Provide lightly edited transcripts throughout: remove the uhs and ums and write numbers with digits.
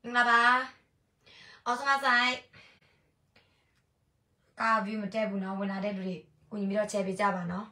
là ba ở sang sai cả vì một trái bún nó bún nào đấy rồi cũng như đó chơi bây giờ bà nó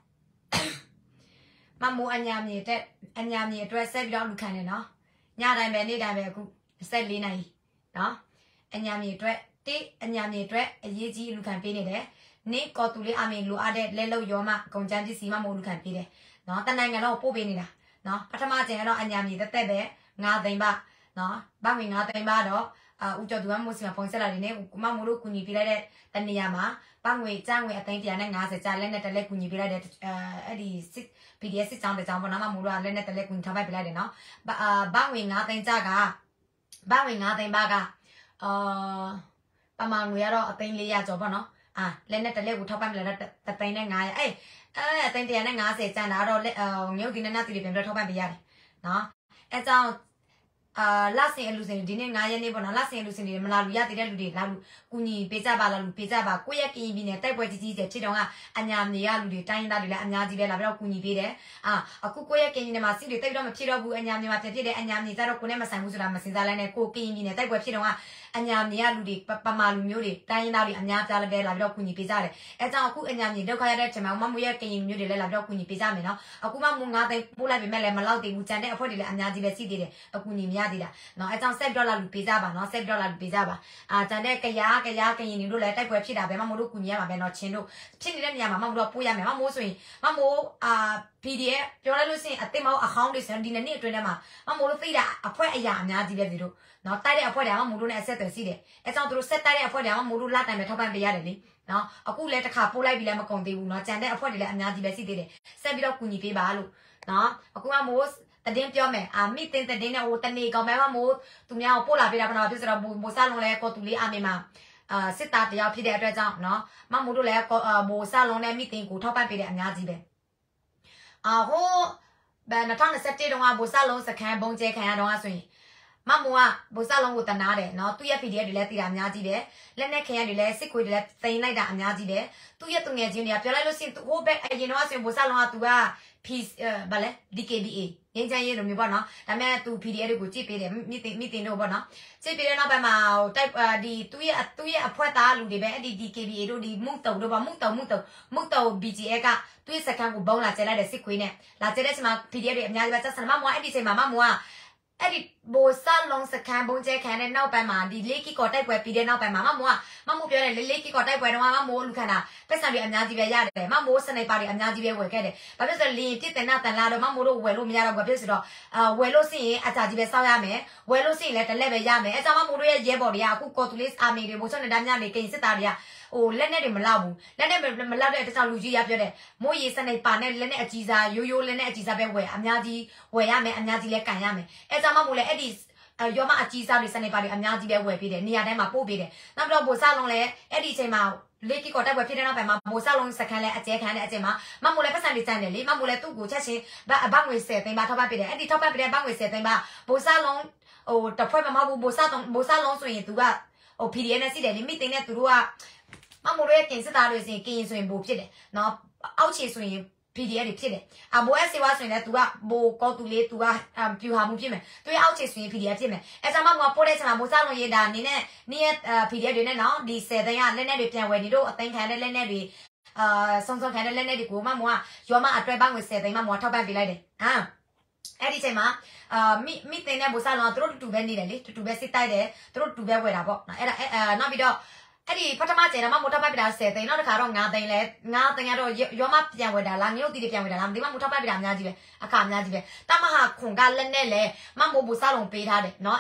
mà mua anh nhà mình dress set đó được này nó nhà đại này đại về cũng set lý này đó anh nhà mình dress tí anh nhà mình dress gì gì được này bên này nè có tụi anh mình lu ade lấy lâu gió mà công trang gì mà mua được này bên này nó tân này nó phổ biến này nó bắt đầu mà nó anh nhà mình tới bé ngã đánh ba nó ba mình ngã đánh ba đó u cho tụi anh mua xem phong sẽ là đi nè mà mua được cũng như bên này tân nhà mà ba người trang người anh thì anh ngã sẽ trả lên này tới cũng như bên này đi PDF 6 张不那么木了，人家得来滚他外边来的喏，把位拿等咋个？把位拿等把个，把忙位了等里呀做不喏，人家得来滚他外边来的等那伢呀，等天那伢是在那了，牛的那这里边的他外边呀，喏，这拉线路线，今年伢呀你不喏，拉线路线的，拉路呀这点路的，拉路，姑娘别咋吧，拉路别咋吧，过夜给边呢，带过自己在其中俺家你呀路的，咱那里来，俺家这边那边姑娘别的，过夜给你嘛，手里带着嘛，皮了不，俺家你嘛，别的，俺家你在那过年嘛，三五十啦嘛，现在来呢，过给边呢，带过皮中俺家你呀路的，把马路苗的，咱那里俺家在那边那边姑娘别咋的，咱过俺家你都看得起嘛，我们也给你苗的来那边姑娘别咋没喏，过嘛木伢在不来边来嘛老的，我真的阿婆的来，俺家这边是的，姑娘苗的啦。nó ở trong xếp đó là lụt pizza bà nó xếp đó là lụt pizza bà cho nên cái giá cái gì nữa lấy tay quẹt pizza bé mà mua đồ cuốn nhà mà bé nó chén đồ chén đi nhà mà mua đồ bùi mà mua rồi mà mua PDF cho nên lúc xin à tem máu account đi xem đi lên này rồi nè mà mua đồ pizza à phải ai nhà nhà gì vậy đó nó tay đấy à phải để mà mua đồ này xếp tới xí đấy ở trong đồ xếp tay đấy à phải để mà mua đồ lát này mà thâu bán bây giờ đấy nó à cú lấy cái khá bùi lại bị lại mà còn tiêu nó chén đấy à phải để lại nhà gì vậy xí đấy xếp đi đâu cuốn gì bà luôn nó à cú mà muaแต่เดี๋ยวเจ้าแม่มีเต็นแต่เดี๋ยวเนี่ยโอ้ตันนี่ก็แม่ว่ามูตุเนี่ยโปล่าไปแล้วนะพี่สุดาโบซาลงแล้วก็ตุลีอามีมาสิตาเดียวพี่เดียวด้วยจ้าเนาะมามูดูแล้วก็โบซาลงแล้วมีเต็นกูเท่าไปเดียวอันยาจีเบโหแบบนักท่องเที่ยวตรงว่าโบซาลงสักแค่บงเจแค่ตรงว่าส่วนมามูอ่ะโบซาลงกูตันนาเด้เนาะตู้ยพี่เดียวดูแลตีอันยาจีเบเล่นเนี่ยแค่ดูแลสิคุยดูแลเต็นไล่ด่าอันยาจีเบตู้ยตรงเนี้ยจีเนี่ยเดี๋ยวไล่ลูกศิษย์โหแบบไอ้ยีนว่าส่วนโบซาลงอ่ะตัวพีบัลเล่ DKBAยังใจเย็นตรงนี้บ่เนาะแต่แม่ตู PDF กูจีบไปเดี๋ยวมีตินโดบ่เนาะจีบไปแล้วเนาะไปมาได้ดีตู้ยพอตาลูดีแบบดี DKBA ดูดีมุ่งเต่าดูบ่มุ่งเต่า BGA ก็ตู้ยสักครั้งกูบ้องละเจริญเด็กสิคุยเนี่ยละเจริญใช่ไหม PDF เดี๋ยวเนี่ยจะสั่งมามัวไอ้ดิใช่ไหมมามัวไอ้ดิโบซาลงสักครั้งบงเจแค่เนี่ยเนาะไปมาดีเล็กกี่กอดได้กว่า PDF เนาะไปมามัวเปลี่ยนเลยเล็กกี่กอดได้กว่าเนาะมามัวลูกขนาดไปสั่งดิอันยาจีเบียยาเด้มามัวสนัยปาดิอันยาจีเบียเวกแค่เด้แบบเป็นส่วนลีนที่แต่หน้าแต่ละเด้มามัวดูเวลูมีอะไรแบบเป็นส่วนเวลูสิอาจารย์จีเบียสาวยาเมเวลูสิเลยแต่เล็บยาเมไอ้เจ้ามามัวดูเย่บอดีอะกูกอตุลิสอามีเด้บุษในด้านยาเด้กินสิตาเดียโอ้เล่นเนี่ยเดี๋ยวมันเล่าบุเล่นเนี่ยมันเล่าเดี๋ยวจะลูจียาเปียเด้มัวยี่สนัยปาเนี่ยเล่นเนี่ยอจีซาโยเล่นเนี่ยอจีซาเบเวอันยาจีเวยาเมอันยาจีเล็กกันยาเมไอ้เจ้ามามัวเลยไอ้ดิยอมมาอจีซาดิสนัยปาดิอันยาจีเบเวปีเด้เนี่ยได้มาปูปีเด้นั่นเราโบซาลงเลยไอ้ดิใช่มาเล็กกี่กอดได้กว่าพี่ได้เนาะไปมาโบซาลงสักแค่เลยอาเจ๊แค่เลยอาเจ๊มามูเลยภาษาดิจันเดลี่มามูเลยตู้กูเช่นบ้างเวเสต็งบ้าเท่าบ้านไปเด้ไอ้ดิเท่าบ้านไปเด้บ้างเวเสต็งบ้าโบซาลงโอ้แต่พ่อมาโบซาลงส่วนใหญ่ตัวโอ้พีดีเอ็นซีเดลี่มิติเนี่ยตัวมามูเลยกินสตาร์ด้วยสิกินส่วนใหญ่โบพี่เด้เนาะเอาชีส่วนใหญ่PDF ဖြစ်တယ်โบเอสว่าဆိုရင်လည်း तू ကโบကောတူလေး तू ကပြူဟာမှုဖြစ်မယ်သူရဲ့အောက်ခြေဆိုရင် PDF ဖြစ်မယ်အဲကြောင့်မှငါပို့တဲ့ချိန်မှာမိုးစားလုံးရေးတာနင်းရဲ့PDF တွေနဲ့နော်ဒီ10သိန်းကလက်နဲ့တွေပြန်ဝယ်နေတို့အသိန်းခံတဲ့လက်နဲ့တွေစုံခံတဲ့လက်နဲ့တွေကိုမှမိုးကရောမအတွဲပေါင်းငွေ10သိန်းမှမိုးထောက်ပံ့ပေးလိုက်တယ်အဲ့ဒီချိန်မှာမိသိန်းနဲ့မိုးစားလုံးကသူတို့တူပဲနေတယ်လေတူပဲစစ်တိုက်တယ်သူတို့တူပဲဝယ်တာပေါ့အဲ့ဒါနောက်ပြီးတော့အဲ့ဒီပထမကျရင်တော့မထောက်ပံ့ပြတာ10သိန်းနောက်တစ်ခါတော့9သိန်းလဲ9သိန်းကတော့ရောမပြန်ဝယ်တာလားငရုတ်တီပြန်ဝယ်တာလားမသိမထောက်ပံ့ပြတာအများကြီးပဲအခါအများကြီးပဲတမဟာခွန်ကလက်နဲ့လဲမမိုးဘူးစားလုံးပေးထားတယ်เนาะ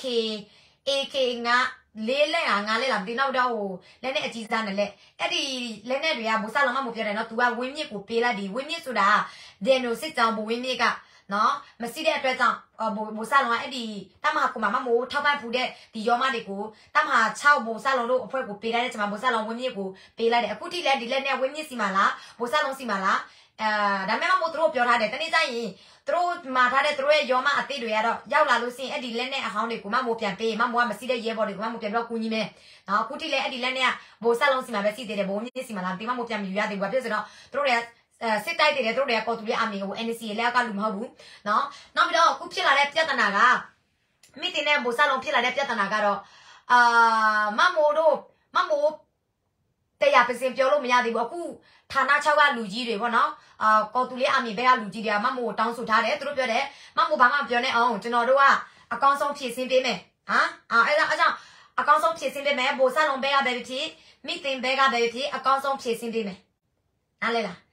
AK ငါလေးလက်ငါလေးလားမသိနောက်တော့ဟိုလက်နဲ့အကြီးစားနဲ့လက်အဲ့ဒီလက်နဲ့တွေကမိုးစားလုံးမမိုးပြောတယ်เนาะ तू ကဝင်းမြစ်ကိုပေးလိုက်ဒီဝင်းမြစ်ဆိုတာဒန်နိုစစ်ကြောင်ဘဝင်းမြစ်ကနော်မရှိတဲ့အတွက်ကြောင့်ဘိုးစားလုံးကအဲ့ဒီတမဟာကိုမမိုးထောက်ပံ့ဖူးတဲ့ဒီရောမတွေကိုတမဟာ6ဘိုးစားလုံးတို့အဖွဲ့ကိုပေးလိုက်တဲ့ချိန်မှာဘိုးစားလုံးဝင်းမြစ်ကိုပေးလိုက်တယ်အခုထိလည်းဒီလက်နဲ့ဝင်းမြစ်စီမှာလားဘိုးစားလုံးစီမှာလားဒါမဲ့မိုးတို့ပြောထားတယ်တနေ့ကျရင်တို့မှာထားတဲ့တို့ရဲ့ရောမအသေးတွေကတော့ရောက်လာလို့ရှိရင်အဲ့ဒီလက်နဲ့အဟောင်းတွေကိုမမိုးပြန်ပေးမမိုးကမရှိတဲ့ရဲဘော်တွေကိုမမိုးပြန်ပြီးတော့ကူညီမယ်နော်အခုထိလည်းအဲ့ဒီလက်နဲ့ဘိုးစားလုံးစီမှာပဲစီသေးတယ်ဘိုးမြစ်စီမှာလားဒီမမိုးပြန်ပြီးယူရသေးဘူးဘာဖြစ်ဆိုတော့တို့တွေစစ်တိုက်တယ်တို့တွေကကော်တူလေးအမေကို NC ရဲ့လက်ကလူမဟုတ်ဘူးเนาะနောက်ပြီးတော့အခုဖြစ်လာတဲ့ပြဿနာကမိတင်နဲ့ဘူဆာလုံးဖြစ်လာတဲ့ပြဿနာကတော့မမိုတရားပစင်ပြောလို့မရသေးဘူးအခုဌာန6ကလူကြီးတွေပေါ့နော်ကော်တူလေးအမီဘက်ကလူကြီးတွေကမမိုတောင်းဆိုထားတယ်သူတို့ပြောတယ်မမိုဘာမှပြောနေအောင်ကျွန်တော်တို့ကအကောင်းဆုံးဖြည့်ဆင်းပေးမယ်ဟမ်အဲ့ဒါအကောင်းဆုံးဖြည့်ဆင်းပေးမယ်ဘူဆာလုံးဘက်ကပဲဖြစ်မိတင်ဘက်ကပဲဖြစ်အကောင်းဆုံးဖြည့်ဆင်းပေးမယ်နားလဲလား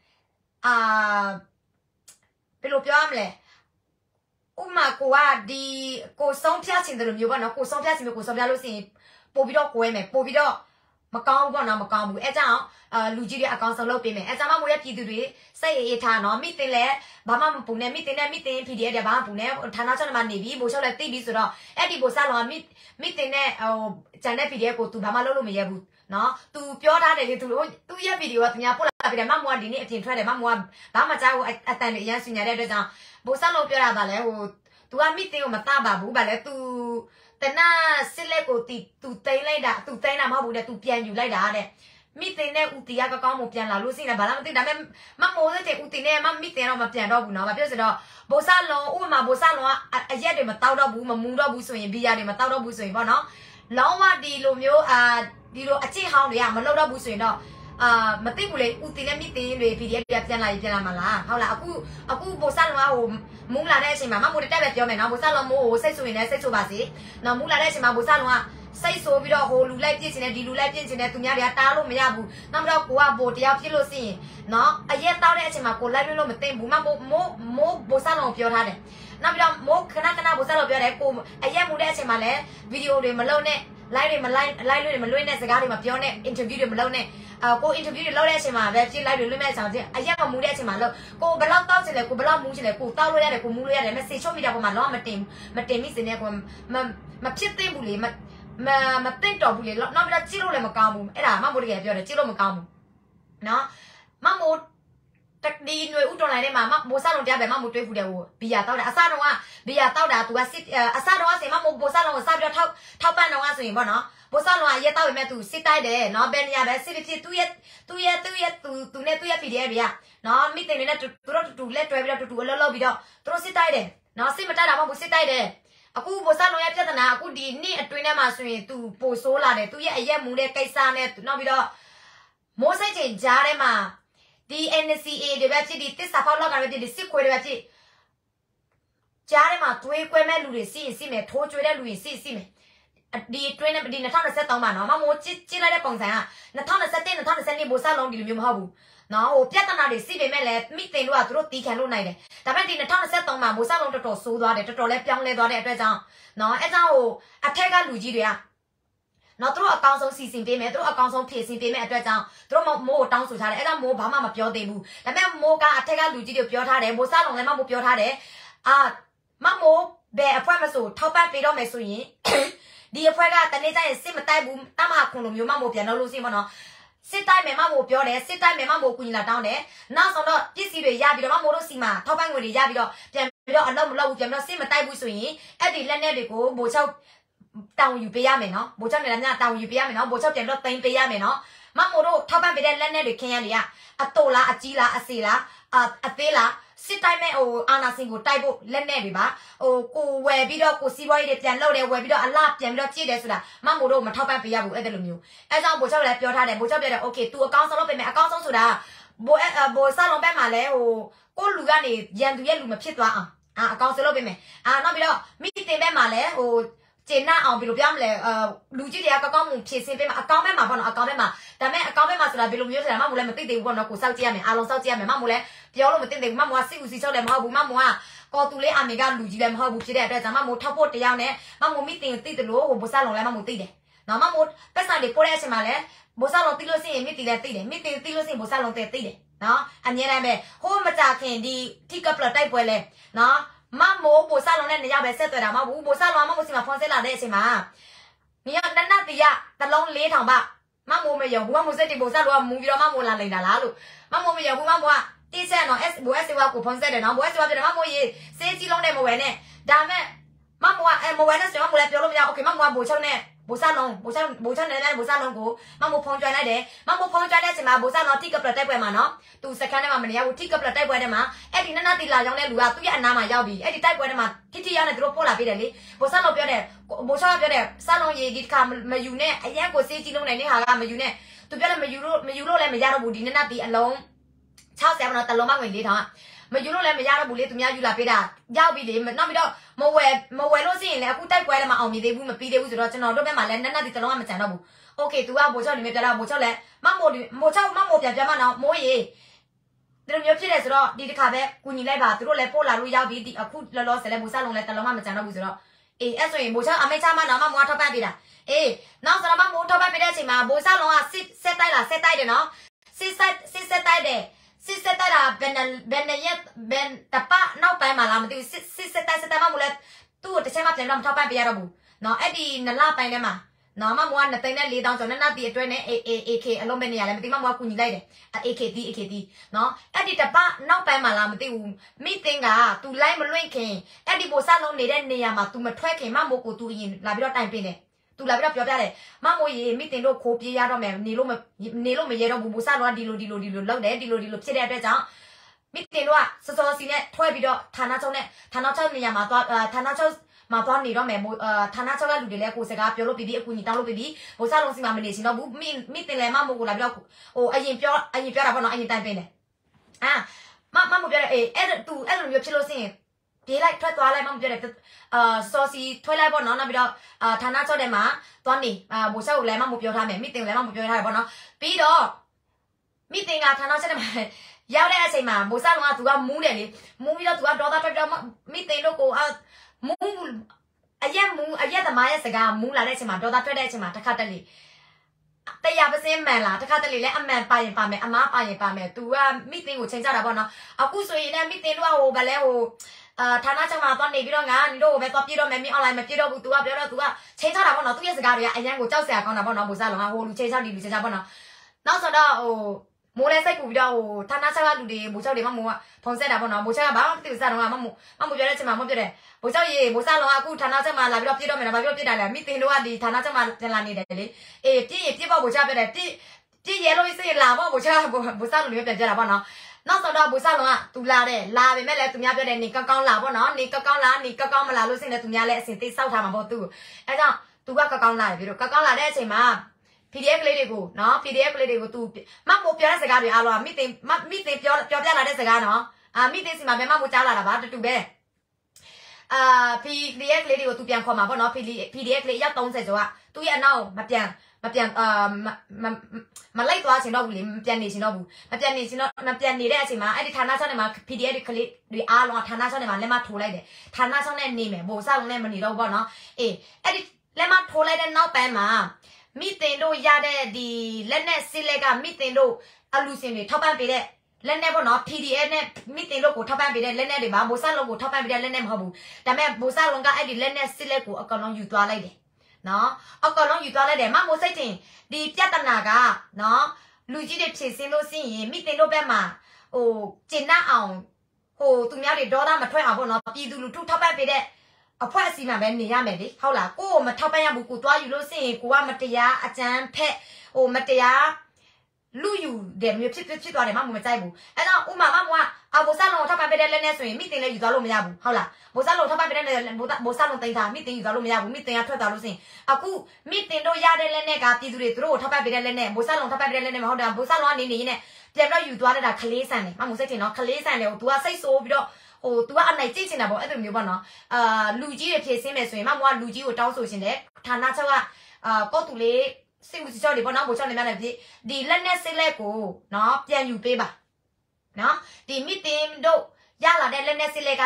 ဘယ်လိုပြောရမလဲဥမာကိုကဒီကိုဆုံးဖြတ်ခြင်းတို့မျိုးပေါ့နော်ကိုဆုံးဖြတ်ခြင်းမျိုးကိုဆုံးဖြတ်လို့ရှိရင်ပို့ပြီးတော့ကိုယ်မယ်ပို့ပြီးတော့မကောင်းဘူးပေါ့နော်မကောင်းဘူးအဲကြောင့်လူကြီးတွေအကောင်ဆုံးလုပ်ပေးမယ်အဲကြောင့်မမိုးရဲ့ပြည်သူတွေစိတ်အေးထားနော်မိတင်လဲဘာမှမပူနဲ့မိတင် PDF တဲ့ဘာမှပူနဲ့ဌာနချုပ်မှာနေပြီးဘိုးချုပ်လည်းတိပြီးဆိုတော့အဲ့ဒီဘိုးစားလုံးကမိတင်နဲ့ဂျန်တဲ့ PDF ကို तू ဘာမှလုပ်လို့မရဘူးနော် तू ပြောထားတယ်လေ तू ရဲ့ video ကသူများပို့လာပြီးတယ်မမိုးကဒီနေ့အပြင်ထွက်တယ်မမိုးကဘာမှကြားဘူးအတန်တွေအရန်ဆင်ညာတဲ့အတွက်ကြောင့်ဘိုးစားလုံးပြောတာပါလဲतू ကမိတင်ကိုမတပါဘူးဗာလဲ तू တနာစစ်လက်ကိုသူတိန်လိုက်တာသူတိန်တာမဟုတ်ဘူးတဲ့သူပြန်ယူလိုက်တာတဲ့မိတင်နဲ့ဦးတီကကောင်းမပြန်လာလို့စိတယ်ဘာလားမသိဒါပေမဲ့မမိုးတဲ့ဦးတီနဲ့မိတင်တော့မပြန်တော့ဘူးနော်ဘာဖြစ်ဆိုတော့ဘိုးစားလုံးဥပမာဘိုးစားလုံးကအရက်တွေမတောက်တော့ဘူးမမူတော့ဘူးဆိုရင်ဘီယာတွေမတောက်တော့ဘူးဆိုရင်ပေါ့နော်လောင်းဝဒီလိုမျိုးဒီလိုအကျင့်ဟောင်းတွေကမလုပ်တော့ဘူးဆိုရင်တော့မသိဘူးလေဦးတီနဲ့မိတင်တွေ PDF တွေပြန်လာမလားဟုတ်လားအခုဘိုးစားလုံးကမူးလာတဲ့အချိန်မှာမမိုးတက်ပဲပြောမယ်နော်ဘိုးစားလုံးမိုးစိတ်ဆိုရင်လည်းစိတ်ဆိုပါစေနော်မူးလာတဲ့အချိန်မှာဘိုးစားလုံးကစိတ်ဆိုပြီးတော့ဟိုလူလိုက်ပြစ်ချင်တယ်ဒီလူလိုက်ပြစ်ချင်တယ်သူများတွေကတားလို့မရဘူးနောက်ပြီးတော့ကိုကဘိုတယောက်ဖြစ်လို့ရှိရင်နော်အရက်တောက်တဲ့အချိန်မှာကိုလိုက်လို့မသိဘူးမိုးဘိုးစားလုံးပြောထားတယ်နောက်ပြီးတော့မိုးခဏဘိုးစားလုံးပြောတယ်ကိုအရက်မူတဲ့အချိန်မှာလည်းဗီဒီယိုတွေမလုပ်နဲ့ live တွေမ live တွေမလွှင့်နဲ့စကားတွေမပြောနဲ့ interview တွေမလုပ်နဲ့ကို interview တွေလုပ်တဲ့အချိန်မှာပဲပြစ် live တွေလွှင့်မဲ့ဆောင်ချင်းအရက်မမူတဲ့အချိန်မှာလို့ကိုဘလောက်တောက်ချင်လဲကိုဘလောက်မူချင်လဲကိုတောက်လို့ရတယ်ကိုမူလို့ရတယ် message ချုပ်မိတာပေါ်မှာတော့မတင်မိစနေကိုမဖြစ်သိဘူးလေမသိတော့ဘူးလေနောက်ပြီးတော့ကြည့်လို့လည်းမကောင်းဘူးအဲ့ဒါမမိုးတကယ်ပြောတယ်ကြည့်လို့မကောင်းဘူးနော်မမိုးတက်ဒီຫນွေဥတော်လိုင်းထဲမှာမိုးစားလုံးတရားပဲမမိုးတွေးဖူးတယ်ဟိုဘီယာတောက်တာအစားတော့ကဘီယာတောက်တာ तू ကစစ်အစားတော့ကစင်မမိုးဘိုးစားလုံးကိုစားပြီးတော့ထောက်ပံ့တော့ကဆိုရင်ပေါ့နော်ဘိုးစားလုံးကရက်တောက်ပေမဲ့ तू စစ်တိုက်တယ်နော်ဘယ်နေရာပဲစစ်ဖြစ်သူနဲ့သူ့ရဲ့ PDF တွေကနော်မိတင်နေနဲ့သူတို့တူလက်တွဲပြီးတော့တူအလုပ်လုပ်ပြီးတော့သူတို့စစ်တိုက်တယ်နော်စစ်မတိုက်တာမဟုတ်ဘူးစစ်တိုက်တယ်အခုဘိုးစားလုံးရဲ့ပြဿနာအခုဒီနေ့အတွင်းထဲမှာဆိုရင် तू ပိုဆိုးလာတယ်သူရဲ့အရက်မူတဲ့ကိစ္စနဲ့နောက်ပြီးတော့မိုးစိတ်ချိန်ကြားထဲမှာဒီ NCA တွေပဲဖြစ်ဒီတစ်စာဖောက်လောက်ကပဲဖြစ်ဒီစစ်ခွေတွေပဲဖြစ်ကြားထဲမှာတွေးကွဲမဲ့လူတွေစီမယ်ထိုးကျွေးတဲ့လူတွေစီမယ်ဒီတွင်းနဲ့ဒီ2023မှာနော်မမိုးကြည့်လိုက်တဲ့ပုံစံက2021 2022ဘိုးစားလုံးဒီလိုမျိုးမဟုတ်ဘူးနော်ဟိုပြဿနာတွေစီပေမဲ့လည်းမိတင်တို့ကသူတို့တီးခံလို့နိုင်တယ်ဒါပေမဲ့ဒီ2023မှာဘိုးစားလုံးတော်တော်ဆိုးသွားတယ်တော်တော်လည်းပြောင်းလဲသွားတဲ့အတွက်ကြောင့်နော်အဲကြောင့်ဟိုအထက်ကလူကြီးတွေကနော်သူတို့အကောင်းဆုံးစီစဉ်ပေးမယ်သူတို့အကောင်းဆုံးဖြည့်ဆင်းပေးမယ်အတွက်ကြောင့်သူတို့မိုးကိုတောင်းဆိုထားတယ်အဲဒါမိုးဘာမှမပြောသေးဘူးဒါပေမဲ့မိုးကအထက်ကလူကြီးတွေပြောထားတယ်ဘိုးစားလုံးလည်းမမိုးပြောထားတယ်မမိုးဘယ်အဖွဲ့မဆိုထောက်ပံ့ပေးတော့မယ်ဆိုရင်ဒီအဖွဲ့ကတနေ့ကျရင်စစ်မတိုက်ဘူးတမခွန်လိုမျိုးမမိုးပြန်လို့လို့ရှိမနော်စစ်တိုက်မယ်မမိုးပြောတယ်စစ်တိုက်မယ်မမိုးကူညီလာတောင်းတယ်နောက်ဆုံးတော့ပစ္စည်းတွေရပြီးတော့မမိုးတို့စီမှာထောက်ပံ့ငွေတွေရပြီးတော့ပြန်ပြီးတော့အလုပ်မလုပ်ဘူးပြန်ပြီးတော့စစ်မတိုက်ဘူးဆိုရင်အဲ့ဒီလက်နဲ့တွေကိုဘိုးချုပ်တောင်းယူပေးရမယ်နော်ဘိုးချုပ်နဲ့လည်းညတောင်းယူပေးရမယ်နော်ဘိုးချုပ်ပြန်ပြီးတော့တင်ပေးရမယ်နော်မမိုးတို့ထောက်ပံ့ပေးတဲ့လက်နဲ့တွေခင်းရတွေကအတိုလားအကြီးလားအစီလားအသေးလားစစ်တိုင်းမဲ့ဟိုအာနာစင်ကိုတိုက်ဖို့လက်နဲ့တွေပါဟိုကိုဝယ်ပြီးတော့ကိုစီးပွားရေးတွေပြန်လုပ်တယ်ဝယ်ပြီးတော့အလားပြန်ပြီးတော့ကြည့်တယ်ဆိုတာမမိုးတို့မထောက်ပံ့ပေးရဘူးအဲ့ဒါလိုမျိုးအဲကြောင့်ဘိုးချုပ်လည်းပြောထားတယ်ဘိုးချုပ်ပြောတယ် okay သူအကောင်းဆုံးလုပ်ပေးမယ်အကောင်းဆုံးဆိုတာဘိုးစားလုံးဘက်မှာလဲဟိုကိုလူကနေရန်သူရဲ့လူမဖြစ်သွားအောင်အကောင်းဆုံးလုပ်ပေးမယ်နောက်ပြီးတော့မိတင်ဘက်မှာလဲဟိုကျင်းနာအောင်ဘယ်လိုပြောမလဲလူကြီးတွေကကောင်းမှုဖြည့်ဆင်းပေးမှာအကောင့်ဘက်မှာပေါ့နော်အကောင့်ဘက်မှာဒါပေမဲ့အကောင့်ဘက်မှာဆိုတာဘယ်လိုမျိုးဆိုတာမမိုးလည်းမသိသေးဘူးပေါ့နော်ကိုစောက်ကြည့်ရမယ်အားလုံးစောက်ကြည့်ရမယ်မမိုးလည်းပြောလို့မသိသေးဘူးမမိုးကစစ်ဦးစီချုပ်လည်းမဟုတ်ဘူးမမိုးကကော်တူလေးအမေကလူကြီးလည်းမဟုတ်ဘူးဖြစ်တဲ့အတွက်ကြောင့်မမိုးထောက်ဖို့တရားနဲ့မမိုးမိတင်သိတယ်လို့ဟိုဘိုးစားလုံးလည်းမမိုးသိတယ်နော်မမိုးပတ်စံတွေပို့တဲ့အချိန်မှာလည်းဘိုးစားလုံးသိလို့ရှိရင်မိတင်လည်းသိတယ်မိတင်သိလို့ရှိရင်ဘိုးစားလုံးသိတယ်နော်အမြဲတမ်းပဲဟိုမကြခင်ဒီထိကပလတိုက်ပွဲလဲနော်မမိုးဘိုးစားလုံးနဲ့နေရာပဲဆက်သွယ်တာမဟုတ်ဘူးဘိုးစားလုံးမမိုးစီမှာဖုန်းဆက်လာတဲ့အချိန်မှာနေရာတနတ်တရတလုံး4000ပါမမိုးမယုံဘူးမမိုးစက်တင်ဘိုးစားလုံးကမူပြီးတော့မမိုးလာလိမ့်တာလားလို့မမိုးမယုံဘူးမမိုးကတိဆက်နော်ဘိုးSWကိုဖုန်းဆက်တယ်နော်ဘိုးSWပြတယ်မမိုးရေစေးကြီးလုံးနဲ့မဝယ်နဲ့ဒါမဲ့မမိုးကမဝယ်နဲ့ဆိုမမိုးလည်းပြောလို့မရโอเคမမိုးကဘိုးချုပ်နဲ့ဘူဆာလုံးနဲ့ဘူဆာလုံးကိုမမို့ဖုံးကြွလိုက်တယ်မမို့ဖုံးကြွတဲ့အချိန်မှာဘူဆာလုံးထိကပလက်တိုက်ပွဲမှာနော်သူစကန်ထဲမှာမနေရဘူးထိကပလက်တိုက်ပွဲထဲမှာအဲ့ဒီနနတီလာကြောင်းတဲ့လူကသူ့ရဲ့အနားမှာရောက်ပြီအဲ့ဒီတိုက်ပွဲထဲမှာထိရောက်နေသူတို့ပို့လာပေးတယ်လေဘူဆာလုံးပြောတယ်ဘူဆာပြောတယ်ဆာလုံးရေဒီတစ်ခါမယူနဲ့အရင်ကိုစေးကြီးလုံးနဲ့နေဟာကမယူနဲ့သူပြောတယ်မယူလို့လည်းမရတော့ဘူးဒီနနတီအလုံး60မနော်တလုံးမဝင်4000မယူလို့လည်းမရတော့ဘူးလေသူများယူလာပေးတာရောက်ပြီလေနောက်ပြီးတော့မဝယ်လို့ရှိရင်လည်းအခုတိုက်ပွဲထဲမှာအောင်မြင်သေးဘူးမပြီးသေးဘူးဆိုတော့ကျွန်တော်တို့ဘက်မှာလည်းနက်ဒီတလုံးကမကြံတော့ဘူးโอเค तू ကမိုးချောက်နေမြပြလာမိုးချောက်လဲမမိုးချောက်ပြန်ပြမနော်မိုးရေဒီလိုမျိုးဖြစ်တယ်ဆိုတော့ဒီတစ်ခါပဲကူညီလိုက်ပါသူတို့လည်းပို့လာလို့ရောက်ပြီဒီအခုလောဆယ်လဲမိုးစားလုံးလဲတလုံးကမကြံတော့ဘူးဆိုတော့အေးအဲ့ဆိုရင်မိုးချောက်အမေချမနော်မမိုးထောက်ပံ့ပေးတာအေးနောက်ဆိုတော့မမိုးထောက်ပံ့ပေးတဲ့အချိန်မှာမိုးစားလုံးကစစ်တိုက်တယ်နော်စစ်တိုက်တယ်စစ်တိုက်တာဘယ်တပနောက်ပိုင်းမှာလားမသိဘူးစစ်တိုက်မှမလဲသူ့ကိုတစ်ချက်မှပြန်တော့မထောက်ပံ့ပေးရတော့ဘူးနော်အဲ့ဒီနလပိုင်းထဲမှာနော်မမိုးက2သိန်းနဲ့4တောင်းကျော်နဲ့နတ်တီအတွဲနဲ့ AK အလုံးပဲနေရလဲမသိမမိုးကကူညီလိုက်တယ် AK တီနော်အဲ့ဒီတပနောက်ပိုင်းမှာလားမသိဘူးမိသိန်းက तू လိုက်မလွင့်ခင်အဲ့ဒီပိုစားလုံးနေတဲ့နေရာမှာ तू မထွက်ခင်မမိုးကို तू ရင်လာပြီးတော့တိုင်ပင်တယ်သူလာပြီးတော့ပြောပြတယ်မမိုးရေမိတင်တို့ခိုးပြေးရတော့မယ်နေလို့မရဲတော့ဘူးဘူဆာတော့ဒီလိုလောက်တယ်ဒီလိုဖြစ်တဲ့အတွက်ကြောင့်မိတင်တို့ကစောစီနဲ့ထွဲပြီးတော့ဌာနချုပ်နေရာမှာသွားဌာနချုပ်မှာသွားနေတော့မယ်ဌာနချုပ်ကလူတွေလည်းကိုစကားပြောလို့ပြီးအကူညီတောင်းလို့ပြီးဘူဆာလုံးစီမှာမနေချင်တော့ဘူးမိတင်လည်းမမိုးကိုလာပြီးတော့အရင်ပြောတာပေါ့နော်အရင်တိုင်ပင်တယ်မမိုးပြောတယ်အေးအဲ့သူအဲ့လိုမျိုးဖြစ်လို့စင်ပြေးလိုက်ထွက်သွားလိုက်မပြောတယ်စောစီထွဲလိုက်ပေါ့နော်နောက်ပြီးတော့ဌာနချုပ်ထဲမှာသွားနေဘူဆက်ကိုလည်းမပြောထားမယ်မိတင်လည်းမပြောထားရပေါ့နော်ပြီးတော့မိတင်ကဌာနချုပ်ထဲမှာရောက်တဲ့အချိန်မှာဘူဆက်လုံးကသူကမူးတယ်လေမူးပြီးတော့သူကဒေါသထွက်ပြီးတော့မိတင်တို့ကိုမူးအရက်သမားရဲ့စကားမူးလာတဲ့အချိန်မှာဒေါသထွက်တဲ့အချိန်မှာတစ်ခါတလေတရားပစင်းမှန်လားတစ်ခါတလေလည်းအမှန်ပါရင်ပါမယ်အမားပါရင်ပါမယ်သူကမိတင်ကိုချိန်ကြတာပေါ့နော်အခုဆိုရင်လည်းမိတင်တို့ကဟိုဗလဲဟိုဌာနချုပ်မှာသွားနေပြီးတော့ငါနေတို့ပဲသွားပြေးတော့မယ်မင်း online မပြေးတော့ဘူး तू ကပြောတော့ तू ကချိန်ချတာပေါ့နော်သူ့ရဲ့စကားတွေကအရန်ကိုကြောက်စရာကောင်းတာပေါ့နော်မိုးစားလုံးကဟိုလူချိန်ချဒီလူချိန်ချပေါ့နော်နောက်ဆိုတော့ဟိုမိုးလဲစိတ်ပူပြီးတော့ဟိုဌာနချုပ်ကလူတွေမိုးချောက်တွေမမိုးကဖုံဆက်တာပေါ့နော်မိုးချောက်ကဘာမှမသိဘူးစားတော့မမိုးပြောတဲ့အချိန်မှာမပြောတယ်မိုးချောက်ရေမိုးစားလုံးကအခုဌာနချုပ်မှာလာပြီးတော့ပြေးတော့မယ်နော်ဘာပြောပြေးတာလဲမိတင်တို့ကဒီဌာနချုပ်မှာပြန်လာနေတယ်လေအေးပြေးပေါ့မိုးချောက်ပြတယ်ပြေးရဲလို့စိတ်လာပေါ့မိုးချောက်မိုးစားလုံးမျိုးပြန်ကြတာပေါ့နော်နောက်ဆိုတော့ဘူဆာလုံးကသူလာတယ်လာပေမဲ့လည်းသူများပြောတယ်နေကောင်းလာပေါ့နော်နေကောင်းမလာလို့စင်လည်းသူများလည်းအစင်သိစောက်ထားမှာပေါ့သူအဲကြောင့်သူကကောင်းလာတယ်ပြီးတော့ကောင်းလာတဲ့အချိန်မှာ PDF ကလေးတွေကိုနော် PDF ကလေးတွေကိုသူမမို့ပြောတဲ့စကားတွေအားလုံးမိသိပြောပြလာတဲ့စကားနော်မိသိစီမှာမမို့ကြားလာတာပါတူပဲPDF ကလေးတွေကိုသူပြန်ခေါ်မှာပေါ့နော် PDF ကလေးရောက်30ကျော်ကသူရဲ့အနောက်မလိုက်သွားချင်တော့ဘူးလေမပြန်နေချင်တော့ဘူးမပြန်နေတဲ့အချိန်မှာအဲ့ဒီဌာနချုပ်ထဲမှာ PDF တွေကလေးတွေအားလုံးဌာနချုပ်ထဲမှာလက်မထိုးလိုက်တယ်ဌာနချုပ်နဲ့နေမယ်ဘို့စားလုံးနဲ့မနေတော့ဘူးပေါ့နော်အေးအဲ့ဒီလက်မထိုးလိုက်တဲ့နောက်ပိုင်းမှာမိတင်တို့ရတဲ့ဒီလက်နဲ့စစ်လက်ကမိတင်တို့အလူစင်တွေထောက်ပံ့ပေးတဲ့လက်နဲ့ပေါ့နော် PDF နဲ့မိတင်တို့ကိုထောက်ပံ့ပေးတဲ့လက်နဲ့တွေပါဘို့စားလုံးကိုထောက်ပံ့ပေးတဲ့လက်နဲ့မဟုတ်ဘူးဒါပေမဲ့ဘို့စားလုံးကအဲ့ဒီလက်နဲ့စစ်လက်ကိုအကောင်လုံးယူသွားလိုက်တယ်နော်အကောင်လုံးယူသွားလိုက်တယ်မမိုးစိတ်တင်ဒီပြဿနာကနော်လူကြီးတွေဖြည့်စင်းလို့ရှိရင်မိတင်တို့ဘက်မှာဟိုကျင်နှံ့အောင်ဟိုသူများတွေဒေါသမထွက်အောင်ပေါ့နော်ပြည်သူလူထုထောက်ပံ့ပေးတဲ့အဖွဲအစည်းမှာပဲနေရမယ်လေဟုတ်လားကိုကိုမထောက်ပံ့ရဘူးကိုသွားယူလို့ရှိရင်ကိုကမတရားအကြမ်းဖက်ဟိုမတရားလူယူတယ်မျိုးဖြစ်သွားတယ်မမို့မကြိုက်ဘူးအဲ့တော့ဥမာမမို့ကဘိုးစားလုံးထောက်ပံ့ပေးတဲ့လက်နဲ့ဆိုရင်မိတင်လည်းယူသွားလို့မရဘူးဟုတ်လားဘိုးစားလုံးထောက်ပံ့ပေးတဲ့ဘိုးစားလုံးတင်ထားမိတင်ယူသွားလို့မရဘူးမိတင်ကထွက်သွားလို့ရှိရင်အခုမိတင်တို့ရတဲ့လက်နဲ့ကပြည်သူတွေသူတို့ကိုထောက်ပံ့ပေးတဲ့လက်နဲ့ဘိုးစားလုံးထောက်ပံ့ပေးတဲ့လက်နဲ့မဟုတ်တာဘိုးစားလုံးကနေနေနဲ့ပြန်တော့ယူသွားတဲ့တာခလေးဆန်တယ်မမို့စိတ်တင်နော်ခလေးဆန်တယ်ဟို तू ကစိတ်ဆိုးပြီးတော့ဟို तू ကအနိုင်ကြည့်ချင်တာပေါ့အဲ့လိုမျိုးပေါ့နော်လူကြီးတွေဖြည့်ဆင်းမယ်ဆိုရင်မမို့ကလူကြီးကိုတောင်းဆိုရှင်တယ်ဌာနချုပ်ကကော့တူလေးစိတ်ဝစီချောတွေပေါ့နော်ဘိုးချောနေများလည်းဒီလက်နဲ့စစ်လက်ကိုနော်ပြန်ယူပေးပါနော်ဒီမိတင်တို့ရလာတဲ့လက်နဲ့စစ်လက်က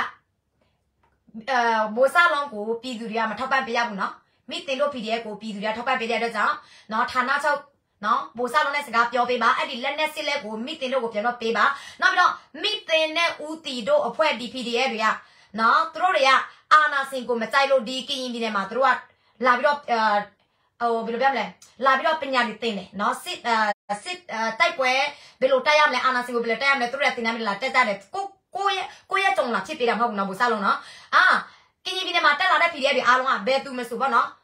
မိုးစားလုံးကိုပြည်သူတွေကမထောက်ပံ့ပေးရဘူးနော်မိတင်တို့ PDF ကိုပြည်သူတွေကထောက်ပံ့ပေးတဲ့အတွက်ကြောင့်နော်ဌာနချုပ်နော်ဘိုးစားလုံးနဲ့စကားပြောပေးပါအဲ့ဒီလက်နဲ့စစ်လက်ကိုမိတင်တို့ကိုပြန်တော့ပေးပါနောက်ပြီးတော့မိတင်နဲ့ဦးတီတို့အဖွဲ့ဒီ PDF တွေကနော်သူတို့တွေကအာနာစင်ကိုမကြိုက်လို့ဒီကရင်ပြည်နယ်မှာသူတို့ကလာပြီးတော့ဟိုဘယ်လိုပြောမလဲလာပြီးတော့ပညာတွေတင်တယ်နော်စစ်တိုက်ပွဲဘယ်လိုတိုက်ရမလဲအာနာစင်ကိုဘယ်လိုတိုက်ရမလဲသူတို့ကတင်တယ်လာတက်တယ်ကိုရဲ့ကြုံလာဖြစ်ပေးတာမဟုတ်ဘူးနော်ဘိုးစားလုံးနော်ကရင်ပြည်နယ်မှာတက်လာတဲ့ PDF တွေအားလုံးကဘယ်သူမဆိုပေါ့နော်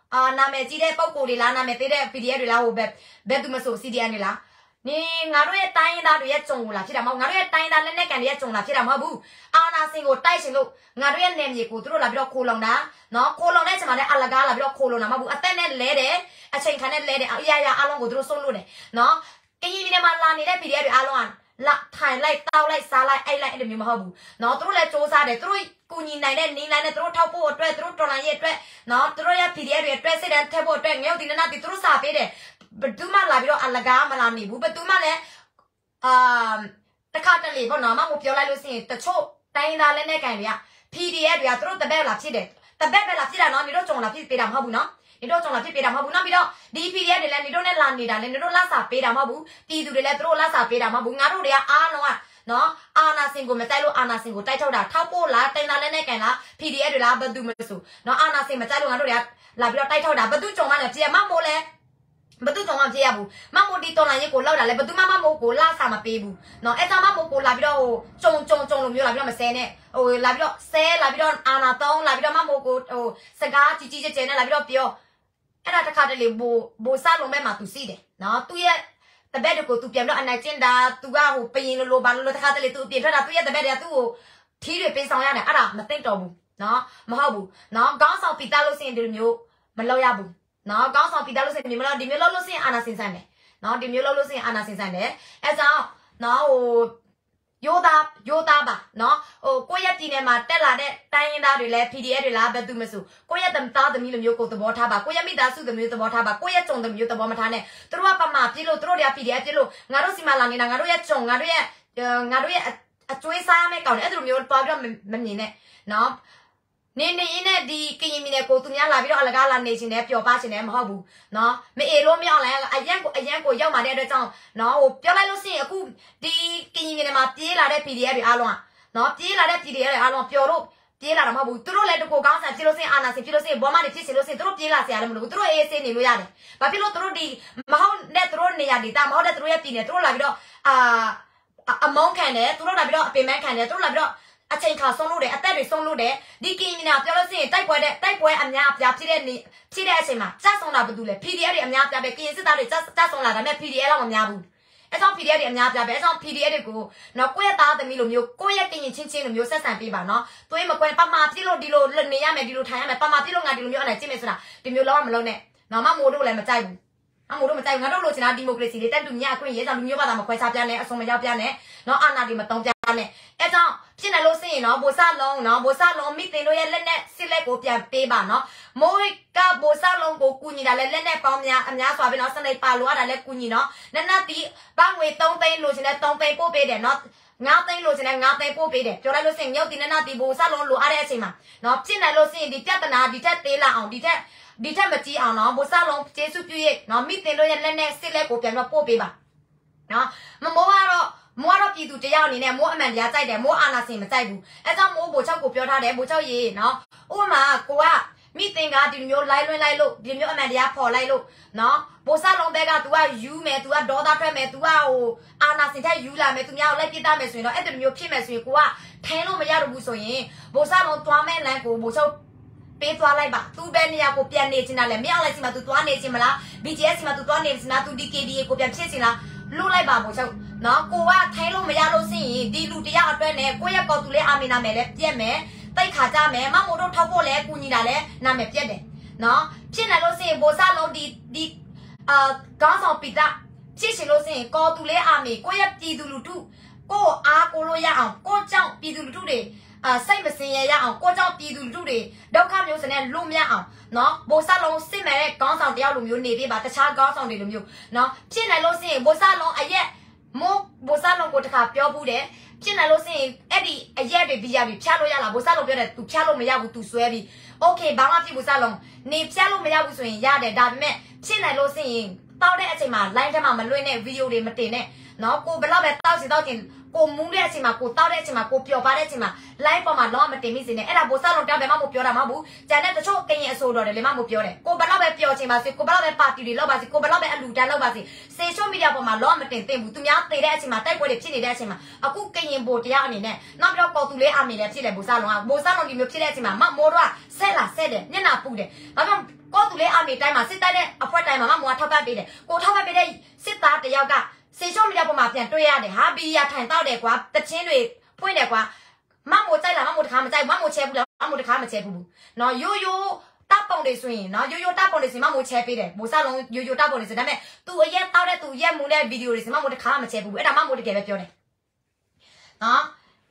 နာမည်ကြီးတဲ့ပုံကိုတွေလားနာမည်သေးတဲ့ PDF တွေလားဟိုဘက်သူမဆို CDN တွေလားနေငါတို့ရဲ့တိုင်းရင်းသားတွေရဲ့ကြုံကိုလာဖြစ်တာမဟုတ်ငါတို့ရဲ့တိုင်းသားလက်နက်ကန်တွေရဲ့ကြုံလာဖြစ်တာမဟုတ်ဘူးအာနာစင်ကိုတိုက်ရှင်လို့ငါတို့ရဲ့နယ်မြေကိုသူတို့လာပြီးတော့ခိုးလုံတာနော်ခိုးလုံတဲ့အချိန်မှာလည်းအလကားလာပြီးတော့ခိုးလုံတာမဟုတ်ဘူးအသက်နဲ့လဲတယ်အချိန်ခါနဲ့လဲတယ်အရာရာအားလုံးကိုသူတို့ဆုံးလို့တယ်နော်ကရင်ပြည်နယ်မှာလာနေတဲ့ PDF တွေအားလုံးကလာထိုင်လိုက်တောက်လိုက်စားလိုက်အိုက်လိုက်အဲ့လိုမျိုးမဟုတ်ဘူးနော်သူတို့လည်းစူးစမ်းတယ်သူတို့ကူညီနိုင်တဲ့နီးလိုက်နဲ့သူတို့ထောက်ဖို့အတွက်သူတို့တော်လိုင်းရဲ့အတွက်နော်သူတို့ရဲ့ PDF တွေအတွက်စစ်တမ်းထည့်ဖို့အတွက်ငယ်ဒီနနာတီသူတို့စာပေးတယ်ဘယ်သူမှလာပြီးတော့အလကားမလာနေဘူးဘယ်သူမှလည်းတခါတလေပေါ့နော်မပြောလိုက်လို့ရှိရင်တချို့တိုင်းသားလက်နဲ့ကန်တွေက PDF တွေကသူတို့တပည့်လာဖြစ်တယ်တပည့်ပဲလာဖြစ်တာနော်နေတို့ကြုံလာဖြစ်ပေးတာမဟုတ်ဘူးနော်နေတို့ကြုံလာဖြစ်ပေးတာမဟုတ်ဘူးနောက်ပြီးတော့ဒီ PDF တွေလည်းနေတို့နဲ့လာနေတာလည်းနေတို့လက်စာပေးတာမဟုတ်ဘူးပြည်သူတွေလည်းသူတို့လက်စာပေးတာမဟုတ်ဘူးငါတို့တွေကအားလုံးကနော်အာနာစင်ကိုမတိုက်လို့အာနာစင်ကိုတိုက်ထုတ်တာထောက်ဖို့လားတိုင်းသားလက်နဲ့ကန်လား PDF တွေလားဘယ်သူမဆိုနော်အာနာစင်မတိုက်လို့ငါတို့တွေကလာပြီးတော့တိုက်ထုတ်တာဘယ်သူကြုံမှလည်းပြမမို့လဲဘယ်သူကြုံမှပြရဘူးမမို့ဒီတော်လိုင်းရေးကိုလောက်တာလဲဘယ်သူမှမမို့ကိုလာစာမပေးဘူးနော်အဲ့ဒါမှမို့ကိုလာပြီးတော့ဟိုကြုံလိုမျိုးလာပြီးတော့မဆဲနဲ့ဟိုလာပြီးတော့ဆဲလာပြီးတော့အာနာတောင်းလာပြီးတော့မမို့ကိုဟိုစကားကြီးကျယ်နဲ့လာပြီးတော့ပြောအဲ့ဒါတခါတလေဘိုစားလုံးမဲ့မှာသူစီးတယ်နော်သူရဲ့တပည့်တွေကိုသူပြန်တော့အနိုင်ကျင်းတာသူကဟိုပရင်လိုဘာလို့တခါတလေသူပြင်ထွက်တာသူရဲ့တပည့်တွေကသူ့ကိုထီးတွေပေးဆောင်ရတယ်အဲ့ဒါမသိတော့ဘူးနော်မဟုတ်ဘူးနော်ကောင်းဆောင်ပီတာလို့စင်ဒီလိုမျိုးမလုပ်ရဘူးနော်ကောင်းဆောင်ပီတာလို့စင်ဒီမျိုးလို့လို့စင်အာနာစင်ဆန်တယ်နော်ဒီမျိုးလို့စင်အာနာစင်ဆန်တယ်အဲ့ကြောင့်နော်ဟိုရိုးသားပါနော်ဟိုကိုယ့်ရဲ့ပြည်နယ်မှာတက်လာတဲ့တိုင်းရင်းသားတွေလည်း PDF တွေလားဘယ်သူမဆိုကိုယ့်ရဲ့သားသမီးလိုမျိုးကိုသဘောထားပါကိုယ့်ရဲ့မိသားစုသမီးသဘောထားပါကိုယ့်ရဲ့ကြုံသမီးသဘောမထားနဲ့သူတို့ကပမာပြလို့သူတို့တွေက PDF ပြလို့ငါတို့စီမလာနေတာငါတို့ရဲ့ကြုံငါတို့ရဲ့အကျွေးစားမဲ့ကောင်းတယ်အဲ့လိုမျိုးပေါ်ပြီးတော့မမြင်နဲ့နော်နေနဲ့ဒီကရင်ပြည်နယ်ကိုသူများလာပြီးတော့အလကားလာနေခြင်းနဲ့ပျော်ပါခြင်းနဲ့မဟုတ်ဘူးနော်မအေလို့မအောင်လဲအရန်ကိုရောက်มาတဲ့အတွက်ကြောင့်နော်ဟိုပြောလိုက်လို့ရှိရင်အခုဒီကရင်ပြည်နယ်မှာပြေးလာတဲ့ PDF တွေအားလုံးอ่ะနော်ပြေးလာတဲ့ PDF တွေအားလုံးပျော်လို့ပြေးလာတာမဟုတ်ဘူးသူတို့လည်းတကူကောင်းဆန်ပြေးလို့ရှိရင်အာနာစင်ပြေးလို့ရှိရင်ဘောမတွေဖြစ်စီလို့ရှိရင်သူတို့ပြေးလာစရာလည်းမလိုဘူးသူတို့အေးဆေးနေလို့ရတယ်ဘာဖြစ်လို့သူတို့ဒီမဟုတ်တဲ့သူတို့နေရာဒေသမဟုတ်တဲ့သူတို့ရဲ့ပြည်နယ်သူတို့လာပြီးတော့အမောင်းခံတယ်သူတို့လာပြီးတော့အပင်မခံတယ်သူတို့လာပြီးတော့အချိန်ခါဆုံးလို့တယ်အသက်တွေဆုံးလို့တယ်ဒီကင်းမီနာပြောလို့ရှိရင်တိုက်ပွဲအများအပြားဖြစ်တဲ့အချိန်မှာစဆုံးတာဘာလို့လဲ PDF တွေအများအပြားပဲကင်းစစ်သားတွေစဆုံးလာဒါပေမဲ့ PDF တော့မများဘူးအဲ့ကြောင့် PDF တွေအများအပြားပဲအဲ့ကြောင့် PDF တွေကိုနော်ကိုယ့်ရဲ့သားသမီးလိုမျိုးကိုယ့်ရဲ့ကင်းချင်းလိုမျိုးဆက်ဆံပေးပါနော်သွေးမကွဲပမာပြစ်လို့ဒီလိုနေရမယ်ဒီလိုထိုင်ရမယ်ပမာပြစ်လို့ငါဒီလိုမျိုးအနေကျင့်မယ်ဆိုတာဒီမျိုးလုံးဝမလုံးနဲ့နော်မမိုးတို့လည်းမကြိုက်ဘူးအမိုးတို့မကြိုက်ငါတို့လိုချင်တာဒီမိုကရေစီတွေတက်တူမြအခွင့်ရေးကြောင့်လူမျိုးဘာသာမခွဲခြားပြနဲ့အစုံမရောက်ပြနဲ့နော်အာဏာတွေမတုံးပြနဲ့အဲ့ကြောင့်ဖြစ်နေလို့ရှိရင်နော်ဘိုဆာလုံးမိတင်တို့ရဲ့လက်နဲ့စစ်လက်ကိုပြန်ပေးပါနော်မိုးကဘိုဆာလုံးကိုကူညီတာလဲလက်နဲ့ပေါင်းများအများစွာပဲနော်စနေပါလိုရတာလဲကူညီနော်နနတီဘငွေ3သိန်းလိုချင်တဲ့3သိန်းပို့ပေးတယ်နော်9သိန်းလိုချင်တဲ့9သိန်းပို့ပေးတယ်ပြောလိုက်လို့ရှိရင်မြုပ်တင်နနတီဘိုဆာလုံးလိုအားတဲ့အချိန်မှာနော်ဖြစ်နေလို့ရှိရင်ဒီပြဿနာဒီထက်သေးလာအောင်ဒီထက်မကြည့်အောင်နော်ဘိုဆာလုံးကျေးဇူးပြုရဲ့နော်မိတင်တို့ရဲ့လက်နဲ့စစ်လက်ကိုပြန်တော့ပို့ပေးပါနော်မမိုးကတော့ပြည်သူတယောက်အနေနဲ့မိုးအမှန်တရားကြိုက်တယ်မိုးအာနာစင်မကြိုက်ဘူးအဲကြောင့်မိုးဘိုချောက်ကိုပြောထားတယ်ဘိုချောက်ရေနော်ဥပမာကိုကမိတင်ကဒီမျိုးလိုက်လွှင့်လိုက်လို့ဒီမျိုးအမှန်တရားပေါ်လိုက်လို့နော်ဘိုဆာလုံးဘက်က तू ကယူမယ် तू ကဒေါသထွက်မယ် तू ကဟိုအာနာစင်ထက်ယူလာမယ် तू များကိုလိုက်ပြစ်တတ်မယ်ဆိုရင်တော့အဲ့ဒီမျိုးဖြစ်မယ်ဆိုရင်ကိုကထဲလို့မရတော့ဘူးဆိုရင်ဘိုဆာလုံးတွားမဲ့လမ်းကိုဘိုချောက်ပေးသွားလိုက်ပါသူပဲနေရာကိုပြန်နေချင်တာလဲမရောက်လိုက်စီမှာ तू သွားနေချင်မလား BTS စီမှာ तू သွားနေချင်လား तू DKDA ကိုပြန်ဖြစ်ချင်လားလူလိုက်ပါဘိုချောက်နော်ကိုကထိုင်းလို့မရလို့ရှိရင်ဒီလူတယောက်အတွက်နဲ့ကိုယ့်ရဲ့ကော်တူလေးအာမင်နာမယ်လဲပြက်မယ်တိတ်ခါကြမယ်မမို့တို့ထောက်ဖို့လဲကူညီတာလဲနာမယ်ပြက်တယ်နော်ဖြစ်နေလို့ရှိရင်ဘိုစားလုံးဒီကောင်းဆောင်ပီတာဖြစ်ရှင်လို့ရှိရင်ကော်တူလေးအာမင်ကိုယ့်ရဲ့ပြည်သူလူထုကိုအားကိုလို့ရအောင်ကိုကြောင့်ပြည်သူလူထုတွေစိတ်မစင်ရရအောင်ကိုကြောင့်ပြည်သူလူထုတွေဒုက္ခမျိုးစနဲ့လွတ်မြောက်အောင်နော်ဘိုစားလုံးစစ်မဲ့တဲ့ကောင်းဆောင်တယောက်လိုမျိုးနေပြပါတခြားကောင်းဆောင်တွေလိုမျိုးနော်ဖြစ်နေလို့ရှိရင်ဘိုစားလုံးအရက်မိုးဘိုစားလုံးကိုတခါပြောဘူးတယ်ဖြစ်နေလို့ရှိရင်အဲ့ဒီအရက်တွေဘီယာတွေဖြတ်လို့ရလားဘိုစားလုံးပြောတယ် तू ဖြတ်လို့မရဘူး तू ဆွဲပြီး okay ဘာမှဖြစ်ဘိုစားလုံးနေဖြတ်လို့မရဘူးဆိုရင်ရတယ်ဒါပေမဲ့ဖြစ်နေလို့ရှိရင်တောက်တဲ့အချိန်မှာ line ထဲမှာမလွှင့်နဲ့ video တွေမတင်နဲ့နော်ကိုဘလောက်ပဲတောက်စီတောက်ချင်းကိုမူးတဲ့အချိန်မှာကိုတောက်တဲ့အချိန်မှာကိုပျော်ပါတဲ့အချိန်မှာ live ပေါ်မှာလောမတင်မိစေနဲ့အဲ့ဒါဘိုးစားလုံးတောက်တယ်မမို့ပြောတာမဟုတ်ဘူးဂျန်တဲ့တချို့ကရင်အဆိုတော်တယ်လေမမို့ပြောတယ်ကိုဘလောက်ပဲပျော်ချင်ပါစေကိုဘလောက်ပဲပါတီတွေလောက်ပါစေကိုဘလောက်ပဲအလူတန်းလောက်ပါစေစေရှုံးမီဒီယာပေါ်မှာလောမတင်သင့်ဘူးသူများသေတဲ့အချိန်မှာတိုက်ပွဲတွေဖြစ်နေတဲ့အချိန်မှာအခုကရင်ဘိုတရားအနေနဲ့နောက်ပြီးတော့ပေါ်သူလေးအမေလည်းဖြစ်တယ်ဘိုးစားလုံးကဘိုးစားလုံးဒီမျိုးဖြစ်တဲ့အချိန်မှာမမိုးတော့ဆက်လာဆက်တယ်မျက်နှာပူတယ်ဘာကြောင့်ကိုသူလေးအမေတိုင်းမှာစစ်တပ်တဲ့အဖွဲတိုင်းမှာမမိုးထောက်ပံ့ပေးတယ်ကိုထောက်ပံ့ပေးတဲ့စစ်သားတယောက်ကစေရှုံးမီဒီယာပေါ်မှာပြန်တွေ့ရတယ်ဟာဘီယာထိုင်တောက်တယ်ကွာတချင်းတွေဖွင့်တယ်ကွာမမိုးကြိုက်လားမမိုးတခါမကြိုက်မမိုးချဲဘူးလားမမိုးတခါမချဲဘူးနော်ရိုးရိုးတပ်ပုံတွေဆိုရင်နော်ရိုးရိုးတပ်ပုံတွေဆိုမမိုးချဲပေးတယ်ဘိုးစားလုံးရိုးရိုးတပ်ပုံတွေဆိုဒါပေမဲ့သူအရက်တောက်တဲ့သူရက်မူတဲ့ဗီဒီယိုတွေဆိုမမိုးတခါမချဲဘူးအဲ့ဒါမမိုးတကယ်ပဲပြောတယ်နော်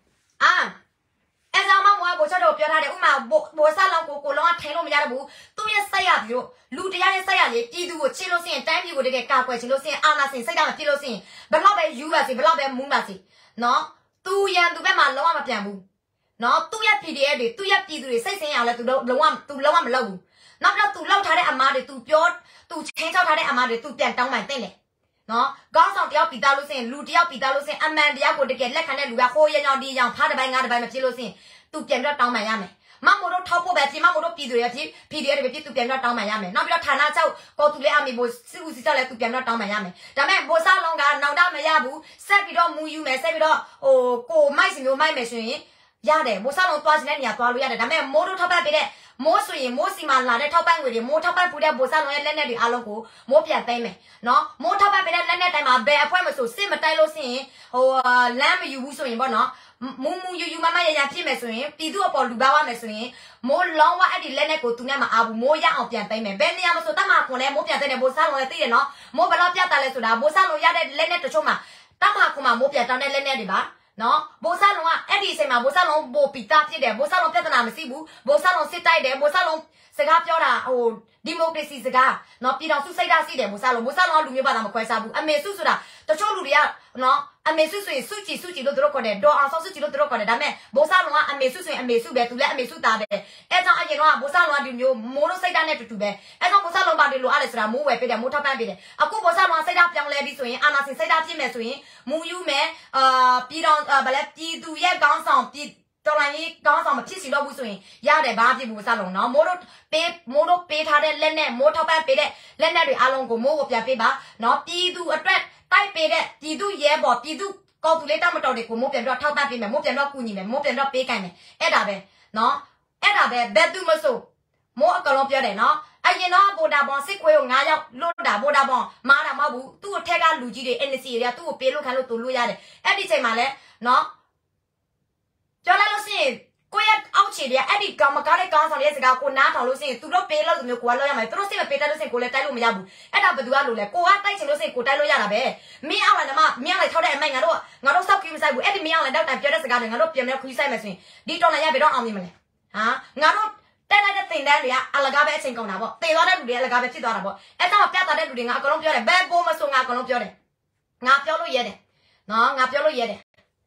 အဲ့ဒါမှမဟုတ်ဘိုးချက်တော့ပြောထားတယ်ဥမာဘိုးစားလုံးကိုလုံးဝထိုင်လို့မရတော့ဘူးသူ့ရဲ့စိတ်ရပြီးတော့လူတရားရဲ့စိတ်ရလေပြည်သူကိုချစ်လို့စရင်တိုင်းပြည်ကိုတကယ်ကာကွယ်ချင်လို့စရင်အာနာစင်စိတ်ဓာတ်မဖြစ်လို့စရင်ဘယ်တော့ပဲယူပါစေဘယ်တော့ပဲမူးပါစေနော်သူရန်သူဘက်မှာလုံးဝမပြန်ဘူးနော်သူ့ရဲ့ PDF တွေသူ့ရဲ့ပြည်သူတွေစိတ်ဆင်းရအောင်လဲသူလုံးဝမလုပ်ဘူးနောက်ပြီးတော့သူလောက်ထားတဲ့အမားတွေသူပြောသူချင်းချောက်ထားတဲ့အမားတွေသူပြန်တောင်းပန်တဲ့လေနော်ကောင်းဆောင်တယောက်ပြီးသားလို့စရင်လူတယောက်ပြီးသားလို့စရင်အမှန်တရားကိုတကယ်လက်ခံတဲ့လူကဟိုးရအောင်ဒီအောင်ဖားတစ်ပိုင်းငါးတစ်ပိုင်းမဖြစ်လို့စရင်သူပြန်ပြီးတော့တောင်းပန်ရမယ်မမို့တို့ထောက်ဖို့ပဲဖြစ်မမို့တို့ပြည်သူတွေဖြစ် PDF တွေဖြစ်သူပြန်ပြီးတော့တောင်းပန်ရမယ်နောက်ပြီးတော့ဌာနချုပ်ပေါ်သူလေးအမေဘိုးစစ်ဦးစီးချုပ်လည်းသူပြန်ပြီးတော့တောင်းပန်ရမယ်ဒါပေမဲ့ဘိုးစားလုံးကနောင်တမရဘူးဆက်ပြီးတော့မူယူမယ်ဆက်ပြီးတော့ကိုမိုက်စီမျိုးမိုက်မယ်ဆိုရင်ရတယ်မိုးစားလုံးသွားခြင်းတဲ့နေရာသွားလို့ရတယ်ဒါပေမဲ့မိုးတို့ထောက်ပံ့ပေးတဲ့မိုးဆိုရင်မိုးစီမှာလာတဲ့ထောက်ပံ့ငွေတွေမိုးထောက်ပံ့ပူတဲ့ဘိုးစားလုံးရဲ့လက်နက်တွေအားလုံးကိုမိုးပြန်သိမ်းမယ်နော်မိုးထောက်ပံ့ပေးတဲ့လက်နက်တိုင်းမှာဘယ်အဖွဲ့မဆိုစစ်မတိုက်လို့စရင်လမ်းမယူဘူးဆိုရင်ပေါ့နော်မူယူမမရဖြစ်မယ်ဆိုရင်ပြည်သူအပေါ်လူပါဝမယ်ဆိုရင်မိုးလုံးဝအဲ့ဒီလက်နက်ကိုသူနဲ့မအားဘူးမိုးရအောင်ပြန်သိမ်းမယ်ဘယ်နေရာမဆိုတတ်မှာခွန်လဲမိုးပြန်သိမ်းတယ်ဘိုးစားလုံးလည်းသိတယ်နော်မိုးဘယ်တော့ပြတ်တာလဲဆိုတာဘိုးစားလုံးရတဲ့လက်နက်တချို့မှာတတ်မှာခွန်မှာမိုးပြန်တောင်းတဲ့လက်နက်တွေပါနော်ဘိုးစားလုံးကအဲ့ဒီအချိန်မှာဘိုးစားလုံးဘိုးပီတာဖြစ်တယ်ဘိုးစားလုံးပြဿနာမရှိဘူးဘိုးစားလုံးစစ်တိုက်တယ်ဘိုးစားလုံးစကားပြောတာဒီမိုကရေစီစကားနော်ပြည်တော်စုစိတ်ဓာတ်ရှိတယ်ဘိုးစားလုံးကလူမျိုးပါတာမခွဲခြားဘူးအမေစုဆိုတာတချို့လူတွေကနော်အမေစုဆိုရင်စုကြည်လို့တို့ခေါ်တယ်ဒေါ်အောင်ဆောစုကြည်လို့တို့ခေါ်တယ်ဒါပေမဲ့ဘိုးစားလုံးကအမေစုဆိုရင်အမေစုပဲသူလည်းအမေစုသားပဲအဲကြောင့်အရင်တော့ဘိုးစားလုံးကဒီမျိုးမိုးတို့စိတ်ဓာတ်နဲ့တူတူပဲအဲကြောင့်ဘိုးစားလုံးပါတယ်လို့အားလေဆိုတာမိုးဝယ်ပေးတယ်မိုးထောက်ပံ့ပေးတယ်အခုဘိုးစားလုံးကစိတ်ဓာတ်ပြောင်းလဲပြီးဆိုရင်အာနာစင်စိတ်ဓာတ်ဖြစ်မယ်ဆိုရင်မူယူမယ်ပြည်တော်ဗလဲပြည်သူရဲ့ကောင်းဆောင်ပြည်တော်လိုင်းကြီးကောင်းဆောင်မဖြစ်စီတော့ဘူးဆိုရင်ရတယ်ဘာဖြစ်ဘူးစားလုံးနော်မိုးတို့ပေးထားတဲ့လက်နဲ့မိုးထောက်ပံ့ပေးတဲ့လက်နဲ့တွေအားလုံးကိုမိုးကိုပြန်ပေးပါနော်ပြည်သူအတွက်တိုက်ပေးတဲ့ပြည်သူရဲဘော်ပြည်သူကော်တူလေးတောက်မတော်တွေကိုမိုးပြန်တော့ထောက်ပံ့ပေးမယ်မိုးပြန်တော့ကူညီမယ်မိုးပြန်တော့ပေးကင်မယ်အဲ့ဒါပဲနော်အဲ့ဒါပဲဘယ်သူမဆိုမိုးအကလုံးပြောတယ်နော်အရင်တော့ဗိုဒါဘွန်စစ်ခွေးကို9ယောက်လွတ်တာဗိုဒါဘွန်မားတာမဟုတ်ဘူးသူ့အထက်ကလူကြီးတွေ NC တွေကသူ့ကိုပေးလို့ခံလို့တူလို့ရတယ်အဲ့ဒီချိန်မှာလဲနော်ပြောလိုက်လို့ရှိရင်ကိုယ့်ရဲ့အောက်ခြေတွေကအဲ့ဒီကောင်မကားတဲ့ကောင်းဆောင်ရဲ့စကားကိုနားထောင်လို့ရှိရင်သူတို့ပေးလို့မျိုးကိုကလောက်ရမယ်သူတို့စိတ်မပေးတတ်လို့ရှိရင်ကိုလည်းတိုက်လို့မရဘူးအဲ့ဒါဘယ်သူကလို့လဲကိုကတိုက်ချင်လို့ရှိရင်ကိုတိုက်လို့ရတာပဲမင်းအောင်လည်းမင်းအောင်လည်းထောက်တဲ့အမိုက်ငါတို့စောက်ခီးမဆိုင်ဘူးအဲ့ဒီမင်းအောင်လည်းတောက်တန်ပြောတဲ့စကားတွေငါတို့ပြန်ပြန်ခီးဆိုင်မယ်ဆိုရင်ဒီတော်လည်းရပြီတော့အောင်မြင်မလဲဟာငါတို့တက်လိုက်တဲ့တင်တန်းတွေကအလကားပဲအချိန်ကုန်တာပေါ့တေသွားတဲ့လူတွေကအလကားပဲဖြစ်သွားတာပေါ့အဲ့ဒါမှပြတ်သွားတဲ့လူတွေငါအကုန်လုံးပြောတယ်ဘယ်ကိုမဆိုငါအကုန်လုံးပြောတယ်ငါပြောလို့ရတယ်နော်ငါပြောလို့ရတယ်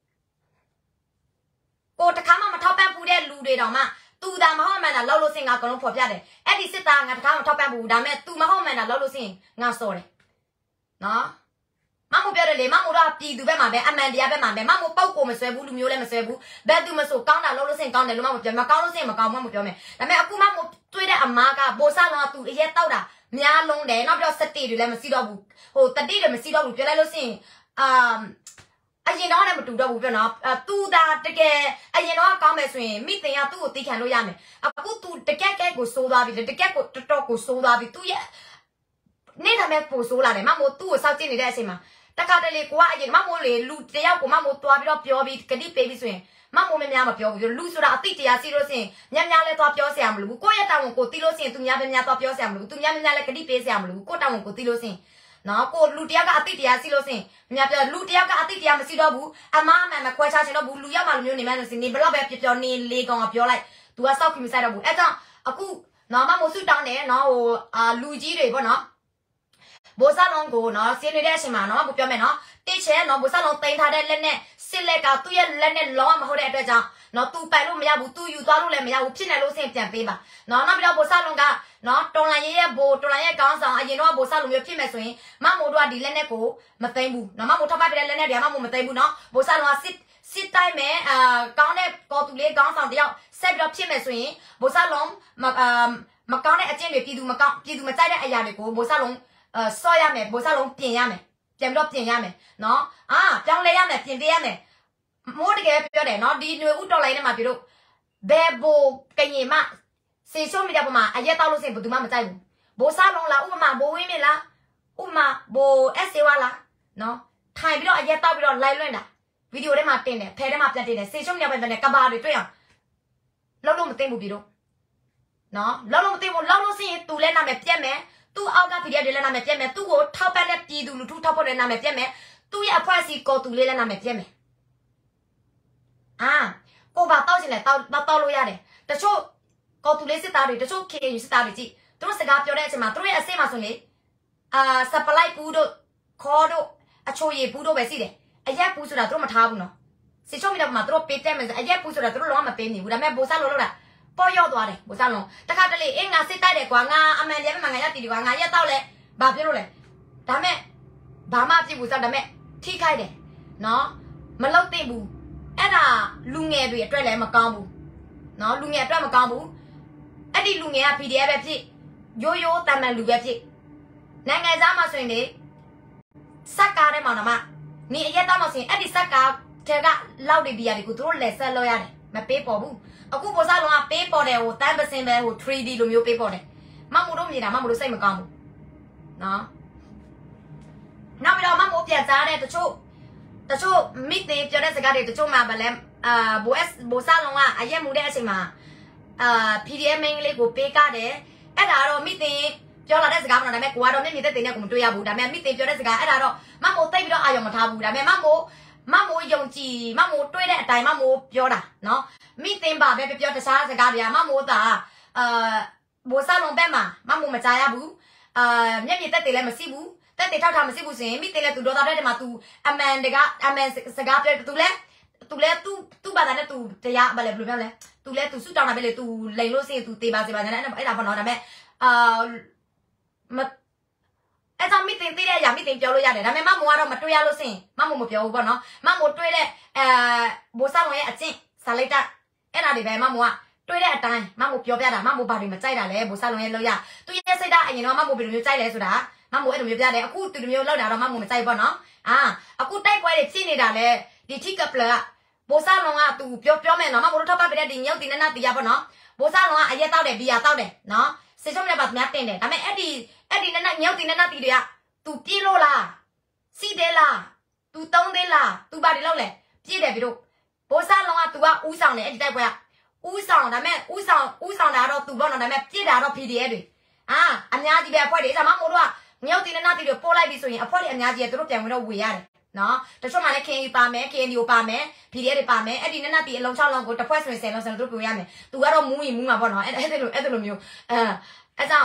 ကိုတခါမှမထောက်ပံ့ဘူးတဲ့လူတွေတောင်မှသူသာမဟုတ်မှန်တာလောက်လို့စင်ငါအကုန်လုံးဖော်ပြတယ်အဲ့ဒီစစ်သားငါတခါမှထောက်ပံ့ဘူးဒါပေမဲ့ तू မဟုတ်မှန်တာလောက်လို့စင်ငါစော်တယ်နော်မမို့ပြောတယ်လေမမို့တော့ပြည်သူဘက်မှာပဲအမှန်တရားဘက်မှာပဲမမို့ပေါက်ကိုမဆွဲဘူးလူမျိုးလည်းမဆွဲဘူးဘယ်သူမဆိုကောင်းတာလောက်လို့စင်ကောင်းတယ်လို့မမို့ပြောမကောင်းလို့စင်မကောင်းမှမပြောမယ်ဒါပေမဲ့အခုမမို့တွေးတဲ့အမားကဘိုးစားလုံးက तू အရက်တောက်တာများလုံးတယ်နောက်ပြီးတော့စက်တီတွေလည်းမရှိတော့ဘူးတတိတွေမရှိတော့ဘူးပြောလိုက်လို့စင်အရင်တော့လည်းမတူတော့ဘူးပြောနော်သူသာတကယ်အရင်တော့ကောင်းမယ်ဆိုရင်မိတင်ကသူ့ကိုသိခံလို့ရမယ်အခုသူတကက်ကကိုစိုးသွားပြီတကက်ကိုတော်တော်ကိုစိုးသွားပြီသူရဲ့နေတာမဲ့ပိုစိုးလာတယ်မမို့သူ့ကိုစောက်ကြည့်နေတဲ့အချိန်မှာတခါတလေကိုကအရင်မမို့လေလူတယောက်ကိုမမို့သွားပြီးတော့ပြောပြီးဂတိပေးပြီးဆိုရင်မမို့မများမပြောဘူးလူဆိုတာအသိတရားစီလို့စင်ညံ့ညံ့လဲသွားပြောစရာမလိုဘူးကိုယ့်ရဲ့တာဝန်ကိုသိလို့စင်သူများသွားပြောစရာမလိုဘူးသူများလဲဂတိပေးစရာမလိုဘူးကိုယ့်တာဝန်ကိုသိလို့စင်နော်ကိုလူတယောက်ကအသိတရားစီလို့စင်မြတ်ပြောလူတယောက်ကအသိတရားမရှိတော့ဘူးအမားအမှန်မခွဲခြားချင်တော့ဘူးလူရောက်မှလူမျိုးနေမှလို့စင်နေဘလောက်ပဲပြောနေလေကောင်ကပြောလိုက် तू ကစောက်ခီမဆိုင်တော့ဘူးအဲ့ကြောင့်အခုနော်မမို့ဆူတောင်းတယ်နော်လူကြီးတွေပေါ့နော်ဘိုးစားလုံးကိုနော်စင်းနေတဲ့အချိန်မှာနော်ကိုပြောမယ်နော်တိချဲနော်ဘိုးစားလုံးတင်ထားတဲ့လက်နဲ့စစ်လက်ကသူ့ရဲ့လက်နဲ့လောမဟုတ်တဲ့အတွက်ကြောင့်နော် तू ပိုင်လို့မရဘူး तू ယူသွားလို့လည်းမရဘူးဖြစ်နေလို့စင်ပြန်ပေးပါနော်နောက်ပြီးတော့ဘိုးစားလုံးကနော်တော်လိုင်းရဲ့ဘိုးတော်လိုင်းရဲ့ကောင်းဆောင်အရင်တော့ဘိုးစားလိုမျိုးဖြစ်မယ်ဆိုရင်မမိုးတို့ကဒီလက်နဲ့ကိုမသိမ်းဘူးနော်မမိုးထောက်ပံ့ပြတဲ့လက်နဲ့တွေကမမိုးမသိမ်းဘူးနော်ဘိုးစားလုံးကစစ်တိုင်းမဲ့ကောင်းတဲ့ကော်တူလေးကောင်းဆောင်တယောက်ဆက်ပြီးတော့ဖြစ်မယ်ဆိုရင်ဘိုးစားလုံးမကောင်းတဲ့အကျင့်တွေပြည်သူမကြိုက်တဲ့အရာတွေကိုဘိုးစားလုံးဆော့ရမယ်ဘိုးစားလုံးပြင်ရမယ်ပြန်ပြီးတော့ပြင်ရမယ်နော်ပြောင်းလဲရမယ်ပြင်ပေးရမယ်မိုးတကယ်ပြောတယ်နော်ဒီຫນွေဥတော်လိုင်းနဲ့မှာပြတို့ဘယ်ဘိုးကရင်မစေရှုံးမိတဲ့ပုံမှာအရက်တောက်လို့စင်ဘယ်သူမှမကြိုက်ဘူးဘိုးစားလုံးလားဥပမာဘိုးဝင်းမြလားဥပမာဘိုး SA ဝါလားနော်ထိုင်ပြီးတော့အရက်တောက်ပြီးတော့ live လွှင့်တာဗီဒီယိုထဲမှာတင်တယ်ဖဲထဲမှာပြန်တင်တယ်စေရှုံးမြောက်ပဲနဲ့ကဘာတွေတွေ့အောင်လောက်လို့မသိဘူးပြီတော့နော်လောက်လို့မသိဘူးလောက်လို့စရင်သူလဲနာမယ်ပြက်မယ်သူ့အောက်ကဗီဒီယိုတွေလဲနာမယ်ပြက်မယ်သူ့ကိုထောက်ပံ့တဲ့ပြည်သူလူထုထောက်ဖို့လဲနာမယ်ပြက်မယ်သူ့ရဲ့အဖွဲ့အစည်းကော်တူလေးလဲနာမယ်ပြက်မယ်ကိုဘာတောက်ချင်လဲတောက်လို့ရတယ်တချို့ကော်တူလေးစစ်သားတွေတချို့ KU စစ်သားတွေကြည့်သူတို့စကားပြောတဲ့အချိန်မှာသူတို့ရဲ့အစိမ့်မှာဆိုရင်စပလိုက်ဘူးတို့ခေါ်တို့အချိုရည်ဘူးတို့ပဲစီးတယ်အရက်ဘူးဆိုတာသူတို့မထားဘူးနော်စီချုံမိတဲ့ပုံမှာသူတို့ပေးတဲ့မယ်ဆိုအရက်ဘူးဆိုတာသူတို့လုံးဝမပေးနိုင်ဘူးဒါပေမဲ့ဘိုးစားလို့လို့လားပေါ်ရောက်သွားတယ်ဘိုးစားလုံးတခါတလေငါစစ်တိုက်တယ်ကွာငါအမှန်တရားမှငါရတည်တယ်ကွာငါရက်တော့လဲဘာဖြစ်လို့လဲဒါမဲ့ဘာမှပြစ်ဘူးစားဒါမဲ့ထိခိုက်တယ်နော်မလောက်သိဘူးအဲ့ဒါလူငယ်တွေအတွက်လည်းမကောင်းဘူးနော်လူငယ်အတွက်မကောင်းဘူးအဲ့ဒီလူငယ်က PDF ပဲဖြစ်ရိုးရိုးတမန်လူပဲဖြစ်နိုင်ငံသားမှာဆိုရင်လေစက်ကားထဲမှာတော့နေအရက်တော့မှဆိုရင်အဲ့ဒီစက်ကားထဲကလောက်တွေဒီယာတွေကိုသူတို့လက်ဆက်လို့ရတယ်မပေးပေါ်ဘူးအခုပေါ်စားလုံးကပေးပေါ်တယ်ဟိုတန်းပစင်ပဲဟို 3D လိုမျိုးပေးပေါ်တယ်မမို့တို့မြင်တာမမို့တို့စိတ်မကောင်းဘူးနော်နောက်ပြီးတော့မမို့ပြန်စားတဲ့တချို့မိတင်ပြောတဲ့စကားတွေတချို့မှဗလဲဘိုစားလုံးကအရက်မှုတဲ့အချိန်မှာPDF မင်းကလေးကိုပေးကားတယ်အဲ့ဒါတော့မိတင်ပြောလာတဲ့စကားမနော်ဒါပေမဲ့ကိုကတော့မျက်မြင်သက်သေနဲ့ကိုမတွေ့ရဘူးဒါပေမဲ့မိတင်ပြောတဲ့စကားအဲ့ဒါတော့မမို့သိပြီးတော့အာရုံမထားဘူးဒါပေမဲ့မမို့ယုံကြည်မမို့တွေးတဲ့အတိုင်းမမို့ပြောတာနော်မိတင်ပါပဲပြောတခြားစကားတွေကမမို့သာဘိုးစားလုံးဘက်မှာမမို့မကြားရဘူးမျက်မြင်သက်သေလည်းမရှိဘူးသက်သေထောက်ထားမရှိဘူးဆိုရင်မိတင်လည်းသူဒေါ်သားတဲ့မှာ तू အမှန်စကားပြောသူလည်းသူ့ဘာသာနဲ့ तू တရားဘာလဲဘယ်လိုပြောလဲ तू လည်း तू စွတောင်းတာပဲလေ तू လိန်လို့စရင် तू တေးပါစေပါနဲ့အဲ့ဒါပေါ့နော်ဒါပေမဲ့အဲ့ကြောင့်မိတင်သိတဲ့အရာမိတင်ပြောလို့ရတယ်ဒါပေမဲ့မမို့ကတော့မတွေ့ရလို့စင်မမို့မပြောဘူးပေါ့နော်မမို့တွေ့တဲ့ဘိုးဆောင်ရဲ့အကျင့်စာလိုက်တာအဲ့ဒါတွေပဲမမို့ကတွေ့တဲ့အတိုင်းမမို့ပြောပြတာမမို့ဘာတွေမကြိုက်တာလဲဘိုးဆောင်ရဲ့လောက်ရသူရဲ့စိတ်ဓာတ်အရင်တော့မမို့ဘယ်လိုမျိုးကြိုက်လဲဆိုတာမမို့အဲ့လိုမျိုးပြတယ်အခုသူလိုမျိုးလောက်တာတော့မမို့မကြိုက်ပေါ့နော်အခုတိုက်ပွဲတွေဖြစ်နေတာလဲဒီထိကပလကဘိုးဆောင်က तू ပြောမယ်နော်မမို့တို့ထောက်ပံ့ပေးတဲ့ဒီညောက်တင်နတီးရပေါ့နော်ဘိုးဆောင်ကအရက်တောက်တယ်ဘီယာတောက်တယ်နော်စေချုံနဲ့ပါသမားတင်တယ်ဒါပေမဲ့အဲ့ဒီနညောက်တင်နတီးတွေက तू ပြေးလို့လားစီတယ်လား तू တုံးသေးလား तू ဘာတွေလုပ်လဲပြေးတယ်ပြီးတော့ဘိုးဆောင်က तू ကဥဆောင်တယ်အဲ့ဒီတိုက်ပွဲကဥဆောင်ဒါပေမဲ့ဥဆောင်တာတော့ तू ပေါ့နော်ဒါပေမဲ့ပြေးတာတော့ PDF တွေအများကြီးပဲအဖွဲ့တွေဒါမှမဟုတ်တော့ညောက်တင်နတီးတွေပို့လိုက်ပြီဆိုရင်အဖွဲ့တွေအများကြီးသူတို့ပြန်ဝင်တော့ဝေရတယ်နော်တချို့မှလည်း KNU ပါမယ် KNU ပါမယ် PDF တွေပါမယ်အဲ့ဒီနတီအလုံး6လုံးကိုတစ်ဖွဲ့ဆိုရင်10လုံးတို့ပြောရမယ် तू ကတော့မူးရင်မူးမှာပေါ့နော်အဲ့လိုမျိုးအဲ့ကြောင့်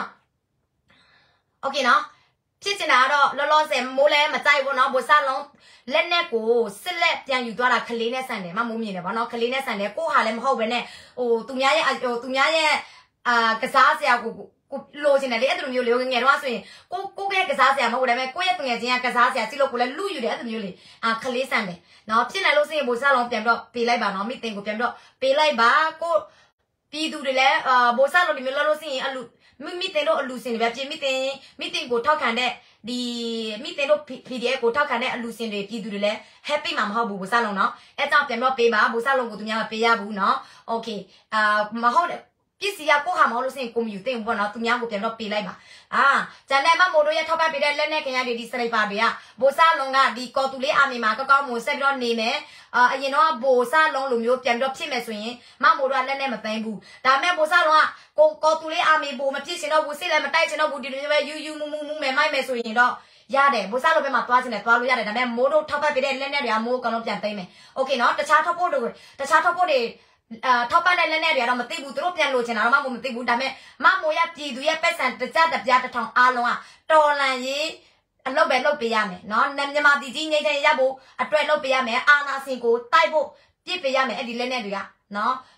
Okay နော်ဖြစ်နေတာကတော့လောလောဆယ်မိုးလဲမကြိုက်ဘူးနော်ဘိုးစားလုံးလက်နဲ့ကိုစစ်လက်ပြန်ယူသွားတာခလေးနဲ့ဆန်တယ်မမိုးမြင်တယ်ဗောနော်ခလေးနဲ့ဆန်တယ်ကိုဟာလည်းမဟုတ်ပဲနဲ့သူများရဲ့ကစားစရာကိုလိုချင်တယ်လေအဲ့လိုမျိုးလေငယ်တော့ဆိုရင်ကိုရဲ့ကစားစရာမဟုတ်တယ်ဒါပေမဲ့ကိုရဲ့တငယ်ချင်းကကစားစရာစီလို့ကိုလည်းလူယူတယ်အဲ့လိုမျိုးလေခလေးဆန်တယ်နော်ဖြစ်နေလို့ဆိုရင်ဘိုးစားလုံးပြန်ပြီးတော့ပေးလိုက်ပါနော်မိတင်ကိုပြန်ပြီးတော့ပေးလိုက်ပါကိုပြည်သူတွေလည်းဘိုးစားလုံးဒီမျိုးလို့ဆိုရင်အလူမိတင်တို့အလူစင်တွေပဲပြင်မိတင်ကိုထောက်ခံတဲ့ဒီမိတင်တို့ PDF ကိုထောက်ခံတဲ့အလူစင်တွေပြည်သူတွေလည်း happy မှာမဟုတ်ဘူးဘိုးစားလုံးနော်အဲ့ကြောင့်ပြန်ပြီးတော့ပေးပါဘိုးစားလုံးကိုသူများမပေးရဘူးနော် Okay မဟုတ်ပစ္စည်းကကိုဟာမဟုတ်လို့စင်ကိုမယူတင်ဘောနော်သူများကိုပြန်တော့ပေးလိုက်ပါဂျန်တဲ့မမို့တို့ရဲ့ထောက်ပံ့ပေးတဲ့လက်နဲ့ခင်ရတွေဒီစနိုက်ပါတွေကဘိုးစားလုံးကဒီကော်တူလေးအာမီမှာကောင်းမို့ဆက်ပြီးတော့နေမယ်အရင်တော့ဘိုးစားလုံးလိုမျိုးပြန်ပြီးတော့ဖြစ်မယ်ဆိုရင်မမို့တို့ကလက်နဲ့မသိမ်းဘူးဒါမဲ့ဘိုးစားလုံးကကော်တူလေးအာမီဘိုးမဖြစ်ရှင်တော့ဘူးစစ်လည်းမတိုက်ရှင်တော့ဘူးဒီလိုမျိုးပဲယူမူမယ်မိုက်မယ်ဆိုရင်တော့ရတယ်ဘိုးစားလုံးပဲမှာသွားချင်တယ်သွားလို့ရတယ်ဒါမဲ့မိုးတို့ထောက်ပံ့ပေးတဲ့လက်နဲ့တွေကမိုးကောင်လုံးပြန်သိမ်းမယ်โอเคနော်တခြားထောက်ဖို့တွေထောက်ပံ့တဲ့လက်နဲ့တွေကတော့မသိဘူးသူတို့ပြန်လို့ချင်တာတော့မမို့မသိဘူးဒါပေမဲ့မမို့ရပြည်သူရဲ့ပက်ဆန်တကြတပြားတစ်ထောင်အားလုံးကတော်လန်ရေးအလုပ်ပဲလုပ်ပေးရမယ်နော်မြန်မာပြည်ကြီးငိမ့်တဲ့ရဖို့အတွက်လုပ်ပေးရမယ်အာနာစင်ကိုတိုက်ဖို့ပြစ်ပေးရမယ်အဲ့ဒီလက်နဲ့တွေကနော်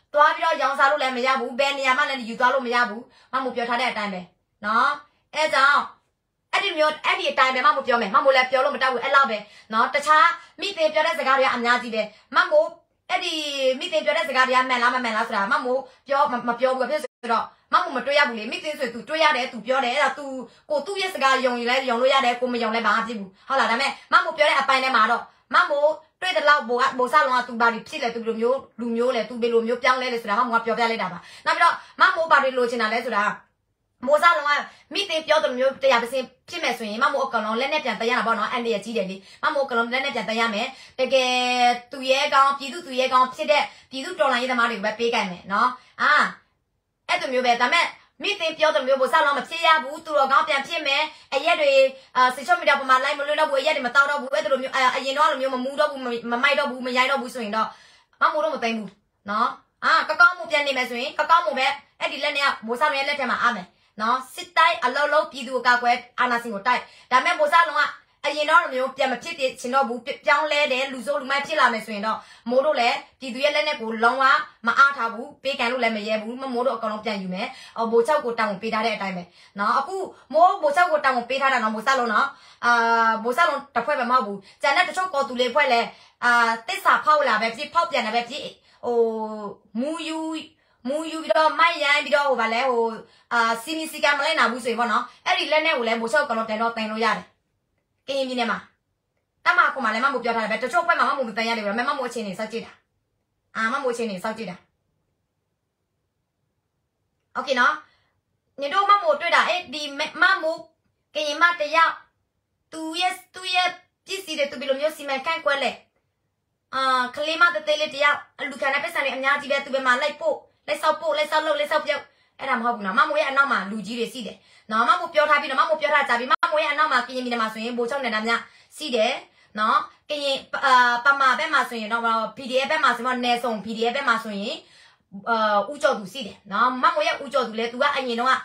သွားပြီးတော့ရောင်စားလို့လည်းမရဘူးဘယ်နေရာမှလည်းယူသွားလို့မရဘူးမမို့ပြောထားတဲ့အတိုင်းပဲနော်အဲကြောင့်အဲ့ဒီမျိုးအဲ့ဒီအတိုင်းပဲမမို့ပြောမယ်မမို့လည်းပြောလို့မတောက်ဘူးအဲ့လောက်ပဲနော်တခြားမိတင်ပြောတဲ့စကားတွေကအများကြီးပဲမမို့အဲ့ဒီမိတင်ပြောတဲ့စကားတွေကမှန်လားမမှန်လားဆိုတာမမို့ပြောမပြောဘူးဖြစ်ဆိုတော့မမို့မတွေ့ရဘူးလေမိတင်ဆို तू တွေ့ရတယ် तू ပြောတယ်အဲ့ဒါ तू ကိုသူ့ရဲ့စကားယုံလဲယုံလို့ရတယ်ကိုမယုံလဲဘာမှဖြစ်ဘူးဟုတ်လားဒါပေမဲ့မမို့ပြောတဲ့အပိုင်းထဲမှာတော့မမို့တွေ့တဲ့လောက်ဘိုးစားလုံးက तू ဘာတွေဖြစ်လဲ तू ဘယ်လိုမျိုးလူမျိုးလဲ तू ဘယ်လိုမျိုးပြောင်းလဲလဲဆိုတာမမို့ကပြောပြလိုက်တာပါနောက်ပြီးတော့မမို့ဘာတွေလိုချင်တာလဲဆိုတာမိုးစားလုံးကမိတင်ပြောတဲ့မျိုးတရားပစင်ဖြစ်မဲ့ဆိုရင်မမို့အကောင်လုံးလက်နဲ့ပြန်တရတာပေါ့နော်အန်ဒီရကြီးတယ်လေမမို့အကောင်လုံးလက်နဲ့ပြန်တရမယ်တကယ်သူရဲကောင်းပြည်သူရဲကောင်းဖြစ်တဲ့ပြည်သူတော်လှန်ရေးသမားတွေကိုပဲပေးကြမယ်နော်အဲ့လိုမျိုးပဲဒါမဲ့မိတင်ပြောတဲ့မျိုးမိုးစားလုံးမဖြစ်ရဘူးသူတော်ကောင်းပြန်ဖြစ်မယ်အရက်တွေစစ်ချုပ်မီဒီယာပေါ်မှာလိုက်မလွတ်တော့ဘူးအရက်တွေမတောက်တော့ဘူးအဲ့လိုမျိုးအရင်တော့လိုမျိုးမမူးတော့ဘူးမမိုက်တော့ဘူးမရိုက်တော့ဘူးဆိုရင်တော့မမို့တော့မသိဘူးနော်ကကောင်းမှုပြန်နေမယ်ဆိုရင်ကကောင်းမှုပဲအဲ့ဒီလက်နဲ့မိုးစားလုံးရဲ့လက်ထဲမှာအားမယ်နော်စစ်တိုင်းအလုံးလုံးပြည်သူအကာအကွယ်အာဏာရှင်ကိုတိုက်ဒါမဲ့မိုးစားလုံးကအရင်တော့မျိုးပြန်မဖြစ်တဲ့ရှင်တော့ဘူးပြောင်းလဲတယ်လူစိုးလူမိုက်ဖြစ်လာမယ်ဆိုရင်တော့မိုးတို့လည်းပြည်သူရဲ့လက်နဲ့ကိုလုံးဝမအားထားဘူးပေးကန်လို့လည်းမရဲဘူးမိုးတို့အကောင်လုံးပြန်ယူမယ်ဘိုးချောက်ကိုတောင်းပေးထားတဲ့အတိုင်းပဲနော်အခုမိုးဘိုးချောက်ကိုတောင်းပေးထားတာနော်မိုးစားလုံးနော်ဘိုးစားလုံးတစ်ဖွဲ့ပဲမဟုတ်ဘူးကျန်တဲ့တချို့ကော်တူလေးဖွဲ့လဲတစ္ဆာဖောက်လာပဲဖြစ်ဖောက်ပြန်တယ်ပဲဖြစ်မူယူပြီးတော့မိုက်ရိုင်းပြီးတော့ဟိုဗာလဲဟိုစီနီစီကမလဲနာဘူးဆိုရင်ပေါ့နော်အဲ့ဒီလက်နဲ့ကိုလည်းမိုးချောက်ကောင်တော့တင်တော့တင်လို့ရတယ်ကင်းပြည်နယ်မှာတမခုမှလည်းမမို့ပြောထားတယ်ပဲတချို့ဘက်မှာမမို့မတန်ရတယ်ပဲမမို့အချင်းနေစောက်ကြည့်တာမမို့အချင်းနေစောက်ကြည့်တာโอเคနော်ညီတို့မမို့တွေ့တာဒီမမို့ကရင်မတယောက်သူရဲ့ပစ္စည်းတွေသူဘယ်လိုမျိုးစီမံခန့်ခွဲလဲကလေးမတသေးလေးတယောက်လူခံတဲ့ပတ်စံတွေအများကြီးပဲသူပဲမှာလိုက်ပို့လက်ဆောက်ပို့လက်ဆောက်လုပ်လက်ဆောက်ပြုတ်အဲ့ဒါမဟုတ်ဘူးနော်မမို့ရဲ့အနောက်မှာလူကြီးတွေစီးတယ်နော်မမို့ပြောထားပြီးတော့မမို့ပြောထားကြပြီမမို့ရဲ့အနောက်မှာကရင်ပြည်နယ်မှာဆိုရင်ဘိုးချောင်းနေတာများစီးတယ်နော်ကရင်ပမာဘက်မှာဆိုရင်တော့ PDF ဘက်မှာဆိုတော့နယ်ဆုံ PDF ဘက်မှာဆိုရင်ဦးကျော်သူစီးတယ်နော်မမို့ရဲ့ဦးကျော်သူလဲသူကအရင်တော့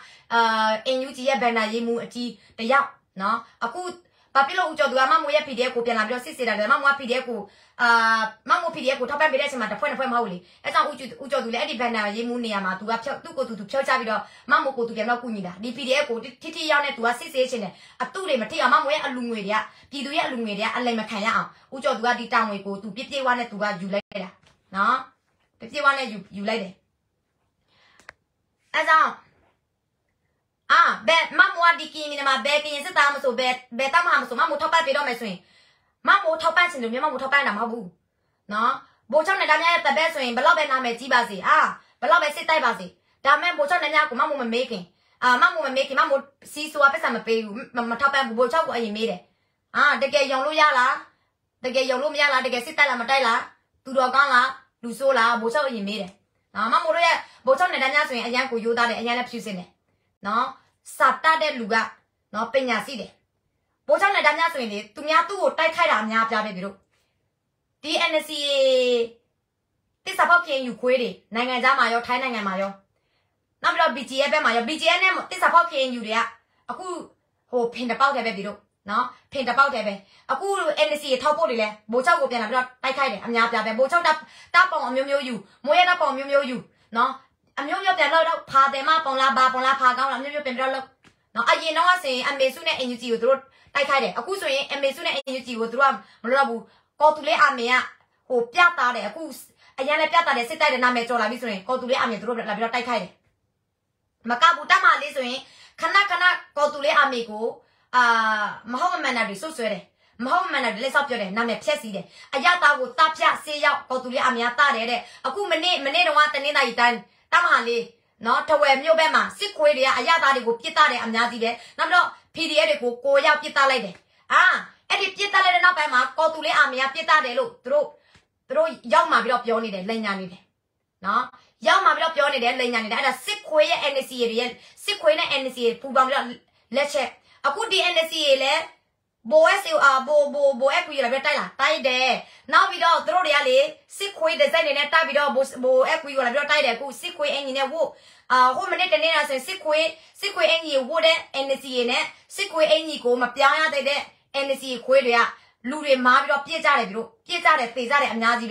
NUG ရဲ့ဘန်နာရေးမှုအကြီးတယောက်နော်အခုဘာဖြစ်လို့ဦးကျော်သူကမမို့ရဲ့ PDF ကိုပြန်လာပြီးတော့စစ်စစ်တာတယ်မမို့က PDF ကိုမမို့ PDF ကိုထောက်ပံ့ပေးတဲ့အချိန်မှာတစ်ဖွဲ့မဟုတ်လေအဲကြောင့်ဦးကျော်သူလည်းအဲ့ဒီဘန်နာရေးမှုနေရာမှာသူကသူ့ကိုသူဖြောချပြီးတော့မမို့ကိုသူပြန်တော့ကုညီတာဒီ PDF ကိုထိရောက်နေသူကစစ်စစ်ချင်းတယ်အတုတွေမထိအောင်မမို့ရဲ့အလူငွေတွေကပြည်သူရဲ့အလူငွေတွေကအလိမ်မခံရအောင်ဦးကျော်သူကဒီတောင်ငွေကိုသူပြည့်ဝနဲ့သူကယူလိုက်တာနော်ပြည့်ဝနဲ့ယူလိုက်တယ်အဲကြောင့်ဘယ်မမို့ဒီကင်းနေမှာဘယ်ကင်းစစ်သားမဆိုဘယ်တမမဆိုမမို့ထောက်ပံ့ပေးတော့မယ်ဆိုရင်မမို့ထောက်ပံ့ချင်တယ်မမို့ထောက်ပံ့တာမဟုတ်ဘူးနော်ဘိုးချောင်းနဲ့ဒါများရဲ့တပည့်ဆိုရင်ဘလောက်ပဲနာမည်ကြီးပါစေဘလောက်ပဲစစ်တိုက်ပါစေဒါမဲ့ဘိုးချောင်းနဲ့များကိုမမို့မမေးခင်မမို့မမေးခင်မမို့စီးဆိုတာပတ်စံမပေးဘူးမထောက်ပံ့ဘူးဘိုးချောင်းကိုအရင်မေးတယ်တကယ်ယုံလို့ရလားတကယ်ယုံလို့မရလားတကယ်စစ်တိုက်လားမတိုက်လားသူတော်ကောင်းလားလူဆိုးလားဘိုးချောင်းအရင်မေးတယ်နော်မမို့တို့ရဲ့ဘိုးချောင်းနဲ့ဒါများဆိုရင်အရန်ကိုရိုးသားတယ်အရန်လည်းဖြူစင်တယ်နော်စာတတ်တဲ့လူကနော်ပညာရှိတယ်ဘိုးချောင်းနဲ့ဒါများဆိုရင်လေသူများသူ့ကိုတိုက်ခိုက်တာအများပြပဲပြီတို့ဒီ NCA တစ္ဆာဖောက်ခင်ယူခွေးတွေနိုင်ငံသားမှာရောထိုင်းနိုင်ငံမှာရောနောက်ပြီးတော့ BGF ဘက်မှာရော BGF နဲ့တစ္ဆာဖောက်ခင်ယူတွေကအခုဟိုဖင်တပေါက်တယ်ပဲပြီတို့နော်ဖင်တပေါက်တယ်ပဲအခု NCA ထောက်ဖို့တွေလဲဘိုးချောက်ကိုပြန်လာပြီးတော့တိုက်ခိုက်တယ်အများပြပဲဘိုးချောက်တာပုံအမျိုးမျိုးယူမိုးရတာပုံမျိုးမျိုးယူနော်အမျိုးမျိုးပြန်လောက်တော့ဖာတယ်မပုံလားဘာပုံလားဖာကောင်းလားအမျိုးမျိုးပြန်ပြီးတော့လောက်နော်အရင်တော့ဆိုရင် MSU နဲ့ NUG ကိုသူတို့တိုက်ခိုက်တယ်အခုဆိုရင် MSU နဲ့ NUG ကိုသူတို့ကမလုပ်တော့ဘူးကော်တူလေးအမေကဟိုပြတာတယ်အခုအရင်လည်းပြတာတယ်စစ်တိုက်တဲ့နာမည်ကြော်လာပြီဆိုရင်ကော်တူလေးအမေသူတို့လာပြီးတော့တိုက်ခိုက်တယ်မကဘူးတမလေးဆိုရင်ခဏကော်တူလေးအမေကိုမဟုတ်မှန်တာတွေဆွဆွဲတယ်မဟုတ်မှန်တာတွေလက်ဆောက်ပြတယ်နာမည်ဖြက်စီးတယ်အရတာကိုတပ်ဖြတ်ဆေးရောက်ကော်တူလေးအမေကတာတယ်တဲ့အခုမနေ့တော့တနေ့တိုင်းတမလေးနော်ထဝယ်မြို့ဘက်မှာစစ်ခွေးတွေကအရသားတွေကိုပြစ်တာတယ်အများကြီးပဲနောက်ပြီးတော့ PDF တွေကိုကိုရောက်ပြစ်တာလိုက်တယ်အဲ့ဒီပြစ်တာလိုက်တဲ့နောက်ပိုင်းမှာကော်တူလေးအမေကပြစ်တာတယ်လို့သူတို့ရောက်มาပြီးတော့ပြောနေတယ်လိန်ညာနေတယ်နော်ရောက်มาပြီးတော့ပြောနေတယ်လိန်ညာနေတယ်အဲ့ဒါစစ်ခွေးရဲ့ NCA ရဲ့စစ်ခွေးနဲ့ NCA ပူပေါင်းပြီးတော့လက်ချက်အခုဒီ NCA လည်းဘိုးအကူရလာပြီးတိုက်လာတိုက်တယ်နောက်ပြီးတော့သူတို့တွေကလေစစ်ခွေးဒီဇိုင်းနေနဲ့တိုက်ပြီးတော့ဘိုးအကူရလာပြီးတော့တိုက်တယ်အခုစစ်ခွေးအင်ဂျင်နဲ့ဝို့ဟိုမနေ့တနေ့လားဆိုစစ်ခွေးအင်ဂျင်ဝို့တဲ့ NCA နဲ့စစ်ခွေးအင်ဂျင်ကိုမပြောင်းရတဲ့ NCA ခွေးတွေကလူတွေမားပြီးတော့ပြစ်ကြတယ်ပြီးတော့ပြစ်ကြတယ်သေကြတယ်အများကြီးပဲ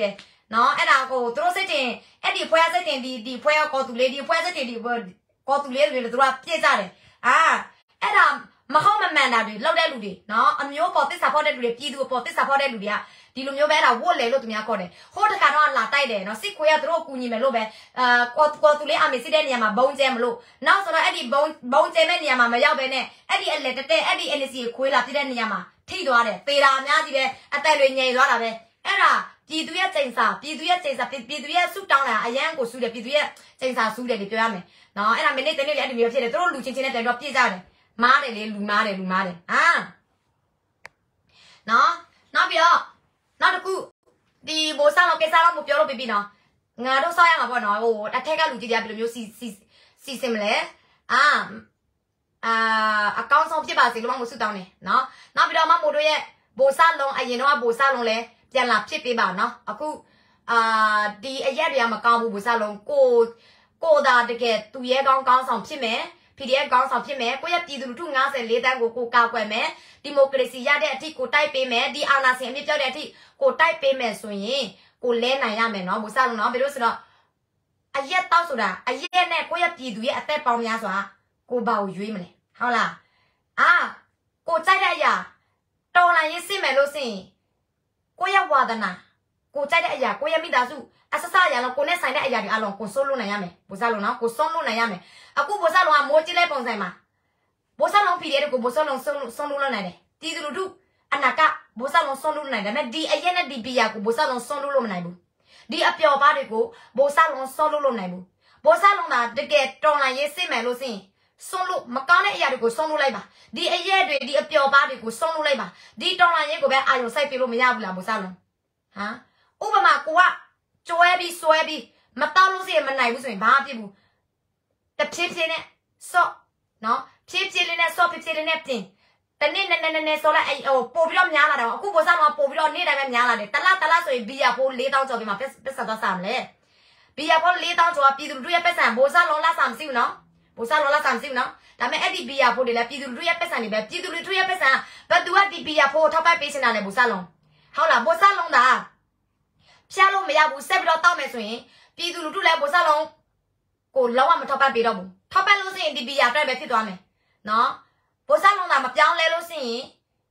နော်အဲ့ဒါကိုသူတို့စိတ်တင်အဲ့ဒီဖွဲစိတ်တင်ဒီဖွဲကောသူလေးဒီဖွဲစိတ်တင်ဒီကောသူလေးတွေသူတို့ကပြည့်ကြတယ်အဲ့ဒါမဟုတ်မမှန်တာတွေလောက်တဲ့လူတွေနော်အမျိုးပေါ်သစ္စာဖောက်တဲ့လူတွေပြည်သူပေါ်သစ္စာဖောက်တဲ့လူတွေကဒီလိုမျိုးပဲအဲ့ဒါဝတ်လေလို့သူများခေါ်တယ်ဟိုတခါတော့လာတိုက်တယ်နော်စစ်ခွေးကသူတို့ကူညီမယ်လို့ပဲကောသူလေးအမေစစ်တဲ့နေရာမှာဘုံကျဲမလို့နောက်ဆိုတော့အဲ့ဒီဘုံကျဲမဲ့နေရာမှာမရောက်ပဲနဲ့အဲ့ဒီအလက်တက်အဲ့ဒီ NC ခွေးလာပြတဲ့နေရာမှာထိသွားတယ်သေတာအများကြီးပဲအသက်တွေငြိမ်သွားတာပဲအဲ့ဒါပြည်သူရဲ့ကျိန်စာပြည်သူရဲ့ဆုတောင်းတာအရန်ကိုဆုတယ်ပြည်သူရဲ့ကျိန်စာဆုတယ်လို့ပြောရမယ်နော်အဲ့ဒါမိနစ်တစ်နေ့လည်းအဲ့ဒီမျိုးဖြစ်တယ်သူတို့လူချင်းချင်းနဲ့ပြန်တော့ပြည့်ကြတယ်မားတယ်လေလူမားတယ်နော်နောက်ပြီးတော့နောက်တစ်ခုဒီဘိုးဆောင်တော့ကိစ္စတော့မပြောလို့ပြီနော်ငါတို့ဆောက်ရမှာပေါ့နော်ဟိုအထက်ကလူကြီးတွေကဘယ်လိုမျိုးစီစင်မလဲအကောင့်ဆောင်ဖြစ်ပါစေလို့မဆုတောင်းနေနော်နောက်ပြီးတော့မမို့တို့ရဲ့ဘိုးဆောင်လုံးအရင်တော့ဘိုးဆောင်လုံးလဲပြန်လာဖြစ်ပေးပါနော်အခုဒီအရက်တွေကမကောင်းဘူးဘိုးဆောင်လုံးကိုသာတကယ်သူရဲကောင်းဆောင်ဖြစ်မယ်PDF ကောင်းဆောင်ဖြစ်မယ်ကိုရပြည်သူလူထု54တန်းကိုကာကွယ်မယ်ဒီမိုကရေစီရတဲ့အထိကိုတိုက်ပေးမယ်ဒီအာဏာရှင်အမြင့်ပြောတဲ့အထိကိုတိုက်ပေးမယ်ဆိုရင်ကိုလဲနိုင်ရမယ်နော်ဘုစားလုံးနော်ဘယ်လိုဆိုတော့အရက်တောက်ဆိုတာအရက်နဲ့ကိုရပြည်သူရဲ့အသက်ပေါင်းများစွာကိုဘာကိုရွေးမလဲဟုတ်လားကိုကြိုက်တဲ့အရာတော်လာရေးစစ်မယ်လို့ဆိုရင်ကိုရဝါဒနာကိုကြိုက်တဲ့အရာကိုရမိသားစုအဆဆရလုံးကိုနဲ့ဆိုင်တဲ့အရာတွေအလုံးကိုစိုးလို့နိုင်ရမယ်ဘုစားလုံးနော်ကိုဆုံးလို့နိုင်ရမယ်အခုဘိုးစားလုံးကမိုးကြီးလဲပုံစံမှာဘိုးစားလုံးပြည်တဲ့ကိုဘိုးစားလုံးဆုံးလို့နိုင်တယ်တီသူလူထုအနာကဘိုးစားလုံးဆုံးလို့နိုင်တယ်ဒါပေမဲ့ဒီအရက်နဲ့ဒီပီယာကိုဘိုးစားလုံးဆုံးလို့မနိုင်ဘူးဒီအပျော်ပါးတွေကိုဘိုးစားလုံးဆုံးလို့နိုင်ဘူးဘိုးစားလုံးကတကယ်တော်လာရေးစစ်မယ်လို့စင်ဆုံးလို့မကောင်းတဲ့အရာတွေကိုဆုံးလို့လိုက်ပါဒီအရက်တွေဒီအပျော်ပါးတွေကိုဆုံးလို့လိုက်ပါဒီတော်လာရေးကိုပဲအာရုံစိုက်ပြလို့မရဘူးလားဘိုးစားလုံးဥပမာကိုကကျွဲပြီးဆွဲပြီးမတောက်လို့စီမနိုင်ဘူးဆိုရင်ဘာမှဖြစ်ဘူးတဖြည်းဖြည်းနဲ့ဆော့နော်ဖြည်းဖြည်းလေးနဲ့ဆော့ဖြည်းဖြည်းလေးနဲ့ပြင်တနေ့နဲ့ဆော့လိုက်ပို့ပြီးတော့များလာတော့အခုဘိုးစားတော့ပို့ပြီးတော့နေ့တိုင်းပဲများလာတယ်တလားဆိုရင်ဘီယာဖိုး4000ကျော်ပြီးမှပတ်စံသွားစားမလဲဘီယာဖိုး4000ကျော်ပြည်သူလူထုရဲ့ပတ်စံဘိုးစားလုံးလာစားမရှိဘူးနော်ဘိုးစားလုံးလာစားမရှိဘူးနော်ဒါပေမဲ့အဲ့ဒီဘီယာဖိုးတွေလည်းပြည်သူလူထုရဲ့ပတ်စံတွေပဲပြည်သူလူထုရဲ့ပတ်စံဘယ်သူကဒီဘီယာဖိုးထောက်ပံ့ပေးနေတာလဲဘိုးစားလုံးဟုတ်လားဘိုးစားလုံးဒါဖျားလို့မရဘူးဆက်ပြီးတော့တောက်မယ်ဆိုရင်ပြည်သူလူထုလည်းဘိုးစားလုံးကိုလုံးဝမထောက်ပံ့ပေးတော့ဘူးထောက်ပံ့လို့ဆိုရင်ဒီဘီယာအတွက်ပဲဖြစ်သွားမယ်နော်ဘိုးစားလုံးကမပြောင်းလဲလို့ဆိုရင်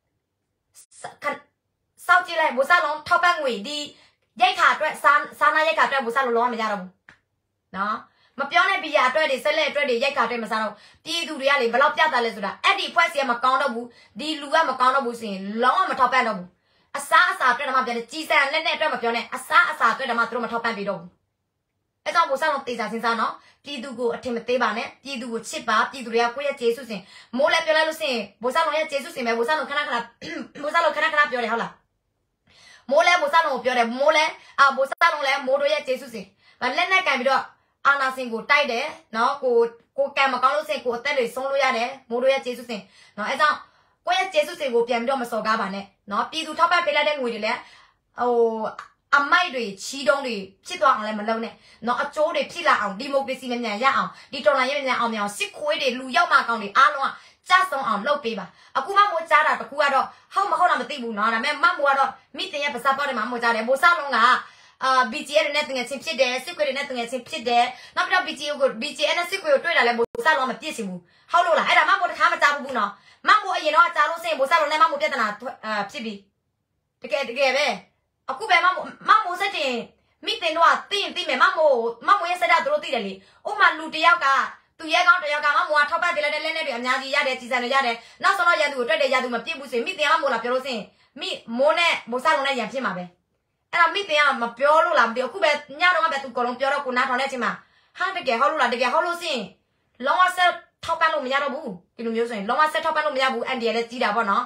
စောက်ကြည့်လိုက်ဘိုးစားလုံးထောက်ပံ့ငွေဒီရိုက်ခါအတွက်စားနာရိုက်ခါအတွက်ဘိုးစားလုံးလုံးဝမရတော့ဘူးနော်မပြောနဲ့ဘီယာအတွက်တွေဆက်လက်အတွက်တွေရိုက်ခါအတွက်မစားတော့ပြည်သူတွေကလေဘယ်လောက်ပြတ်သားလဲဆိုတာအဲ့ဒီဖွဲ့စီကမကောင်းတော့ဘူးဒီလူကမကောင်းတော့ဘူးဆိုရင်လုံးဝမထောက်ပံ့တော့ဘူးအစားအတွက်တော့မှပြန်ကြီးစံလက်နဲ့အတွက်မပြောနဲ့အစားအတွက်တော့မှသူတို့မထောက်ပံ့ပေးတော့ဘူးအဲကြောင့်ဘိုးစားလုံးတေချာစဉ်းစားနော်ပြည်သူကိုအထင်မသေးပါနဲ့ပြည်သူကိုချစ်ပါပြည်သူတွေကကိုယ့်ရဲ့ကျေးဇူးစင်မိုးလည်းပြောလိုက်လို့စင်ဘိုးစားလုံးရဲ့ကျေးဇူးစင်ပဲဘိုးစားလုံးခဏပြောတယ်ဟုတ်လားမိုးလည်းဘိုးစားလုံးကိုပြောတယ်မိုးလည်းဘိုးစားလုံးလည်းမိုးတို့ရဲ့ကျေးဇူးစင်လက်နဲ့ကန်ပြီးတော့အာနာစင်ကိုတိုက်တယ်နော်ကိုကံမကောင်းလို့စင်ကိုအသက်တွေဆုံးလို့ရတယ်မိုးတို့ရဲ့ကျေးဇူးစင်နော်အဲကြောင့်ကိုယ့်ရဲ့ကျေးဇူးစင်ကိုပြန်ပြီးတော့မစော်ကားပါနဲ့နော်ပြည်သူထောက်ပံ့ပေးလိုက်တဲ့ငွေတွေလည်းအမိုက်တွေချီးတုံးတွေဖြစ်သွားအောင်လည်းမလုပ်နဲ့နော်အကျိုးတွေဖြစ်လာအောင်ဒီမိုကရေစီမြန်ရအောင်ဒီတော်လှန်ရေးမြန်အောင်မြန်အောင်စစ်ခွေးတွေလူရောက်မှကောင်းတွေအားလုံးကကြဆုံးအောင်လုပ်ပေးပါအခုမှမိုးကြားတာတကူကတော့ဟုတ်မဟုတ်လားမသိဘူးနော်ဒါပေမဲ့မမိုးကတော့မိတင်ရဲ့ပါစပ်ပေါက်တွေမှာမိုးကြားတယ်မိုးစားလုံးကBGA နဲ့တငယ်ချင်းဖြစ်တယ်စစ်ခွေးတွေနဲ့တငယ်ချင်းဖြစ်တယ်နောက်ပြီးတော့ BGA နဲ့စစ်ခွေးကိုတွေ့တာလဲမိုးစားလုံးမပြည့်စုံဘူးဟုတ်လို့လားအဲ့ဒါမမိုးတစ်ခါမကြားဘူးနော်မမိုးအရင်တော့ကြားလို့စင်မိုးစားလုံးနဲ့မမိုးပြဿနာဖြစ်ပြီးတကယ်ပဲအခုပဲမမိုးစက်တင်မိတင်တော့သိမယ်မမိုးရဲ့စက်တာတို့သိတယ်လေဥမာလူတယောက်ကသူရဲကောင်းတယောက်ကမမိုးကထောက်ပံ့ပေးလိုက်တဲ့လက်နဲ့တွေအများကြီးရတယ်ကြီးစံတွေရတယ်နောက်ဆုံးတော့ရန်သူကိုတွေ့တယ်ရန်သူမပြစ်ဘူးဆိုရင်မိတင်ကမိုးလာပြောလို့စင်မိုးနဲ့မိုးစားလုံးနဲ့ရန်ဖြစ်မှာပဲအဲ့တော့မိတင်ကမပြောလို့လားမသိဘူးအခုပဲညတော့ပဲသူအကုန်လုံးပြောတော့ကိုနားထောင်တဲ့အချိန်မှာဟာတကယ်ဟုတ်လို့လားတကယ်ဟုတ်လို့စင်လုံးဝဆက်ထောက်ပံ့လို့မရတော့ဘူးဒီလိုမျိုးဆိုရင်လုံးဝဆက်ထောက်ပံ့လို့မရဘူးအန်ဒီလည်းကြီးတာပေါ့နော်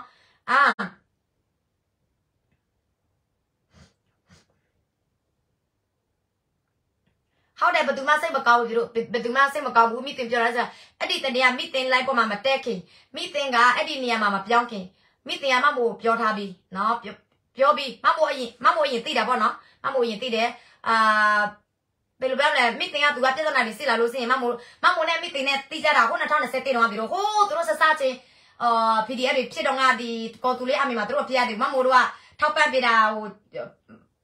ဟုတ်တယ်ဘယ်သူမှစိတ်မကောင်းဘူးသူတို့ဘယ်သူမှစိတ်မကောင်းဘူးမိတင်ပြောတာဆိုအဲ့ဒီတနေ့ကမိတင်လိုက်ပေါ်မှာမတက်ခင်မိတင်ကအဲ့ဒီနေရာမှာမပြောင်းခင်မိတင်ကမမို့ပြောထားပြီးနော်ပြောပြီးမမို့အရင်သိတာပေါ့နော်မမို့အရင်သိတယ်ဘယ်လိုပြောလဲမိတင်ကသူကပြဿနာတွေစစ်လာလို့ဆိုရင်မမို့နဲ့မိတင်နဲ့သိကြတာဟို2021တုန်းကပြီးတော့ဟိုးသူတို့စချင်းPDF တွေဖြစ်တော့ကဒီကော်တူလေးအမေမှာသူတို့ဖျက်ရတယ်မမို့တို့ကထောက်ပံ့ပေးတာဟို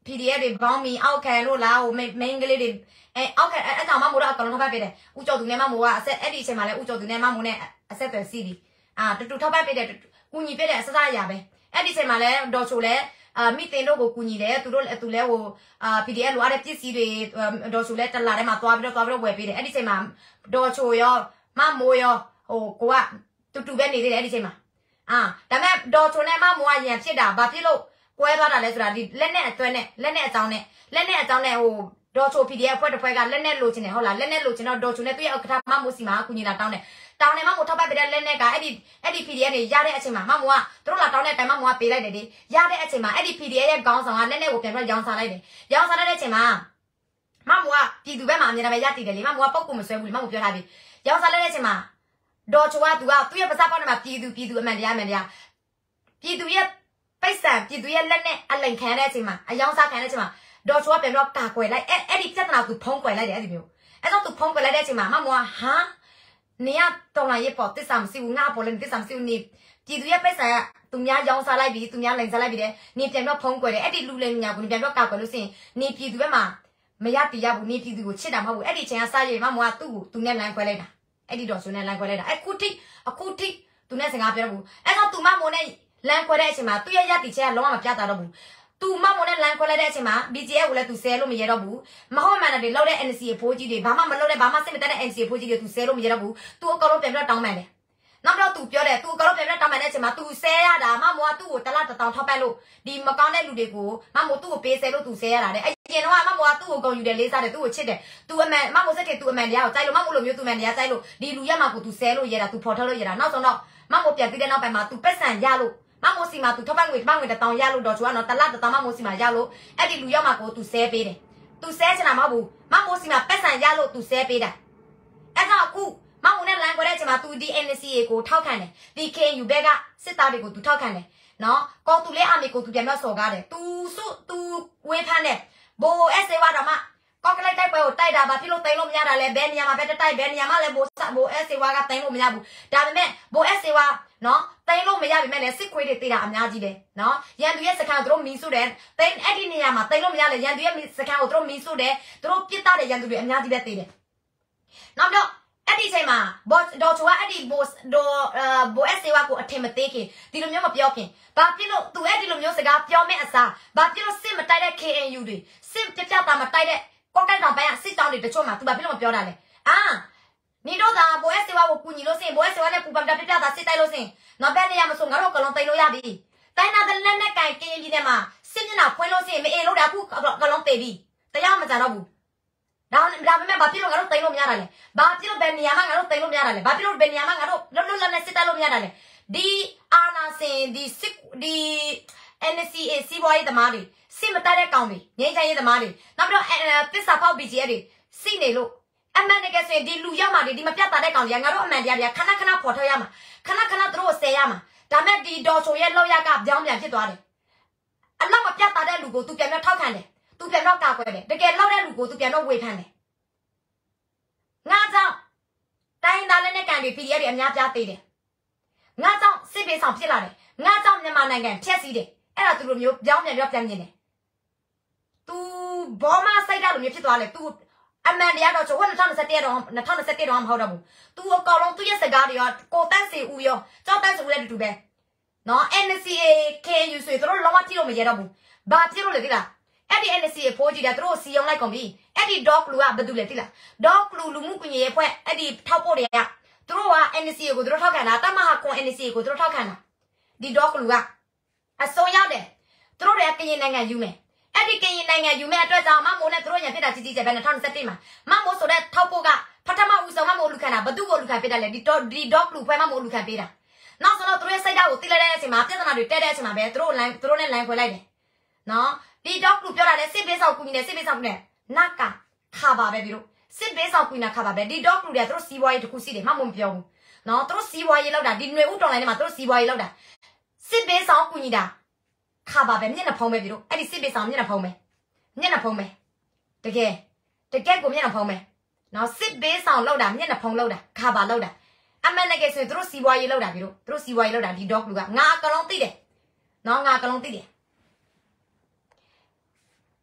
PDF တွေဘောင်းမီအောက်ခံလို့လားဟို main ကလေးတွေအောက်ခံအဲ့ကြောင့်မမိုးတော့အကောင်လုံးထောက်ပံ့ပေးတယ်ဦးကျော်သူနဲ့မမိုးကအဆက်အဲ့ဒီအချိန်မှာလဲဦးကျော်သူနဲ့မမိုးနဲ့အဆက်အသွယ်စီးပြီတူထောက်ပံ့ပေးတယ်ကူညီပေးတယ်အစစအရာပဲအဲ့ဒီအချိန်မှာလဲဒေါ်ချိုလဲမိတင်တို့ကိုကူညီတယ်သူလဲဟိုPDF လိုအပ်တဲ့ပစ္စည်းတွေဒေါ်ချိုလဲတက်လာထဲမှာသွားပြီးတော့ဝယ်ပေးတယ်အဲ့ဒီအချိန်မှာဒေါ်ချိုရောမမိုးရောဟိုကိုကတူပဲနေသေးတယ်အဲ့ဒီအချိန်မှာဒါမဲ့ဒေါ်ချိုနဲ့မမိုးကရန်ဖြစ်တာဘာဖြစ်လို့ကွဲသွားတာလဲဆိုတာဒီလက်နဲ့အတွဲနဲ့လက်နဲ့အကြောင်းနဲ့ဟိုဒေါ်ချို PDF ဖွဲ့တစ်ဖွဲ့ကလက်နဲ့လိုချင်တယ်ဟုတ်လားလက်နဲ့လိုချင်တော့ဒေါ်ချိုနဲ့သူ့ရဲ့အခါမမိုးစီမှာကူညီလာတောင်းတယ်မမိုးထောက်ပံ့ပေးတဲ့လက်နဲ့ကအဲ့ဒီ PDF တွေရတဲ့အချိန်မှာမမိုးကတို့လာတောင်းတဲ့တိုင်မမိုးကပေးလိုက်တယ်ဒီရတဲ့အချိန်မှာအဲ့ဒီ PDF ရဲ့ခေါင်းဆောင်ကလက်နဲ့ကိုပြန်ပြီးရောင်းစားလိုက်တယ်ရောင်းစားတဲ့အချိန်မှာမမိုးကပြည်သူဘက်မှာအမြဲတမ်းရတည်တယ်လေမမိုးကပုံကူမဆွဲဘူးလေမမိုးပြောထားပြီရောင်းစားလိုက်တဲ့အချိန်မှာဒေါ်ချိုကသူ့ရဲ့ပါးစပ်ပေါက်ထဲမှာပြည်သူအမှန်တရားပြည်သူရဲ့ပိတ်ဆံပြည်သူရဲ့လက်နဲ့အလိန်ခံရတဲ့အချိန်မှာအယောင်စားခံရတဲ့အချိန်မှာဒေါ်ချိုကပြန်ပြီးကာကွယ်လိုက်အဲ့ဒီပြဿနာကိုဖုံးကွယ်လိုက်တယ်အဲ့ဒီမျိုးအဲ့တော့သူဖုံးကွယ်လိုက်တဲ့အချိန်မှာမမိုးဟာနေရတော်လာရဲ့ပေါ်တစ္ဆာမရှိဘူးငါပေါ်လည်းတစ္ဆာမရှိဘူးနေပြည်သူရဲ့ပိတ်ဆံကသူများရောင်းစားလိုက်ပြီသူများလိန်စားလိုက်ပြီတဲ့နေပြန်ပြီးဖုံးကွယ်တယ်အဲ့ဒီလူလိန်ညာကိုပြန်ပြီးကာကွယ်လို့ရှိရင်နေပြည်သူဘက်မှာမရတည်ရဘူးနေပြည်သူကိုချစ်တာမဟုတ်ဘူးအဲ့ဒီချိန်ကစရည်မမိုးကသူနဲ့လမ်းခွဲလိုက်တာအဲ့ဒီဒေါ်ချိုနဲ့လမ်းခွဲလိုက်တာအခုထိသူနဲ့စကားပြောဘူးအဲ့တော့သူမမိုးနဲ့လမ်းခွဲတဲ့အချိန်မှာသူ့ရဲ့ရတည်ချက်ကလုံးဝမပြတ်တာတော့ဘူးသူမမိုးနဲ့လမ်းခွဲလိုက်တဲ့အချိန်မှာ BGF ကိုလည်းသူဆဲလို့မရတော့ဘူးမဟုတ်မှန်တယ်လောက်တဲ့ NC အဖိုးကြီးတွေဘာမှမလုပ်တဲ့ဘာမှစိတ်မတက်တဲ့ NC အဖိုးကြီးတွေသူဆဲလို့မရတော့ဘူးသူအကောင်လုံးပြန်ပြီးတော့တောင်းပန်တယ်နောက်တော့သူပြောတယ်သူအကောင်လုံးပြန်ပြီးတော့တောင်းပန်တဲ့အချိန်မှာသူဆဲရတာမမိုးကသူ့ကိုတလားတောင်းထောက်ပံ့လို့ဒီမကောင်းတဲ့လူတွေကိုမမိုးသူ့ကိုပေးဆဲလို့သူဆဲရတာတဲ့အရင်တော့မမိုးကသူ့ကိုဂုဏ်ယူတယ်လေးစားတယ်သူ့ကိုချစ်တယ်သူအမှန်မမိုးစိတ်တွေသူအမှန်တရားကိုစိုက်လို့မမိုးလိုမျိုးသူအမှန်တရားစိုက်လို့ဒီလူရမှာကိုသူဆဲလို့ရတာသူဖော်ထုတ်လို့ရတာနောက်ဆုံးတော့မမိုးပြန်ပြီးတဲ့နောက်ပိုင်းမှာသူပက်ဆန်ရလို့မမိုးစီမှာသူထောက်ပံ့ငွေတောင်းရလို့တော့သူကတော့တလားမမိုးစီမှာရလို့အဲ့ဒီလူရမှာကိုသူဆဲပေးတယ်သူဆဲချင်တာမဟုတ်ဘူးမမိုးစီမှာပက်ဆန်ရလို့သူဆဲပေးတာအဲ့တော့အခုမမိုးနဲ့လမ်းခွဲတဲ့အချိန်မှာသူဒီ NCA ကိုထောက်ခံတယ်ဒီ KNU ဘက်ကစစ်သားတွေကိုသူထောက်ခံတယ်နော်ကောသူလဲအမေကိုသူပြန်တော့စော်ကားတယ်သူဝေးဖမ်းတယ်ဘိုး SA ဝါတော့မှကောက်ကလိုက်တိုက်ပွဲကိုတိုက်တာဘာဖြစ်လို့တိန်လို့မရတာလဲဘယ်နေရာမှာပဲတိုက်ဘယ်နေရာမှာလဲဘိုး SA ဝါကတိန်လို့မရဘူးဒါပေမဲ့ဘိုး SA ဝါနော်တိန်လို့မရပြီမဲ့လည်းစစ်ခွေးတွေတေးတာအများကြီးပဲနော်ရန်သူရဲ့စခန်းကိုတို့မီးစုတယ်တိန်အဲ့ဒီနေရာမှာတိန်လို့မရလဲရန်သူရဲ့စခန်းကိုတို့မီးစုတယ်တို့ပြစ်သားတဲ့ရန်သူတွေအများကြီးပဲတေးတယ်နောက်တော့အဲ့ဒီချိန်မှာဒေါ်ချိုကအဲ့ဒီဘိုး SA ဝါကိုအထင်မသေးခင်ဒီလိုမျိုးမပြောခင်ဘာဖြစ်လို့သူအဲ့ဒီလိုမျိုးစကားပြောမဲ့အစားဘာဖြစ်လို့စစ်မတိုက်တဲ့ KNU တွေစစ်ပြပြတာမတိုက်တဲ့ကော့ကိုက်တောင်ပိုင်းကစစ်တောင်းတွေတချို့မှာသူဘာဖြစ်လို့မပြောတာလဲနီတို့သာဘိုး SA ဝါကိုကူညီလို့စင်ဘိုး SA ဝါနဲ့ပူပန်ပြပြတာစစ်တိုက်လို့စင်နောက်ဘက်နေရမဆိုငါတို့ကလုံးတိန်လို့ရပြီတိုင်းနာတဲ့လက်နဲ့ကန်ကင်းပြည်ထဲမှာစစ်မျက်နှာဖွင့်လို့စင်မအေးလို့ဒါခုကလုံးတေးပြီတရားမကြတော့ဘူးဒါပေမဲ့ဘာဖြစ်လို့ငါတို့တိန်လို့မရတာလဲဘာဖြစ်လို့ဘယ်နေရာမှာငါတို့တိန်လို့မရတာလဲဘာဖြစ်လို့ဘယ်နေရာမှာငါတို့လွတ်လွတ်လပ်လပ်စစ်တိုက်လို့မရတာလဲဒီအာနာစင်ဒီ NCA စီးပွားရေးသမားတွေစစ်မတိုက်တဲ့ကောင်တွေငြိမ်းချမ်းရေးသမားတွေနောက်ပြီးတော့ပစ္စာဖောက် BGF တွေစိနေလို့အမှန်တကယ်ဆိုရင်ဒီလူရမှာဒီမပြတ်တာတဲ့ကောင်တွေကငါတို့အမှန်တရားတွေကခဏဖော်ထုတ်ရမှာခဏသူတို့ကိုဆယ်ရမှာဒါမဲ့ဒီဒေါ်ချိုရဲ့လောက်ရကပြောင်းပြန်ဖြစ်သွားတယ်အလောက်မပြတ်တာတဲ့လူကိုသူပြန်တော့ထောက်ခံတယ်သူပြန်တော့ကာကွယ်တယ်တကယ်လောက်တဲ့လူကိုသူပြန်တော့ဝေဖန်တယ်ငါကြောင့်တိုင်းသားလည်းနဲ့ကန်တွေ PDF တွေအများပြားသေးတယ်ငါကြောင့်စစ်ပေးဆောင်ဖြစ်လာတယ်ငါကြောင့်မြန်မာနိုင်ငံဖျက်ဆီးတယ်အဲ့ဒါသူလိုမျိုးပြောင်းပြန်မြင်တယ်သူဘောမစိတ်ဓာတ်လိုမျိုးဖြစ်သွားတယ်သူအမှန်တရားတော့ချိုး2021တော့မဟုတ်တော့ဘူးသူအကောင်လုံးသူရဲ့စကားတွေရောကိုတန်းစီဦးရောကြောက်တန်းစီဦးလည်းတူပဲနော် NCA KNU ဆိုသူတို့လုံးဝထိလို့မရတော့ဘူးဘာဖြစ်လို့လဲသိလားအဲ့ဒီ NCA ဖိုးကြီးတယ်သူတို့စီယုံလိုက်ကုန်ပြီအဲ့ဒီ dog လူကဘာတူလဲသိလား dog လူမှုကွန်ရက်ဖွဲ့အဲ့ဒီထောက်ပို့တွေကသူတို့က NCA ကိုသူတို့ထောက်ခံတာတမဟာကွန် NCA ကိုသူတို့ထောက်ခံတာဒီ dog လူကအစိုးရတဲ့သူတို့တွေကကရင်နိုင်ငံယူမယ်အဲ့ဒီကရင်နိုင်ငံယူမဲ့အတွက်ကြောင့်မမိုးနဲ့သူတို့ရံဖြစ်တာကြီးကြီးကျယ်ပဲ2021မှာမမိုးဆိုတဲ့ထောက်ပို့ကပထမဦးဆုံးမမိုးလူခံတာဘသူကိုလူခံပေးတယ်လဲဒီ dog လူဖွဲ့မမိုးလူခံပေးတာနောက်ဆုံးတော့သူတို့ရဲ့စိတ်ဓာတ်ကိုတိလိုက်တဲ့အချိန်မှာပြဿနာတွေတက်တဲ့အချိန်မှာပဲသူတို့နဲ့လိုင်းခွဲလိုက်တယ်နော်ဒီ dog လူပြောတာလဲစစ်ဘေးဆောင်ကူညီတယ်စစ်ဘေးဆောင်ကူညီတယ်နတ်ကခါပါပဲပြီးတော့စစ်ဘေးဆောင်ကူညီတာခါပါပဲဒီ dog လူတွေကသူတို့စီးပွားရေးတစ်ခုစီးတယ်မမိုးမပြောဘူးနော်သူတို့စီးပွားရေးလောက်တာဒီຫນွေဥတော်လိုင်းထဲမှာသူတို့စီးပွားရေးလောက်တာစစ်ဘေးဆောင်ကူညီတာခါပါပဲမျက်နှာဖုံးပဲပြီးတော့အဲ့ဒီစစ်ဘေးဆောင်မျက်နှာဖုံးပဲတကယ်ကိုမျက်နှာဖုံးပဲနော်စစ်ဘေးဆောင်လောက်တာမျက်နှာဖုံးလောက်တာခါပါလောက်တာအမှန်တကယ်ဆိုရင်သူတို့စီးပွားရေးလောက်တာပြီးတော့သူတို့စီးပွားရေးလောက်တာဒီ dog လူကငါအကလုံးသိတယ်နော်ငါအကလုံးသိတယ်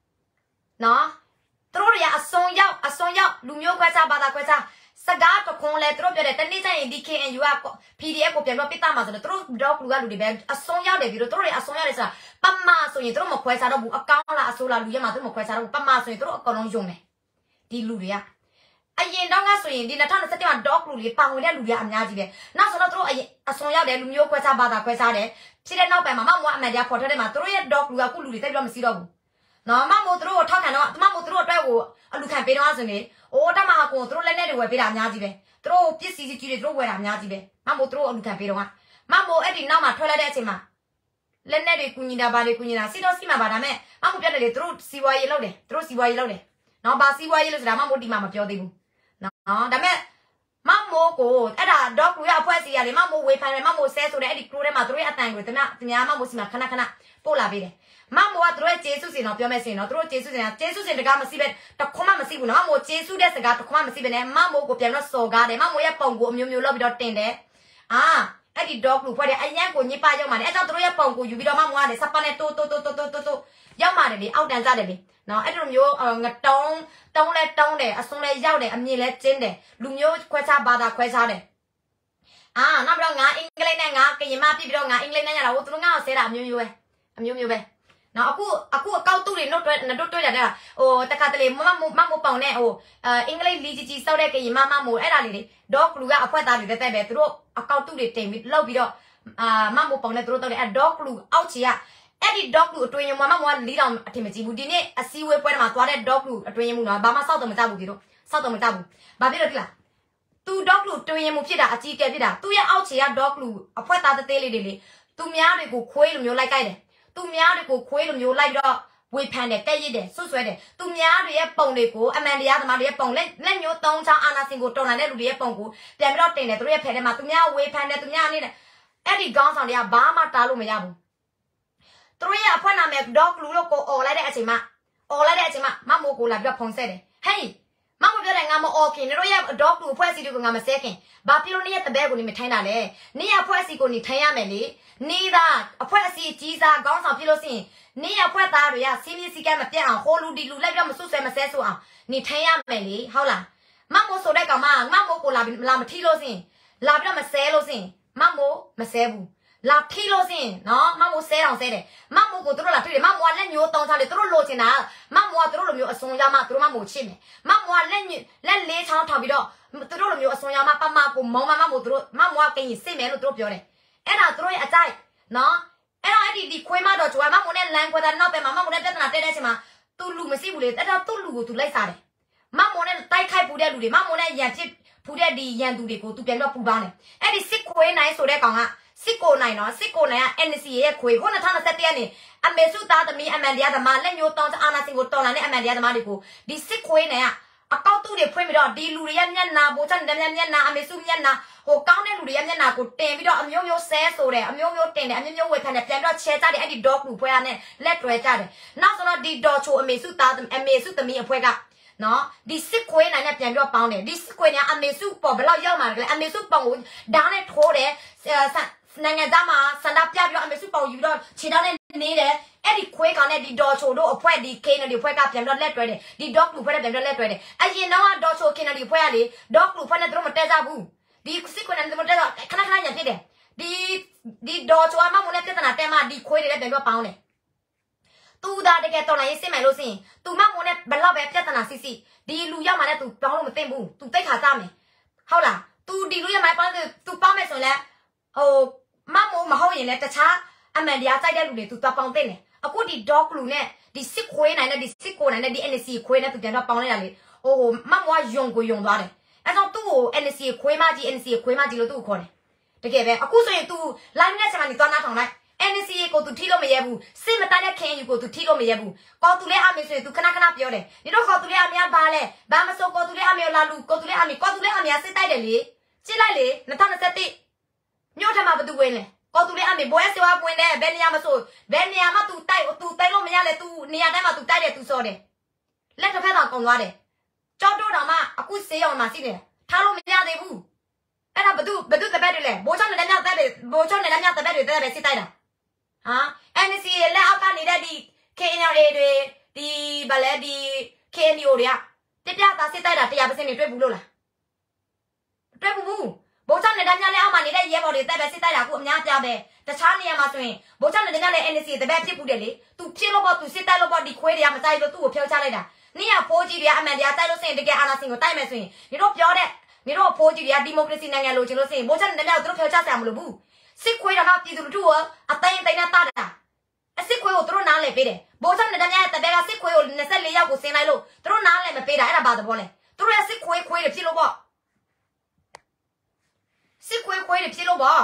နော်သူတို့တွေကအစွန်ရောက်လူမျိုးခွဲခြားဘာသာခွဲခြားစကားတခွန်လဲသူတို့ပြောတယ်တနေ့ကျရင်ဒီ KNU က PDF ကိုပြန်ပြီးပစ်တာမှာဆိုတော့သူတို့တော့လူကလူတွေပဲအစွန်ရောက်တယ်ပြီးတော့သူတို့တွေအစွန်ရောက်တယ်ဆိုတာပမာဆိုရင်သူတို့မခွဲခြားတော့ဘူးအကောင်းလားအဆိုးလားလူရမှာသူတို့မခွဲခြားတော့ဘူးပမာဆိုရင်သူတို့အကောင်လုံးယုံတယ်ဒီလူတွေကအရင်တော့ကဆိုရင်ဒီ2021မှာ dog လူတွေပါဝင်တဲ့လူတွေကအများကြီးပဲနောက်ဆိုတော့သူတို့အစွန်ရောက်တယ်လူမျိုးခွဲခြားဘာသာခွဲခြားတယ်ဖြစ်တဲ့နောက်ပိုင်းမှာမမွားအမှန်တရားပေါ်ထွက်တဲ့မှာသူတို့ရဲ့ dog လူကခုလူတွေတိတ်ပြီးတော့မရှိတော့ဘူးနော်မမို့သူတို့ကိုထောက်ခံတော့မမို့သူတို့အတွက်ကိုအလူခံပေးတော့ဆိုနေအိုးတမဟာကိုသူတို့လက်နဲ့တွေဝယ်ပေးတာအများကြီးပဲသူတို့ပစ္စည်းကြီးတွေသူတို့ဝယ်တာအများကြီးပဲမမို့သူတို့အလူခံပေးတော့မမို့အဲ့ဒီနောက်မှာထွက်လာတဲ့အချိန်မှာလက်နဲ့တွေကူညီတာပါလေကူညီတာစီတော့စီမှာပါဒါမဲ့မမို့ပြတ်တယ်လေသူတို့စီဝါရေးလုပ်တယ်သူတို့စီဝါရေးလုပ်တယ်နော်ဘာစီဝါရေးလို့ဆိုတာမမို့ဒီမှာမပြောသေးဘူးနော်ဒါမဲ့မမို့ကိုအဲ့ဒါ dog လူရအဖွဲ့အစည်းရတယ်မမို့ဝေဖန်တယ်မမို့ဆဲဆိုတဲ့အဲ့ဒီ crew ထဲမှာသူတို့ရဲ့အတန်ကိုတမမမို့စီမှာခဏပို့လာပေးတယ်မမို့ကသူတို့ရဲ့ကျေးဇူးစင်တော့ပြောမဲ့စင်တော့သူတို့ကျေးဇူးစင်တကားမရှိပဲတခွမှမရှိဘူးနော်မမို့ကျေးဇူးတဲ့စကားတခွမှမရှိပဲနဲ့မမို့ကိုပြန်တော့စော်ကားတယ်မမို့ရဲ့ပုံကိုအမျိုးမျိုးလောက်ပြီးတော့တင်တယ်အဲ့ဒီ dog လူဖွဲ့တဲ့အရန်ကိုညစ်ပါရောက်มาတယ်အဲ့ကြောင့်သူတို့ရဲ့ပုံကိုယူပြီးတော့မမို့ကလည်းစပတ်နဲ့တိုးရောက်มาတယ်လေအောက်တန်းကြတယ်လေနော်အဲ့လိုမျိုးငတုံးလဲတုံးတယ်အစွန်းလဲရောက်တယ်အမြင်လဲကျင်းတယ်လူမျိုးခွဲခြားဘာသာခွဲခြားတယ်နောက်ပြီးတော့ငါအင်္ဂလိပ်နဲ့ငါကရင်မပြစ်ပြီးတော့ငါအင်္ဂလိပ်နဲ့ရတာဟိုသူတို့ငါ့ကိုဆဲတာအမျိုးမျိုးပဲနော်အခုအကောက်တူတွေနှုတ်တွဲကြတယ်ဟိုတခါတလေမမို့ပေါင်နဲ့ဟိုအင်္ဂလိပ်လီကြီးစောက်တဲ့ကရင်မမို့အဲ့ဒါလေးတွေဒေါကလူကအဖွဲသားတွေတက်ပဲသူတို့အကောက်တူတွေတင်ပြီးလောက်ပြီးတော့မမို့ပေါင်နဲ့သူတို့တော့အဲ့ဒေါကလူအောက်ချီကအဲ့ဒီ dog လူအတွင်းရမမလီတောင်အထင်မကြီးဘူးဒီနေ့အစည်းအဝေးပွဲမှာသွားတဲ့ dog လူအတွင်းရမှုနော်ဘာမှစောက်တော့မကြဘူးဒီတို့စောက်တော့မကြဘူးဘာဖြစ်လို့ဒီလားသူ dog လူအတွင်းရမှုဖြစ်တာအကြီးကဲဖြစ်တာသူရဲ့အောက်ခြေက dog လူအဖွဲသားသေးလေးတွေလေသူများတွေကိုခွေးလိုမျိုးလိုက်ကြိုက်တယ်သူများတွေကိုခွေးလိုမျိုးလိုက်တော့ဝေဖန်တယ်ကဲ့ရစ်တယ်ဆွဆွဲတယ်သူများတွေရဲ့ပုံတွေကိုအမှန်တရားသမားတွေရဲ့ပုံလက်မျိုး၃ချောင်းအာနာစင်ကိုတော်လာတဲ့လူတွေရဲ့ပုံကိုပြန်ပြီးတော့တင်တယ်သူတို့ရဲ့ဖဲထဲမှာသူများဝေဖန်တယ်သူများအနေနဲ့အဲ့ဒီခေါင်းဆောင်တွေကဘာမှတားလို့မရဘူးသူတို့ရဲ့အဖွက်နာမည် dog လူလို့ကိုអော်လိုက်တဲ့အချိန်မှာမမိုးကိုလာပြီးတော့ဖုံဆက်တယ်ဟေးမမိုးပြောတယ်ငါမអော်ခင်တို့ရဲ့ dog လူအဖွဲ့အစည်းတွေကိုငါမဆဲခင်ဘာဖြစ်လို့နေ့ရက်တပည့်ကိုနေမထိုင်းတာလဲနေ့ရက်အဖွဲ့အစည်းကိုနေထိုင်းရမယ်လေနေ့သားအဖွဲ့အစည်းကြီးစားခေါင်းဆောင်ဖြစ်လို့ရှိရင်နေ့ရက်အဖွဲ့သားတွေကစီးမြင့်စီကဲမပြတ်အောင်ဟိုလူဒီလူလိုက်ပြီးတော့မဆွဆွဲမဆဲဆိုအောင်နေထိုင်းရမယ်လေဟုတ်လားမမိုးဆိုတဲ့ကောင်မမိုးကိုလာမထီလို့ရှိရင်လာပြီးတော့မဆဲလို့ရှိရင်မမိုးမဆဲဘူးလာထီလို့စင်နော်မမိုးဆဲအောင်ဆဲတယ်မမိုးကိုတို့လာထိတယ်မမိုးကလက်မျိုးတောင်းချတယ်တို့လိုချင်တာမမိုးကတို့လိုမျိုးအစွန်ရမှတို့မမိုးချစ်မယ်မမိုးကလက်လေးချောင်းထောက်ပြီးတော့တို့လိုမျိုးအစွန်ရမှပမကိုမောင်မမိုးတို့မမိုးကကရင်စိတ်မယ်လို့တို့ပြောတယ်အဲ့ဒါတို့ရဲ့အကြိုက်နော်အဲ့တော့အဲ့ဒီခွေးမတော့ကျွာမမိုးနဲ့လမ်းခွဲတာနောက်ပဲမမိုးနဲ့ပြဿနာတဲတဲ့အချိန်မှာသူလူမရှိဘူးလေအဲ့တော့သူ့လူကိုသူလိုက်စားတယ်မမိုးနဲ့တိုက်ခိုက်ပူတဲ့လူတွေမမိုးနဲ့ရန်ဖြစ်ဖူးတဲ့ဒီရန်သူတွေကိုသူပြန်တော့ပူပေါင်းတယ်အဲ့ဒီစစ်ခွေးနိုင်ဆိုတဲ့ကောင်ကစစ်ကိုနိုင်နော်စစ်ကိုနိုင်က NCA ရဲ့ခွေခု2021ရက်နေ့အမေစုသားသမီးအမန်တရားသမားလက်ညှိုးတောင်းအာနာစင်ကိုတော်လာတဲ့အမန်တရားသမားတွေကိုဒီစစ်ခွေနိုင်ကအကောက်တူတွေဖွင့်ပြီးတော့ဒီလူတွေရဲ့မျက်နှာပိုချတဲ့မျက်နှာအမေစုမျက်နှာဟိုကောင်းတဲ့လူတွေရဲ့မျက်နှာကိုတင်ပြီးတော့အမျိုးမျိုးဆဲဆိုတယ်အမျိုးမျိုးတင်တယ်အမျိုးမျိုးဝေဖန်တယ်ပြန်ပြီးတော့ချဲကြတယ်အဲ့ဒီ dog လူဖွဲရနဲ့လက်တွဲကြတယ်နောက်ဆိုတော့ဒီ dog ချိုအမေစုသားအမေစုသမီးအဖွဲကနော်ဒီစစ်ခွေးနိုင်နဲ့ပြန်ပြီးတော့ပေါင်းတယ်ဒီစစ်ခွေးနိုင်အမေစုပေါ်ဘယ်လောက်ရောက်မှာလဲအမေစုပုံကိုဓာတ်နဲ့ထိုးတယ်နိုင်ငံသားမှာစန္ဒပြပြီးတော့အမေစုပေါယူတော့ခြေထောက်နဲ့နေတယ်အဲ့ဒီခွေးကောင်နဲ့ဒီဒေါ်ချိုတို့အဖွဲ့ဒီ Kennedy အဖွဲ့ကပြန်ပြီးတော့လက်တွဲတယ်ဒီ dog လူဖွဲ့နဲ့ပြန်ပြီးတော့လက်တွဲတယ်အရင်တော့ဒေါ်ချို Kennedy အဖွဲ့ကလေ dog လူဖွဲ့နဲ့တို့မတဲကြဘူးဒီစစ်ခွေးနဲ့တို့မတဲတော့ခဏညံဖြစ်တယ်ဒီဒေါ်ချိုအမမိုးနဲ့ပြဿနာတဲမှာဒီခွေးတွေလည်းပြန်ပြီးတော့ပေါင်းတယ်သူသားတကယ်တော်လိုက်စစ်မယ်လို့စင်သူမမိုးနဲ့ဘလောက်ပဲပြဿနာစစ်ဒီလူရောက်မှလည်းသူပေါင်းလို့မသိဘူးသူတိတ်ခါကြမယ်ဟုတ်လားသူဒီလူရဲ့မိုင်းပေါင်းသူပေါင်းမယ်ဆိုရင်လည်းဟိုမမိုးမဟုတ်ရင်လည်းတခြားအမှန်တရားကြိုက်တဲ့လူတွေသူပေါင်းသိတယ်အခုဒီ dog လူနဲ့ဒီစစ်ခွေးနိုင်နဲ့ဒီစစ်ကိုနိုင်နဲ့ဒီ NC ခွေးနဲ့သူပြန်တော့ပေါင်းလိုက်တာလေဟိုမမိုးကယုံကိုယုံသွားတယ်အဲကြောင့်သူ့ကို NC ခွေးမကြီး NC ခွေးမကြီးလို့သူ့ကိုခေါ်တယ်တကယ်ပဲအခုဆိုရင် तू လိုင်းနဲ့ဆက်မနေသွားနားထောင်လိုက် NC ကို तू ထိလို့မရဲဘူးစစ်မတိုင်းတဲ့ခင်ယူကို तू ထိလို့မရဲဘူးကော်သူလေးအမေဆိုရင် तू ခဏပြောတယ်ဒီတော့ကော်သူလေးအမေကဘာလဲဘာမစိုးကော်သူလေးအမေလာလူကော်သူလေးအမေစစ်တိုက်တယ်လေကြည့်လိုက်လေ2021မြို့ထမှာဘသူဝင်လဲကော်သူလေးအမေဘွဲဆွားပွင့်တယ်ဘယ်နေရာမဆိုဘယ်နေရာမှာ तू တိုက်လို့မရလဲ तू နေရာတိုင်းမှာ तू တိုက်တယ် तू စော်တယ်လက်တစ်ဖက်တော့ကုန်သွားတယ်ကြောက်တော့တောင်မှအခုစေးအောင်မှရှိတယ်ထားလို့မရသေးဘူးအဲ့ဒါဘသူတပည့်တွေလဲဘိုးချောင်းနဲ့လက်မြတက်တယ်ဘိုးချောင်းနဲ့လက်မြတက်တယ်တွေတက်တယ်စစ်တိုက်တာNC လက်အောက်ကနေတဲ့ဒီ KNL တွေဒီဒီဗလဲဒီ KNU တွေကပြသားစစ်တိုက်တာ100%နေတွေ့ဘူးလို့လားတွေ့ဘူးဘိုးချောင်းနဲ့တမ်းများလဲအောက်မှာနေတဲ့ရဲဘော်တွေတက်ပဲစစ်တိုက်တာခုအများပြပဲတခြားနေရာမှာဆိုရင်ဘိုးချောင်းနဲ့တမ်းများလဲ NC တပည့်ဖြစ်ဘူးတယ်လေ तू ဖြစ်လို့ပေါ့ तू စစ်တိုက်လို့ပေါ့ဒီခွေးတွေကမကြိုက်လို့သူ့ကိုဖျောက်ချလိုက်တာနင်ကဖိုးကြီးတွေကအမှန်တရားတိုက်လို့စင်တကယ်အာနာစင်ကိုတိုက်မယ်ဆိုရင်နင်တို့ပြောတဲ့နင်တို့ဖိုးကြီးတွေကဒီမိုကရေစီနိုင်ငံလိုချင်လို့စင်ဘိုးချောင်းနဲ့တမ်းများကိုသူတို့ဖျောက်ချဆရာမလို့ဘူးစစ်ခွေးတော့ပြည်သူလူထုကိုအတိုင်းနဲ့တာတာအစစ်ခွေးကိုသူတို့နားလဲပေးတယ်ဘိုးချောင်းနဲ့တမ်းများရဲ့တပည့်ကစစ်ခွေးကို24ယောက်ကိုဆင်လိုက်လို့သူတို့နားလဲမပေးတာအဲ့ဒါဘာသဘောလဲသူတို့ရဲ့စစ်ခွေးတွေဖြစ်လို့ပေါ့စစ်ခွေးတွေဖြစ်လို့ပေါ့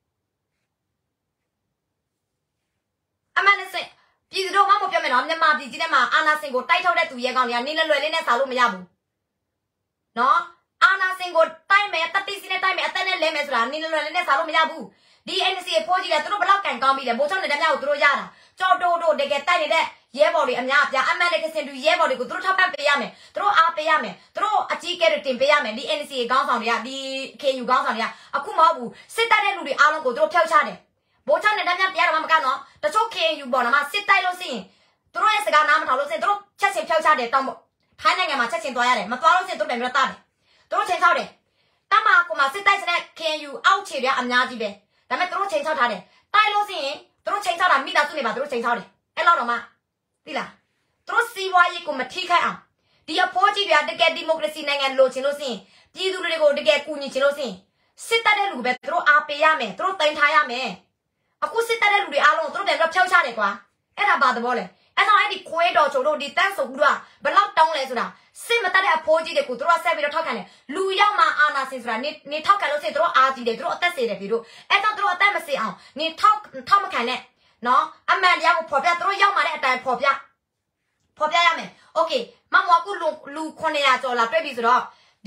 အမှန်နဲ့စင်ပြည်သူတို့မှမပြောမယ်နော်မြန်မာပြည်ကြီးထဲမှာအာနာစင်ကိုတိုက်ထုတ်တဲ့သူရဲကောင်တွေကနင်းလွယ်လေးနဲ့စားလို့မရဘူးနော်အာနာစင်ကိုတိုက်မယ်တတိစီနဲ့တိုက်မယ်အသက်နဲ့လဲမယ်ဆိုတာနင်းလွယ်လေးနဲ့စားလို့မရဘူးဒီ NC ဖိုးကြီးကသူတို့ဘလောက်ကန်ကောင်းပြီလဲမိုးချောင်းနဲ့တမ်းများကိုသူတို့ရတာကြော်တိုးတို့တကယ်တိုက်နေတဲ့ရဲဘော်တွေအများအပြားအမှန်တကယ်စင်တူရဲဘော်တွေကိုသူတို့ထောက်ပံ့ပေးရမယ်သူတို့အားပေးရမယ်သူတို့အကြီးကဲတွေတင်ပေးရမယ်ဒီ NC ခေါင်းဆောင်တွေကဒီ KU ခေါင်းဆောင်တွေကအခုမဟုတ်ဘူးစစ်တပ်တဲ့လူတွေအားလုံးကိုသူတို့ဖျောက်ချတယ်ဘိုးချောင်းနဲ့တမ်းများတရားတော်မှမကနော်တချို့ KU ပေါ်မှာစစ်တိုက်လို့စင်သူတို့ရဲ့စကားနားမထောင်လို့စင်သူတို့ချက်ချင်းဖျောက်ချတယ်တောင်းပေါ့ထိုင်းနိုင်ငံမှာချက်ချင်းသွားရတယ်မသွားလို့စင်သူတို့ပြန်ပြီးတော့တားတယ်သူတို့ချင်းချောက်တယ်တမကိုမှစစ်တိုက်တဲ့ KU အောက်ခြေတွေအများကြီးပဲဒါပေမဲ့သူတို့ချင်းချောက်ထားတယ်တိုက်လို့စင်သူတို့ချင်းချောက်တာမိသားစုတွေပါသူတို့ချင်းချောက်တယ်အဲ့လောက်တော့မှသိလားသူတို့စီးပွားရေးကိုမထိခိုက်အောင်ဒီအဖိုးကြီးတွေကတကယ်ဒီမိုကရေစီနိုင်ငံလိုချင်လို့စင်ပြည်သူတွေကိုတကယ်ကူညီချင်လို့စင်စစ်တပ်တဲ့လူပဲသူတို့အားပေးရမယ်သူတို့တင်ထားရမယ်အခုစစ်တပ်တဲ့လူတွေအားလုံးသူတို့ပြန်ပြီးဖျောက်ချတယ်ကွာအဲ့ဒါဘာသဘောလဲအဲ့တော့အဲ့ဒီခွေးတော်ချိုတို့ဒီတန်းစုကူတို့ကဘလောက်တောင်းလဲဆိုတာစစ်မတက်တဲ့အဖိုးကြီးတွေကိုသူတို့ကဆက်ပြီးတော့ထောက်ခံတယ်လူရောက်မှအာနာစင်ဆိုတာနေထောက်ခံလို့စင်သူတို့အားကြီးတယ်သူတို့အသက်စေတယ်ပြီတို့အဲ့တော့သူတို့အသက်မစေအောင်နေထောက်မခံနဲ့နော်အမှန်တရားကိုဖော်ပြသူတို့ရောက်မှတဲ့အတိုင်းဖော်ပြရမယ်โอเคမမောကလူ900ကျော်လာတွေ့ပြီဆိုတော့ဒီ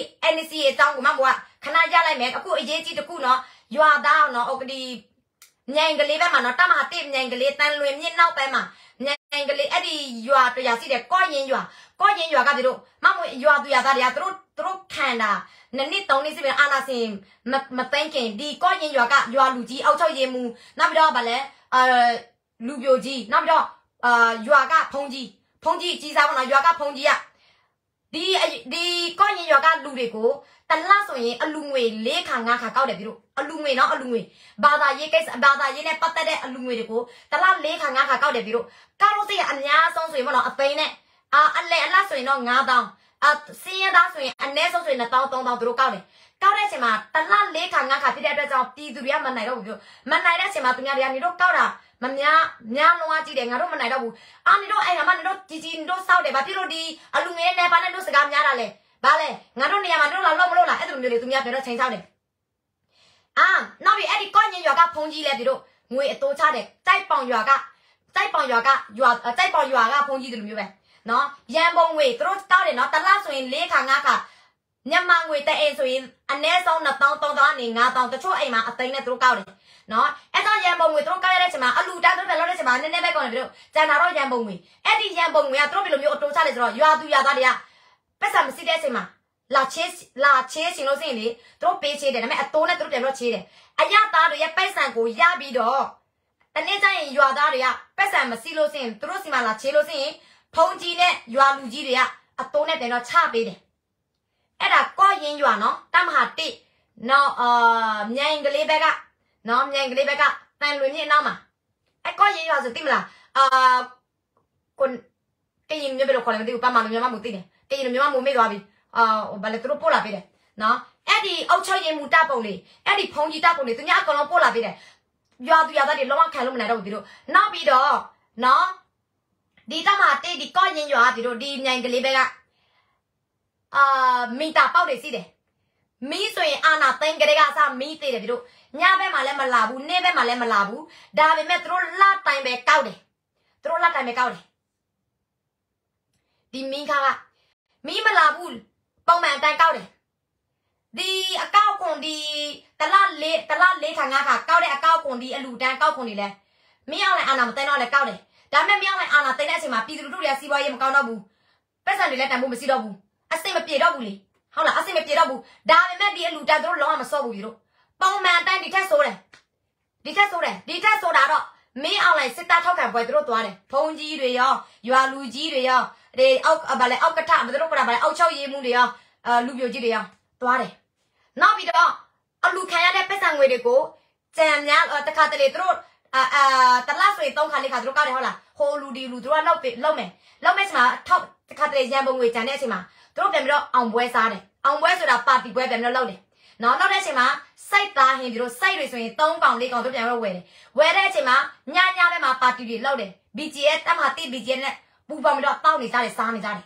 NC အကြောင်းကိုမမောကခဏရလိုက်မယ်အခုအရေးကြီးတစ်ခုနော်ရွာသားနော်ဩကဒီမြိုင်ကလေးဘက်မှာနော်တမဟာတိမြိုင်ကလေးတန်လွင်မြင့်နောက်ပိုင်းမှာမြိုင်ကလေးအဲ့ဒီရွာတရားစီတဲ့ကော့ရင်ရွာကဒီတို့မမရွာသူရွာသားတွေကသူတို့ခံတာနှစ်နှစ်သုံးနှစ်စီပဲအာနာစင်မသိန်းခင်ဒီကော့ရင်ရွာကရွာလူကြီးအောက်ချုပ်ရင်မူနောက်ပြီးတော့ဗလဲလူပြိုကြီးနောက်ပြီးတော့ရွာကဖုံကြီးကြီးစားပါတော့ရွာကဖုံကြီးကဒီကော့ရင်ရွာကလူတွေကိုတလဆိုရင်အလူငွေ4ခါ5ခါကောက်တယ်ပြီတို့အလူငွေနော်အလူငွေဘာသာရေးကိစ္စဘာသာရေးနဲ့ပတ်သက်တဲ့အလူငွေတွေကိုတလ4ခါ5ခါကောက်တယ်ပြီတို့ကောက်လို့စိတ်အများဆုံးဆိုရင်မနော်အသိန်းနဲ့အလဲအလတ်ဆိုရင်တော့9000စင်းရသားဆိုရင်အနည်းဆုံးဆိုရင်1000 3000သူတို့ကောက်တယ်ကောက်တဲ့အချိန်မှာတလ4ခါ5ခါဖြစ်တဲ့အတွက်ကြောင့်ပြည်သူတွေကမနိုင်တော့ဘူးပြောမနိုင်တဲ့အချိန်မှာသူများတွေကနေတို့ကောက်တာမများလုံးဝကြည့်တယ်ငါတို့မနိုင်တော့ဘူးနေတို့အဲ့ငါမနေတို့ကြီးတို့စောက်တယ်ဘာဖြစ်လို့ဒီအလူငွေနဲ့ဘာနဲ့တို့စကားများတာလဲဘာလဲငါတို့နေရာမှာတို့လာလို့မလို့လားအဲ့လိုမျိုးလေသူများပြောတော့ချိန်ချောက်တယ်နောက်ပြီးအဲ့ဒီကော့ညင်ရွာကဖုန်ကြီးလဲဒီတို့ငွေအတိုးချတယ်တိုက်ပေါင်ရွာကဖုန်ကြီးဒီလိုမျိုးပဲနော်ရန်ပုံငွေသူတို့တောက်တယ်နော်တလဆိုရင်4ခါ5ခါမြန်မာငွေတဲ့အိမ်ဆိုရင်အနည်းဆုံး1000 3000ကနေ9000တချို့အိမ်မှာအသိန်းနဲ့သူတို့ကောက်တယ်နော်အဲ့တော့ရန်ပုံငွေသူတို့ကောက်ရတဲ့အချိန်မှာအလူတားတို့ပြန်လို့တဲ့ချိန်မှာနည်းနည်းပဲကောက်တယ်ပြီးတော့ကျန်တာတော့ရန်ပုံငွေအဲ့ဒီရန်ပုံငွေကသူတို့ဘယ်လိုမျိုးအတိုးချလဲဆိုတော့ရွာသူရွာသားတွေကပတ်စံမရှိတဲ့အချိန်မှာလာချေးရှင်လို့စင်လေသူတို့ပေးချေးတယ်ဒါပေမဲ့အတိုးနဲ့သူတို့ပြန်ပြီးတော့ချေးတယ်အရသားတွေရဲ့ပတ်စံကိုရပြီးတော့တနေ့ကျရင်ရွာသားတွေကပတ်စံမရှိလို့စင်သူတို့စီမှာလာချေးလို့စင်ဖုန်ကြီးနဲ့ရွာလူကြီးတွေကအတိုးနဲ့ပြန်တော့ချပေးတယ်အဲ့ဒါကော့ရင်ရွာနော်တမဟာတိနော်မြိုင်ကလေးဘက်ကနော်မြိုင်ကလေးဘက်ကတန်လွင်မြင့်နောက်မှာအဲ့ကော့ရင်ရွာဆိုသိမလားကွန်ကရင်မျိုးဘယ်လိုခေါ်လဲမသိဘူးပတ်မှန်မြန်မာမသိတယ်ကရင်မြန်မာမို့မေ့သွားပြီဘာလဲသူတို့ပို့လာပေးတယ်နော်အဲ့ဒီအောက်ချောင်းရင်မူတပုံလေးအဲ့ဒီဖုန်ကြီးတပုံလေးသူများအကောင်လုံးပို့လာပေးတယ်ရွာသူရွာသားတွေလုံးဝခံလို့မနိုင်တော့ဘူးဒီတို့နောက်ပြီးတော့နော်ဒီတမတေးဒီကော့ရင်ရွာဒီတို့ဒီမြိုင်ကလေးဘက်ကမီတာပေါက်တွေစီးတယ်မီးဆိုရင်အာနာသိန်းကလေးကအစမီးသေးတယ်ဒီတို့ညဘက်မှာလည်းမလာဘူးနေ့ဘက်မှာလည်းမလာဘူးဒါပေမဲ့သူတို့လတိုင်းပဲကောက်တယ်ဒီမင်းခါကမီးမလာဘူးပုံမှန်အတိုင်းကောက်တယ်ဒီအကောက်ခွန်ဒီတလ4ခါ5ခါကောက်တဲ့အကောက်ခွန်ဒီအလူတန်းကောက်ခွန်ဒီလဲမင်းအောင်လည်းအာနာမသိန်းတော့လည်းကောက်တယ်ဒါပေမဲ့မင်းအောင်လည်းအာနာသိန်းတဲ့အချိန်မှာပြည်သူလူထုတွေကစီးပွားရေးမကောင်းတော့ဘူးပတ်စံတွေလည်းတန်ဖို့မရှိတော့ဘူးအစိမ့်မပြေတော့ဘူးလေဟုတ်လားအစိမ့်မပြေတော့ဘူးဒါပေမဲ့ဒီအလူတန်းတို့လုံးဝမစော့ဘူးပြီတို့ပုံမှန်အတိုင်းဒီထက်ဆိုးတာတော့မင်းအောင်လိုက်စစ်သားထောက်ခံပွဲသူတို့သွားတယ်ဖုန်ကြီးတွေရောရွာလူကြီးတွေရောဒီအောက်ဗာလဲအောက်ကထမတို့ကဗာလဲအောက်ချောက်ရေးမှုတွေရောလူပြိုကြီးတွေရောသွားတယ်နောက်ပြီးတော့အလူခံရတဲ့ပတ်စံငွေတွေကိုကြံများတခါတလေသူတို့တလားဆိုရင်3ခါ4ခါသူတို့ကောက်တယ်ဟုတ်လားဟိုလူဒီလူသူကလောက်မယ်စမှာထောက်တခါတလေရန်ပုံငွေကြံတဲ့အချိန်မှာသူတို့ပြန်ပြီးတော့အောင်ပွဲစားတယ်အောင်ပွဲဆိုတာပါတီပွဲပြန်ပြီးတော့လုပ်တယ်နောက်နောက်တဲ့အချိန်မှာစိုက်သားဟင်းဒီလိုစိုက်တွေဆိုရင်3កောင်4កောင်တို့ပြန်ပြီးတော့ဝယ်တယ်ဝယ်တဲ့အချိန်မှာညပဲမှာပါတီတွေလုပ်တယ် BGS တမဟာတိ BGS နဲ့ပူပေါင်းပြီးတော့တောက်နေကြတယ်စားနေကြတယ်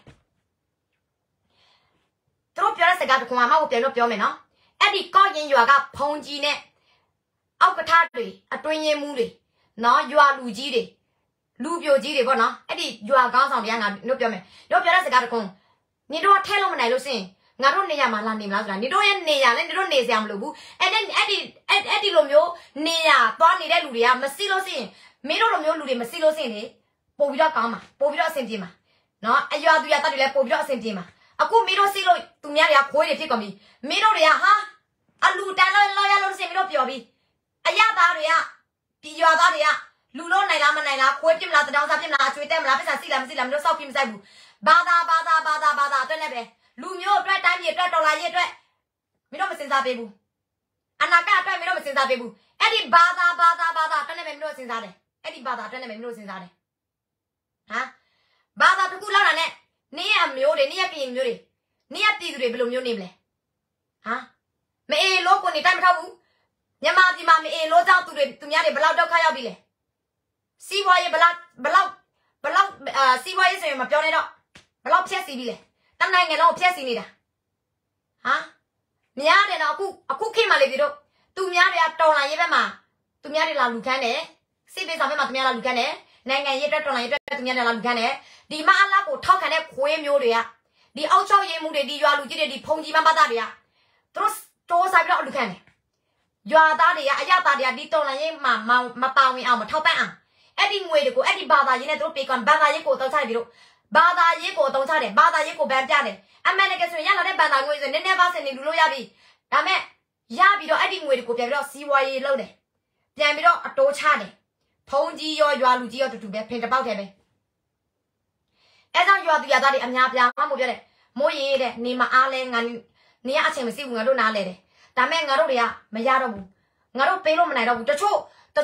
သူတို့ပြောတဲ့စကားတစ်ခုမှမဟုတ်ပြန်လို့ပြောမယ်နော်အဲ့ဒီကော့ရင်ရွာကဖုန်ကြီးနဲ့အောက်ကထားတွေအတွင်းရင်မှုတွေနော်ရွာလူကြီးတွေလူပြိုကြီးတွေပေါ့နော်အဲ့ဒီရွာကောင်းဆောင်တွေကငါတို့ပြောမယ်တို့ပြောတဲ့စကားတစ်ခုညီတို့ထဲလို့မနိုင်လို့စင်ငါတို့နေရမှာလာနေမလားဆိုတာညီတို့ရဲ့နေရလဲညီတို့နေစရာမလိုဘူးအဲ့ဒီလိုမျိုးနေရသွားနေတဲ့လူတွေကမစီလို့စင်မင်းတို့လိုမျိုးလူတွေမစီလို့စင်လေပို့ပြီးတော့ကောင်းမှာပို့ပြီးတော့အဆင်ပြေမှာနော်အရွာသူရတတ်တွေလည်းပို့ပြီးတော့အဆင်ပြေမှာအခုမင်းတို့စီလို့သူများတွေကခွေးတွေဖြစ်ကုန်ပြီမင်းတို့တွေကဟာအလူတန်လောက်ရလို့စင်မင်းတို့ပျော်ပြီအရသားတွေကဒီရွာသားတွေကလူလို့နိုင်လားမနိုင်လားခွေးပြစ်မလားတောင်စားပြစ်မလားအချွေးတက်မလားပတ်စံစီလားမစီလားမင်းတို့စောက်ပြမဆိုင်ဘူးဘာသာအတွက်နဲ့ပဲလူမျိုးအတွက်တိုင်းပြည်အတွက်ဒေါ်လာရေးအတွက်မင်းတို့မစင်စားပေးဘူးအနာဂတ်အတွက်မင်းတို့မစင်စားပေးဘူးအဲ့ဒီဘာသာအတွက်နဲ့ပဲမင်းတို့စင်စားတယ်အဲ့ဒီဘာသာအတွက်နဲ့ပဲမင်းတို့စင်စားတယ်ဟာဘာသာတစ်ခုလောက်တာနဲ့နင်းရမျိုးတွေနင်းရပြည်မျိုးတွေနင်းရပြည်သူတွေဘယ်လိုမျိုးနေမလဲဟာမအေးလို့ကိုနေတိုင်းမထောက်ဘူးမြန်မာပြည်မှာမအေးလို့ကြောင့်သူများတွေဘယ်လောက်ဒုက္ခရောက်ပြီလဲစီးပွားရေးဘယ်လောက်စီးပွားရေးဆိုရင်မပြောနဲ့တော့ဘယ်လောက်ဖြက်စီးပြီလဲတနိုင်ငံလုံးဖြက်စီးနေတာဟာများတယ်တော့အခုခေတ်မှလေဒီတို့သူများတွေကတော်လာရေးဘက်မှာသူများတွေလာလူခန်းတယ်စိတ်ပေးဆောင်ဘက်မှာသူများလာလူခန်းတယ်နိုင်ငံရေးအတွက်တော်လာရေးအတွက်သူများတွေလာလူခန်းတယ်ဒီမအလားကိုထောက်ခံတဲ့ခွေးမျိုးတွေကဒီအောက်ချောက်ရေးမှုတွေဒီရွာလူကြီးတွေဒီဖုန်ကြီးမမသားတွေကသူတို့တိုးစားပြီးတော့လူခန်းတယ်ရွာသားတွေကအရသားတွေကဒီတော်လာရေးမှာမပါဝင်အောင်မထောက်ပံ့အောင်အဲ့ဒီငွေတွေကိုအဲ့ဒီဘာသာရေးနဲ့သူတို့ပေးကွန်ဘာသာရေးကိုတောင်းချတယ်ပြီးတော့ဘာသာရေးကိုတောင်းချတယ်ဘာသာရေးကိုဗန်ပြတယ်အမှန်တကယ်ဆိုရင်ရလာတဲ့ဘာသာငွေဆိုနည်းနည်းပါးစင်နေလူလို့ရပြီဒါမဲ့ရပြီးတော့အဲ့ဒီငွေတွေကိုပြန်ပြီးတော့စီးပွားရေးလုပ်တယ်ပြန်ပြီးတော့အတိုးချတယ်ဖုံးကြီးရောရွာလူကြီးရောတူတူပဲဖင်တပေါက်တယ်ပဲအဲကြောင့်ရွာသူရွာသားတွေအများပြားမှမို့ပြောတယ်မိုးရေတဲ့နေမအားလဲငါနေရအချိန်မရှိဘူးငါတို့နားလဲတယ်ဒါမဲ့ငါတို့တွေကမရတော့ဘူးငါတို့ပေးလို့မနိုင်တော့ဘူးတချို့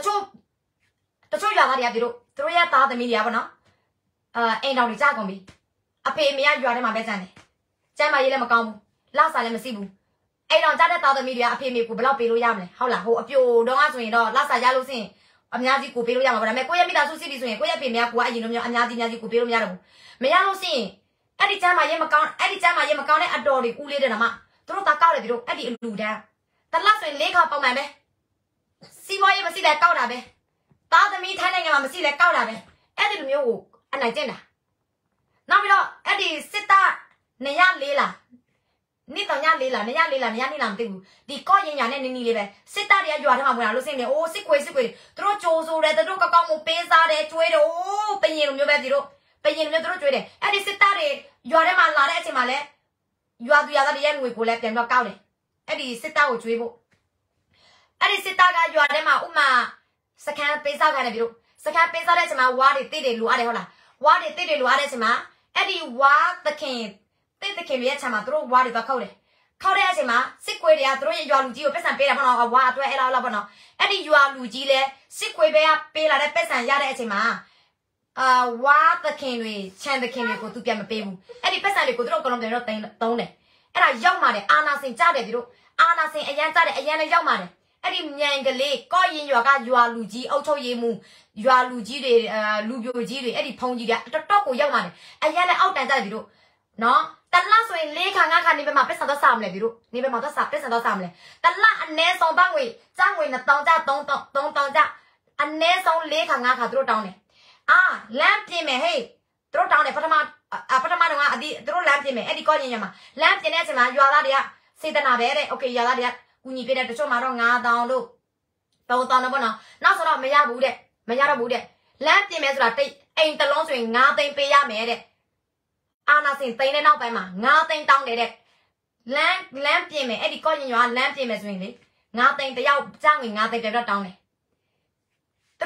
ရွာသားတွေကသူတို့ရဲ့သားသမီးတွေကပေါ့နော်အိမ်တော်တွေကြာကုန်ပြီအဖေအမေကရွာထဲမှာပဲကျန်တယ်ကျမ်းမာရေးလည်းမကောင်းဘူးလောက်စားလည်းမရှိဘူးအိမ်တော်ကြာတဲ့သားသမီးတွေကအဖေအမေကိုဘယ်လောက်ပေးလို့ရမလဲဟုတ်လားဟိုအပြိုတော့ကဆိုရင်တော့လောက်စားရလို့စင်အများကြီးကိုပေးလို့ရမှာပေါ့ဒါပေမဲ့ကိုယ့်ရဲ့မိသားစုစီးပြီးဆိုရင်ကိုယ့်ရဲ့ဖေမေကကိုကအရင်လိုမျိုးအများကြီးကိုပေးလို့မရတော့ဘူးမရလို့စင်အဲ့ဒီကျမ်းမာရေးမကောင်းတဲ့အတော်တွေကူးလေးတယ်နော်မသူတို့သားကောက်တယ်သူတို့အဲ့ဒီအလူတန်းတလားဆိုရင်၄ခါပုံမှန်ပဲစီးပွားရေးမရှိလဲကောက်တာပဲသားသမီးထိုင်းနိုင်ငံမှာမရှိလဲကောက်တာပဲအဲ့ဒီလိုမျိုးကိုအနိုင်ကျင့်တာနောက်ပြီးတော့အဲ့ဒီစစ်သားနေရလေးလားနေ့တော့ညလေးလားနေရလေးလားနေရနေလားမသိဘူးဒီကော့ရင်ညာနဲ့နင်းနီလေးပဲစစ်သားတွေကရွာထဲမှာဝင်လာလို့စင်နေအိုးစစ်ခွေသူတို့ကြိုးဆိုတယ်သူတို့ကောက်မပေးစားတယ်ကျွေးတယ်အိုးပရင်လိုမျိုးပဲသူတို့ပရင်လိုမျိုးသူတို့ကျွေးတယ်အဲ့ဒီစစ်သားတွေရွာထဲမှာလာတဲ့အချိန်မှာလဲရွာသူရွာသားတွေရဲ့ငွေကိုလည်းပြန်တော့ကောက်တယ်အဲ့ဒီစစ်သားကိုကျွေးဖို့အဲ့ဒီစစ်သားကရွာထဲမှာဥမာစကန်ပေးစားခိုင်းတယ်သူတို့စကန်ပေးစားတဲ့အချိန်မှာဝါးတွေတိတ်တွေလိုအပ်တယ်ဟုတ်လားဝါးတွေတိတ်တွေလိုအပ်တဲ့အချိန်မှာအဲ့ဒီဝါးသခင်တိတ်သခင်ရဲ့အချိန်မှာသူတို့ဝါးတွေသွားခောက်တယ်ခောက်တဲ့အချိန်မှာစစ်ခွေတွေကသူတို့ရဲ့ရွာလူကြီးကိုပတ်စံပေးတာပေါ့နော်ဝါးအတွက်အဲ့လောက်ပေါ့နော်အဲ့ဒီရွာလူကြီးလဲစစ်ခွေပဲပေးလာတဲ့ပတ်စံရတဲ့အချိန်မှာဝါးသခင်တွေခြံသခင်တွေကိုသူပြန်မပေးဘူးအဲ့ဒီပတ်စံတွေကိုသူတို့အကုန်လုံးပြန်တော့တုံးတယ်အဲ့ဒါရောက်มาတယ်အာနာစင်ကြားတယ်သူတို့အာနာစင်အရန်ကြားတယ်အရန်လည်းရောက်มาတယ်အဲ့ဒီမြိုင်ကလေးကော့ရင်ရွာကရွာလူကြီးအုပ်ချုပ်ရေးမှုရွာလူကြီးတွေလူပြိုကြီးတွေအဲ့ဒီဖုံးကြီးတွေတော်ကိုရောက်มาတယ်အရန်လည်းအောက်တန်ကြတယ်သူတို့နော်တလားဆိုရင်၄ခါ၅ခါနေဘက်မှာပတ်စံတော့စားမလဲသူတို့နေဘက်မှာတော့စားပတ်စံတော့စားမလဲတလားအနည်းဆုံးဘငွေကျငွေ2000ကျ3000ကျအနည်းဆုံး၄ခါ၅ခါသူတို့တောင်းတယ်လမ်းပြင်မယ်ဟေးသူတို့တောင်းတယ်ပထမတော့ကအဒီသူတို့လမ်းပြင်မယ်အဲ့ဒီကော့ရင်ရွာမှာလမ်းပြင်တဲ့အချိန်မှာရွာသားတွေကစေတနာပဲတဲ့โอเคရွာသားတွေကကူညီပေးတဲ့တချို့မှာတော့9000လို့3000တော့ပေါ့နော်နောက်ဆိုတော့မရတော့ဘူးတဲ့လမ်းပြင်မယ်ဆိုတာတိတ်အိမ်တလုံးဆိုရင်9သိန်းပေးရမယ်တဲ့အာနာစင်သိန်းတဲ့နောက်ပိုင်းမှာ9သိန်းတောင်းတယ်တဲ့လမ်းပြင်မယ်အဲ့ဒီကော့ရင်ရွာလမ်းပြင်မယ်ဆိုရင်လေ9သိန်းတယောက်ကျငွေ9သိန်းပြတော့တောင်းတယ်သူတို့တောင်းတဲ့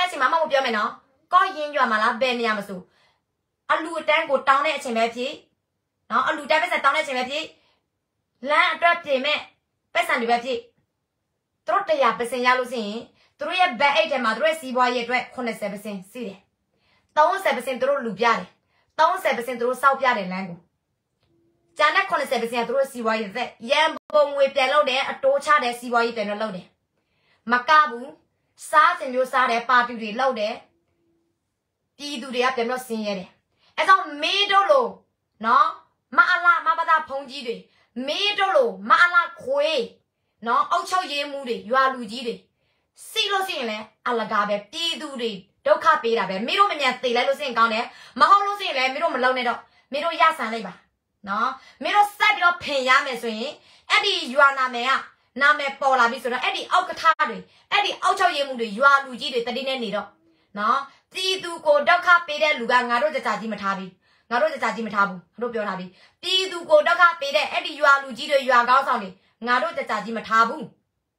တဲ့အချိန်မှာမပြောမယ်နော်ကောရင်းရွာမှာလားဘယ်နေရာမဆိုအလူအတန်းကိုတောင်းတဲ့အချိန်ပဲဖြစ်နော်အလူတန်းပဲဆက်တောင်းတဲ့အချိန်ပဲဖြစ်လမ်းအတွက်ပြင်မဲ့ပတ်စံတွေပဲဖြစ်သူတို့100%ရလို့ဆိုရင်သူတို့ရဲ့ဘက်အိတ်ထဲမှာသူတို့ရဲ့စီးပွားရေးအတွက်80%စီးတယ်30%သူတို့လူပြတယ်30%သူတို့စောက်ပြတယ်လမ်းကိုကျန်တဲ့80%သူတို့စီးပွားရေးသက်ရန်ပုံငွေပြန်လုပ်တယ်အတိုးချတဲ့စီးပွားရေးပြန်လုပ်တယ်မကဘူးစားစင်မျိုးစားတဲ့ပါတီတွေလုပ်တယ်ပြည်သူတွေကပြန်ပြီးဆင်းရဲတယ်အဲကြောင့်မေးတို့လို့နော်မအလားမပဒဖုံးကြီးတွေမေးတို့လို့မအလားခွေးနော်အောက်ချုပ်ရေးမှုတွေရွာလူကြီးတွေစီလို့ရှိရင်လဲအလကားပဲပြည်သူတွေဒုက္ခပေးတာပဲမင်းတို့မမြန်သိလိုက်လို့ရှိရင်ကောင်းတယ်မဟုတ်လို့ရှိရင်လဲမင်းတို့မလုံနဲ့တော့မင်းတို့ရဆန်လိုက်ပါနော်မင်းတို့ဆက်ပြီးတော့ဖင်ရမယ်ဆိုရင်အဲ့ဒီရွာနာမည်ကနာမည်ပေါ်လာပြီဆိုတော့အဲ့ဒီအောက်ကထားတွေအဲ့ဒီအောက်ချုပ်ရေးမှုတွေရွာလူကြီးတွေတတိနဲ့နေတော့နော်ပြည်သူကိုဒုက္ခပေးတဲ့လူကငါတို့ကြကြကြီးမထားဘူးငါတို့ကြကြကြီးမထားဘူးတို့ပြောထားပြီပြည်သူကိုဒုက္ခပေးတဲ့အဲ့ဒီရွာလူကြီးတွေရွာကောင်းဆောင်တွေငါတို့ကြကြကြီးမထားဘူး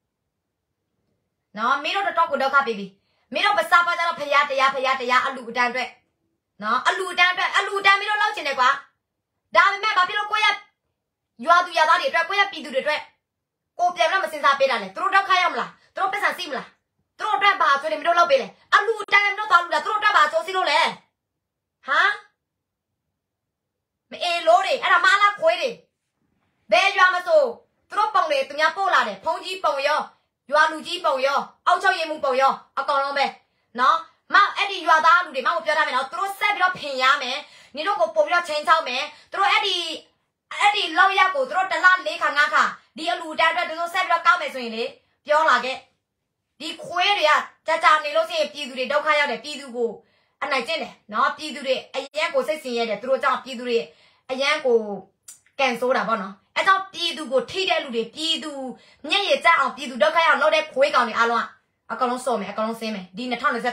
နော်မင်းတို့တော့ကိုဒုက္ခပေးပြီမင်းတို့ပစားပါကြတော့ဖရားတရားအလူအတန်းအတွက်နော်အလူအတန်းမင်းတို့လောက်ချင်တယ်ကွာဒါပေမဲ့ဘာဖြစ်လို့ကိုယ့်ရဲ့ရွာသူရွာသားတွေအတွက်ကိုယ့်ရဲ့ပြည်သူတွေအတွက်ကိုပြန်တော့မစင်စားပေးတာလေသူတို့ဒုက္ခရောက်မလားသူတို့ပတ်စံစီးမလားသူတို့အတွက်ဘာဆိုနေမင်းတို့လောက်ပေးလေအလူအတန်းမင်းတို့သွားလူလားသူတို့အတွက်ဘာဆိုစီးလို့လဲဟမ်မအေးလို့တွေအဲ့ဒါမလားခွေးတွေဘယ်ရွာမဆိုသူတို့ပုံတွေသူများပို့လာတယ်ဖုန်းကြီးပုံရောရွာလူကြီးပုံရောအောက်ချုပ်ရည်မှုပုံရောအကောင်လုံးပဲနော်မအဲ့ဒီရွာသားလူတွေမဟုတ်ပြောထားမယ်နော်သူတို့ဆက်ပြီးတော့ဖင်ရမယ်နေတို့ကိုပုံပြီးတော့ချင်းချောက်မယ်သူတို့အဲ့ဒီလောက်ရက်ကိုသူတို့တစ်လ4ခါ5ခါဒီအလူတန်းအတွက်သူတို့ဆက်ပြီးတော့ကောက်မယ်ဆိုရင်လေပြောလာခဲ့ဒီခွေးတွေကကြာနေလို့ရှိရင်ပြည်သူတွေဒုက္ခရောက်တယ်ပြည်သူကိုအနိုင်ကျင့်တယ်နော်ပြည်သူတွေအရန်ကိုစိတ်ဆင်းရဲတယ်သူတို့ကြောင့်ပြည်သူတွေအရန်ကိုကန်ဆိုးတာပေါ့နော်အဲကြောင့်ပြည်သူကိုထိတဲ့လူတွေပြည်သူမျက်ရည်ကျအောင်ပြည်သူဒုက္ခရောက်လောက်တဲ့ခွေးကောင်တွေအားလုံးကအကောင်လုံးစော်မယ်အကောင်လုံးဆင်းမယ်ဒီ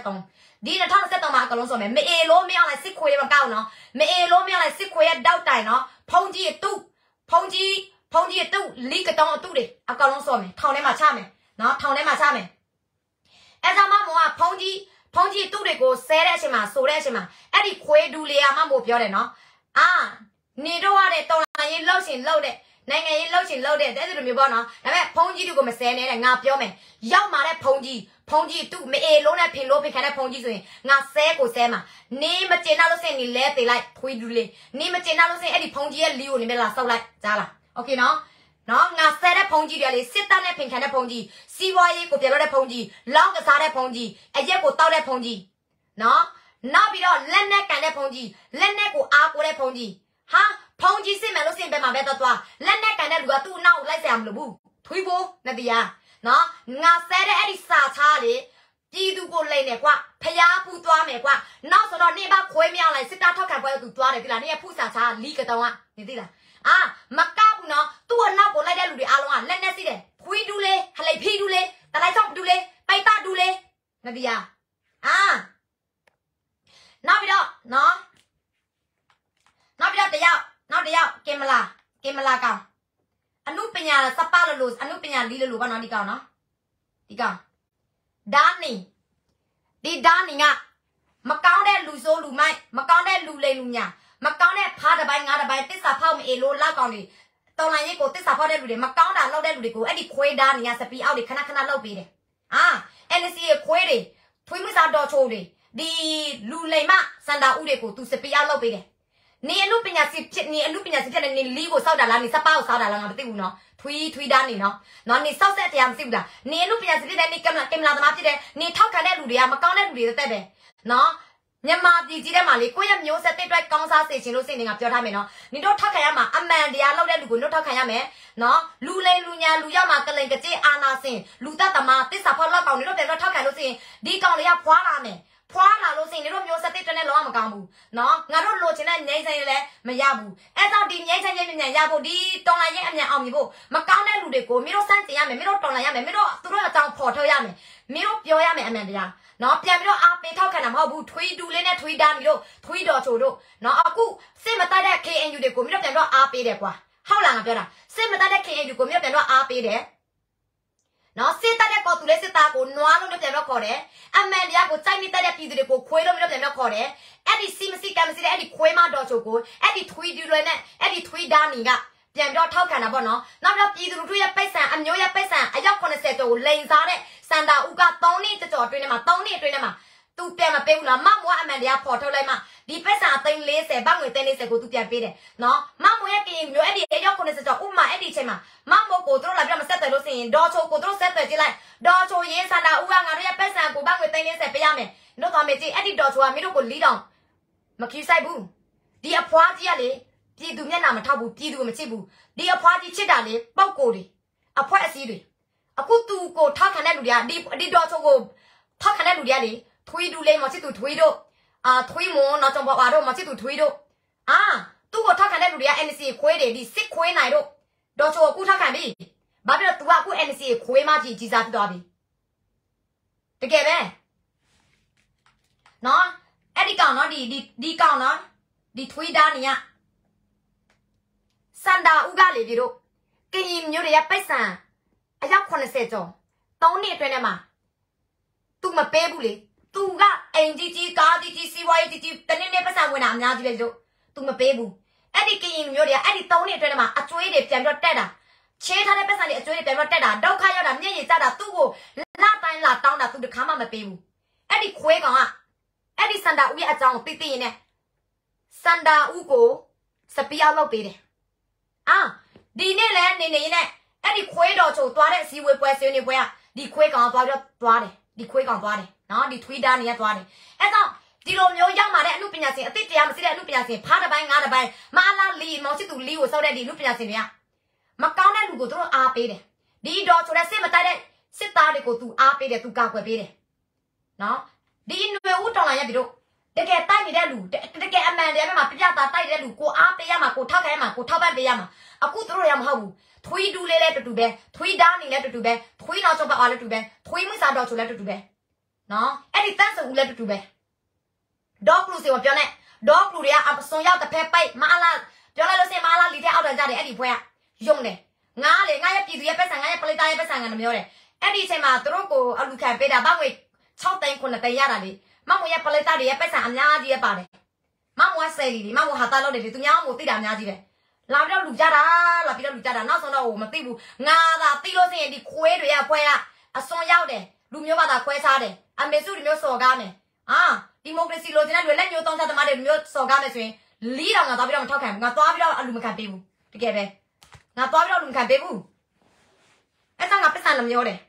2023မှာအကောင်လုံးစော်မယ်မအေလို့မရလိုက်စစ်ခွေးတွေမကောက်နော်မအေလို့မရလိုက်စစ်ခွေးရဲ့တောက်တိုင်နော်ဖုံးကြီးရဲ့တူဖုံးကြီးရဲ့တူလီကတောင်းအတူတွေအကောင်လုံးစော်မယ်ထောင်ထဲမှာချမယ်နော်ထောင်ထဲမှာချမယ်အဲကြောင့်မမောကဖုံးကြီးတူတွေကိုဆဲတဲ့အချိန်မှာဆိုတဲ့အချိန်မှာအဲ့ဒီခွေးဒူလေးကမမို့ပြောတယ်နော်နေတော့ရတဲ့တော်လာရေးလှုပ်ရှင်လှုပ်တဲ့နိုင်ငံရေးလှုပ်ရှင်လှုပ်တဲ့တဲ့လိုမျိုးပေါ့နော်ဒါပေမဲ့ဖုံးကြီးတို့ကိုမဆဲနဲ့တဲ့ငါပြောမယ်ရောက်มาတဲ့ဖုံးကြီးတူမအေလုံးနဲ့ဖင်လို့ဖင်ခံတဲ့ဖုံးကြီးဆိုရင်ငါဆဲကိုဆဲမှာနေမကျင်တော့လို့စင်နေလဲသေးလိုက်ခွေးဒူလေးနေမကျင်တော့လို့စင်အဲ့ဒီဖုံးကြီးရဲ့လီကိုနေမလားစောက်လိုက်ကြားလားโอเคနော်ငါဆဲတဲ့ဖုံးကြီးတွေလေစစ်တပ်နဲ့ဖင်ခံတဲ့ဖုံးကြီးစီးပွားရေးကိုပြလို့တဲ့ဖုံးကြီးလောင်းကစားတဲ့ဖုံးကြီးအရက်ကိုတောက်တဲ့ဖုံးကြီးနော်နောက်ပြီးတော့လက်နဲ့ကန်တဲ့ဖုံးကြီးလက်နဲ့ကိုအားကိုတဲ့ဖုံးကြီးဟာဖုံးကြီးစစ်မယ်လို့စင်ပဲမှာပဲသွားလက်နဲ့ကန်တဲ့လူကသူ့နောက်လိုက်ဆရာမလို့ဘူးထွေးဖို့နတရားနော်ငါဆဲတဲ့အဲ့ဒီစာချားလေပြည်သူကိုလိမ့်နေကွာဖျားဖူးသွားမယ်ကွာနောက်ဆိုတော့နေပါခွေးမြောက်လိုက်စစ်တာထောက်ခံပွဲသူသွားတယ်ဒီလားနေဖူးစာချားလီကတောင်းကနေသိလားမကဘူးနော်သူ့အနောက်ကိုလိုက်တဲ့လူတွေအားလုံးကလက်နဲ့စီးတယ်ခွေးဒူးလေးဟလိုက်ဖီးဒူးလေးတလိုက်ချောက်ဒူးလေးပိုက်တာဒူးလေးနတရားနောက်ပြီးတော့နော်နောက်တယောက်ကင်မလာကောင်အနုပညာစပလို့အနုပညာလီလို့ပေါ့နော်ဒီကောင်နော်ဒီကောင်ဒါနီကမကောင်းတဲ့လူဆိုးလူမိုက်မကောင်းတဲ့လူလိမ်လူညာမကောင်းတဲ့ဖားတစ်ပိုင်းငါးတစ်ပိုင်းတစ္ဆာဖောက်မအေလို့လောက်ကောင်တွေတော်လိုင်းရေးကိုတစ္ဆာဖောက်တဲ့လူတွေမကောင်းတာလောက်တဲ့လူတွေကိုအဲ့ဒီခွေးဒါနီကစပီအောက်တွေခဏလောက်ပေးတယ်NC ရဲ့ခွေးတွေထွေးမစားတော်ချိုးတွေဒီလူလိမ်မစန္ဒာဥတွေကိုသူစပီအောက်လောက်ပေးတယ်နေအနုပညာစီဖြစ်တဲ့နေလီကိုစောက်တာလားနေစပါကိုစောက်တာလားငါမသိဘူးနော်ထွီးသားနေနော်နေစောက်ဆက်တရားမသိဘူးလားနေအနုပညာစီဖြစ်တဲ့နေကင်မလာသမားဖြစ်တဲ့နေထောက်ခံတဲ့လူတွေကမကောင်းတဲ့လူတွေတက်တယ်နော်မြန်မာပြည်ကြီးထဲမှာလေကိုယ့်ရဲ့မျိုးဆက်တဲ့အတွက်ကောင်းစားစေချင်လို့စိတ်နေငါပြောထားမယ်နော်နေတော့ထောက်ခံရမှာအမှန်တရားလောက်တဲ့လူကိုတို့ထောက်ခံရမယ်နော်လူလိမ်လူညာလူရမှာကလိန်ကကြေးအာနာစင်လူတတ်သမားတစ္ဆာဖောက်လောက်ကောင်နေတော့ပြန်တော့ထောက်ခံလို့စိရင်ဒီကောင်တွေကဖွာလာမယ်ဖွာလာလို့စိနေတို့မျိုးဆက်တဲ့တွနဲ့လောမကောင်းဘူးနော်ငါတို့လိုချင်တဲ့ငြိမ်းချမ်းရေးလည်းမရဘူးအဲ့တော့ဒီငြိမ်းချမ်းရေးမြန်ရဖို့ဒီတော်လိုင်းရေးအမြန်အောင်မြင်ဖို့မကောင်းတဲ့လူတွေကိုမင်းတို့စမ်းကြင်ရမယ်မင်းတို့တော်လိုင်းရမယ်မင်းတို့သူတို့အကြောင်းဖော်ထုတ်ရမယ်မင်းတို့ပြောရမယ်အမှန်တရားနော်ပြန်ပြီးတော့အားပေးထောက်ခံတာမဟုတ်ဘူးထွေးဒူလေးနဲ့ထွေးဒါမီတို့ထွေးတော်ချိုတို့နော်အခုစစ်မတက်တဲ့ KNU တွေကိုမင်းတို့ပြန်တော့အားပေးတယ်ကွာဟုတ်လားငါပြောတာစစ်မတက်တဲ့ KNU ကိုမင်းတို့ပြန်တော့အားပေးတယ်နော်စစ်တက်တဲ့ကော်သူလေးစစ်သားကိုနွားလုံးနဲ့ပြန်တော့ခေါ်တယ်အမှန်တရားကိုစိုက်မိတဲ့ပြည်သူတွေကိုခွေးလုံးနဲ့ပြန်တော့ခေါ်တယ်အဲ့ဒီစီမစီကံမစီတဲ့အဲ့ဒီခွေးမတော်ချိုကိုအဲ့ဒီထွေးဒီလွယ်နဲ့အဲ့ဒီထွေးဒါနီကပြန်တော့ထောက်ခံတာပေါ့နော်နောက်တော့ပြည်သူလူထုရဲ့ပိတ်ဆန်အမျိုးရဲ့ပိတ်ဆန်အယောက်80ကျော်ကိုလိန်စားတဲ့စန္ဒာဦးက3နှစ်ကျော်အတွင်းထဲမှာ3နှစ်အတွင်းထဲမှာသူပြန်မပေးဘူးလားမမွားအမှန်တရားပေါ်ထုတ်လိုက်မှဒီပိတ်ဆန်340ဘတ်ငွေ340ကိုသူပြန်ပေးတယ်နော်မမွားရဲ့ပြည်မျိုးအဲ့ဒီအယောက်80ကျော်ဥမာအဲ့ဒီချိန်မှာမမို့ကိုတို့လာပြီးတော့မဆက်တယ်လို့ဆိုရင်ဒေါ်ချိုကိုတို့ဆက်တယ်ကြည့်လိုက်ဒေါ်ချိုရေးစန္ဒာဦးကငါတို့ရဲ့ပိတ်ဆန်ကိုဘတ်ငွေ340ပေးရမယ်တို့သွားမယ်ကြည့်အဲ့ဒီဒေါ်ချိုကမင်းတို့ကိုလီးတောင်မခီးဆိုင်ဘူးဒီအဖွားကြီးကလေပြည်သူမျက်နှာမထောက်ဘူးပြည်သူမချစ်ဘူးဒီအဖွားကြီးချစ်တာလေပေါက်ကိုတွေအဖွဲအစည်းတွေအခုသူကိုထောက်ခံတဲ့လူတွေကဒီဒေါ်ချိုကိုထောက်ခံတဲ့လူတွေကလေထွေးတူလေးမချစ်သူထွေးတို့ထွေးမွန်တော့ကျွန်တော်ပါတော့မချစ်သူထွေးတို့သူ့ကိုထောက်ခံတဲ့လူတွေက NC ခွေးတွေဒီစစ်ခွေးနိုင်တို့ဒေါ်ချိုကိုထောက်ခံပြီဘာဖြစ်လို့ तू ကအခု NC ခွေးမကြီးကြီးစားဖြစ်သွားပြီတကယ်ပဲနော်အဲ့ဒီကောင်နော်ဒီကောင်နော်ဒီထွေးသားနေရစန္ဒာဦးကလေဒီတို့ကရင်မျိုးတွေကပိတ်ဆန်အယောက်80ကျော်3နှစ်အတွင်းထဲမှာ तू မပေးဘူးလေ तू ကအိမ်ကြီးကားကြီးစီးပွားရေးကြီးတနေ့နေ့ပတ်စံဝင်တာအများကြီးပဲတို့ तू မပေးဘူးအဲ့ဒီကရင်မျိုးတွေကအဲ့ဒီ3နှစ်အတွင်းထဲမှာအကျွေးတွေပြန်တော့တက်တာချေးထားတဲ့ပတ်စံတွေအကျွေးတွေပြန်တော့တက်တာဒုက္ခရောက်တာမျက်ရည်ကျတာသူ့ကိုလာတိုင်းလာတောင်းတာ तू တခါမှမပေးဘူးအဲ့ဒီခွေးကောင်ကအဲ့ဒီစန္ဒာဦးရဲ့အကြောင်းကိုသိရင်နဲ့စန္ဒာဦးကိုစပီအောင်လုပ်ပေးတယ်ဒီနေ့လဲနေနေနဲ့အဲ့ဒီခွေးတော်ချိုသွားတဲ့အစည်းအဝေးပွဲဆွေးနွေးပွဲကဒီခွေးကောင်သွားပြီးတော့သွားတယ်ဒီခွေးကောင်သွားတယ်နော်ဒီထွေးသားနေရသွားတယ်အဲ့တော့ဒီလိုမျိုးရောက်มาတဲ့အမှုပညာရှင်အသိတရားမရှိတဲ့အမှုပညာရှင်ဖားတစ်ပိုင်းငါးတစ်ပိုင်းမအားလားလီမောင်ချစ်သူလီကိုစောက်တဲ့ဒီအမှုပညာရှင်တွေကမကောင်းတဲ့လူကိုသူတို့အားပေးတယ်ဒီတော်ချိုတဲ့စစ်မတိုက်တဲ့စစ်သားတွေကိုသူအားပေးတယ်သူကာကွယ်ပေးတယ်နော်ဒီຫນွေဦးတော်လာရပြီတို့တကယ်တိုက်နေတဲ့လူတကယ်အမှန်တရားပဲမှာပြပြသားတိုက်တဲ့လူကိုအားပေးရမှာကိုထောက်ခိုင်းရမှာကိုထောက်ပံ့ပေးရမှာအခုသူတို့ရမဟုတ်ဘူးထွေးတူလေးလဲတူပဲထွေးသားနေလဲတူပဲထွေးတော်ချိုပါအားလဲတူပဲထွေးမစားတော်ချိုလဲတူပဲနော်အဲ့ဒီတန်းစုံဦးလဲတူပဲဒေါကလူစီကိုပြောနေဒေါကလူတွေကအစွန်ရောက်တစ်ဖက်ပိတ်မအားလားပြောလိုက်လို့စင်မအားလားလီတဲ့အောက်တန်းကြတယ်အဲ့ဒီဖွဲကယုံတယ်ငါလေငါရဲ့ပြည်သူရဲ့ပတ်စံငါရဲ့ပလိတာရဲ့ပတ်စံငါမပြောတယ်အဲ့ဒီအချိန်မှာသူတို့ကိုအလူခံပေးတာဘာငွေ6သိန်း9သိန်းရတာလေမမရဲ့ပလိတာတွေရဲ့ပတ်စံအများကြီးရပါတယ်မမဆယ်လီမမဟာတာလို့တယ်သူများကိုသိတာအများကြီးပဲလာပြီးတော့လူကြတာနောက်ဆုံးတော့မသိဘူးငါသာသိလို့စင်ဒီခွေးတွေရဖွဲကအစွန်ရောက်တယ်လူမျိုးဘာသာခွဲခြားတယ်အမေစုလူမျိုးစော်ကားမယ်ဒီမိုကရေစီလိုချင်တဲ့လူလက်မျိုးတောင်းချသမားတွေလူမျိုးစော်ကားမယ်ဆိုရင်လီးတော့ငါသွားပြီးတော့မထောက်ခံဘူးငါသွားပြီးတော့အလူမခံပေးဘူးတကယ်ပဲငါသွားပြီးတော့လူမခံပေးဘူးအဲ့ဒါငါပတ်စံနှမျိုးတယ်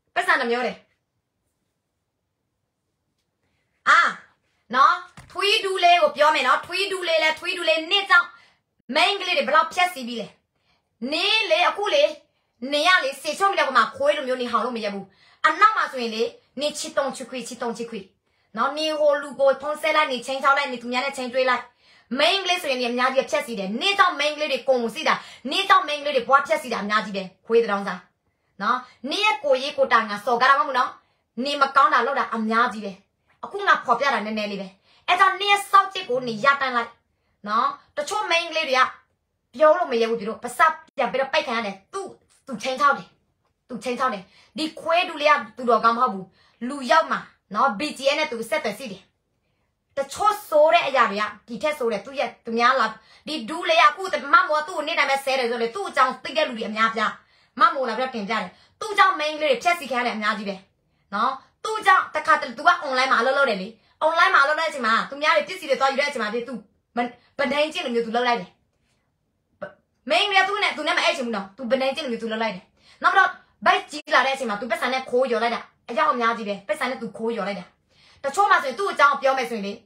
နော်ထွေးဒူးလေးကိုပြောမယ်နော်ထွေးဒူးလေးနေ့ကြောင့်မိန်းကလေးတွေဘယ်လောက်ဖြက်စီးပြီးလဲနေလေအခုလေနေရလေစေချုံးမိတဲ့ကောင်မှာခွေးလိုမျိုးနေဟောင်လို့မရဘူးအနောက်မှာဆိုရင်လေနေချစ်တုံချစ်ခွေနော်နေဟိုလူကိုဖုံးဆဲလိုက်နေချင်းချောက်လိုက်နေသူများနဲ့ချင်းတွေးလိုက်မိန်းကလေးဆိုရင်အများကြီးဖြက်စီးတယ်နေကြောင့်မိန်းကလေးတွေကုန်စီးတာနေကြောင့်မိန်းကလေးတွေဘွားဖြက်စီးတာအများကြီးပဲခွေးတောင်စားနော်နေရဲ့ကိုရေးကိုတာငါစော်ကားတာမဟုတ်ဘူးနော်နေမကောင်းတာလောက်တာအများကြီးပဲအခုငါဖော်ပြတာနည်းနည်းလေးပဲအဲ့တော့နေစောက်ချစ်ကိုနေရတန်းလိုက်နော်တချို့မိန်းကလေးတွေကပြောလို့မရဘူးဒီလိုပစပ်ပြန်ပြီးတော့ပိတ်ခံရတယ်သူချင်းချောက်တယ်ဒီခွေးဒူလေးကသူတော်ကောင်းမဟုတ်ဘူးလူရောက်မှာနော် BGN နဲ့သူဆက်တယ်စီတယ်တချို့ဆိုးတဲ့အရာတွေကဒီထက်ဆိုးတယ်သူများလာဒီဒူလေးကအခုမမောသူ့ကိုနေ့တိုင်းပဲဆဲတယ်ဆိုလေသူ့အကြောင်းသိတဲ့လူတွေအများပြမမိုလာပြီးတော့တင်ပြတယ်သူ့အကြောင်း main ကလေးတွေဖြက်စီခံရတယ်အများကြီးပဲနော်သူ့အကြောင်းတခါတလေသူက online မှာအလုပ်လုပ်တယ်လေ online မှာအလုပ်လုပ်တဲ့အချိန်မှာသူများတွေပစ္စည်းတွေသွားယူတဲ့အချိန်မှာဒီသူဗနိုင်ချင်းလိုမျိုးသူလုပ်လိုက်တယ် main ကသူနဲ့မအဲ့ချင်ဘူးနော်သူဗနိုင်ချင်းလိုမျိုးသူလုပ်လိုက်တယ်နောက်တော့ဘိုက်ကြီးလာတဲ့အချိန်မှာသူပက်ဆန်နဲ့ခိုးရော်လိုက်တာအကြောင်းအများကြီးပဲပက်ဆန်နဲ့သူခိုးရော်လိုက်တာတချို့မှဆိုရင်သူ့အကြောင်းပြောမယ်ဆိုရင်လေ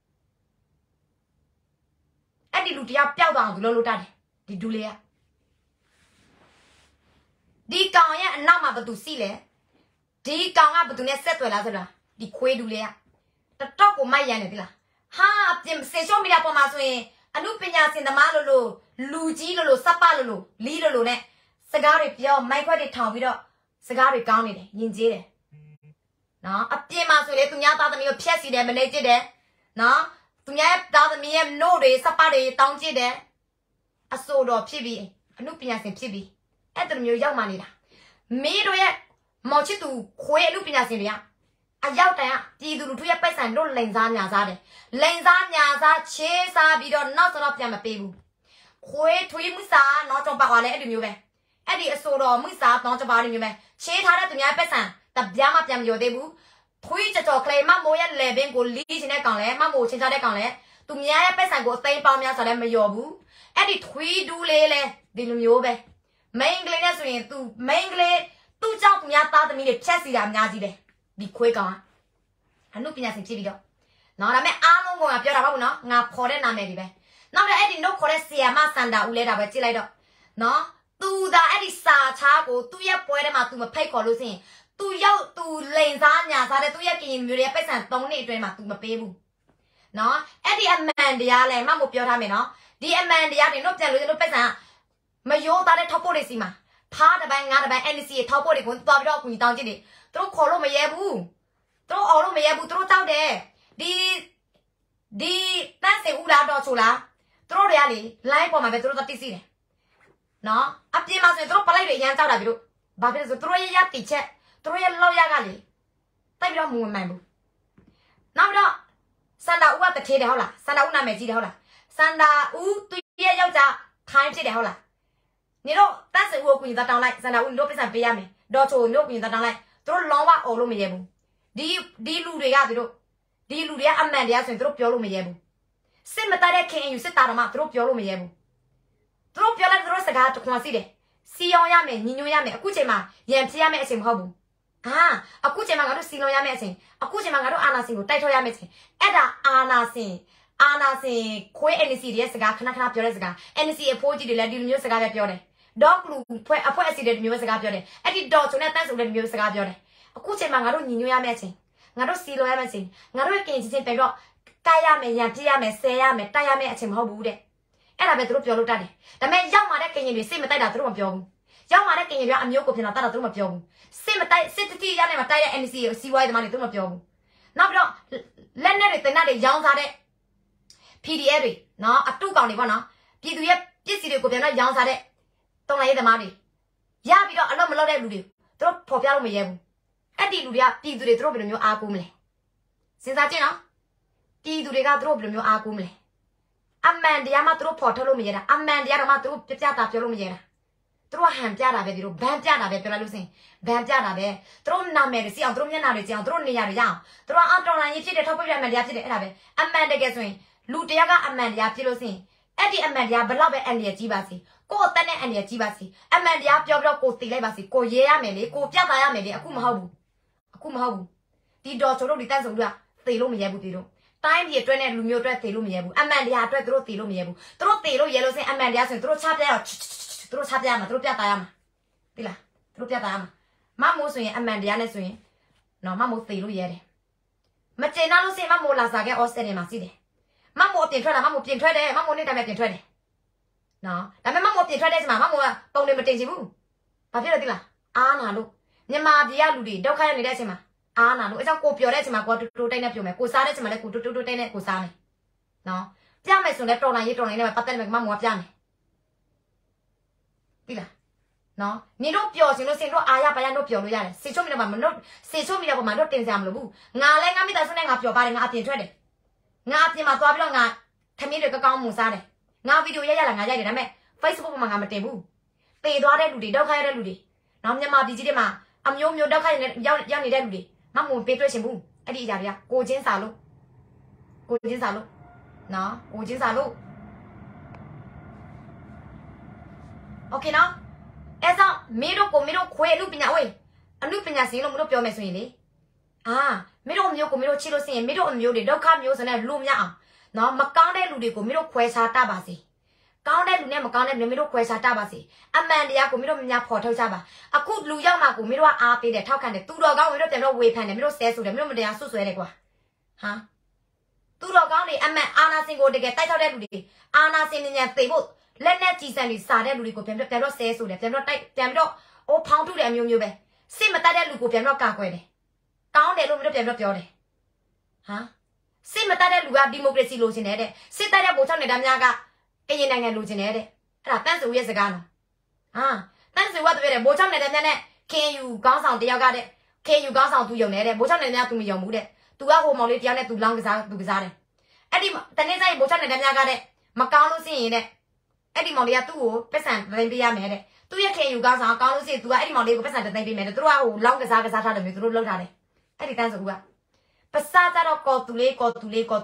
အဲ့ဒီလူတရားပျောက်သွားအောင်သူလုပ်လို့တတ်တယ်ဒီဒူလေးကဒီကောင်ရဲ့အနောက်မှာဘသူစီလဲဒီကောင်ကဘသူနဲ့ဆက်သွယ်လားဆိုတာဒီခွေးဒူလေးကတတော့ကိုမိုက်ရန်တယ်ဒီလားဟာပြင်စေရှုံးမီဒီယာပေါ်မှာဆိုရင်အမှုပညာရှင်သမားလို့လူကြီးလို့စပ်ပလို့လီးလို့နဲ့စကားတွေပြောမိုက်ခွက်တွေထောင်ပြီးတော့စကားတွေကောင်းနေတယ်ယဉ်ကျေးတယ်နော်အပြင်မှာဆိုလေသူများသားသမီးကိုဖျက်စီတယ်မနေကြည့်တယ်နော်သူများသားသမီးရဲ့နို့တွေစပ်တွေတောင်းကြည့်တယ်အစိုးတော်ဖြစ်ပြီးအမှုပညာရှင်ဖြစ်ပြီးအဲ့တမျိုးရောက်မှနေတာမင်းတို့ရဲ့မော်ချစ်သူခွေးအမှုပညာရှင်တွေကအရောက်တန်ကပြည်သူလူထုရဲ့ပိုက်ဆံတို့လိန်စားညာစားတယ်လိန်စားညာစားချေးစားပြီးတော့နောက်တော့ပြန်မပေးဘူးခွေးထွေးမှုစားတော့ကြောက်ပါသွားလဲအဲ့ဒီမျိုးပဲအဲ့ဒီအဆိုတော်မှုစားတော့ကြောက်ပါလိမ့်မျိုးပဲချေးထားတဲ့သူများပိုက်ဆံတပြားမှပြန်မရောသေးဘူးထွေးကြော်ကလေးမမိုးရဲ့လေဘင်းကိုလီးချင်တဲ့ကောင်လဲမမိုးချင်းချတဲ့ကောင်လဲသူများရဲ့ပိုက်ဆံကိုအသိပေါင်းများဆိုလဲမရောဘူးအဲ့ဒီထွေးဒူးလေးလဲဒီလိုမျိုးပဲမိန်းကလေးနဲ့ဆိုရင်သူမိန်းကလေးသူ့ကြောင့်သူများသားသမီးတွေဖြတ်စီတာအများကြီးတယ်ဒီခွေးကောင်ကအမှုပညာရှင်ဖြစ်ပြီးတော့နော်ဒါပေမဲ့အားလုံးကပြောတာမဟုတ်ဘူးနော်ငါခေါ်တဲ့နာမည်တွေပဲနောက်တော့အဲ့ဒီနှုတ်ခေါ်တဲ့ဆီယာမစန္ဒာဦးလဲတာပဲကြည့်လိုက်တော့နော်သူသာအဲ့ဒီစာချားကိုသူ့ရဲ့ပွဲထဲမှာသူမဖိတ်ခေါ်လို့ဆိုရင်သူရောက်သူလိန်စားညာစားတဲ့သူ့ရဲ့ကရင်မျိုးရဲ့ပိုက်ဆံ3နှစ်အတွင်းမှာသူမပေးဘူးနော်အဲ့ဒီအမှန်တရားလဲမမို့ပြောထားမယ်နော်ဒီအမှန်တရားတွေတို့ပြန်လို့ပိုက်ဆံမယိုးသားတဲ့ထောက်ဖို့တွေစီမှာဖားတစ်ပိုင်းငါးတစ်ပိုင်း NC ရဲ့ထောက်ဖို့တွေကိုသွားပြီးတော့အကူကြီးတောင်းကြည့်တယ်သူတို့ခေါ်လို့မရဲဘူးသူတို့အော်လို့မရဲဘူးသူတို့တောက်တယ်ဒီတန်းစင်ဦးလားတော့ချိုလားသူတို့တွေကလေ line ပေါ်မှာပဲသူတို့တိစီတယ်နော်အပြင်မှာဆိုရင်သူတို့ပလိုက်တွေအရန်တောက်တာပြီလို့ဘာဖြစ်လဲဆိုသူတို့ရဲ့ရတိချက်သူတို့ရဲ့လောက်ရကလေတိုက်ပြီးတော့မဝင်မှန်ဘူးနောက်တော့စန္ဒာဦးကတထေးတယ်ဟုတ်လားစန္ဒာဦးနာမည်ကြီးတယ်ဟုတ်လားစန္ဒာဦးသူရဲ့ယောက်ျားခိုင်းဖြစ်တယ်ဟုတ်လားနေတော့တန်းစင်ဦးကိုကူညီတောင်းလိုက်စန္ဒာဦးတို့ပြဿနာပေးရမယ်ဒေါ်ချိုတို့ကူညီတောင်းလိုက်သူတို့လောင်းဝအော်လို့မရဲဘူးဒီလူတွေကသူတို့ဒီလူတွေကအမှန်တရားဆိုရင်သူတို့ပြောလို့မရဲဘူးစစ်မသားတဲ့ခင်ယူစစ်သားတော်မှသူတို့ပြောလို့မရဲဘူးသူတို့ပြောလိုက်သူတို့စကားတခွန်စီတယ်စီယောင်းရမယ်ညီညွတ်ရမယ်အခုချိန်မှာရန်ဖြစ်ရမယ်အချိန်မဟုတ်ဘူးအခုချိန်မှာငါတို့စီလုံးရမယ်အချိန်အခုချိန်မှာငါတို့အာနာစင်ကိုတိုက်ထွက်ရမယ်အချိန်အဲ့ဒါအာနာစင်ခွေး NC ရဲ့စကားခဏခဏပြောတဲ့စကား NC အဖိုးကြီးတွေလည်းဒီလိုမျိုးစကားပဲပြောတယ်ဒေါကလူဖွဲ့အစီတဲ့မျိုးစကားပြောတယ်အဲ့ဒီဒေါ်ချုံနဲ့တန်းစုတဲ့မျိုးစကားပြောတယ်အခုချိန်မှာငါတို့ညီညွတ်ရမယ်အချိန်ငါတို့စီလိုရမယ်အချိန်ငါတို့ရဲ့ကင်ချင်းပြန်တော့ကိုက်ရမယ်ရန်ပြရမယ်ဆဲရမယ်တိုက်ရမယ်အချိန်မဟုတ်ဘူးတဲ့အဲ့ဒါပဲသူတို့ပြောလို့တတ်တယ်ဒါပေမဲ့ရောက်มาတဲ့ကင်ရင်တွေစိတ်မတိုက်တာသူတို့မပြောဘူးရောက်มาတဲ့ကင်ရင်တွေကအမျိုးကိုဖြစ်တာတတ်တာသူတို့မပြောဘူးစိတ်မတိုက်စစ်တိရနဲ့မတိုက်တဲ့ NC ကိုစီဝိုင်းသမားတွေသူတို့မပြောဘူးနောက်ပြီးတော့လက်နဲ့တွေတင်တဲ့ရောင်းစားတဲ့ PDF တွေနော်အတုကောင်တွေပေါ့နော်ပြည်သူရဲ့ပစ္စည်းတွေကိုပြန်တော့ရောင်းစားတဲ့တုံးလိုက်သမားတွေရပြီးတော့အလုပ်မလုပ်တဲ့လူတွေသူတို့ဖော်ပြလို့မရဲဘူးအဲ့ဒီလူတွေကပြည်သူတွေသူတို့ဘယ်လိုမျိုးအားကိုးမလဲစဉ်းစားကြည့်နော်ပြည်သူတွေကသူတို့ဘယ်လိုမျိုးအားကိုးမလဲအမှန်တရားမှသူတို့ဖော်ထုတ်လို့မရတာအမှန်တရားတော့မှသူတို့ပြတာပြောလို့မရတာသူတို့ဟန်ပြတာပဲဒီလိုဘန်းပြတာပဲပြောလိုက်လို့စင်ဘန်းပြတာပဲသူတို့နာမည်တွေစီအောင်သူတို့မျက်နှာတွေကြအောင်သူတို့နေရာတွေရအောင်သူတို့အတော်လိုင်းရေးဖြစ်တဲ့ထောက်ပြပြအမှန်တရားဖြစ်တဲ့အဲ့ဒါပဲအမှန်တကယ်ဆိုရင်လူတရားကအမှန်တရားဖြစ်လို့စင်အဲ့ဒီအမှန်တရားဘလောက်ပဲအန်ရကြီးပါစေကိုယ်အသက်နဲ့အန်ရကြီးပါစေအမှန်တရားပြောပြီးတော့ကိုယ်သိလိုက်ပါစေကိုရဲရမယ်လေကိုပြသရမယ်လေအခုမဟုတ်ဘူးဒီတော်ချိုတို့ဒီတန်းစုံတို့ကသိလို့မရဲဘူးဒီတို့တိုင်းပြည်အတွက်နဲ့လူမျိုးအတွက်သိလို့မရဲဘူးအမှန်တရားအတွက်သူတို့သိလို့မရဲဘူးသူတို့သိလို့ရဲလို့စင်အမှန်တရားဆိုရင်သူတို့ချပြတော့သူတို့ချပြရမှာသူတို့ပြသရမှာသိလားသူတို့ပြသရမှာမမိုးဆိုရင်အမှန်တရားနဲ့ဆိုရင်နော်မမိုးသိလို့ရဲတယ်မကျေနပ်လို့စင်မမိုးလာစားခဲ့အော်စတယ်မှာစီးတယ်မမိုးပြင်ထွက်တာမမိုးပြင်ထွက်တယ်မမိုးနေ့တိုင်းပဲပြင်ထွက်တယ်နော်ဒါပေမဲ့မမိုးပြင်ထွက်တဲ့အချိန်မှာမမိုးကပုံတွေမတင်ချင်ဘူးဘာဖြစ်လို့သိလားအားနာလို့မြန်မာပြည်ကလူတွေဒုက္ခရောက်နေတဲ့အချိန်မှာအားနာလို့အကြောင်းကိုပြောတဲ့အချိန်မှာကိုတူတူတိုက်နဲ့ပြောမယ်ကိုစားတဲ့အချိန်မှာလည်းကိုတူတူတိုက်နဲ့ကိုစားမယ်နော်ပြမယ်ဆိုလည်းတော်နိုင်နဲ့ပတ်သက်မယ်မမိုးကပြမယ်သိလားနော်နင်တို့ပျော်ရှင်လို့စင်တို့အားရပါရတို့ပျော်လို့ရတယ်စေချိုးမိတော့မှမတို့စေချိုးမိတော့မှမတို့တင်စရာမလိုဘူးငါလည်းငါမိသားစုနဲ့ငါပျော်ပါတယ်ငါအပြင်ထွက်တယ်ငါအပြင်မှာသွားပြီးတော့ငါခမင်းတွေကကောင်းမှုစားတယ်ငါဗီဒီယိုရိုက်လာငါရိုက်တယ်ဒါပေမဲ့ Facebook မှာငါမတင်ဘူးပေသွားတဲ့လူတွေဒုက္ခရတဲ့လူတွေနော်မြန်မာပြည်ကြီးတွေမှာအမျိုးမျိုးဒုက္ခရောက်နေတဲ့လူတွေမမုံပေးတွေ့ရှင်ဘူးအဲ့ဒီအရာတွေကကိုချင်းစာလို့နော်ကိုချင်းစာလို့โอเคနော်အဲ့တော့မင်းတို့ခွေအမှုပညာဝေးအမှုပညာစင်းလို့မလို့ပြောမယ်ဆိုရင်လေမင်းတို့အမျိုးကိုမင်းတို့ချစ်လို့စင်ရင်မင်းတို့အမျိုးတွေဒုက္ခမျိုးစနဲ့လူမြအောင်နော်မကောင်းတဲ့လူတွေကိုမင်းတို့ခွဲခြားတတ်ပါစေကောင်းတဲ့လူနဲ့မကောင်းတဲ့လူမင်းတို့ခွဲခြားတတ်ပါစေအမှန်တရားကိုမင်းတို့များဖော်ထုတ်ကြပါအခုလူရောက်မှကိုမင်းတို့ကအားပေးတယ်ထောက်ခံတယ်သူတော်ကောင်းမင်းတို့ပြန်တော့ဝေဖန်တယ်မင်းတို့ဆဲဆိုတယ်မင်းတို့မတရားဆွဆွဲတယ်ကွာသူတော်ကောင်းတွေအမှန်အာနာစင်ကိုတကယ်တိုက်ထောက်တဲ့လူတွေအာနာစင်ဉာဏ်သိဖို့လက်နဲ့ကြည်စံတွေစားတဲ့လူတွေကိုပြန်တော့ဆဲဆိုတယ်ပြန်တော့တိုက်ပြန်ပြီးတော့အိုးဖောင်းထုတယ်အမျိုးမျိုးပဲစစ်မတတ်တဲ့လူကိုပြန်တော့ကာကွယ်တယ်ကောင်းတယ်လို့မင်းတို့ပြန်တော့ပြောတယ်စစ်မတတ်တဲ့လူကဒီမိုကရေစီလိုချင်တယ်တဲ့စစ်တပ်တဲ့ဗိုလ်ချုပ်နေတာများကကရင်နိုင်ငံလိုချင်တယ်တဲ့အဲ့ဒါတန်းစုရဲ့စကားနော်တန်းစုကပြောတယ်ဗိုလ်ချုပ်နေတဲ့များနဲ့ KNU ခေါင်းဆောင်တယောက်ကတဲ့ KNU ခေါင်းဆောင်သူယုံနေတဲ့ဘိုးချောင်းနယ်များသူမယုံဘူးတဲ့သူကဟိုမောင်လေးတယောက်နဲ့သူလောင်းကစားသူကစားတယ်အဲ့ဒီတနေ့ဆိုင်ဘိုးချောင်းနယ်များကတဲ့မကောင်းလို့စရင်တဲ့အဲ့ဒီမောင်လေးကသူ့ကိုပတ်စံသိမ်းပေးရမယ်တဲ့သူ့ရဲ့ KNU ခေါင်းဆောင်ကောင်းလို့စရင်သူကအဲ့ဒီမောင်လေးကိုပတ်စံသိမ်းပေးမယ်တဲ့သူတို့ကဟိုလောင်းကစားထားတယ်မျိုးသူတို့လောက်ထားတယ်အဲ့ဒီတန်းဆိုဦးကပစာကြတော့ကော်တူလေးဟမ်ကော်တူလေးအခု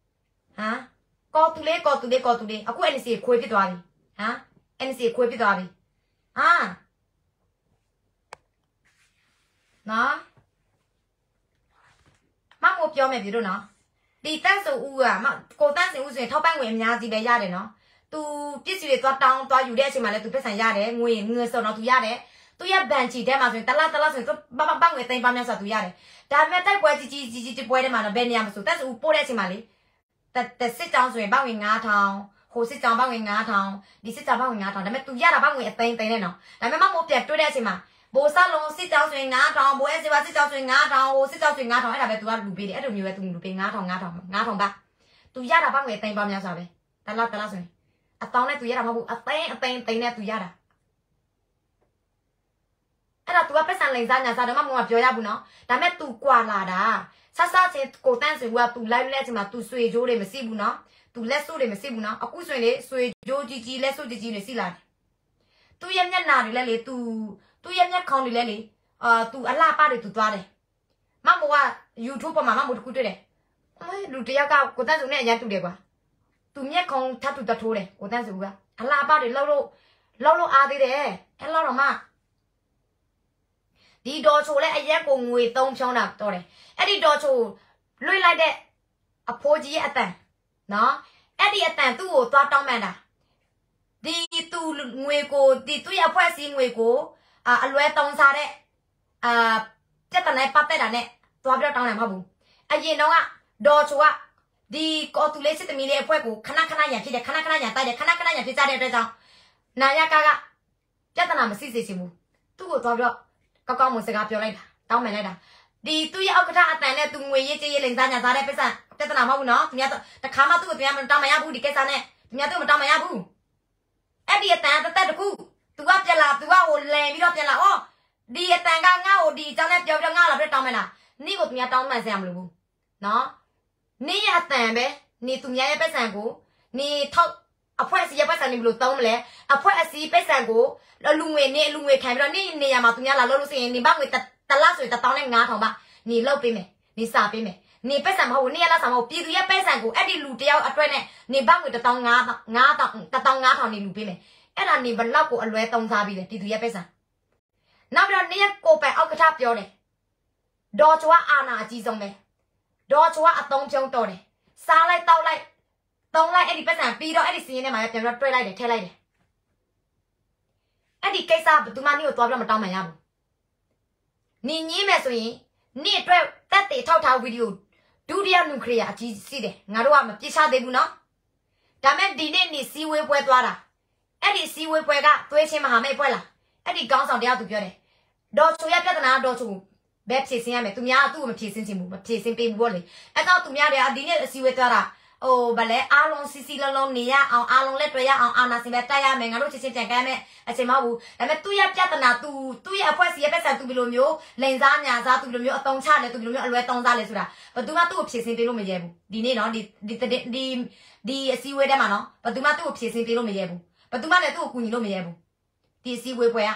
NC ခွေးဖြစ်သွားပြီဟမ် NC ခွေးဖြစ်သွားပြီနော်မမို့ပြောမယ်ပြီတို့နော်ဒီတန်းဆိုဦးကကိုတန်းစင်ဦးဆိုရင်ထောက်ပံ့ငွေအများကြီးပဲရတယ်နော်သူပြည့်စုံတွေသွားယူတဲ့အချိန်မှာလည်းသူပတ်စံရတယ်ငွေစုံတော့သူရတယ်သူရဲ့ဘန်ချီထဲမှာဆိုရင်တလားဆိုရင်သူပငွေသိမ်းပါများဆိုသူရတယ်ဒါပေမဲ့တိုက်ပွဲကြီးပွဲထဲမှာတော့ဘယ်နေရာမဆိုတန်းဆိုဦးပို့တဲ့အချိန်မှာလေတက်စစ်တောင်းဆိုရင်ပငွေ9000ဟိုစစ်တောင်းပငွေ9000ဒီစစ်တောင်းပငွေ9000ဒါပေမဲ့သူရတာပငွေအသိမ်းနဲ့နော်ဒါပေမဲ့မမို့ပြန်တွေ့တဲ့အချိန်မှာဘိုးစားလုံးစစ်တောင်းဆိုရင်9000ဘိုးရဲ့စီပါစစ်တောင်းဆိုရင်9000ဟိုစစ်တောင်းဆိုရင်9000အဲ့ဒါပဲသူကလူပေးတယ်အဲ့လိုမျိုးပဲသူလူပေး9000ပါသူရတာပငွေသိမ်းပါများဆိုပဲတလားဆိုရင်အတောင်းနဲ့သူရတာမဟုတ်ဘူးအသိမ်းနဲ့သူရတာအဲ့ဒါ तू ကပတ်စံလိန်စားညာစားတော့မှမပြောရဘူးနော်ဒါပေမဲ့ तू ကွာလာတာဆဆချင်းကိုတန်းစင်က तू လိုက်လက်ချင်းမှာ तू ဆွေကြိုးတွေမရှိဘူးနော် तू လက်ဆိုးတွေမရှိဘူးနော်အခုဆိုရင်လေဆွေကြိုးကြီးလက်ဆိုးကြီးတွေရှိလာတယ် तू ရဲ့မျက်နာတွေလည်းလေ तू ရဲ့မျက်ခေါင်းတွေလည်းလေतू အလှပတွေ तू သွားတယ်မမိုးက YouTube ပေါ်မှာမမိုးတခုတွေ့တယ်လူတယောက်ကကိုတန်းစုံနဲ့အရန်တူတယ်ကွာ तू မျက်ခေါင်းထပ်တူတထိုးတယ်ကိုတန်းစုံကအလှပတွေလှုပ်လို့အားသေးတယ်အဲ့လောက်တော့မှဒီဒေါ်ချိုလဲအရက်ကိုငွေ3ဖြုံးတာတော့တယ်အဲ့ဒီဒေါ်ချိုလွှတ်လိုက်တဲ့အဖိုးကြီးရဲ့အတန်နော်အဲ့ဒီအတန်သူ့ကိုသွားတောင်းမှန်တာဒီသူငွေကိုဒီသူ့ရဲ့အဖွဲ့အစည်းငွေကိုအလွဲတုံးစားတဲ့ပြဿနာပတ်သက်တာနဲ့သွားပြီးတော့တောင်းတယ်မဟုတ်ဘူးအရင်တော့ကဒေါ်ချိုကဒီကော်တူလေးစစ်သမီးလေးအဖွဲ့ကိုခဏရံဖြစ်တယ်ခဏရံတိုက်တယ်ခဏရံဖြစ်ကြတဲ့အတွက်ကြောင့်နာယကပြဿနာမရှိစေချင်ဘူးသူ့ကိုသွားပြီးတော့ကောင်းမွန်စကားပြောလိုက်တာတောင်းပန်လိုက်တာဒီသူ့ရဲ့အောက်ကထအတန်နဲ့သူငွေရေးကြေးရေးလိန်စားညာစားတဲ့ပိဿပြဿနာမဟုတ်ဘူးနော်သူများတခါမှသူ့ကိုတရားမတောင်းမရဘူးဒီကိစ္စနဲ့သူများသူ့ကိုမတောင်းမရဘူးအဲ့ဒီအတန်တက်တခု तू ကပြက်လာ तू ကဟိုလန်ပြီးတော့ပြက်လာအော်ဒီအတန်ကငါ့ကိုဒီအကြောင်းနဲ့ပြောပြီးတော့ငါ့လာပြီးတောင်းမလားနေ့ကိုသူများတောင်းမှန်စရာမလိုဘူးနော်နေ့ရဲ့အတန်ပဲနေ့သူများရဲ့ပိဿကိုနေ့ထောက်အဖွဲ့အစည်းရဲ့ပိဿနေဘလို့တောင်းမလဲအဖွဲ့အစည်းပိဿကိုလူငွေခံပြီးတော့နေရမှာသူများလာလို့ဆိုရင်နေဘငွေတလားဆိုရင်15000ပါနေလောက်ပေးမယ်နေစာပေးမယ်နေပိဿမဟုတ်ဘူးနေရလားစာမဟုတ်ပြည်သူရဲ့ပိဿကိုအဲ့ဒီလူတယောက်အတွက်နဲ့နေဘငွေ15000နေလူပေးမယ်အဲ့ဒါနေဘလောက်ကိုအလွဲသုံးစားပြီးတယ်ပြည်သူရဲ့ပိဿနောက်ပြီးတော့နေရကိုပိုင်အောက်ကထပြောတယ်ဒေါ်ချွာအာနာအကြီးဆုံးပဲဒေါ်ချွာအသုံးဖြုံးတော်တယ်စားလိုက်တောက်လိုက်သုံးလိုက်အဲ့ဒီပိဿပြီးတော့အဲ့ဒီစီရင်ထဲမှာပြန်ပြီးတော့တွဲလိုက်တယ်ထည့်လိုက်တယ်အဲ့ဒီကိစ္စဘယ်သူမှနေကိုသွားပြီးတော့မတောင်းမှန်ရဘူးနေညင်းမယ်ဆိုရင်နေအတွက်တက်တေထောက်ထားဗီဒီယိုဒုတိယနျူကလ িয়ার အကြီးစီးတယ်ငါတို့ကမပြစ်ချသေးဘူးနော်ဒါမဲ့ဒီနေ့နေစီဝေးပွဲသွားတာအဲ့ဒီစီဝေးပွဲကသွေးချင်းမဟာမိတ်ပွဲလားအဲ့ဒီကောင်းဆောင်တရားသူပြောတယ်ဒေါ်ချိုရပြဿနာဒေါ်ချိုဘယ်ဖြေစင်းရမယ်သူများသူ့ကိုမဖြေစင်းချင်ဘူးမဖြေစင်းပေးဘူးပေါ့လေအဲ့တော့သူများတွေကဒီနေ့စီဝေးသွားတာဟိုဗလဲအားလုံးစီလုံးနေရအောင်အားလုံးလက်တွေ့ရအောင်အာနာစင်ပဲတိုက်ရမယ်ငါတို့ချင်းပြန်ကြမ်းမယ်အချိန်မဟုတ်ဘူးဒါပေမဲ့သူ့ရဲ့ပြဿနာသူ့ရဲ့အဖွဲ့စီရဲ့ပတ်စံသူဘယ်လိုမျိုးလိန်စားညာစားသူဘယ်လိုမျိုးအတုံးချလဲသူဘယ်လိုမျိုးအလွဲတုံးစားလဲဆိုတာဘယ်သူမှသူ့ကိုဖြေစင်းပေးလို့မရဲဘူးဒီနေ့နော်ဒီအစည်းအဝေးထဲမှာနော်ဘယ်သူမှသူ့ကိုဖြေစင်းပေးလို့မရဲဘူးဘယ်သူမှလည်းသူ့ကိုကူညီလို့မရဲဘူးဒီအစည်းအဝေးပွဲက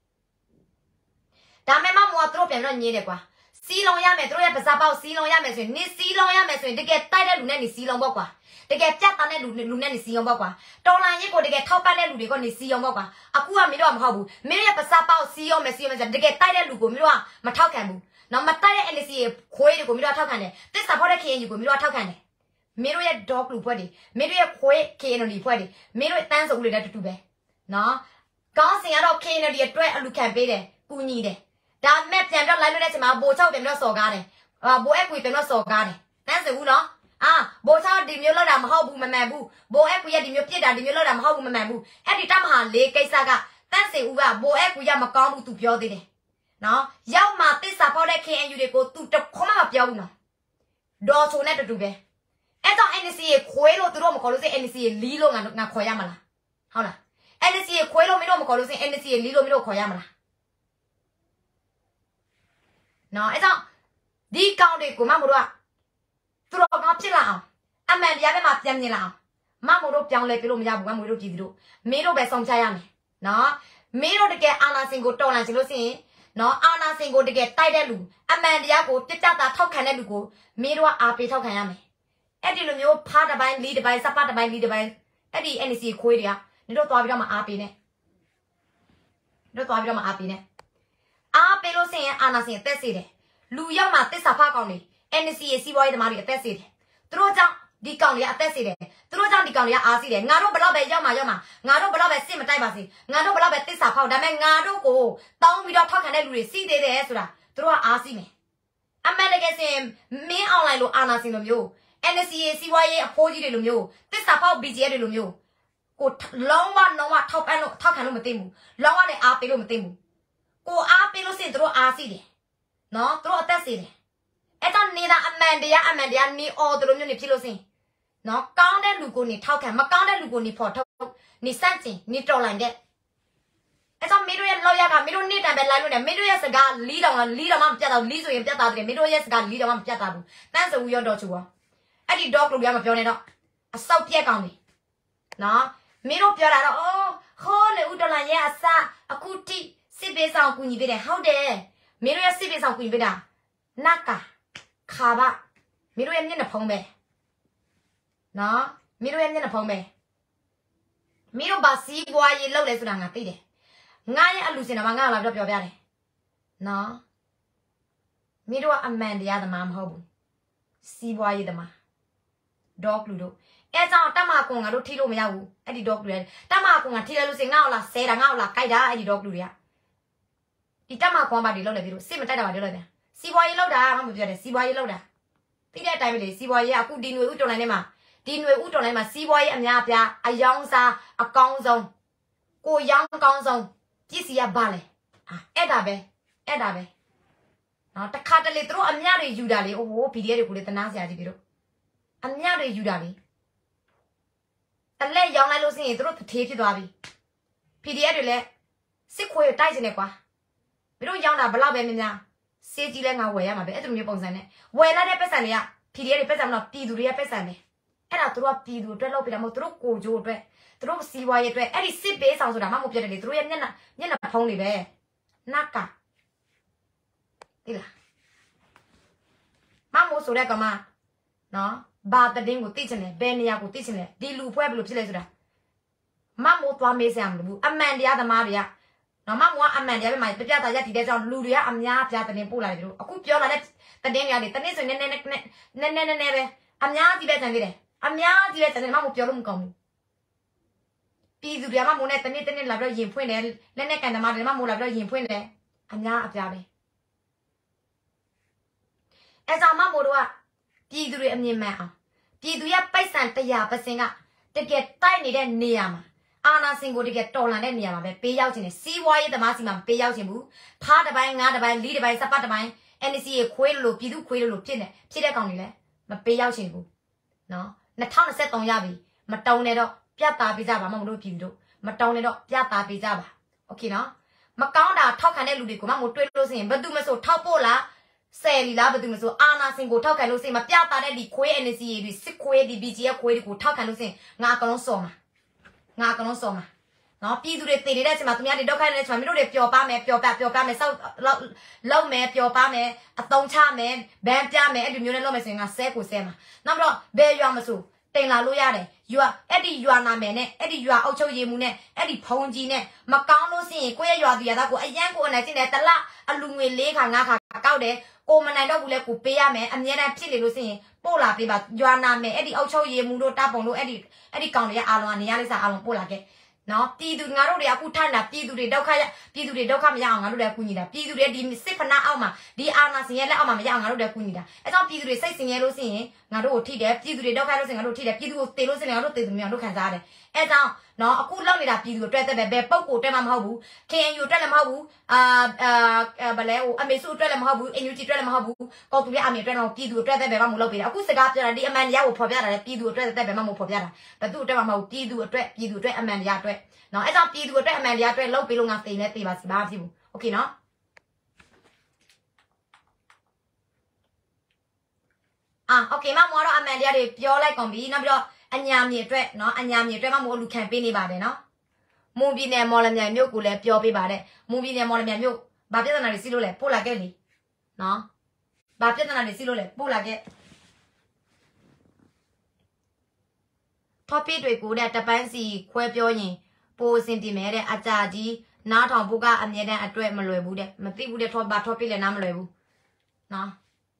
ဒါမဲ့မမောသူတို့ပြန်တော့ညင်းတယ်ကွာစီလုံးရမယ်တို့ရဲ့ပါစားပေါက်စီလုံးရမယ်ဆိုရင်နေစီလုံးရမယ်ဆိုရင်တကယ်တိုက်တဲ့လူနဲ့နေစီလုံးပေါ့ကွာတကယ်ပြတ်သားတဲ့လူနဲ့နေစီအောင်ပေါ့ကွာတော်လာရင်ကိုတကယ်ထောက်ပံ့တဲ့လူတွေကနေစီအောင်ပေါ့ကွာအခုကမင်းတို့ကမဟုတ်ဘူးမင်းရဲ့ပါစားပေါက်စီအောင်မယ်ဆိုတကယ်တိုက်တဲ့လူကိုမင်းတို့ကမထောက်ခံဘူးနော်မတိုက်တဲ့ NC ခွေးတွေကိုမင်းတို့ကထောက်ခံတယ်တစ္ဆာဖောက်တဲ့ KNU ကိုမင်းတို့ကထောက်ခံတယ်မင်းတို့ရဲ့ dog လူဖွဲ့တွေမင်းတို့ရဲ့ခွေး KNU ဖွဲ့တွေမင်းတို့တန်းစုံတွေလည်းတူတူပဲနော်ကောင်းစင်ကတော့ KNU အတွက်အလူခံပေးတယ်ကူညီတယ်ဒါမဲ့ပြန်တော့လိုက်လို့တဲ့ချိန်မှာဘိုးချောက်ပြန်တော့စော်ကားတယ်ဘိုးအကွေပြန်တော့စော်ကားတယ်တန်းစဘူးနော်ဘိုးချောက်ဒီမျိုးလောက်တာမဟုတ်ဘူးမမှန်ဘူးဘိုးအကွေရဒီမျိုးပြစ်တာဒီမျိုးလောက်တာမဟုတ်ဘူးမမှန်ဘူးအဲ့ဒီတမဟာလေးကိစ္စကတန်းစဦးကဘိုးအကွေရမကောင်းဘူးသူပြောသေးတယ်နော်ရောက်မှတစ္ဆာဖောက်တဲ့ KNU တွေကိုသူတခွမှမပြောဘူးနော်ဒေါ်ချိုနဲ့တူပဲအဲ့တော့ NC ရေခွေးလို့သူတို့မခေါ်လို့စိ NC ရေလီးလို့ငါခေါ်ရမလားဟုတ်လား NC ရေခွေးလို့မင်းတို့မခေါ်လို့စိ NC ရေလီးလို့မင်းတို့ခေါ်ရမလားနော်အဲ့ကြောင့်ဒီကောင်းတွေကိုမမို့တို့ကသူတော်ကောင်းဖြစ်လာအောင်အမှန်တရားပဲမှာပြန်မြင်လာအောင်မမို့တို့ပြောင်းလဲပြလို့မရဘူးမမို့တို့ကြည်သူတို့မင်းတို့ပဲဆုံးဖြတ်ရမယ်နော်မင်းတို့တကယ်အာနာစင်ကိုတော်လှန်ချင်လို့ရှိရင်နော်အာနာစင်ကိုတကယ်တိုက်တဲ့လူအမှန်တရားကိုပြတ်ပြတာထောက်ခံတဲ့လူကိုမင်းတို့ကအားပေးထောက်ခံရမယ်အဲ့ဒီလိုမျိုးဖားတစ်ပိုင်းလီးတစ်ပိုင်းစပတ်တစ်ပိုင်းလီးတစ်ပိုင်းအဲ့ဒီ NC ခွေးတွေကနေတော့သွားပြီးတော့မှအားပေးနေတို့သွားပြီးတော့မှအားပေးနေအားပေးလို့ရှိရင်အာနာစင်အသက်စေတယ်လူရောက်မှတစ္ဆာဖကောင်တွေ NC ရဲ့စီးပွားရေးသမားတွေအသက်စေတယ်သူတို့ကြောင့်ဒီကောင်တွေကအသက်စေတယ်သူတို့ကြောင့်ဒီကောင်တွေကအားစီတယ်ငါတို့ဘလောက်ပဲရောက်မှငါတို့ဘလောက်ပဲစစ်မတိုက်ပါစေငါတို့ဘလောက်ပဲတစ္ဆာဖောက်ဒါပေမဲ့ငါတို့ကိုတောင်းပြီးတော့ထောက်ခံတဲ့လူတွေစီးသေးတယ်ဆိုတာသူတို့ကအားစီမယ်အမှန်တကယ်စင်မင်းအွန်လိုင်းလိုအာနာစင်လိုမျိုး NC ရဲ့စီးပွားရေးအဖိုးကြီးတွေလိုမျိုးတစ္ဆာဖောက် BGF တွေလိုမျိုးကိုလုံးဝထောက်ခံလို့မသိဘူးလုံးဝလည်းအားပေးလို့မသိဘူးကိုအားပေးလို့စင်သူတို့အားစီတယ်နော်သူတို့အသက်စီတယ်အဲ့တော့နေတာအမှန်တရားနေအော်သူတို့မျိုးနေဖြစ်လို့စင်နော်ကောင်းတဲ့လူကိုနေထောက်ခံမကောင်းတဲ့လူကိုနေဖော်ထုတ်နေစန့်ကျင်နေတော်လိုက်တဲ့အဲ့တော့မင်းတို့ရဲ့လောက်ရကမင်းတို့နေတံပဲလိုက်လို့နေမင်းတို့ရဲ့စကားလီးတောင်မှမပြတ်တော့လီးဆိုရင်ပြတ်တာတယ်မင်းတို့ရဲ့စကားလီးတောင်မှမပြတ်တာဘူးတန်းစူရောတော့ချူရောအဲ့ဒီ dog လို့ရမပြောနဲ့တော့အဆောက်ပြက်ကောင်းပြီနော်မင်းတို့ပြောတာတော့အော်ခေါ်လေဦးတော်လန်ရဲ့အစအခုတိစစ်ပေးဆောင်ကူညီပေးတယ်ဟုတ်တယ်မင်းတို့ရဲ့စစ်ပေးဆောင်ကူညီပေးတာနတ်ကာခါပါမင်းတို့ရဲ့မျက်နှာဖုံးပဲနော်မင်းတို့ရဲ့မျက်နှာဖုံးပဲမင်းတို့ဘာစီးပွားရေးလုပ်လဲဆိုတာငါသိတယ်ငါရဲ့အလူစင်တော့ငါလာပြောပြတယ်နော်မင်းတို့ကအမှန်တရားသမားမဟုတ်ဘူးစီးပွားရေးသမားဒေါကလူတို့အဲကြောင့်တမကွန်ငါတို့ထိလို့မရဘူးအဲ့ဒီဒေါကလူတွေတမကွန်ကထိလဲလို့စင်ငါ့ကိုလာဆဲတာငါ့ကိုလာကြိုက်တာအဲ့ဒီဒေါကလူတွေကဒီတမကွန်ပါဒီလောက်လဲပြီးတော့စစ်မတိုက်တာပါပြောလိုက်တယ်စီးပွားရေးလောက်တာမှမပြောတယ်စီးပွားရေးလောက်တာသိတဲ့အတိုင်းပဲလေစီးပွားရေးအခုဒီຫນွေဥတော်လိုင်းထဲမှာဒီຫນွေဥတော်လိုင်းမှာစီးပွားရေးအများအပြားအယောင်စားအကောင်းဆုံးကိုရောင်းကောင်းဆုံးပစ္စည်းကဘာလဲအဲ့ဒါပဲနော်တခါတလေသူတို့အမြတွေယူတာလေအိုး PDF တွေကိုလေတနာစရာကြီးပြီတို့အမြတွေယူတာလေတလက်ရောင်းလိုက်လို့စရင်သူတို့တထေးဖြစ်သွားပြီ PDF တွေလည်းစစ်ခွေတိုက်နေတယ်ကွာမင်းတို့ရောင်းတာဘလောက်ပဲများစေးကြီးလဲငါဝယ်ရမှာပဲအဲ့လိုမျိုးပုံစံနဲ့ဝယ်လာတဲ့ပတ်စံတွေက PDF တွေပတ်စံမလို့ပြည်သူတွေကပတ်စံတယ်အဲ့ဒါသူတို့ကပြည်သူအတွက်လုပ်ပြတာမဟုတ်သူတို့ကိုကြိုးအတွက်သူတို့စီဝါရေးအတွက်အဲ့ဒီစစ်ပေးဆောင်ဆိုတာမှမဟုတ်ပြတယ်လေသူတို့ရဲ့မျက်နှာဖုံးတွေပဲနတ်ကဒီလားမမို့ဆိုတဲ့ကမနော်ဘာတတင်းကိုသိချင်တယ်ဘယ်နေရာကိုသိချင်တယ်ဒီလူဖွဲ့ဘယ်လိုဖြစ်လဲဆိုတာမမို့သွားမေးစရာမလိုဘူးအမှန်တရားသမားတွေကနော်မမို့ကအမှန်တရားပဲမှာပြပြတာရက်တည်တဲ့ကြောင့်လူတွေကအများပြတင်းပို့လာတယ်တို့အခုပြောလာတဲ့တတင်းရတယ်တနေ့ဆိုနည်းပဲအများကြီးပဲတန်သေးတယ်အများကြီးပဲတနေ့မမို့ပြောလို့မကောင်းဘူးပြည်သူတွေကမမို့နဲ့တနေ့လာပြီးတော့ရင်ဖွင့်တယ်လက်နဲ့ကန်သမားတွေမမို့လာပြီးတော့ရင်ဖွင့်တယ်အများအပြားပဲအဲကြောင့်မမို့တို့ကပြည်သူတွေအမြင်မှန်အောင်ပြည်သူရဲ့ပိုက်ဆံ100%ကတကယ်တိုက်နေတဲ့နေရာမှာအာနာစင်ကိုတကယ်တော်လန်တဲ့နေရာမှာပဲပေးရောက်ခြင်းနဲ့စီးပွားရေးသမားစီမှာပေးရောက်ခြင်းဘူးဖားတစ်ပိုင်းငါးတစ်ပိုင်းလီးတစ်ပိုင်းစပတ်တစ်ပိုင်း NC ရေခွေးလို့ပြည်သူခွေးလို့ဖြစ်တဲ့ကောင်တွေလည်းမပေးရောက်ခြင်းဘူးနော်2023ရပြီမတုံနဲ့တော့ပြတ်သားပေးကြပါမမို့တို့ပြည်သူတို့မတုံနဲ့တော့ပြတ်သားပေးကြပါโอเคနော်မကောင်းတာထောက်ခံတဲ့လူတွေကိုမမို့တွေးလို့ဆိုရင်ဘယ်သူမဆိုထောက်ဖို့လားဆယ်လီလားဘယ်သူမဆိုအာနာစင်ကိုထောက်ခံလို့စင်မပြတာတဲ့ဒီခွေး NC ရေဒီစစ်ခွေးဒီ BGF ခွေးတွေကိုထောက်ခံလို့စင်ငါအကောင်လုံးစော်မှာနော်ပြည်သူတွေတည်နေတဲ့အချိန်မှာသူများတွေဒုက္ခနေတဲ့အချိန်မှာမင်းတို့တွေပျော်ပါမယ်စောက်လောက်မယ်ပျော်ပါမယ်အတုံးချမယ်ဘန်းပြမယ်အဲ့ဒီမျိုးနဲ့လုပ်မယ်ဆိုရင်ငါဆဲကိုဆဲမှာနောက်ပြီးတော့ဘယ်ရွာမဆိုတင်လာလို့ရတယ်ရွာအဲ့ဒီရွာနာမယ်နဲ့အဲ့ဒီရွာအုပ်ချုပ်ရေးမှုနဲ့အဲ့ဒီဖုံကြီးနဲ့မကောင်းလို့စင်ကိုယ့်ရဲ့ရွာသူရွာသားကိုအရန်ကိုအနိုင်ကျင်တယ်တလအလူငွေ4ခါ5ခါကောက်တယ်ကိုမနိုင်တော့ဘူးလဲကိုပေးရမယ်အမြဲတမ်းဖြစ်လေလို့စင်ပို့လာပေးပါရွာနာမယ်အဲ့ဒီအုပ်ချုပ်ရေးမှုတို့တာပုံတို့အဲ့ဒီကောင်တွေအားလုံးကနေရလိမ့်စာအားလုံးပို့လာခဲ့နော်ပြည်သူငါတို့တွေအခုထိုင်တာပြည်သူတွေဒုက္ခမရအောင်ငါတို့တွေကူညီတာပြည်သူတွေဒီစစ်ဖနာအောက်မှာဒီအာနာစင်ရဲ့လက်အောက်မှာမရအောင်ငါတို့တွေကူညီတာအဲကြောင့်ပြည်သူတွေစိတ်ဆင်းရဲလို့စင်ရင်ငါတို့ကိုထိတယ်ပြည်သူတွေဒုက္ခလို့စင်ငါတို့ထိတယ်ပြည်သူကိုတေလို့စင်ငါတို့တေသူမျိုးတို့ခံစားရတယ်အဲကြောင့်နော်အခုလောက်နေတာပြည်သူတွေအတွက်သက်ပဲဘယ်ပုတ်ကိုတက်မှမဟုတ်ဘူး KNU အတွက်လည်းမဟုတ်ဘူးဗလဲဟိုအမေစုအတွက်လည်းမဟုတ်ဘူး NUG အတွက်လည်းမဟုတ်ဘူးကော်တူရဲ့အမေအတွက်တော့ပြည်သူအတွက်သက်ပဲမလုပ်ပေးတာအခုစကားပြောတာဒီအမှန်တရားကိုဖော်ပြတာလေပြည်သူအတွက်သက်ပဲမဖော်ပြတာဘယ်သူအတွက်မှမဟုတ်ပြည်သူအတွက်အမှန်တရားအတွက်နော်အဲကြောင့်ပြည်သူအတွက်အမှန်တရားအတွက်လုပ်ပေးလို့ငါသိနေသိပါစီဘာဖြစ်ဘူးโอเคနော်โอเคမမောတော့အမှန်တရားတွေပြောလိုက်ကုန်ပြီနောက်ပြီးတော့အညာမြေအတွက်เนาะအညာမြေအတွက်မမောလူခံပေးနေပါတယ်เนาะမွန်ပြည်နယ်မော်လမြိုင်မြို့ကိုလည်းပြောပေးပါတယ်မွန်ပြည်နယ်မော်လမြိုင်မြို့ဘာပြဿနာတွေစီးလို့လဲပို့လာခဲ့လေเนาะဘာပြဿနာတွေစီးလို့လဲပို့လာခဲ့ topic တွေကိုတဲ့တပန်းစီခွဲပြောရင်ပိုစင်တင်မဲတဲ့အကြာကြီးနားထောင်ဖို့ကအမြဲတမ်းအတွက်မလွယ်ဘူးတဲ့မသိဘူးတဲ့ topic လည်းနားမလွယ်ဘူးเนาะ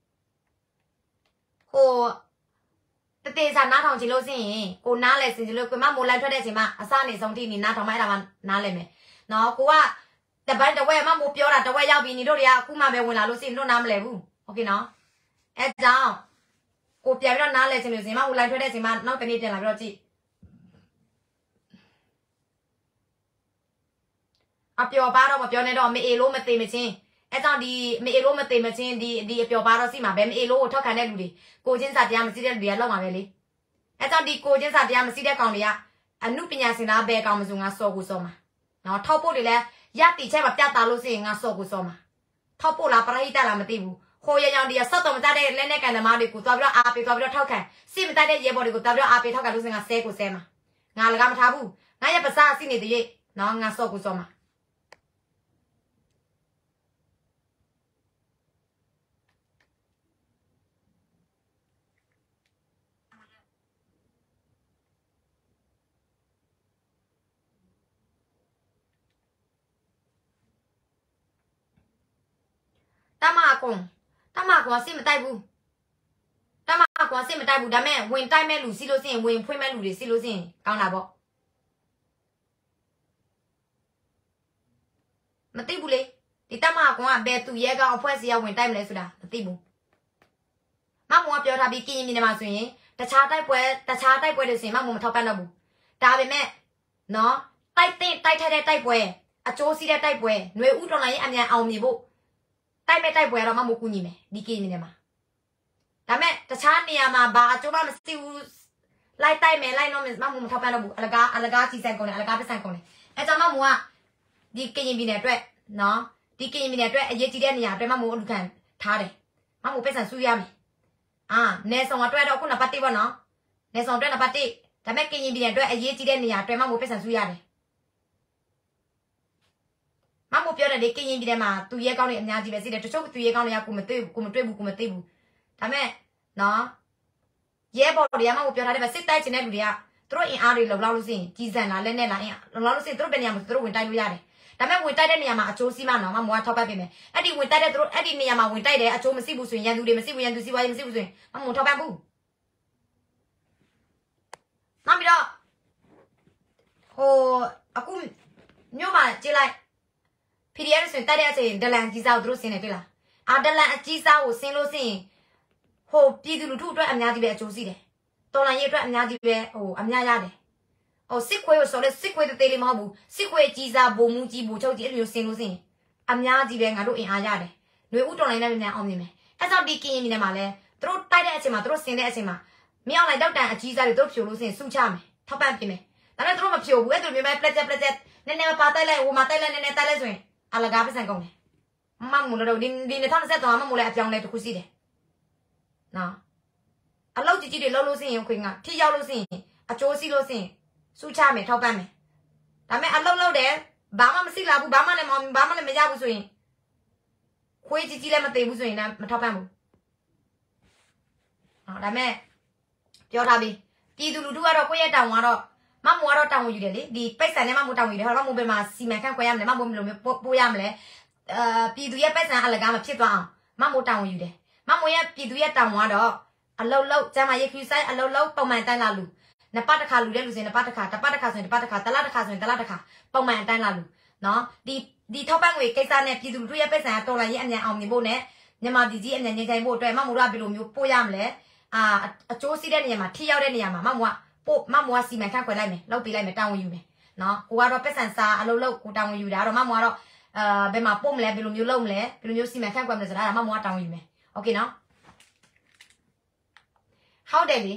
ဟိုတသေးစားနားထောင်ချင်လို့စင်ရင်ကိုနားလဲစင်ချင်လို့ကိုမမိုးလိုက်ထွက်တဲ့အချိန်မှာအစနေဆုံးထိနေနားထောင်မှအဲ့ဒါမှနားလဲမယ်เนาะကိုကတပန်းတဝဲမမိုးပြောတာတဝဲရောက်ပြီညီတို့တွေကအခုမှပဲဝင်လာလို့စင်တို့နားမလဲဘူးโอเคเนาะအဲ့ကြောင့်ကိုပြန်ပြီးတော့နားလဲချင်လို့စင်မမိုးလိုက်ထွက်တဲ့အချိန်မှာနောက်တနေ့ပြန်လာပြီးတော့ကြည့်အပျော်ပါတော့မပြောနဲ့တော့မေအေလို့မသေးမချင်းအဲ့ကြောင့်ဒီမေအေလို့မသေးမချင်းဒီအပျော်ပါတော့စီမှာပဲမေအေလို့ကိုထောက်ခံတဲ့လူတွေကိုချင်းစာတရားမစီတဲ့လူတွေကလောက်မှာပဲလေအဲ့ကြောင့်ဒီကိုချင်းစာတရားမစီတဲ့ကောင်တွေကအမှုပညာရှင်သားပဲကောင်မစုံငါစော်ကိုစော်မှာနော်ထောက်ဖို့တွေလဲရတိချက်မှာပြတ်တာလို့ဆိုရင်ငါစော်ကိုစော်မှာထောက်ဖို့လားပရိဟိတလားမသိဘူးခိုးရကြောင်ဒီကစောက်တော်မကြတဲ့လက်နဲ့ကန်သမားတွေကိုသွားပြီးတော့အားပေးသွားပြီးတော့ထောက်ခံစိမတတ်တဲ့ရေဘော်တွေကိုသွားပြီးတော့အားပေးထောက်ခံလို့ဆိုရင်ငါဆဲကိုဆဲမှာငါလကမထားဘူးငါရဲ့ပစားအစီနေတဲ့ရေနော်ငါစော်ကိုစော်မှာတမကွန်စိမတိုက်ဘူးတမကွန်စိမတိုက်ဘူးဒါမဲ့ဝင်တိုက်မဲ့လူစီလို့စရင်ဝင်ဖွင့်မဲ့လူတွေစီလို့စရင်ကောင်းတာပေါ့မသိဘူးလေဒီတမကွန်ကဘယ်သူရဲကောင်အဖွဲ့စီကဝင်တိုက်မလဲဆိုတာမသိဘူးမမောကပြောထားပြီးကင်းရင်မြင်မှာဆိုရင်တခြားတိုက်ပွဲတွေဆိုရင်မမောမထောက်ပံ့တော့ဘူးဒါပေမဲ့နော်တိုက်ထိုက်တဲ့တိုက်ပွဲအကျိုးစီးတဲ့တိုက်ပွဲຫນွေဥတော်လိုင်းရဲ့အမြန်အောင်မြင်ဖို့တိုက်မဲ့တိုက်ပွဲတော့မမို့ကူညီမယ်ဒီကိနေမှာဒါမဲ့တခြားနေရာမှာဘာအကျိုးမှမသိဘူးလိုက်တိုက်မယ်လိုက်တော့မမို့မထောက်ပံ့တော့ဘူးအလကားကြီးဆိုင်ကုန်တယ်အလကားပဆိုင်ကုန်တယ်အဲကြောင့်မမို့ကဒီကရင်ပြည်နယ်အတွက်နော်ဒီကရင်ပြည်နယ်အတွက်အရေးကြီးတဲ့နေရာအတွက်မမို့အလူခံထားတယ်မမို့ပတ်စံဆူရမယ်နေဆောင်အတွက်တော့ခုနပတ်တိပေါ့နော်နေဆောင်အတွက်နပတ်တိဒါမဲ့ကရင်ပြည်နယ်အတွက်အရေးကြီးတဲ့နေရာအတွက်မမို့ပတ်စံဆူရတယ်မမို့ပြောတယ်လေကရင်ပြည်နယ်မှာသူရဲကောင်းတွေအများကြီးပဲစီးတယ်တချို့သူရဲကောင်းတွေကကိုမတွေ့ဘူးဒါမဲ့နော်ရဲဘော်တွေကမမို့ပြောထားတယ်ပဲစစ်တိုက်ချင်တဲ့လူတွေကသူတို့အင်အားတွေလုံလောက်လို့စင်ကြီးစံလာလက်နဲ့လာအင်လုံလောက်လို့စင်သူတို့ဘယ်နေရာမှာသူတို့ဝင်တိုက်လို့ရတယ်ဒါမဲ့ဝင်တိုက်တဲ့နေရာမှာအချိုးစီးမနော်မမို့ကထောက်ပတ်ပေးမယ်အဲ့ဒီဝင်တိုက်တဲ့သူတို့အဲ့ဒီနေရာမှာဝင်တိုက်တယ်အချိုးမရှိဘူးဆိုရင်ရန်သူတွေမရှိဘူးရန်သူစီးပွားရေးမရှိဘူးဆိုရင်မမို့ထောက်ပတ်ဘူးနောက်ပြီးတော့ဟိုအခုမြို့မှာကြည့်လိုက်PDF ဆိုရင်တိုက်တဲ့အချိန်ဒလန်ကြီးစားကိုသူတို့ဆင်းနေတွေ့လားဒလန်အကြီးစားကိုဆင်းလို့ဆင်းဟိုပြည်သူလူထုအတွက်အများကြီးပဲအကျိုးရှိတယ်တော်လိုင်းရေးအတွက်အများကြီးပဲဟိုအများရတယ်ဟိုစစ်ခွေးကိုဆိုလဲစစ်ခွေးတေးလေးမဟုတ်ဘူးစစ်ခွေးကြီးစားဘုံမူကြီးဘူချုပ်ကြီးအဲ့လိုဆင်းလို့ဆင်းအများကြီးပဲငါတို့အင်အားရတယ်ຫນွေဥတော်လိုင်းနဲ့မြန်အောင်မြင်မယ်အဲကြောင့်ဒီကရင်ပြည်နယ်မှာလဲသူတို့တိုက်တဲ့အချိန်မှာသူတို့ဆင်းတဲ့အချိန်မှာမြောက်လိုက်တောက်တန်အကြီးစားတွေသူတို့ဖြိုလို့ဆင်းစုချမယ်ထောက်ပံ့ပြင်မယ်ဒါနဲ့သူတို့မဖြိုဘူးအဲ့လိုမျိုးပဲပလက်ချက်နည်းနည်းပါတိုက်လိုက်ဟိုမှာတိုက်လိုက်နည်းနည်းတိုက်လိုက်ဆိုရင်အလကားပစံကုန်တယ်မမလို့တော့ဒီ2023မမို့လဲအပြောင်းလဲတစ်ခုရှိတယ်နော်အလောက်ကြီးတွေလှုပ်လို့စင်ရင်ခွင်ကထိရောက်လို့စင်ရင်အကျိုးစီးလို့စင်စုချမယ်ထောက်ပံ့မယ်ဒါမဲ့အလောက်တယ်ဘာမှမရှိလာဘူးဘာမှလည်းမရဘူးဆိုရင်ခွေးကြီးလည်းမသေးဘူးဆိုရင်လည်းမထောက်ပံ့ဘူးဒါမဲ့ပြောထားပြီပြည်သူလူထုကတော့ကိုယ့်ရဲ့တောင်းကတော့မမို့ကတော့တောင်းယူတယ်လေဒီပိတ်ဆန်နဲ့မမို့တောင်းယူတယ်ဟောမမို့ဘယ်မှာစီမံခန့်ခွဲရမလဲမမို့ဘယ်လိုမျိုးပို့ရမလဲပြည်သူရဲ့ပိတ်ဆန်အလကားမဖြစ်သွားအောင်မမို့တောင်းယူတယ်မမို့ရဲ့ပြည်သူရဲ့တောင်းကတော့အလောက်ကျမရေးခူးဆိုင်အလောက်ပုံမှန်တိုင်းလာလူနှစ်ပတ်တစ်ခါလူတဲ့လူစင်နှစ်ပတ်တစ်ခါတစ်ပတ်တစ်ခါဆိုရင်တစ်ပတ်တစ်ခါတလတစ်ခါဆိုရင်တလတစ်ခါပုံမှန်တိုင်းလာလူနော်ဒီထောက်ပံ့ငွေကိစ္စနဲ့ပြည်သူလူထုရဲ့ပိတ်ဆန်တော်လိုင်းရဲ့အမြန်အောင်မြင်ဖို့နဲ့မြန်မာပြည်ကြီးအမြန်ငြိမ်းချမ်းဖို့အတွက်မမို့ကဘယ်လိုမျိုးပို့ရမလဲအကျိုးစီးတဲ့နေရာမှာထိရောက်တဲ့နေရာမှာမမို့ကစီမံခန့်ခွဲလိုက်မယ်လုပ်ပေးလိုက်မယ်တောင်းဝင်ယူမယ်နော်ကိုကတော့ပတ်စံစာအလုပ်ကိုတောင်းဝင်ယူတာတော့မမို့ကတော့ဘယ်မှာပို့မလဲဘယ်လိုမျိုးလုပ်မလဲဘယ်လိုမျိုးစီမံခန့်ခွဲမလဲဆိုတာမမို့ကတောင်းဝင်ယူမယ်โอเคနော်ဟုတ်တယ်လေ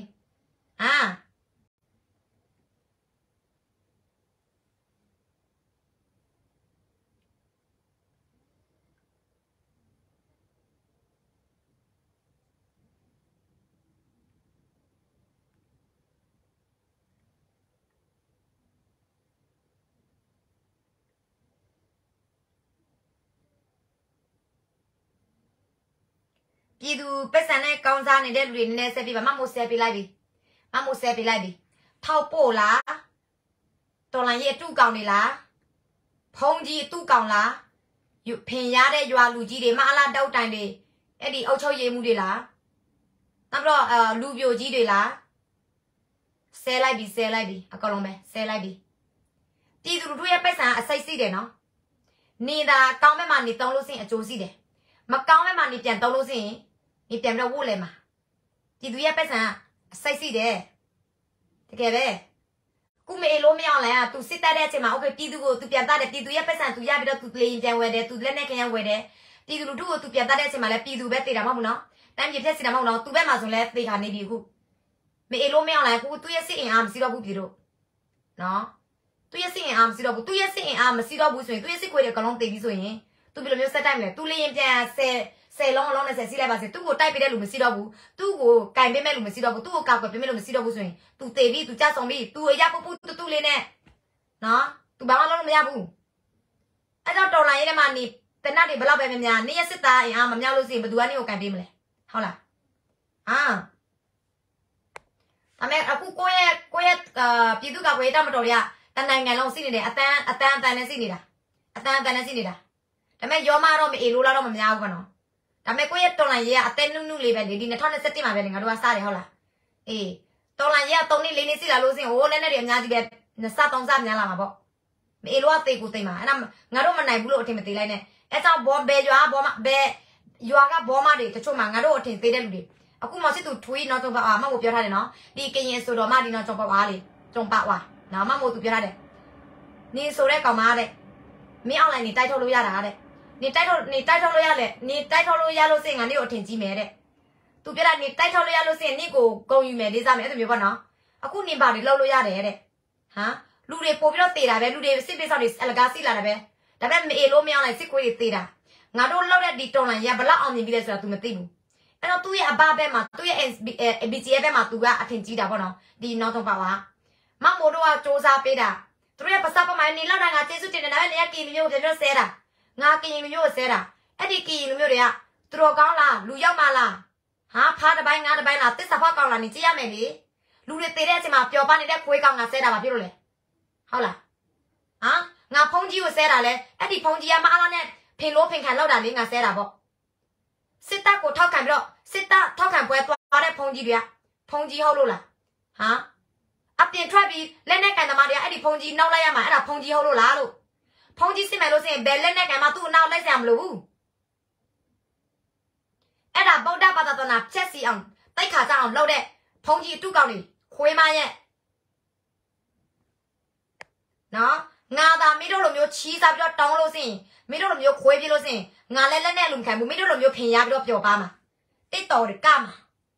ပြည်သူပတ်စံနဲ့ကောင်းစားနေတဲ့လူတွေနည်းနည်းဆက်ပြီးပါမမိုးဆက်ပြလိုက်ပြီမမိုးဆက်ပြလိုက်ပြီထောက်ပို့လားတော်လိုင်းရဲ့အတူကောင်နေလားဖုံးကြီးအတူကောင်လားဖင်ရတဲ့ရွာလူကြီးတွေမအလားတောက်တိုင်တွေအဲ့ဒီအုတ်ချုပ်ရည်မှုတွေလားနောက်ပြီးတော့လူပြိုကြီးတွေလားဆဲလိုက်ပြီအကောင်လုံးပဲဆဲလိုက်ပြီပြည်သူတို့ရဲ့ပတ်စံအစိတ်စီးတယ်နော်နေတာကောင်းမဲ့မှနေတုံးလို့စင်အကျိုးစီးတယ်မကောင်းမဲ့မှနေပြန်တုံးလို့စင်နေပြန်ပြီးတော့ဝို့လဲမှာပြည်သူရဲ့ပတ်စံအစိတ်စီးတယ်တကယ်ပဲကုမေလို့မရအောင်လဲသူစစ်တက်တဲ့အချိန်မှာโอเคပြည်သူကိုသူပြန်တတ်တယ်ပြည်သူရဲ့ပတ်စံသူရပြီးတော့သူလေရင်ပြန်ဝယ်တယ်သူလက်နဲ့ခင်ရဝယ်တယ်ပြည်သူလူထုကိုသူပြန်တတ်တဲ့အချိန်မှာလဲပြည်သူပဲတေတာမဟုတ်ဘူးနော်တမ်းပြည့်ဖြက်စီတာမဟုတ်တော့သူဘက်မှာဆိုလဲတေခါနေပြီခုမေလို့မရအောင်လဲခုသူရဲ့စစ်အင်အားမရှိတော့ဘူးပြည်တို့နော်သူရဲ့စစ်အင်အားမရှိတော့ဘူးသူရဲ့စစ်အင်အားမရှိတော့ဘူးဆိုရင်သူရဲ့စစ်ခွေတွေအကောင်လုံးတေပြီးဆိုရင်သူဘယ်လိုမျိုးဆက်တိုက်မလဲသူလေရင်ပြန်10လုံးအလုံးနဲ့10စီးလိုက်ပါစေသူ့ကိုတိုက်ပေးတဲ့လူမရှိတော့ဘူးသူ့ကိုကင်ပေးမဲ့လူမရှိတော့ဘူးသူ့ကိုကောက်ွယ်ပေးမဲ့လူမရှိတော့ဘူးဆိုရင်သူတေပြီးသူကြဆောင်ပြီးသူအရာပူတူလေးနဲ့နော်သူဘာမှလုပ်လို့မရဘူးအဲ့တော့တော်လိုင်းရဲထဲမှာနေတနတ်တွေဘလောက်ပဲများနေရစစ်သားအင်အားမမြောက်လို့ရှိရင်ဘယ်သူကနေကိုကင်ပေးမလဲဟုတ်လားဒါမဲ့အခုကိုယ့်ရဲ့ပြည်သူ့ကကွယ်တောက်မတော်ရတနိုင်ငံလုံးစီးနေတယ်အတန်းနဲ့စီးနေတာဒါမဲ့ရောမတော့မအေလို့တော့မများဘူးကနော်ဒါမဲ့ကိုယ့်ရဲ့တော်လိုင်းရဲကအတဲနုလေးပဲလေဒီ2017မှာပဲလေငါတို့ကစားတယ်ဟုတ်လားအေးတော်လိုင်းရဲက3နှစ်4နှစ်စီးလာလို့ရှိရင်ဟိုလက်နဲ့တွေအများကြီးပဲ2စ3စများလာမှာပေါ့မအေလို့ကတေကိုတိတ်မှာအဲ့ဒါငါတို့မနိုင်ဘူးလို့အထင်မသေးလိုက်နဲ့အဲ့ကြောင့်ဘောဘဲရွာဘောမဘဲရွာကဘောမတွေတချို့မှာငါတို့အထင်သေးတဲ့လူတွေအခုမှစစ်သူထွေးနောက်ဆုံးပါမဟုတ်ပြောထားတယ်နော်ဒီကရင်ဆိုတော့မဒီနောက်ဆုံးပါလေကျုံပါဝါနော်မမို့သူပြောထားတယ်နေဆိုတဲ့ကောင်မတဲ့မင်းအွန်လိုင်းနေတိုက်ထုတ်လို့ရတာတဲ့နေတိုက်ထုတ်လို့ရလေနေတိုက်ထုတ်လို့ရလို့စင်ငါနေကိုအထင်ကြီးမယ်တဲ့သူပြောတာနေတိုက်ထုတ်လို့ရလို့စင်နေကိုဂုံယူမယ်လေးစားမယ်အဲ့လိုမျိုးပေါ့နော်အခုနေပါတွေလှုပ်လို့ရတယ်တဲ့ဟမ်လူတွေပို့ပြီးတော့တေတာပဲလူတွေစစ်ပေးဆောက်တွေအလကားစီလာတာပဲဒါပေမဲ့မအေလို့မရအောင်လိုက်စစ်ခွေးတွေတေတာငါတို့လောက်တဲ့ဒီတော်လိုင်းရဘလောက်အောင်မြင်ပြီးလဲဆိုတာ तू မသိဘူးအဲ့တော့သူ့ရဲ့အဘဘက်မှာသူ့ရဲ့ BGF ဘက်မှာ तू ကအထင်ကြီးတာပေါ့နော်ဒီနောက်ဆုံးပါပါမမိုးတို့ကစ조사ပေးတာသူတို့ရဲ့ပတ်စပ်ပမိုင်းနေလောက်တာငါကျေးဇူးတင်တယ်ဒါပေမဲ့နေကကီလူမျိုးကိုပြန်ပြောဆဲတာငါကီလူမျိုးကိုဆဲတာအဲ့ဒီကီလူမျိုးတွေကသူတော်ကောင်းလားလူရောက်မလားဟာဖားတစ်ပိုင်းငါးတစ်ပိုင်းလားတစ်စဖောက်ကောင်းလားနေကြည့်ရမယ်လေလူတွေတေတဲ့အချိန်မှာပျော်ပါနေတဲ့ခွေးကောင်ငါဆဲတာပါဖြစ်လို့လေဟုတ်လားငါဖုံးကြီးကိုဆဲတာလဲအဲ့ဒီဖုံးကြီးကမအားလားနဲ့ဖင်လို့ဖင်ခံလောက်တာလေငါဆဲတာပေါ့စစ်တပ်ကိုထောက်ခံပြီးတော့စစ်တပ်ထောက်ခံပွဲသွားတဲ့ဖုံးကြီးတွေကဖုံးကြီးဟုတ်လို့လားအပြင်ထွက်ပြီးလက်နဲ့ကန်သမားတွေကအဲ့ဒီဖုံးကြီးနောက်လိုက်ရမှာအဲ့ဒါဖုံးကြီးဟုတ်လို့လားလို့ဖုံးကြီးစစ်မယ်လို့ဆိုရင်ဘယ်လက်နဲ့ကန်မှသူ့အနောက်လိုက်စရာမလိုဘူးအဲ့ဒါဗုဒ္ဓဘာသာတော်နာဖြက်စီအောင်တိုက်ခါကြအောင်လုပ်တဲ့ဖုံးကြီးအတုကောင်တွေခွေးမရဲ့နော်ငါသာမိတို့လိုမျိုးချီးစားပြီးတော့တောင်းလို့စင်မိတို့လိုမျိုးခွေးပြလို့စင်ငါလည်းလက်နဲ့လူမခံဘူးမိတို့လိုမျိုးဖင်ရပြီးတော့ပျော်ပါမှာတစ်တော်တွေကမှာ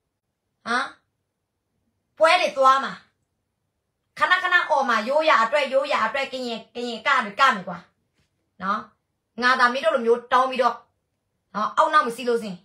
ပွဲတွေသွားမှာခဏအော်မှာရိုးရအတွက်ကရင်ကတွေကမယ်ကွာနော်ငါသာမိတို့လိုမျိုးတောင်းပြီးတော့အောက်နောက်မစီလို့စင်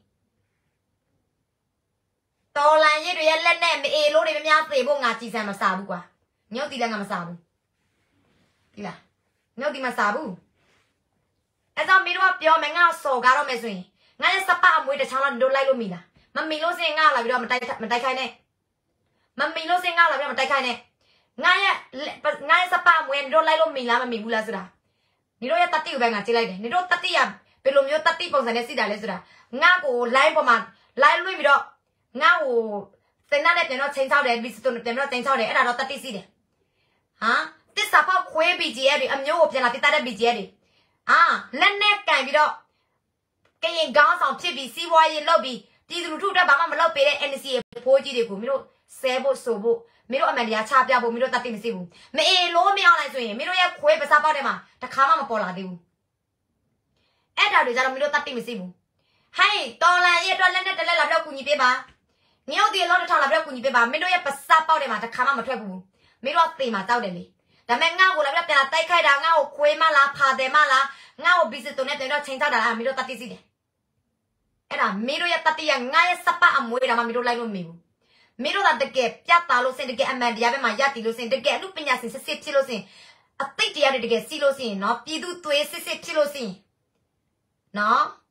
တော်လန်ရစ်တွေရဲ့လက်နဲ့မအေလို့တွေမများသေဖို့ငါကြည်စံမစားဘူးကွာညော့တီလည်းငါမစားဘူးဒီလားညော့တီမစားဘူးအဲ့တော့မိတို့ကပြောမယ်ငါစော်ကားတော့မယ်ဆိုရင်ငါရဲ့စပအမွေးတစ်ချောင်းလောက်တို့လိုက်လို့မိလားမမီလို့စင်ငါလာပြီးတော့မတိုက်ခိုင်းနဲ့မမီလို့စင်ငါလာပြီးတော့မတိုက်ခိုင်းနဲ့ငါရဲ့စပအမွေးတို့လိုက်လို့မိလားမမီဘူးလားဆိုတာနေတို့ရဲ့တတိကိုပဲငါကြည့်လိုက်တယ်နေတို့တတိရဘယ်လိုမျိုးတတိပုံစံနဲ့စီတာလဲဆိုတာငါကို line ပေါ်မှာ line လွှင့်ပြီးတော့ငါ့ကိုစင်နာနဲ့ပြန်တော့ချိန်ချောက်တယ်ဘီစတိုနဲ့ပြန်တော့ချိန်ချောက်တယ်အဲ့ဒါတော့တတိစီတယ်တစ်စာဖောက်ခွေး BGF တွေအမျိုးကိုပြန်လာတိတတ်တဲ့ BGF တွေလက်နဲ့ကန်ပြီးတော့ကရင်ကောင်းဆောင်ဖြစ်ပြီးစီးပွားရေးလုပ်ပြီးပြည်သူလူထုတက်ဘာမှမလုပ်ပေးတဲ့ NC ဖိုးကြီးတွေကိုမင်းတို့ဆဲဖို့ဆိုဖို့မင်းတို့အမှန်တရားချပြဖို့မင်းတို့တတ်သိမသိဘူးမအေလို့မအောင်လိုက်ဆိုရင်မင်းတို့ရဲ့ခွေးပစားပေါက်ထဲမှာတခါမှမပေါ်လာသေးဘူးအဲ့ဒါတွေကြတော့မင်းတို့တတ်သိမသိဘူးဟိုင်းတော်လန်ရဲ့အတွက်လက်နဲ့တလက်လာပြီးတော့ကူညီပေးပါငြို့ဒီလောတစ်ထောင်လာပြီးတော့ကူညီပေးပါမင်းတို့ရဲ့ပစားပေါက်ထဲမှာတခါမှမထွက်ဘူးမင်းတို့ကသေမှာတောက်တယ်လေဒါမဲ့ငါ့ကိုလာပြီးတော့ပြန်တိုက်ခိုက်တာငါ့ကိုခွေးမလားဖာတယ်မလားငါ့ကိုဘီစတိုနဲ့ပြန်တော့ချိန်ချောက်တာမင်းတို့တတ်သိစီတယ်အဲ့ဒါမင်းတို့ရဲ့တတိယငါရဲ့စပအမွေးတာမှမင်းတို့လိုက်လို့မမီဘူးမင်းတို့ကတကယ်ပြတ်တာလို့စင်တကယ်အမှန်တရားပဲမှာရတည်လို့စင်တကယ်အမှုပညာရှင်စစ်ဖြစ်လို့စင်အသိတရားတွေတကယ်စီလို့စင်နော်ပြည်သူသွေးစစ်ဖြစ်လို့စင်နော်မ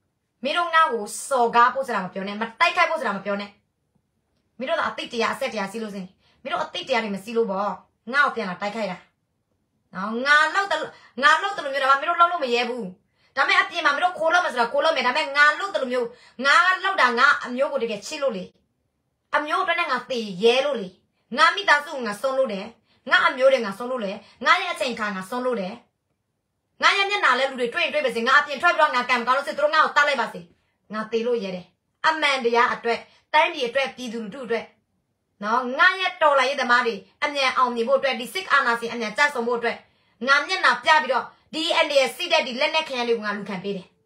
မင်းတို့ငါ့ကိုစော်ကားဖို့ဆိုတာမပြောနဲ့မတိုက်ခိုက်ဖို့ဆိုတာမပြောနဲ့မင်းတို့ကအသိတရားအဆက်တရားစီးလို့စင်မင်းတို့အသိတရားတွေမစီးလို့ပေါ့ငါ့ကိုပြန်လာတိုက်ခိုက်တာနော်ငါလောက်တယ်လို့မျိုးတော့မင်းတို့လောက်လို့မရဲဘူးဒါမဲ့အပြင်မှာမင်းတို့ခိုးလို့မဆိုတာခိုးလို့မယ်ဒါမဲ့ငါလောက်တယ်လို့မျိုးငါလောက်တာငါအမျိုးကိုတကယ်ချစ်လို့လေအမျိုးအတွက်နဲ့ငါသေရဲလို့လေငါမိသားစုငါဆုံးလို့တယ်ငါအမျိုးတွေငါဆုံးလို့လေငါရဲ့အချိန်ခါငါဆုံးလို့တယ်ငါရဲ့မျက်နှာလဲလူတွေတွေ့ပါစေငါအပြင်ထွက်ပြီးတော့ငါကံမကောင်းလို့စစ်သူတို့ငါ့ကိုတတ်လိုက်ပါစေငါသေလို့ရဲတယ်အမှန်တရားအတွက်တိုင်းပြည်အတွက်ပြည်သူလူထုအတွက်နော်ငါရဲ့တော်လိုက်ရဲ့သမားတွေအမြန်အောင်မြင်ဖို့အတွက်ဒီစစ်အာဏာရှင်အမြန်ကြဆုံဖို့အတွက်ငါမျက်နှာပြပြီးတော့ဒီအန်ဒီရဲ့စိတဲ့ဒီလက်နဲ့ခရမ်းလေးကိုငါလူခံပေးတယ်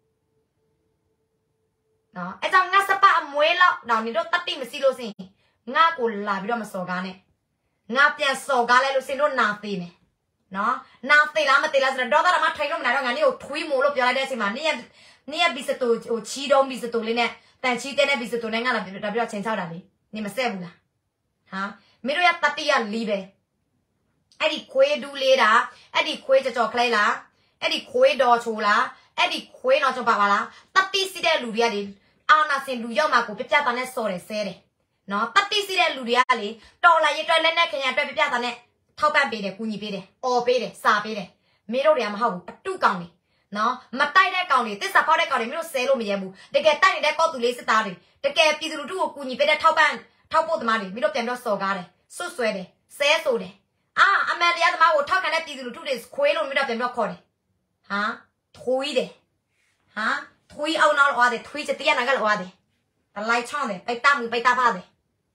နော်အဲ့ကြောင့်ငါစပအမွေးလောက်တော့နေတော့တတိမစီလို့စင်ငါကိုလာပြီးတော့မစော်ကားနဲ့ငါပြန်စော်ကားလဲလို့စင်တို့နာသေးမယ်နော်နာသေးလားမသေးလားဆိုတော့တော့မှထိုင်လို့မနိုင်တော့ငါနေကိုထွေးမို့လို့ပြောလိုက်တဲ့အချိန်မှာနေရဘီစတိုဟိုချီတုံးဘီစတိုလေးနဲ့တန်ချီတဲ့နဲ့ဘီစတိုနဲ့ငါလာပြီးတော့ချိန်ချောက်တာလေနေမဆက်ဘူးလားဟာမင်းတို့ရတတိယလီးပဲအဲ့ဒီခွေးဒူးလေးတာအဲ့ဒီခွေးကြော်ကလေးလားအဲ့ဒီခွေးတော်ချိုလားအဲ့ဒီခွေးတော်ချိုပါလားတတိစီတဲ့လူတွေကလေအာနာစင်လူရောက်မှာကိုပြပြတာနဲ့စော်တယ်ဆဲတယ်နော်တတိစီတဲ့လူတွေကလေတော်လာရအတွက်လက်နဲ့ခင်ရအတွက်ပြပြတာနဲ့ထောက်ပံ့ပေးတယ်ကူညီပေးတယ်အော်ပေးတယ်စာပေးတယ်မင်းတို့တွေကမဟုတ်ဘူးအတုကောင်တွေနော်မတိုက်တဲ့ကောင်တွေတစ္ဆာဖောက်တဲ့ကောင်တွေမင်းတို့ဆဲလို့မရဲဘူးတကယ်တိုက်နေတဲ့ကော့တူလေးစစ်သားတွေတကယ်ပြည်သူလူထုကိုကူညီပေးတဲ့ထောက်ဖို့သမားတွေမင်းတို့ပြန်တော့စော်ကားတယ်ဆွတ်ဆွဲတယ်ဆဲဆိုတယ်အမှန်တရားသမားကိုထောက်ခံတဲ့ပြည်သူလူထုတွေခွေးလို့မင်းတို့ပြန်တော့ခေါ်တယ်ဟာထွေးတယ်ဟာထွေးအောင်နောက်လောတယ်ထွေးချတရားနာကလောတယ်တလိုက်ချောင်းတယ်ပိုက်တာမှုပိုက်တာပါတယ်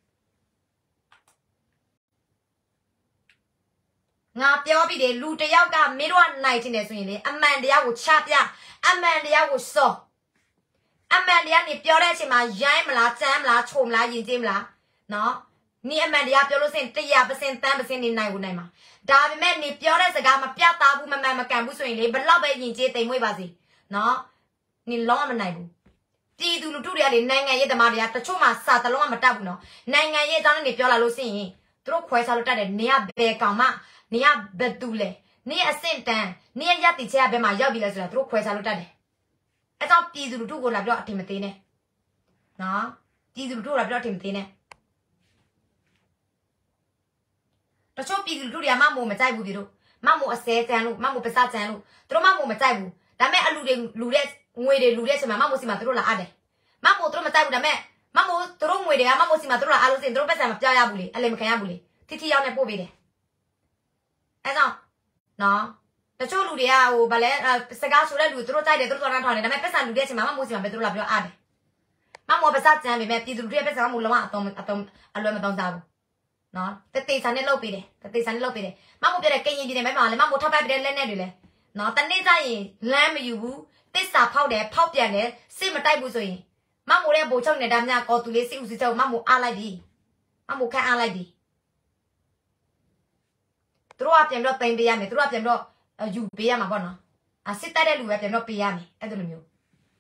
ငါပြောပြီးတယ်လူတယောက်ကမင်းတို့ကနိုင်တင်တယ်ဆိုရင်လေအမှန်တရားကိုချပြအမှန်တရားကိုစော်အမှန်တရားနေပြောတဲ့အချိန်မှာရိုင်းမလားကြမ်းမလားချုံမလားယဉ်ကျေးမလားနော်နေအမှန်တရားပြောလို့စင်100%တန်း%နေနိုင်ဘူးနိုင်မှာဒါပေမဲ့နေပြောတဲ့စကားမပြတ်သားဘူးမမှန်မကန်ဘူးဆိုရင်လေဘလောက်ပဲယဉ်ကျေးတိမ်မွေ့ပါစေနော်နေလုံးဝမနိုင်ဘူးပြည်သူလူထုတွေကလေနိုင်ငံရေးသမားတွေကတချို့မှစာတလုံးကမတတ်ဘူးနော်နိုင်ငံရေးအကြောင်းနဲ့နေပြောလာလို့စင်ရင်သူတို့ခွဲခြားလို့တတ်တယ်နေရဘယ်ကောင်မှနေရဘယ်သူလဲနေအဆင့်တန်းနေရတိချဲဘယ်မှာရောက်ပြီလဲဆိုတာသူတို့ခွဲခြားလို့တတ်တယ်အဲကြောင့်ပြည်သူလူထုကိုလာပြီးတော့အထင်မသေးနဲ့နော်ပြည်သူလူထုကိုလာပြီးတော့အထင်မသေးနဲ့တချို့ပြည်သူလူထုတွေကမမို့မကြိုက်ဘူးပြည်တို့မမို့အစဲကြမ်းလို့မမို့ပစကြမ်းလို့သူတို့မမို့မကြိုက်ဘူးဒါပေမဲ့အလူတွေလူတဲ့ငွေတွေလူတဲ့ချိန်မှာမမို့စီမှာသူတို့လာအပ်တယ်မမို့သူတို့မကြိုက်ဘူးဒါပေမဲ့မမို့သူတို့ငွေတွေကမမို့စီမှာသူတို့လာအားလို့စင်သူတို့ပတ်စံမပြောရဘူးလေအလည်းမခံရဘူးလေတိရောက်နေပို့ပေးတယ်အဲကြောင့်နော်တချို့လူတွေကဟိုဗလဲစကားဆိုတဲ့လူသူတို့ကြိုက်တယ်သူတို့သွားထောင်းတယ်ဒါပေမဲ့ပတ်စံလူတဲ့ချိန်မှာမမို့စီမှာပဲသူတို့လာပြောအပ်တယ်မမို့ပစကြမ်းပေမဲ့ပြည်သူလူတွေပတ်စံမမို့လုံးဝအလွယ်မတောင်းစားဘူးနော်တတိဆန်နဲ့လောက်ပေးတယ်တတိဆန်နဲ့လောက်ပေးတယ်မမို့ပြတဲ့ကင်ရင်ပြည်တယ်မဲမှာလေမမို့ထောက်ပံ့ပေးတဲ့လက်နဲ့တွေလဲနော်တနေ့ကျရင်လမ်းမယူဘူးတစ္ဆာဖောက်တယ်ဖောက်ပြန်တယ်စစ်မတိုက်ဘူးဆိုရင်မမို့တဲ့ဘိုးချုပ်နေတာများကောသူလေးစစ်ဦးစီးချုပ်မမို့အားလိုက်ပြီမမို့ခန့်အားလိုက်ပြီသူတို့ကပြန်တော့တင်ပေးရမယ်သူတို့ကပြန်တော့ယူပေးရမှာပေါ့နော်စစ်တိုက်တဲ့လူပဲပြန်တော့ပေးရမယ်အဲ့လိုမျိုး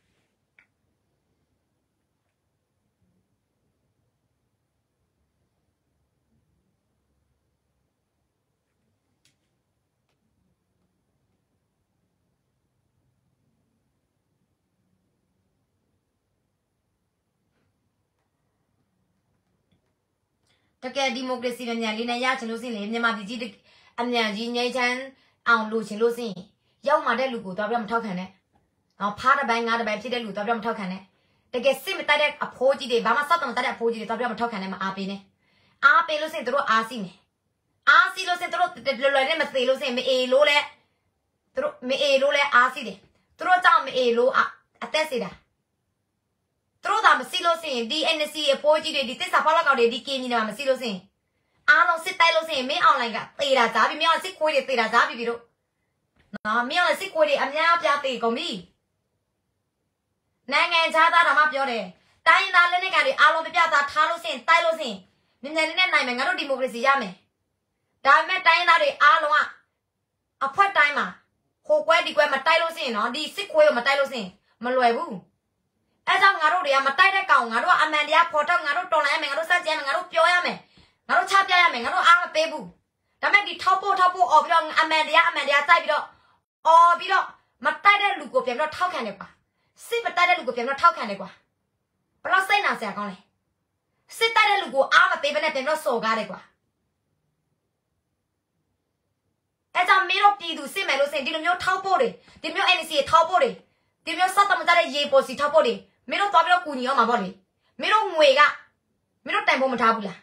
တကယ်ဒီမိုကရေစီမြန်လေးနဲ့ရချင်လို့စင်လေမြန်မာပြည်ကြီးအမြန်ကြီးငြိမ်းချမ်းအောင်လို့ချင်လို့စင်ရောက်มาတဲ့လူကိုတော့ပြမထောက်ခံနဲ့နော်ဖားတစ်ပိုင်းငါးတစ်ပိုင်းဖြစ်တဲ့လူတော့ပြမထောက်ခံနဲ့တကယ်စစ်မတိုက်တဲ့အဖိုးကြီးတွေဘာမှစောက်တမတိုက်တဲ့အဖိုးကြီးတွေတော့ပြမထောက်ခံနဲ့မအားပေးနဲ့အားပေးလို့စင်တို့အားစီမယ်အားစီလို့စင်တို့လွယ်နဲ့မသေးလို့စင်မအေလို့လဲတို့မအေလို့လဲအားစီတယ်တို့ကြောင့်မအေလို့အသက်စီတာတို့သာမစီလို့စင်ဒီ NC အဖိုးကြီးတွေဒီတစ္ဆာဖောက်လောက်ကောင်တွေဒီကင်းကြီးတွေမှာမစီလို့စင်အားလုံးစစ်တိုက်လို့စင်မင်းအွန်လိုင်းကသေတာကြားပြီမင်းအောင်စစ်ခွေးတွေသေတာကြားပြီတို့နော်မင်းအောင်စစ်ခွေးတွေအများအပြားသေကုန်ပြီနိုင်ငံခြားသားတော်မှပြောတယ်တိုင်းသားလက်နက်ကန်တွေအားလုံးပြပြသားထားလို့စင်တိုက်လို့စင်နည်းနည်းလေးနဲ့နိုင်မယ်ငါတို့ဒီမိုကရေစီရမယ်ဒါပေမဲ့တိုင်းသားတွေအားလုံးကအဖွက်တိုင်းမှာဟိုကွဲဒီကွဲမတိုက်လို့စင်နော်ဒီစစ်ခွေးကိုမတိုက်လို့စင်မလွယ်ဘူးအဲကြောင့်ငါတို့တွေကမတိုက်တဲ့ကောင်ငါတို့ကအမှန်တရားဖော်ထုတ်ငါတို့တော်လှန်ရမယ်ငါတို့စကြရမယ်ငါတို့ပြောရမယ်ငါတို့ချပြရမယ်ငါတို့အားမပေးဘူးဒါပေမဲ့ဒီထောက်ဖို့အော်ပြီးတော့အမှန်တရားကြိုက်ပြီးတော့အော်ပြီးတော့မတိုက်တဲ့လူကိုပြန်ပြီးတော့ထောက်ခံတယ်ကွာစစ်မတိုက်တဲ့လူကိုပြန်ပြီးတော့ထောက်ခံတယ်ကွာဘယ်တော့စိတ်နာစရာကောင်းလဲစစ်တိုက်တဲ့လူကိုအားမပေးဘဲနဲ့ပြန်ပြီးတော့စော်ကားတယ်ကွာအဲကြောင့်မင်းတို့ပြည်သူစစ်မယ်လို့ဆိုရင်ဒီလိုမျိုးထောက်ဖို့တွေဒီမျိုး NC ထောက်ဖို့တွေဒီမျိုးစောက်တမကြတဲ့ရေပေါ်စီထောက်ဖို့တွေမင်းတို့သွားပြီးတော့ကူညီအောင်မှာပေါ့လေမင်းတို့ငွေကမင်းတို့တိုင်ဖို့မထားဘူးလား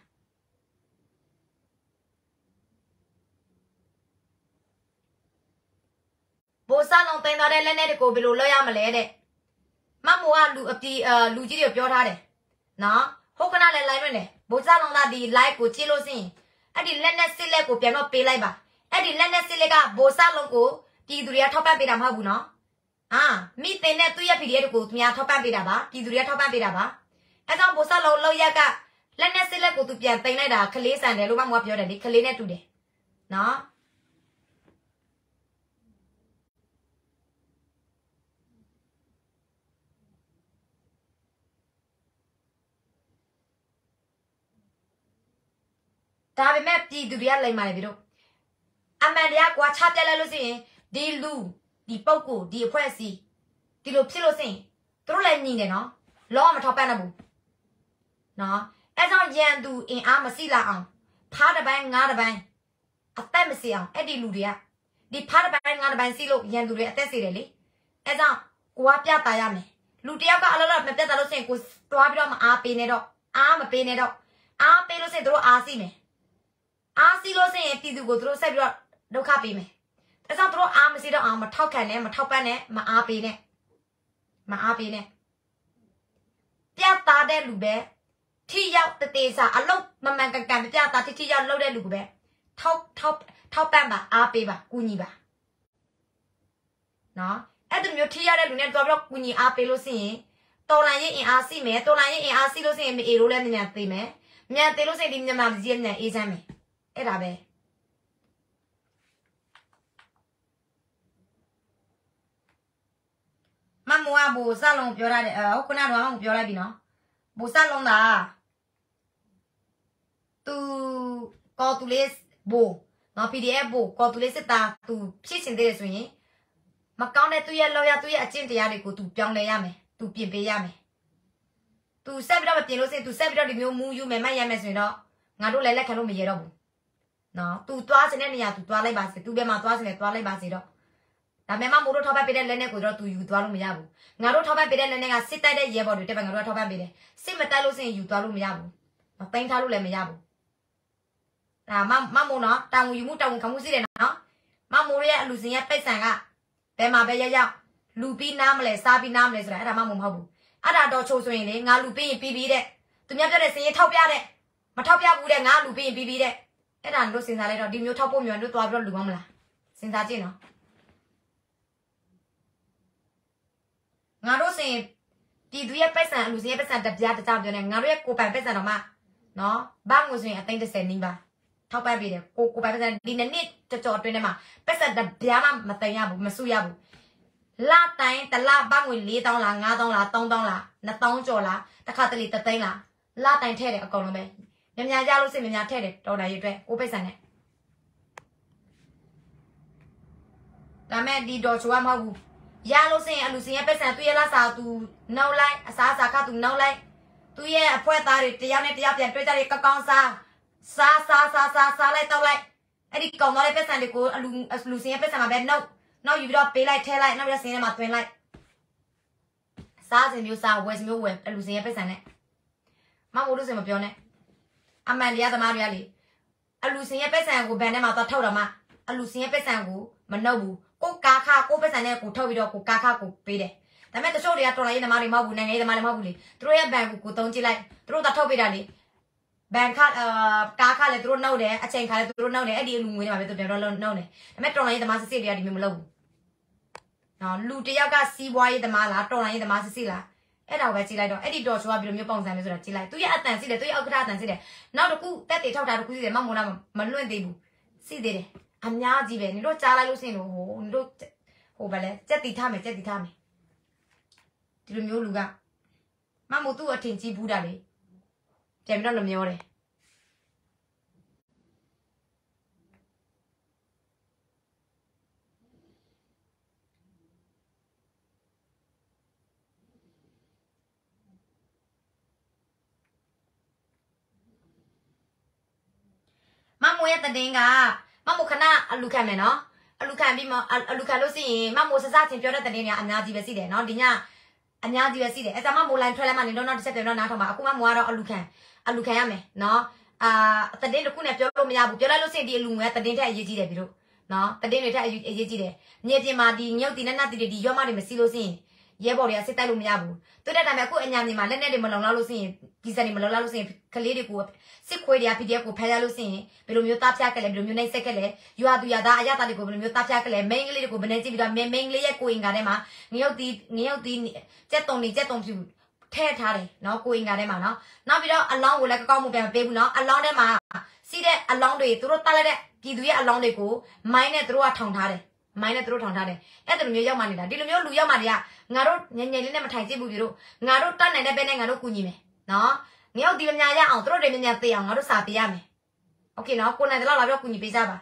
ဘိုးစားလုံးတင်သွားတဲ့လက်နဲ့တကိုဘယ်လိုလွှဲရမလဲတဲ့မမိုးကလူကြီးတွေပြောထားတယ်နော်ဟုတ်ကနလည်း live လွှင့်တယ်ဘိုးစားလုံးသားဒီ live ကိုကြည့်လို့စင်အဲ့ဒီလက်နဲ့စစ်လက်ကိုပြန်တော့ပေးလိုက်ပါအဲ့ဒီလက်နဲ့စစ်လက်ကဘိုးစားလုံးကိုပြည်သူတွေကထောက်ပံ့ပေးတာမဟုတ်ဘူးနော်မိတင်တဲ့သူ့ရဲ့ PDF ကိုသူများထောက်ပံ့ပေးတာပါပြည်သူတွေကထောက်ပံ့ပေးတာပါအဲကြောင့်ဘိုးစားလုံးလောက်ရက်ကလက်နဲ့စစ်လက်ကိုသူပြန်တင်လိုက်တာခလေးဆန်တယ်လို့မမိုးကပြောတယ်လေခလေးနဲ့တူတယ်နော်ဒါပေမဲ့ပြည်သူတွေကလိမ်မာတယ်ပြီတို့အမှန်တရားကွာချပြလိုက်လို့ဆိုရင်ဒီလူဒီပုတ်ကိုဒီအဖွဲ့အစည်းဒီလိုဖြစ်လို့ဆိုရင်သူတို့လည်းညီတယ်နော်လောမထောက်ပံ့တော့ဘူးနော်အဲကြောင့်ရန်သူအင်အားမစီလာအောင်ဖားတစ်ပိုင်းငါးတစ်ပိုင်းအသက်မစီအောင်အဲ့ဒီလူတွေကဒီဖားတစ်ပိုင်းငါးတစ်ပိုင်းစီလို့ရန်သူတွေအသက်စီတယ်လေအဲကြောင့်ကိုကပြတာရမယ်လူတယောက်ကအလောလောမပြတ်တာလို့ဆိုရင်ကိုတွားပြီးတော့မအားပေးနဲ့တော့အားမပေးနဲ့တော့အားပေးလို့ဆိုရင်တို့အားစီမယ်အားစီလို့ဆိုရင်ပြည်သူကိုတို့ဆက်ပြီးတော့ဒုက္ခပေးမယ်ဒါကြောင့်တို့အားမစီတော့အောင်မထောက်ခံနဲ့မထောက်ပံ့နဲ့မအားပေးနဲ့မအားပေးနဲ့ပြတာတဲ့လူပဲထိရောက်တသေးစားအလုတ်မမှန်ကန်ကန်ပြတာထိရောက်လောက်တဲ့လူကိုပဲထောက်ပံ့ပါအားပေးပါကူညီပါနော်အဲ့ဒီမျိုးထိရတဲ့လူနဲ့တော့ပြီးတော့ကူညီအားပေးလို့ဆိုရင်တော်လန်ရေးအင်အားစီမယ်တော်လန်ရေးအင်အားစီလို့ဆိုရင်မအေရိုးလည်းမြန်သေးမယ်မြန်သေးလို့ဆိုရင်ဒီမြန်မာပြည်ကြီးမြန်အေးချမ်းမယ်အဲ့ဒါပဲမမိုးကဘိုးစလုံးပြောရတယ်ဟုတ်ခုနကတော့ပြောလိုက်ပြီနော်ဘိုးစလုံးကသူကော်တူလေးဘိုးနော် PDF ဘိုးကော်တူလေးစစ်သားသူဖြစ်ချင်သေးတယ်ဆိုရင်မကောင်းတဲ့သူရဲ့လောက်ရသူရဲ့အကျင့်တရားတွေကိုသူပြောင်းလဲရမယ်သူပြင်ပေးရမယ်သူဆက်ပြီးတော့မပြင်လို့ဆိုရင်သူဆက်ပြီးတော့ဒီမျိုးမူးယူမယ်မရမယ်ဆိုရင်တော့ငါတို့လည်းလက်ခံလို့မရတော့ဘူးနော်သူသွားစတဲ့နေရာသူသွားလိုက်ပါစေသူဘယ်မှာသွားစလဲသွားလိုက်ပါစေတော့ဒါပေမဲ့မိုးတို့ထောက်ပံ့ပေးတဲ့လက်နဲ့ကိုတော့သူယူသွားလို့မရဘူးငါတို့ထောက်ပံ့ပေးတဲ့လက်နဲ့ကစစ်တိုက်တဲ့ရဲဘော်တွေတက်ပါငါတို့ကထောက်ပံ့ပေးတယ်စစ်မတိုက်လို့ဆိုရင်ယူသွားလို့မရဘူးမသိမ်းထားလို့လည်းမရဘူးဒါမမိုးနော်တောင်ယူမှုတောင်ခံမှုရှိတယ်နော်မမိုးရဲ့အလူစင်ရဲ့ပိတ်ဆန်ကဘယ်မှာပဲရောက်လူပြီးနားမလဲစားပြီးနားမလဲဆိုတာအဲ့ဒါမမိုးမဟုတ်ဘူးအဲ့ဒါတော့ချိုးဆိုရင်လေငါလူပြီးရင်ပြီးတဲ့သူများပြောတဲ့စင်ရင်ထောက်ပြတဲ့မထောက်ပြဘူးတဲ့ငါလူပြီးရင်ပြီးတဲ့အဲ့ဒါတို့စဉ်းစားလိုက်တော့ဒီမျိုးထောက်ဖို့မျိုးတို့သွားပြီးတော့လူကောင်းမလားစဉ်းစားကြည့်နော်ငါတို့စင်ပြည်သူရဲ့ပိတ်ဆန်အလူစင်ရဲ့ပိတ်ဆန်တပြားတကြောင်ပြောနေငါတို့ရဲ့ကိုပိုင်ပိတ်ဆန်တော့မှနော်ဘာငွေဆိုရင်အသိန်း30နီးပါထောက်ပံ့ပေးတယ်ကိုပိုင်ပိတ်ဆန်ဒီနှစ်ကြော်အတွင်းထဲမှာပိတ်ဆန်တပြားမှမသိမ်းရဘူးမစုရဘူးလာတိုင်းတလဘာငွေ4000လား5000လား3000လား2000ကျော်လားတစ်ခါတလေ3သိန်းလားလာတိုင်းထည့်တယ်အကုန်လုံးပဲများကြလို့စိတ်များထည့်တယ်တော်တိုင်းရွအတွက်ကိုပိတ်ဆန်နဲ့ဒါမဲ့ဒီတော်ချိုကမဟုတ်ဘူးရလို့စင်အလူစင်ရဲ့ပိတ်ဆန်သူရဲ့လားစာသူနှုတ်လိုက်အစားစားခသူနှုတ်လိုက်သူရဲ့အဖွဲသားတွေတယောက်နဲ့တယောက်ပြန်တွေ့ကြတယ်ကောင်းစားလိုက်တောက်လိုက်အဲ့ဒီကောင်တော်ရဲ့ပိတ်ဆန်တွေကိုအလူစင်ရဲ့ပိတ်ဆန်မှာပဲနောက်ယူပြီးတော့ပေးလိုက်ထဲလိုက်နောက်ပြီးတော့စင်ထဲမှာတွင်းလိုက်စားစင်မျိုးစားဝယ်စင်မျိုးဝယ်အလူစင်ရဲ့ပိတ်ဆန်နဲ့မမို့လို့စင်မပြောနဲ့အမှန်တရားသမားတွေကလေအလူစင်ရဲ့ပိတ်ဆန်ကိုဘန်ထဲမှာသွားထုတ်တော့မှအလူစင်ရဲ့ပိတ်ဆန်ကိုမနှုတ်ဘူးကိုကာခကိုပိတ်ဆန်နဲ့ကိုထုတ်ပြီးတော့ကိုကာခကိုပေးတယ်ဒါပေမဲ့တချို့တွေကတော်လိုင်းရေးသမားတွေမဟုတ်ဘူးနိုင်ငံရေးသမားတွေမဟုတ်ဘူးလေသူတို့ရဲ့ဘန်ကိုတုံးကြည့်လိုက်သူတို့သာထုတ်ပေးတာလေဘန်ခကာခလည်းသူတို့နှုတ်တယ်အချိန်ခါလည်းသူတို့နှုတ်တယ်အဲ့ဒီအလူငွေတွေမှာပဲသူပြန်တော့နှုတ်တယ်ဒါပေမဲ့တော်လိုင်းရေးသမားစစ်စစ်တွေကဒီမျိုးမလုပ်ဘူးနော်လူတယောက်ကစီးပွားရေးသမားလားတော်လိုင်းရေးသမားစစ်စစ်လားအဲ့ဒါကိုပဲကြည့်လိုက်တော့အဲ့ဒီတော်ချိုးကဘယ်လိုမျိုးပုံစံမျိုးဆိုတာကြည့်လိုက်သူရဲ့အတန်စစ်တယ်သူရဲ့ဥက္ကဋ္ဌအတန်စစ်တယ်နောက်တစ်ခုတက်တေထောက်တာတစ်ခုစစ်တယ်မမိုးနာမလွင့်သေးဘူးစစ်သေးတယ်အများကြီးပဲနင်တို့ကြားလိုက်လို့ရှိရင်တော့နင်တို့ဟိုဗလဲကြက်တီထားမယ်ဒီလိုမျိုးလူကမမို့သူ့အထင်ကြီးဘူးတာလေပြန်ပြီးတော့မမျောတယ်မိုရဲ့တတင်ကမမိုခဏအလူခံမယ်နော်အလူခံပြီးမအလူခံလို့ရှိရင်မမိုစစချင်းပြောတဲ့တတင်တွေကအများကြီးပဲရှိတယ်နော်ဒီညအများကြီးပဲရှိတယ်အဲဒါမှမိုလိုင်းထွက်လိုက်မှနေတော့နောက်တစ်ချက်ပြန်တော့နားထောင်ပါအခုမှမိုကတော့အလူခံရမယ်နော်တတင်တစ်ခုနဲ့ပြောလို့မရဘူးပြောလိုက်လို့ရှိရင်ဒီအလူငွေကတတင်ထက်အရေးကြီးတယ်ပြီတို့နော်တတင်တွေထက်အရေးကြီးတယ်မြေပြင်မှာဒီငုတ်တီနဲ့နတ်တီတွေဒီရောမတွေမစီလို့ရှိရင်ရဲဘော်တွေကစစ်တိုက်လို့မရဘူးတွေ့တဲ့တိုင်းမှာအခုအညာမြေမှာလက်နဲ့တွေမလုံလောက်လို့ရှိရင်ဒီစက်တွေမလုံလောက်လို့ရှိရင်ကလေးတွေကိုစစ်ခွေးတွေက PDF ကိုဖမ်းရလို့ရှိရင်ဘယ်လိုမျိုးသားဖျားကလဲဘယ်လိုမျိုးနှိမ့်ဆက်ကလဲရွာသူရွာသားအရတာတွေကိုဘယ်လိုမျိုးသားဖျားကလဲမိန်းကလေးတွေကိုဘယ်နဲ့ကြည့်ပြီးတော့မိန်းကလေးရဲ့ကိုယ်အင်္ဂါထဲမှာငရုတ်တီကြက်တုံဖြူထည့်ထားတယ်နော်ကိုယ်အင်္ဂါထဲမှာနော်နောက်ပြီးတော့အလောင်းကိုလည်းကောက်မှုပြန်မပေးဘူးနော်အလောင်းထဲမှာစီးတဲ့အလောင်းတွေသူတို့တတ်လိုက်တဲ့ပြည်သူရဲ့အလောင်းတွေကိုမိုင်းနဲ့သူတို့ကထောင်ထားတယ်မိုင်းနဲ့သူတို့ထောင်ထားတယ်အဲ့ဒါလိုမျိုးရောက်မှနေတာဒီလိုမျိုးလူရောက်မှတွေကငါတို့ငယ်လေးနဲ့မထိုင်ကြည့်ဘူးပြီတို့ငါတို့တတ်နိုင်တဲ့ဘက်နဲ့ငါတို့ကူညီမယ်နော်ငရုတ်တီများရအောင်သူတို့တွေများသိအောင်ငါတို့စာပေးရမယ်โอเคနော်ကိုနိုင်တယ်လို့လာပြောကူညီပေးကြပါ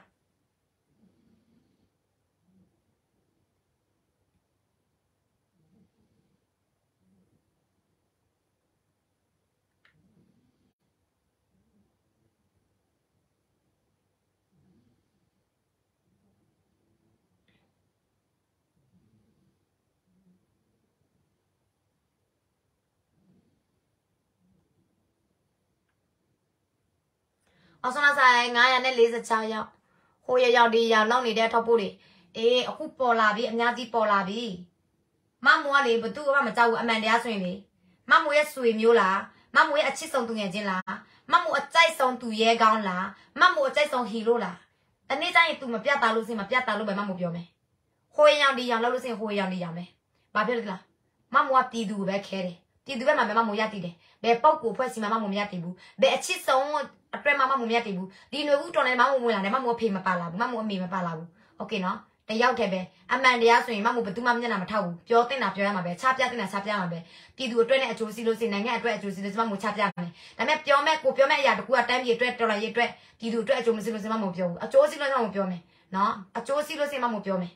အောင်စနာဆိုင်946ရောက်ဟိုရောက်ဒီရောက်လောက်နေတဲ့ထောက်ဖို့တွေအေးအခုပေါ်လာပြီအများကြီးပေါ်လာပြီမမိုးကလေဘသူကမှမကြောက်ဘူးအမှန်တရားဆိုရင်လေမမိုးရဲ့ဆွေမျိုးလားမမိုးရဲ့အချစ်ဆုံးသူငယ်ချင်းလားမမိုးအကြိုက်ဆုံးသူရဲကောင်းလားမမိုးအကြိုက်ဆုံးဟီရိုလားတနေ့ကျရင် तू မပြတာလို့စင်မပြတာလို့ပဲမမိုးပြောမယ်ဟိုရောက်ဒီရောက်လောက်လို့စင်ဟိုရောက်ဒီရောက်မယ်ဘာဖြစ်လဲမမိုးကပြည်သူကိုပဲခဲတယ်ပြည်သူဘက်မှာမမိုးရတည်တယ်ဘယ်ပေါက်ကိုဖွဲ့စီမှာမမိုးမရတည်ဘူးဘယ်အချစ်ဆုံးအတွဲမမမိုးမရတည်ဘူးဒီຫນွေဦးတော်လည်းမမိုးမွေးလာတယ်မမိုးအဖေမပါလာဘူးမမိုးအမေမပါလာဘူးโอเคနော်တယောက်တည်းပဲအမှန်တရားဆိုရင်မမိုးဘသူမှမျက်နှာမထောက်ဘူးပြောတင်တာပြောရမှာပဲချပြတင်တာချပြမှာပဲပြည်သူအတွက်နဲ့အကျိုးစီးလို့စိနိုင်ငံအတွက်အကျိုးစီးလို့မမိုးချပြမယ်ဒါပေမဲ့ပြောမဲ့ကိုပြောမဲ့အရာတကူကတိုင်းပြည်အတွက်တော်လှန်ရေးအတွက်ပြည်သူအတွက်အကျိုးမစီးလို့မမိုးပြောဘူးအကျိုးစီးလို့မမိုးပြောမယ်နော်အကျိုးစီးလို့မမိုးပြောမယ်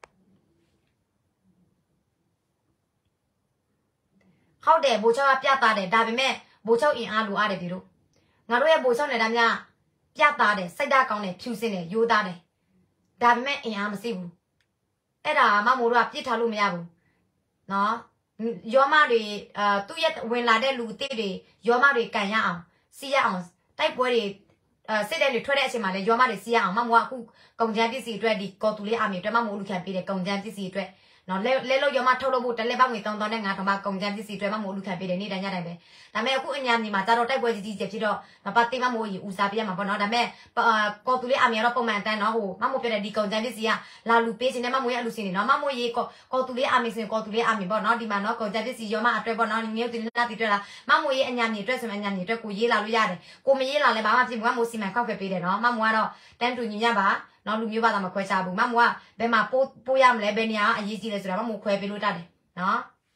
ဟုတ်တယ်ဘိုးချောကပြတာတယ်ဒါပေမဲ့ဘိုးချောအင်အားလိုအားတယ်ဒီတို့ငါတို့ရဲ့ဘိုးချောနေတာများပြတာတယ်စိတ်ဓာတ်ကောင်းတယ်ဖြူစင်တယ်ရိုးသားတယ်ဒါပေမဲ့အင်အားမရှိဘူးအဲ့ဒါမမိုးတို့ကပြစ်ထားလို့မရဘူးနော်ရောမတွေသူ့ရဲ့ဝင်လာတဲ့လူအစ်တွေရောမတွေကန်ရအောင်စီးရအောင်တိုက်ပွဲတွေစစ်တဲ့တွေထွက်တဲ့အချိန်မှာလည်းရောမတွေစီးရအောင်မမိုးကအခုကုန်ကြမ်းပစ္စည်းအတွက်ဒီကော်တူလေးအာမီအတွက်မမိုးလူခံပေးတယ်ကုန်ကြမ်းပစ္စည်းအတွက်နော်လဲလို့ရောမထုတ်လို့ဖို့တလဲပေါက်ငွေ3000နဲ့900ပါကုန်ကြမ်းပစ္စည်းအတွက်မမိုးလူခံပေးတယ်နေ့တိုင်းညတိုင်းပဲဒါပေမဲ့အခုအညာမြေမှာကြတော့တိုက်ပွဲကြီးဖြစ်တော့မပတ်သိမမိုးကြီးဦးစားပေးရမှာပေါ့နော်ဒါပေမဲ့ကော်တူလေးအာမီကတော့ပုံမှန်အတန်းနော်ဟိုမမိုးပြတဲ့ဒီကုန်ကြမ်းပစ္စည်းကလာလူပေးခြင်းနဲ့မမိုးရဲ့အလူစင်နေနော်မမိုးရေကော်တူလေးအာမီစင်ကော်တူလေးအာမီပေါ့နော်ဒီမှာနော်ကုန်ကြမ်းပစ္စည်းရောမအတွက်ပေါ့နော်ငရုတ်တင်လာတီတွေ့လားမမိုးရေအညာမြေအတွက်ဆိုရင်အညာမြေအတွက်ကိုရေးလာလို့ရတယ်ကိုမရေးလာလဲဘာမှဖြစ်ဘူးမမိုးစီမံခောက်ခဲ့ပေးတယ်နော်မမိုးကတော့တန်းတူညီညပါနော်လူမျိုးဘာသာမခွဲခြားဘူးမမိုးကဘယ်မှာပို့ရမလဲဘယ်နေရာအရေးကြီးလဲဆိုတာမမိုးခွဲပေးလို့တတ်တယ်နော်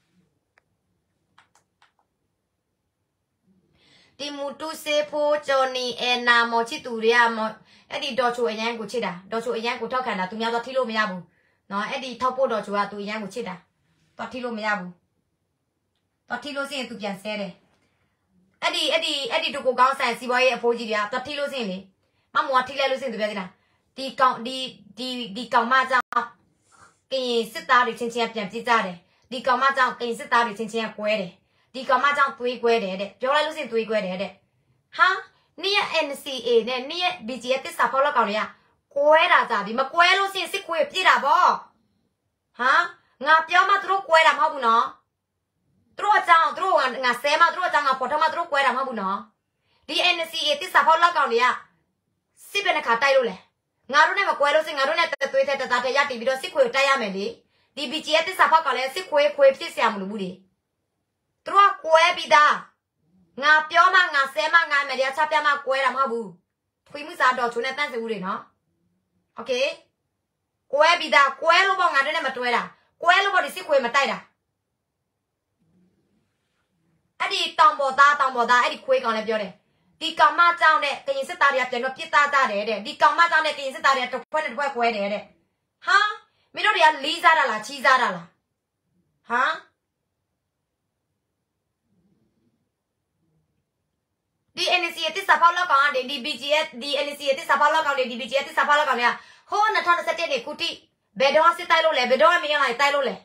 တီမူတူစေဖိုးဂျော်နီအဲနာမော်ချစ်သူတွေကအဲ့ဒီဒေါ်ချိုအရန်ကိုချစ်တာဒေါ်ချိုအရန်ကိုထောက်ခံတာသူများတော့ထိလို့မရဘူးနော်အဲ့ဒီထောက်ဖို့ဒေါ်ချိုကသူအရန်ကိုချစ်တာတော့ထိလို့မရဘူးတော့ထိလို့စရင်သူပြန်ဆဲတယ်အဲ့ဒီတူကိုကောင်းဆန်စီပွားရေးအဖိုးကြီးတွေကတော့ထိလို့စရင်လေမမိုးကထိလိုက်လို့စရင်သူပြောသေးလားဒီကောင်မကြောင့်ကရင်စစ်သားတွေချင်းပြန်ပြစ်ကြတယ်ဒီကောင်မကြောင့်ကရင်စစ်သားတွေချင်းကွဲတယ်ဒီကောင်မကြောင့်သွေးကွဲတယ်တဲ့ပြောလိုက်လို့စရင်သွေးကွဲတယ်တဲ့ဟာနေ့ရဲ့ NCA နဲ့နေ့ရဲ့ BGF တစ္ဆာဖောက်လောက်ကောင်တွေကကွဲတာကြပြီမကွဲလို့စရင်စစ်ခွေးပြစ်တာပေါ့ဟာငါပြောမှသူတို့ကွဲတာမဟုတ်ဘူးနော်သူတို့အကြောင်းသူတို့ငါဆဲမှသူတို့အကြောင်းငါပေါ်ထမှသူတို့ကွဲတာမဟုတ်ဘူးနော်ဒီ NCA တစ္ဆာဖောက်လောက်ကောင်တွေကစစ်ပဲနှခါတိုက်လို့လဲငါတို့နဲ့မကွဲလို့စင်ငါတို့နဲ့သွေးတဲ့တသားတဲ့ရတည်ပြီးတော့စစ်ခွေတိုက်ရမယ်လေဒီ BGF တစ္ဆာဖောက်ကလည်းစစ်ခွေဖြစ်เสียမလို့ဘူးလေသူတို့ကကွဲပြီးသားငါပြောမှငါဆဲမှငါမယ်ရချပြမှကွဲတာမဟုတ်ဘူးထွေးမှုစားတော့ချိုးနဲ့တန့်စီဦးတွေနော်โอเคကွဲပြီးသားကွဲလို့ပေါ့ငါတို့နဲ့မတွဲတာကွဲလို့ပေါ့ဒီစစ်ခွေမတိုက်တာအဲ့ဒီတောင်ပေါ်သားအဲ့ဒီခွေးကောင်လည်းပြောတယ်ဒီကောင်မကြောင့်တဲ့ကရင်စစ်သားတွေကပြန်တော့ပြစ်သားကြတယ်တဲ့ဒီကောင်မကြောင့်တဲ့ကရင်စစ်သားတွေကတစ်ခွက်နဲ့တစ်ခွက်ကွဲတယ်တဲ့ဟာမင်းတို့တွေကလီးစားတာလားချီးစားတာလားဟာဒီ NC ရဲ့တစ်စာဖောက်လောက်ကောင်ကဒီ BGS ဒီ NC ရဲ့တစ်စာဖောက်လောက်ကောင်ဒီ BGS တစ်စာဖောက်လောက်ကောင်ကဟို2021နေခုတိဘယ်တော့စစ်တိုက်လို့လဲဘယ်တော့မင်းလိုက်တိုက်လို့လဲ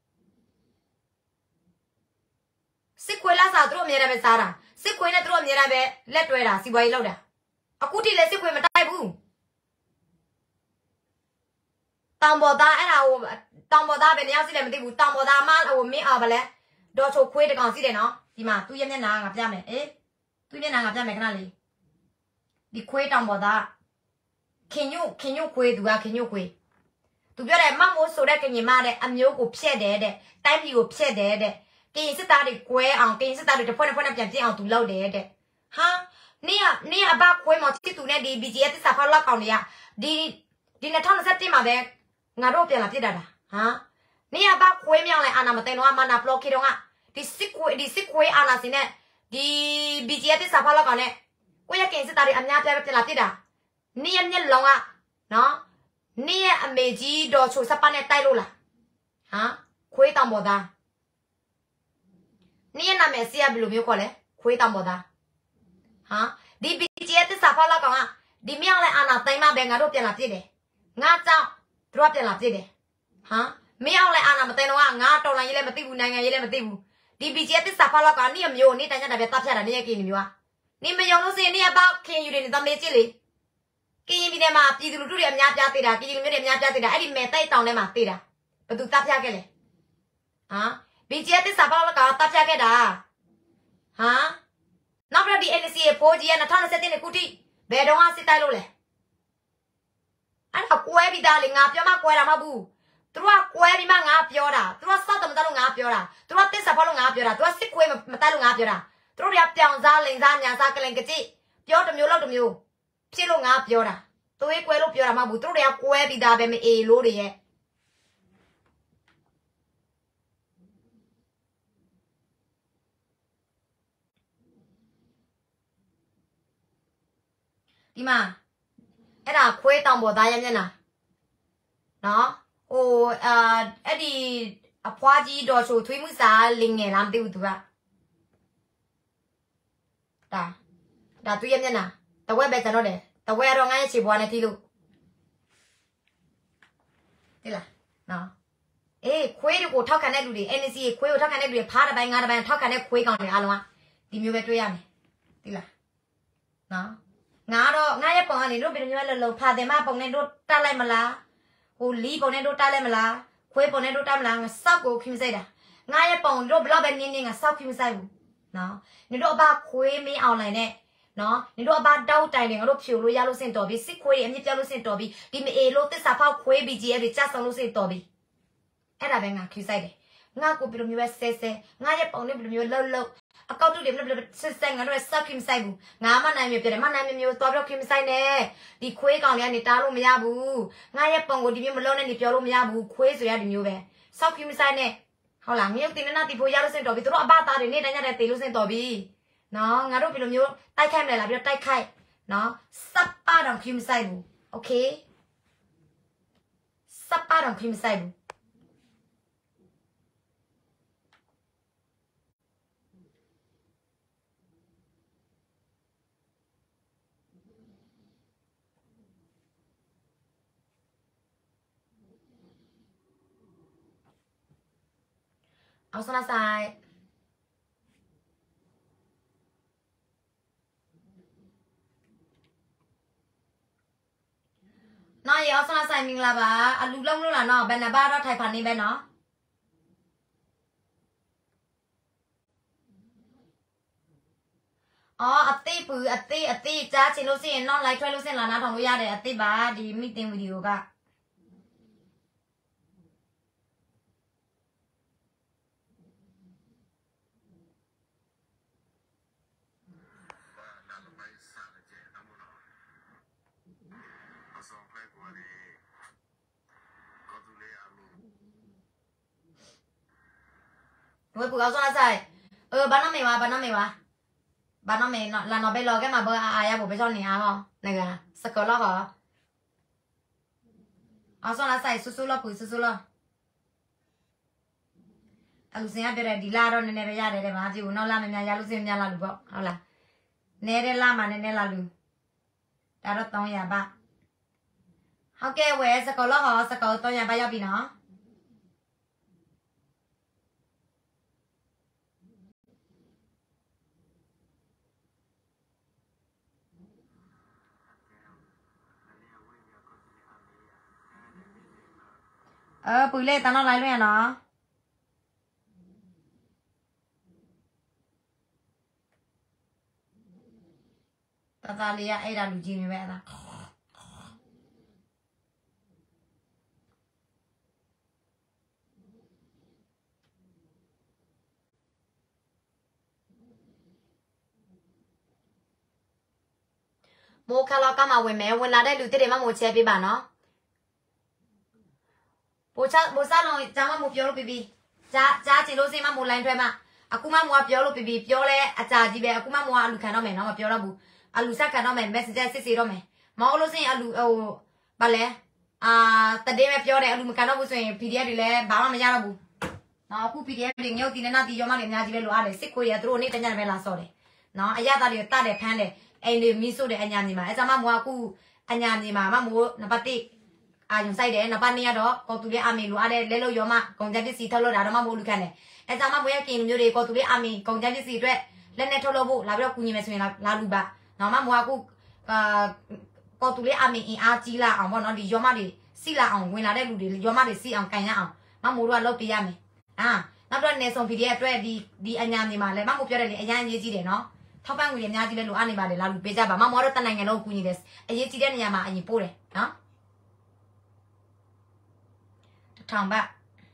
စစ်ခွေလာစားသူတို့အများရပဲစားတာစစ်ခွေနဲ့သူတို့အများရပဲလက်တွဲတာစီပွားရေးလောက်တာအခုတိလည်းစစ်ခွေမတိုက်ဘူးတောင်ပေါ်သားအဲ့ဒါဟိုတောင်ပေါ်သားပဲနေရာစီလည်းမသိဘူးတောင်ပေါ်သားအမဟိုမင်းအောင်ဗလဲဒေါ်ချိုခွေးတကောင်စီတယ်နော်ဒီမှာသူ့ရဲ့မျက်နှာငါပြမယ်အေးသူ့မျက်နှာငါပြမယ်ခဏလေးဒီခွေးတောင်ပေါ်သားခင်ညို့ခွေးသူကခင်ညို့ခွေးသူပြောတယ်မမိုးဆိုတဲ့ကင်ကြီးမတဲ့အမျိုးကိုဖြက်တယ်တဲ့တိုင်းပြည်ကိုဖြက်တယ်တဲ့ကင်စစ်သားတွေကွဲအောင်ကင်စစ်သားတွေတစ်ဖွဲ့နဲ့ပြန်ပြင်းအောင်သူလုပ်တယ်တဲ့ဟာနေအဘခွေးမော်ချစ်သူနဲ့ဒီ BGS သစ္စာဖောက်လောက်ကောင်တွေကဒီ2021မှာပဲငါတို့ပြန်လာပြစ်တာဟာနေအဘခွေးမြောင်လဲအာနာမသိတော့မနာဘလော့ခေတော့ကဒီစစ်ခွေးအာနာစင်နဲ့ဒီ BGS သစ္စာဖောက်လောက်ကောင်နဲ့ကိုရကင်စစ်သားတွေအများပြပြန်လာပြစ်တာနေရမျက်လုံးကနော်နေရအမေကြီးတော်ချိုစပတ်နဲ့တိုက်လို့လားဟာခွေးတောင်ပေါ်သားနေရနာမည်စီးရဘယ်လိုမျိုးခေါ်လဲခွေးတောင်ပေါ်သားဟာဒီ BGS သစ္စာဖောက်လောက်ကောင်ကဒီမြောင်လဲအာနာသိမ်းမပဲငါတို့ပြန်လာပြစ်တယ်ငါကြောင့်တို့ပြန်လာပြစ်တယ်ဟာမြောင်လဲအာနာမသိမ်းတော့ငါတော်လိုင်းရေးလည်းမသိဘူးနိုင်ငံရေးလည်းမသိဘူးဒီ BGS သစ္စာဖောက်လောက်ကနေအမျိုးနေတန်းကြတာပဲတပ်ဖြတ်တာနေရကင်းနေမျိုးကနေမယုံလို့စရင်နေအပေါက်ခင်ယူနေသမလေးကြည့်လေကင်းပြည်နယ်မှာပြည်သူလူထုတွေအများပြားသေးတာကင်းလူမျိုးတွေအများပြားသေးတာအဲ့ဒီမဲတိုက်တောင်ထဲမှာသေးတာဘယ်သူတပ်ဖြတ်ခဲ့လဲဟာ BGS သစ္စာဖောက်လောက်ကတပ်ဖြတ်ခဲ့တာဟာနောက်ပြီးဒီ NC ရဲ့ 4G က2021ခုထိဘယ်တော့မှစစ်တိုက်လို့လဲအဲ့ဒါကွဲပြီးသားလေငါပြောမှကွဲတာမဟုတ်ဘူးသူတို့ကကွဲပြီးမှငါပြောတာသူတို့စောက်တမတလို့ငါပြောတာသူတို့သစ္စာဖောက်လို့ငါပြောတာသူတို့စစ်ခွေးမတိုက်လို့ငါပြောတာသူတို့တွေကပြောင်စားလိန်စားညာစားကလင်ကကြည့်ပြောတစ်မျိုးလောက်တစ်မျိုးဖြစ်လို့ငါပြောတာသူရေးကွဲလို့ပြောတာမဟုတ်ဘူးသူတို့တွေကကွဲပြီးသားပဲမအေးလို့တွေရဲ့ဒီမှာအဲ့ဒါခွေးတောင်ပေါ်သားရဲ့မျက်နှာနော်ဟိုအဲ့ဒီအဖွားကြီးတော်ချိုထွေးမှုစားလင်ငယ်လားမသိဘူးသူကဒါသူရဲ့မျက်နှာတဝက်ပဲကျွန်တော်တယ်တဝက်တော့ငါရဲ့ခြေပွားနဲ့တီးလို့တိလားနော်အေးခွေးတွေကိုထောက်ခံတဲ့လူတွေ NC ခွေးကိုထောက်ခံတဲ့လူတွေဖားတစ်ပိုင်းငါးတစ်ပိုင်းထောက်ခံတဲ့ခွေးကောင်တွေအားလုံးကဒီမျိုးပဲတွေ့ရမယ်တိလားနော်ငါတော့ငါရဲ့ပုံကနေတို့ဘယ်လိုမျိုးလဲလုံဖာတယ်မပုံနဲ့တို့တက်လိုက်မလားဟိုလီပုံနဲ့တို့တက်လိုက်မလားခွေးပုံနဲ့တို့တက်မလားငါစောက်ကိုခင်းစိုက်တာငါရဲ့ပုံတို့ဘလောက်ပဲနင်းနင်းငါစောက်ခင်းစိုက်ဘူးနော်နေတို့အဘခွေးမင်းအောင်လိုက်နဲ့နော်နေတို့အဘတောက်တိုင်တွေငါတို့ဖြိုလို့ရလို့စင်တော်ပြီစစ်ခွေးတွေအမြင့်ပြလို့စင်တော်ပြီဒီမအေလို့တစ္ဆာဖောက်ခွေး BGS တွေကြဆောင်လို့စင်တော်ပြီအဲ့ဒါပဲငါခင်းစိုက်တယ်ငါကိုဘယ်လိုမျိုးပဲဆဲငါရဲ့ပုံနဲ့ဘယ်လိုမျိုးလှုပ်အကောက်တူတွေဘယ်လိုစစ်ငါတို့စောက်ခင်းစိုက်ဘူးငါမနိုင်မျိုးပြတယ်မနိုင်မျိုးသွားပြီးခင်းစိုက်နေဒီခွေးကောင်တွေကနေတားလို့မရဘူးငါရဲ့ပုံကိုဒီမျိုးမလုံးနဲ့နေပြောလို့မရဘူးခွေးဆိုရဒီမျိုးပဲစောက်ခင်းစိုက်နေဟုတ်လားငရုတ်တင်နေတာတီဖို့ရလို့စင်တော်ပြီတို့အဘသားတွေနေတိုင်းရတဲ့တေလို့စင်တော်ပြီနော်ငါတို့ဘယ်လိုမျိုးတိုက်ခိုက်မလဲလားပြီးတော့တိုက်ခိုက်နော်စပ်ပါတော့ခင်းစိုက်ဘူးโอเคစပ်ပါတော့ခင်းစိုက်ဘူးเอาสนาสายน้อยเอาสนาสายมิงลาบะอะลูล่องล่ะเนาะบันน่ะบ้าเราไทยพันนี่ပဲเนาะอ๋อအသိပူအသိကြားချင်လို့ရှိရင်တော့ live ထွက်လို့စင်လာနားထောင်လို့ရတယ်အသိပါဒီ meeting video ကဝေပူကောင်းစနာဆိုင်ဘာနာမေဝါဘာနာမေလာနော်ပဲလောကဲမှာဘောအာရဘောပဲချောင်းနေဟာဟောနကစကောလောဟောအောင်စနာဆိုင်ဆူဆူလောပူဆူဆူလောအလူစင်ရပြတဲ့ဒီလာတော့နည်းနည်းပဲရတယ်တဲ့ဘာကြည့်ဘူးနောက်လာမများရလို့စင်များလာလို့ပေါ့ဟုတ်လား Nere la mà nene la lu. Đã đó tông nhà ba. Ok, về sẽ có lo họ sẽ có tông nhà ba giao bị nó. Bùi lê tao nó lại luôn à nó. Ta ta lia ai ra lu chi mi mẹ ta. Mua khá lo cá mà về mẹ, về là đây lưu tiết để mà mua chè bì bà nó. Bố xa rồi, cháu mà mua biểu lúc bì bì. Chá chỉ lô xe mà mua lành thôi mà. Aku mà mua biểu lúc bì bì, biểu lệ, chá gì bè, aku mà mua alu khá nó mẹ nó mà biểu là bù. Alu xa khá nó mẹ, mẹ sẽ xí đó mẹ. Mà lô xe alu, bà lệ. Tà đế mẹ biểu lệ, alu khá nó bù xuyên, pì đế đi lệ, bà mà nhá là bù. Nó, aku pì đế đi nhau tí nên nà tí dô mà đi nhá gì bè lô à lệ, xích quay ya trô nê tà nhá mẹ là sò lệ. Nó, ai ta để phán lệ. Anh đi miso để anh nhàn gì mà, em mà mua aku anh nhàn gì mà mua nó bắt tị, dùng say để nó bắt nia đó, có tụi đi ăn mì luôn, ăn để lâu gió mà, còn trái gì thâu lâu đã mà mua được cái này, em mà mua cái gì rồi có tụi đi ăn mì, còn trái gì rồi, lên này thâu lâu vụ, là bây giờ cũng như vậy là lù bạ, nó mà mua aku có tụi đi ăn mì chi là ông bọn nó đi gió mà đi, xí là ông quên là đây lù đi gió mà đi xí ông cái nhá ông, mà mua đồ lâu bia mì, nó đồ này xong thì đi anh nhàn gì mà, lại mà mua cái này anh nhàn gì để nó thao bang người nhà thì bên lũ ăn này bà để là lũ bây giờ bà mà mua được tan này ngày đâu cũng như thế, ấy chỉ đến nhà mà anh bố đấy, đó, thằng bạn,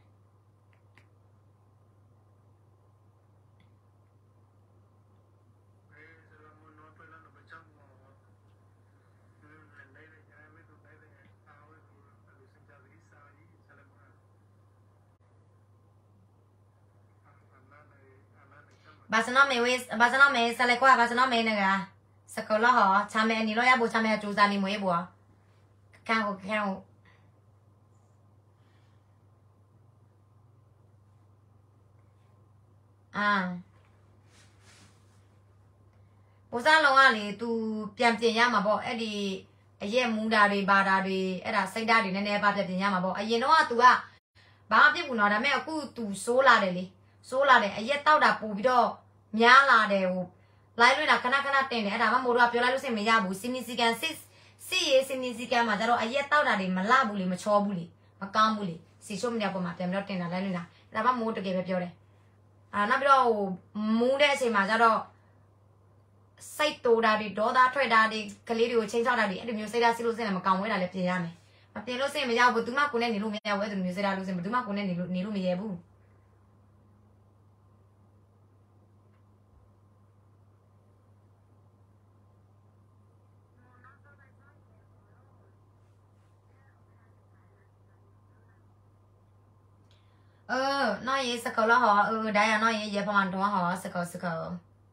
bà sẽ nói mày sao lại qua bà sẽ nói mày này cả, sao có lo họ, cha mẹ ni lo ya bố cha mẹ chú gia ni mới bố, cao bố sa lâu à lì tu piam tiền nhà mà bỏ ấy đi ấy em mua đà đi bà đà đi ấy đã xây đà đi nên bà tiền nhà mà bỏ ấy nó tu bà biết bùn nó đã mẹ cứ tu số là để đi số là để ấy tao đã bù đó nhà là để lại rồi là khana tiền để đã mà mua đồ lại lúc xem mày ra bù xin si mà ra rồi ấy tao đã để mà la bù mà cho bù mà cam bù si chôm nhà bù mà tiền đó tiền là lại rồi là mà mua được cái biểu đấy nó biết đâu mua đấy xem mà ra đó say tổ đà đi đó đã thôi đà đi cái lý điều tranh sao đà đi em nhiều say đà xí lô xe mà còng với đà lẹp tiền ra mày mà tiền lô xe mày giao với tụi má của nên níu mày giao với tụi nhiều say đà lô xe mà tụi má của nên níu mày bu nói gì sao là họ đây là nói gì vậy phong đó họ sao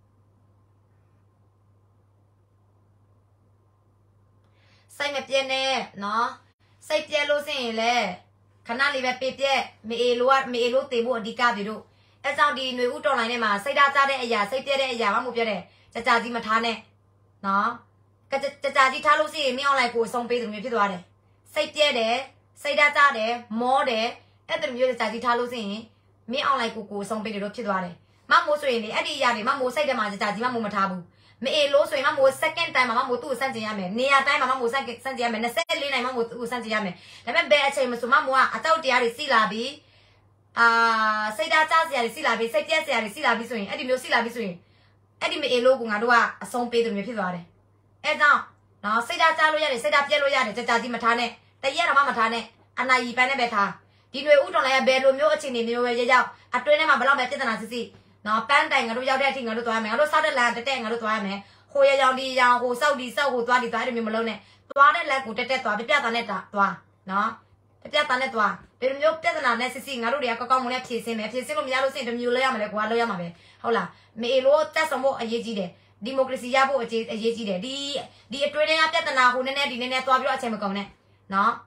say mẹ tiền nè nó say tiền lô xe lệ khả năng đi về tiền mẹ lúa tiền bộ đi cả vậy đâu em sao đi nuôi út tròn này mà say đa cha đây say tiền đây mà một việc này cha gì mà than nè nó cái cha gì than lô xe mẹ online của xong bây giờ mình biết rồi đấy say tiền đấy say đa cha đấy mỏ đấy em tự nhiên cha gì than lô xe mẹ online của xong bây giờ biết rồi đấy mà mua rồi này em đi ra đấy mà mua say đấy mà cha gì mà mua mà than bu mẹ lố rồi mà mua second time mà mua tu san gì mẹ nia time mà mua san gì mẹ nó sẽ lên này mà mua tu san gì mẹ là mẹ bé chơi mà số mà mua tao đi ra xí là bị xây đa cha gì xí là bị xây tiền gì xí là bị rồi em đi mua xí là bị rồi em đi mẹ lố cũng ngã đua xong pe tụi mẹ phía rồi em sao nó xây đa cha lo ra để xây đa tiền lo ra để cha gì mà thà nè tại giờ mà thà nè anh này phải nè bé thà đi nuôi út trong này bé luôn mua ở trên này nuôi về giàu tôi này mà bao bé tên là gì nó pan tay ngã đua giàu đây thì ngã đua toa mẹ ngã đua sau đây là tay ngã đua toa mẹ hồi giờ đi giàu hồi sau đi sau hồi toa thì mình một lâu này toa đây là của tê toa biết ta này toa nó biết ta này toa để mình nhớ biết là này xí ngã đua đi có con muốn phê xin mẹ phê xin lúc nhà lúc xin đừng nhiều lấy mà lại qua lấy mà về hậu là mẹ lúa ta sống bộ ấy gì đấy democracy ya bộ ấy gì đấy đi tôi này biết là hồi này đi này toa biết ở trên một cổng này nó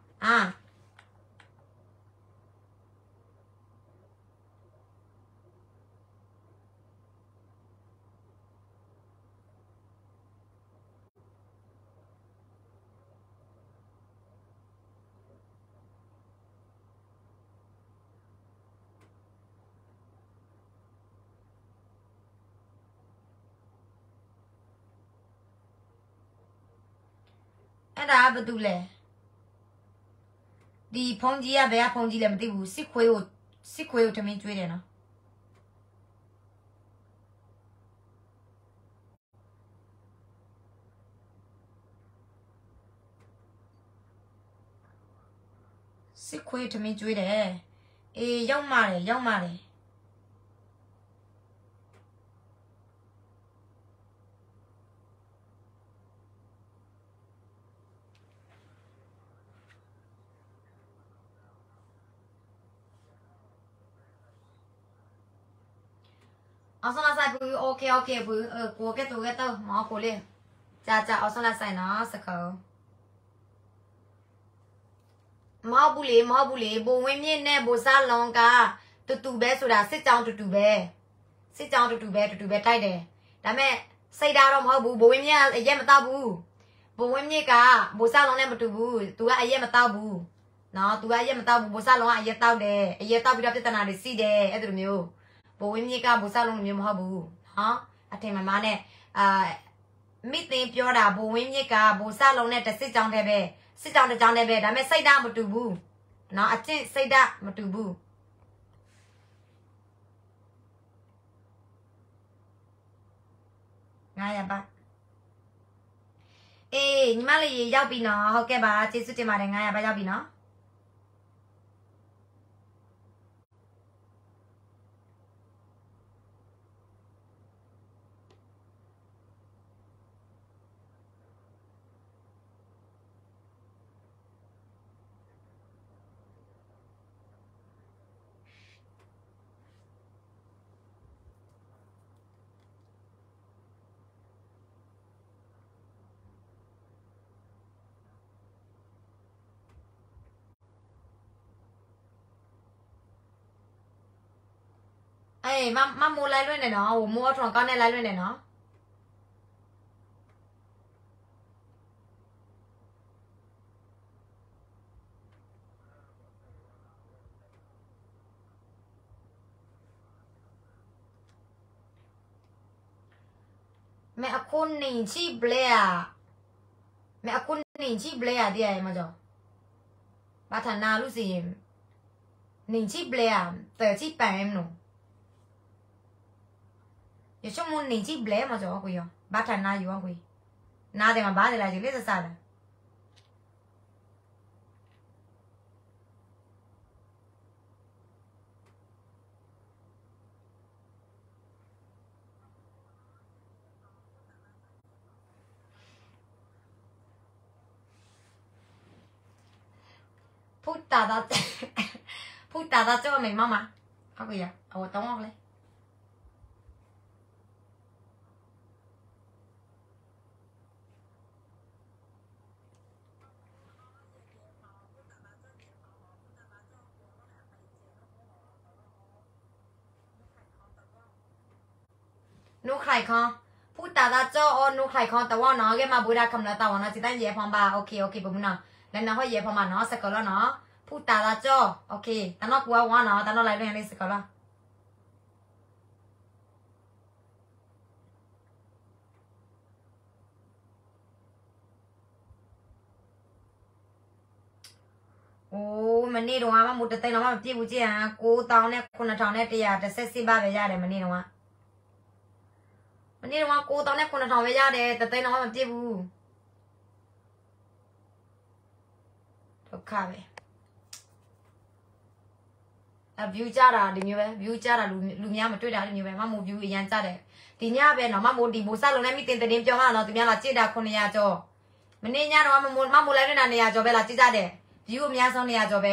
အဲ့ဒါဘာတူလဲဒီဖုန်ကြီးကဘယ်ကဖုန်ကြီးလဲမသိဘူးစစ်ခွေးကိုထမင်းကျွေးတယ်နော်စစ်ခွေးထမင်းကျွေးတယ်အေးရောက်မှတယ်အောင်ဆုံးလာဆိုင်ဘူးโอเคဘူးကိုကဲတော့မောကိုလေကြာအောင်ဆုံးလာဆိုင်နော်စကောမောဘူးလေဘိုးဝင်းမြင့်နဲ့ဘိုးစားလုံးကတူပဲဆိုတာစစ်ကြောင်းတူပဲတူပဲတိုက်တယ်ဒါမဲ့စိတ်ဓာတ်တော့မဟုတ်ဘူးဘိုးဝင်းမြင့်အရက်မတော့ဘူးဘိုးဝင်းမြင့်ကဘိုးစားလုံးနဲ့မတူဘူး तू ကအရက်မတော့ဘူးနော် तू ကအရက်မတော့ဘူးဘိုးစားလုံးကအရက်တော့တယ်အရက်တော့ပြီးတော့ပြဿနာတွေစီးတယ်အဲ့လိုမျိုးဘိုးဝင်းမြင့်ကဘိုးစားလုံးလိုမျိုးမဟုတ်ဘူးနော်အထင်မနဲ့မိသိန်းပြောတာဘိုးဝင်းမြင့်ကဘိုးစားလုံးနဲ့တစ်စစ်ကြောင်းတည်းပဲစစ်ကြောင်းတစ်ကြောင်းတည်းပဲဒါမဲ့စိတ်ဓာတ်မတူဘူးနော်အကျင့်စိတ်ဓာတ်မတူဘူး900ပါအေးညီမလေးရောက်ပြီနော်ဟုတ်ကဲ့ပါကျေးဇူးတင်ပါတယ်900ပါရောက်ပြီနော်အေးမမိုးလိုက်လွင့်နေနော်ဟိုမိုးအထွန်ကောင်းနဲ့လိုက်လွင့်နေနော်မဲအခုနေချိဘလဲမဲအခုနေချိဘလဲတဲ့ရမကြောဘာထနာလို့စီနေချိဘလဲတဲ့ချိပန်နော်有什么年纪不来嘛？就贵哟，把它拿有贵，拿的嘛把的来就那是啥的。铺大大，铺大大这个眉毛嘛，好贵呀！我等我嘞。นูไข่คอพูดตาตาโจโอนูไข่คอแต่ว่าเนาะแกมาบูดาคำละตาวันนะจิตั้งเย่พอมบาโอเคปุ๊บเนาะแล้วน้องเขาเย่พอมาเนาะสกอลเนาะพูดตาตาโจโอเคแต่นอกกลัวว่าเนาะแต่นอกอะไรเรื่องนี้สกอลโอ้มันนี่ตรงว่ามันมุดเต้นเนาะมันพี่บูจีอ่ะกูตอนเนี่ยคนละทางเนี่ยเตียแต่เซ็กซี่บ้าไปยาเลยมันนี่ตรงว่ามันนี่ว่ากูตอนนี้คนทองไปยาเด้แต่เต้นน้องมันเจ็บบูทุกข้าไปวิวจ้าด่าดิมีไหมวิวจ้าด่าลูกเนี้ยมันช่วยด่าดิมีไหมมาโมวิวยันจ้าเด้ทีเนี้ยเป็นเนาะมาโมดีบูซ่าลงได้มีเต็นแต่เดิมจ้ามาเนาะทีเนี้ยเราเจ็ดด่าคนเนี่ยจ้ามันนี่เนี่ยเนาะมาโมไล่ด้วยนะเนี่ยจ้าไปเราเจ็ดจ้าเด้วิวมีอะไรส่งเนี่ยจ้าไป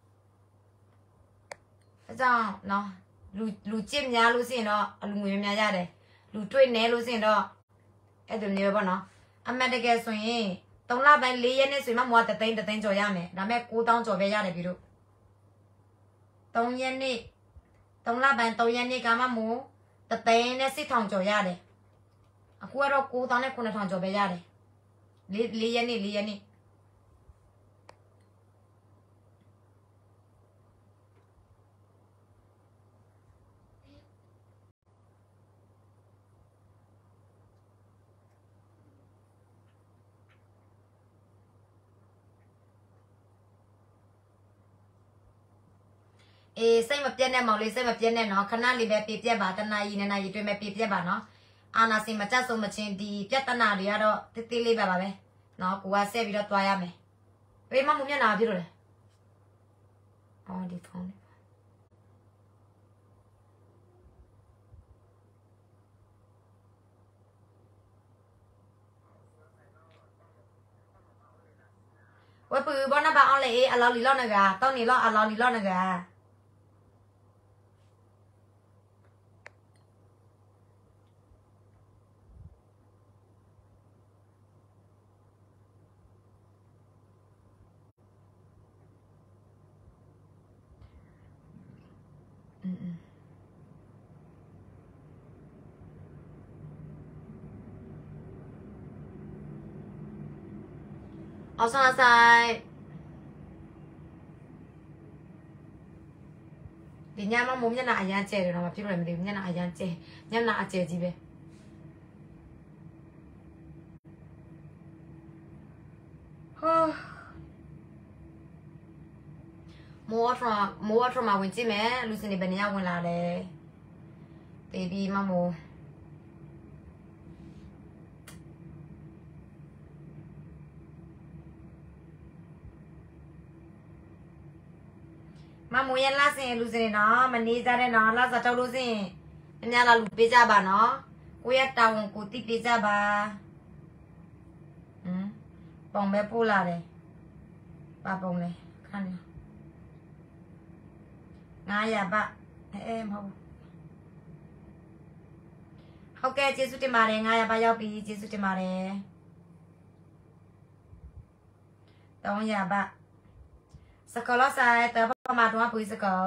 จ้าเนาะลูเจ็บเนี่ยลูสิเนาะลูมือมีอะไรเด้လူတွေ့နေလို့စင်တော့အဲ့လိုမျိုးပေါ့နော်အမှတ်တကယ်ဆိုရင်3လပိုင်း4ရက်နဲ့ဆိုရင်မမွားတသိန်းကျော်ရမယ်ဒါမဲ့9000ကျော်ပဲရတယ်ပြီတို့3ရက်နေ့3လပိုင်း3ရက်နေ့ကမှမို့တသိန်းနဲ့1000ကျော်ရတယ်အခုကတော့9000နဲ့9000ကျော်ပဲရတယ်4ရက်နေ့စိတ်မပြတ်နဲ့မောင်လေးစိတ်မပြတ်နဲ့နော်ခဏလေးပဲပြပြပါတနာကြီးနဲ့နာကြီးတွေ့မဲ့ပြပြပါနော်အာနာစင်မကြဆုံးမချင်းဒီပြဿနာတွေကတော့တိတိလေးပဲနော်ကိုကဆက်ပြီးတော့တွားရမယ်ဘေးမမမျက်နှာဖြစ်လို့လေအော်ဒီဖုန်းဝပူဘောနာပါအောင်လေအလော်လီလော့နဂါတောင်းနေလော့အလော်လီလော့နဂါเอาซาไซဒီညမမိုးမျက်နှာအရန်ကျဲတယ်တော့မဖြစ်လို့လည်းမသိဘူးမျက်နှာအရန်ကျဲမျက်နှာအကျဲကြီးပဲဟောမိုးထမဝင်ကြည့်မယ်လူစင်တွေဘယ်နေရဝင်လာလဲဘေဘီမမိုးမမိုးရလာစင်လူစင်နော်မနေကြတဲ့နော်လာစားတော့လို့စင်အများလာလူပေးကြပါနော်ကိုရတောင်းကိုတိပေးကြပါပုံပဲပို့လာတယ်ပါပုံလေခဏ900ပါမဟုတ်ကဲ့ကျေးဇူးတင်ပါတယ်900ပါရောက်ပြီကျေးဇူးတင်ပါတယ်300ပါစကောလာဆိုင်တပမာတော့ပွေးစကော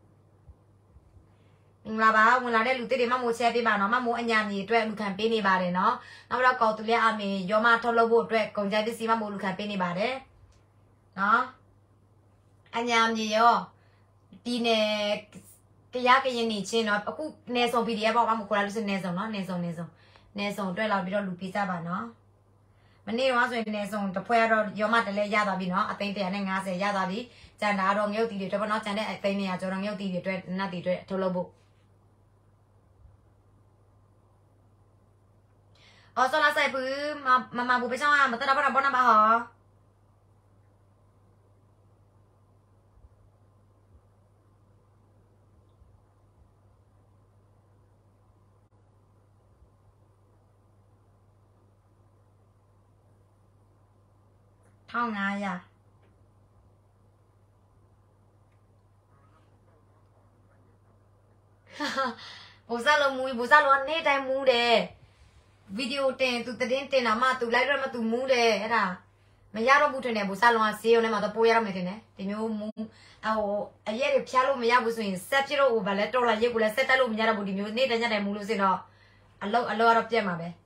မင်္ဂလာပါဝင်လာတဲ့လူတွေမမိုးချဲပေးပါနော်မမိုးအညာမြေအတွက်လူခံပေးနေပါတယ်နော်နောက်တော့ကော်တူလေးအမေရောမထုတ်လုပ်ဖို့အတွက်ကုန်ကြပစ္စည်းမမိုးလူခံပေးနေပါတယ်နော်အညာမြေရောဒီနယ်တရားကရင်နေချင်းတော့အခုနေဆောင် PDF ပေါ့မမိုးခေါ်လာလို့စနေဆောင်နော်နေဆောင်အတွက်လောက်ပြီးတော့လူပေးကြပါနော်မနေ့ကဆိုရင်နေဆောင်တစ်ဖွဲတော့ရောမတလဲရသွားပြီနော်အသိန်း150ရသွားပြီကျန်တာတော့ငုတ်တီတွေတော့နော်ကျန်တဲ့အသိန်း100ကျော်တော့ငုတ်တီတွေအတွက်နတ်တီတွေထုတ်လုပ်ဖို့အော်ဆိုလာဆိုင်ဘူးမဘူးပဲချောင်းမတရဘာဘာနာဘာဟာ1500ဘူစားလုံးနေ့တိုင်းမူးတယ်ဗီဒီယိုတင်သူတင်တော့မှသူလိုက်တော့မှသူမူးတယ်အဲ့ဒါမရတော့ဘူးထင်တယ်ဘူစားလုံးကဆေးရုံထဲမှာတော့ပိုးရတော့မယ်ထင်တယ်ဒီမျိုးမူးအရက်တွေဖျားလို့မရဘူးဆိုရင်ဆက်ပြတော့ဗာလဲတော်လာရက်ကိုလည်းဆက်တက်လို့မရတော့ဘူးဒီမျိုးနေ့တိုင်းညတိုင်းမူးလို့စင်တော့အလောက်ကတော့ပြတ်မှာပဲ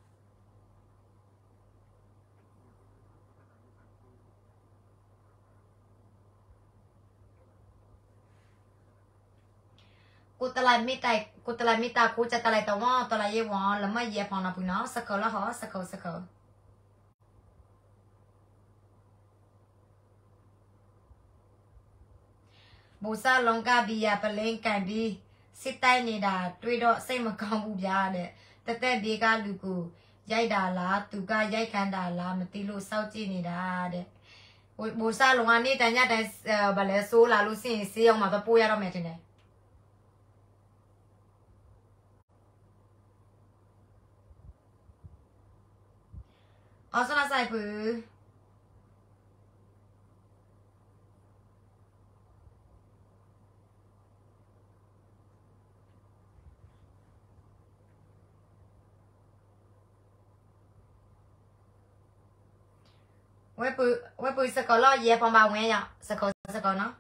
ကိုတလိုက်မိတာကိုจะตะไลตะวตะไลเยวละมะเยพอนะปุนะสะกอละหอสะกอဘူစာလုံကဘီယာပလင်းကန်ပြီးစစ်တိုင်းနေတာတွေးတော့စိတ်မကောင်းဘူးဗျာတဲ့တက်ဘေးကလူကိုရိုက်တာလားသူကရိုက်ခံတာလားမသိလို့စောက်ကြည့်နေတာတဲ့ဘူစာလုံကနေတန်ညတိုင်းဗလဲဆိုးလာလို့စင်ဆေးအောင်မှာတော့ပိုးရတော့မယ်တင်တယ်အော်ဆိုလာဆိုင်ဘူးဝဲပူစကောလောရေပမာဝင်ရစကောနော်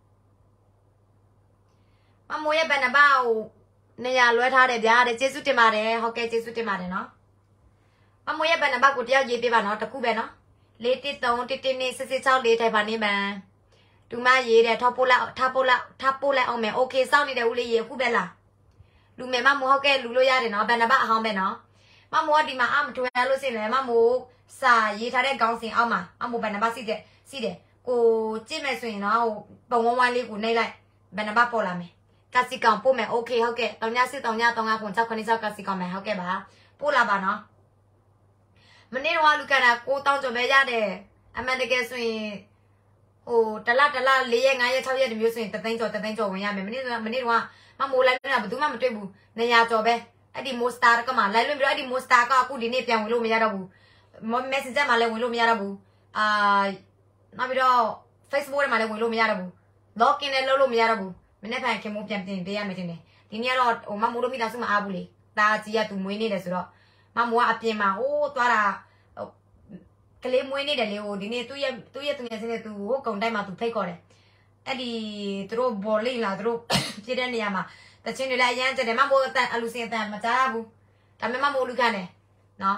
မမိုးရဲ့ဘယ်နှပါနေရလွဲထားတယ်ဗျာတဲ့ကျေးဇူးတင်ပါတယ်ဟုတ်ကဲ့ကျေးဇူးတင်ပါတယ်နော်မမိုးရဲ့ဘယ်နှပါကိုတယောက်ရေးပေးပါနော်တခုပဲနော်413နေ66လေးထိုင်ပါနေမှန်ဒူမရေးတယ်ထောက်ပို့လိုက်အောင်မယ်โอเคစောင့်နေတယ်ဦးလေးရေအခုပဲလားလူမယ်မမိုးဟုတ်ကဲ့လူလို့ရတယ်နော်ဘယ်နှပါအဟောင်းပဲနော်မမိုးကဒီမှာမထွေးလို့စင်လေမမိုးစာရေးထားတဲ့ခေါင်းစဉ်အောက်မှာမမိုးဘယ်နှပါစီတယ်ကိုကြည့်မယ်ဆိုရင်တော့ပုံဝိုင်းလေးကိုနှိပ်လိုက်ဘယ်နှပတ်ပေါ်လာမယ်ကစီကောင်ပို့မယ်โอเคဟုတ်ကဲ့တောင်ညစစ်တောင်ညတောင်ကခွန်6ခဏ6ကစီကောင်မယ်ဟုတ်ကဲ့ပါပို့လာပါနော်မနေ့တော့လူကန်တာ9000ကျော်ပဲရတယ်အမှန်တကယ်ဆိုရင်ဟိုတလ4ရက်5ရက်6ရက်တမျိုးဆိုရင်3သိန်းကျော်ဝင်ရမယ်မနေ့တော့မမိုးလိုက်နေတာဘယ်သူမှမတွေ့ဘူး200ကျော်ပဲအဲ့ဒီမိုးစတာကမှလိုက်လွင်ပြီးတော့အဲ့ဒီမိုးစတာကအခုဒီနေ့ပြန်ဝင်လို့မရတော့ဘူး Messenger မှာလည်းဝင်လို့မရတော့ဘူးနောက်ပြီးတော့ Facebook ထဲမှာလည်းဝင်လို့မရတော့ဘူး login လည်းလုပ်လို့မရတော့ဘူးမနေ့ကခင်မိုးပြန်တင်ပေးရမယ်တင်တယ်ဒီနေ့ကတော့ဟိုမမိုးတို့မိသားစုမအားဘူးလေဒါကြီးကသူမွေးနေတယ်ဆိုတော့မမိုးကအပြင်မှာဟိုးသွားတာကလေးမွေးနေတယ်လေဟိုဒီနေ့သူ့ရဲ့သူငယ်ချင်းနဲ့သူဟိုကုံတိုက်မှာသူဖိတ်ခေါ်တယ်အဲ့ဒီသူတို့ဘော်လိလာသူတို့ပြည့်တဲ့နေရာမှာတချင်းတွေလည်းအရန်ကြတယ်မမိုးအတန်အလူစင်အတန်မကြားဘူးဒါပေမဲ့မမိုးလူခန့်တယ်နော်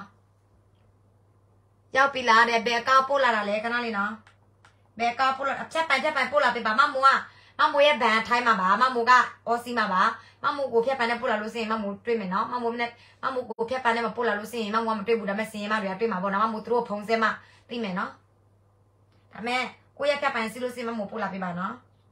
ရောက်ပြီလားတဲ့ဘယ်ကောက်ပို့လာတာလဲခဏလေးနော်ဘယ်ကောက်ပို့လာအချက်ပိုင်ပို့လာပေးပါမမိုးရဲ့ဘန်ထိုင်းမှာပါမမိုးကအော်စီမှာပါမမိုးကိုဖြတ်ပန်းနဲ့ပို့လာလို့စရင်မမိုးတွေ့မယ်နော်မမိုးကိုဖြတ်ပန်းနဲ့မပို့လာလို့စရင်မမိုးကမတွေ့ဘူးဒါပေမဲ့စရင်မတွေကတွေ့မှာပေါ့နော်မမိုးတို့ဖုံးစဲမှသိမယ်နော်ဒါပေမဲ့ကိုရဲ့ဖြတ်ပန်းစီလို့စရင်မမိုးပို့လာပေးပါနော်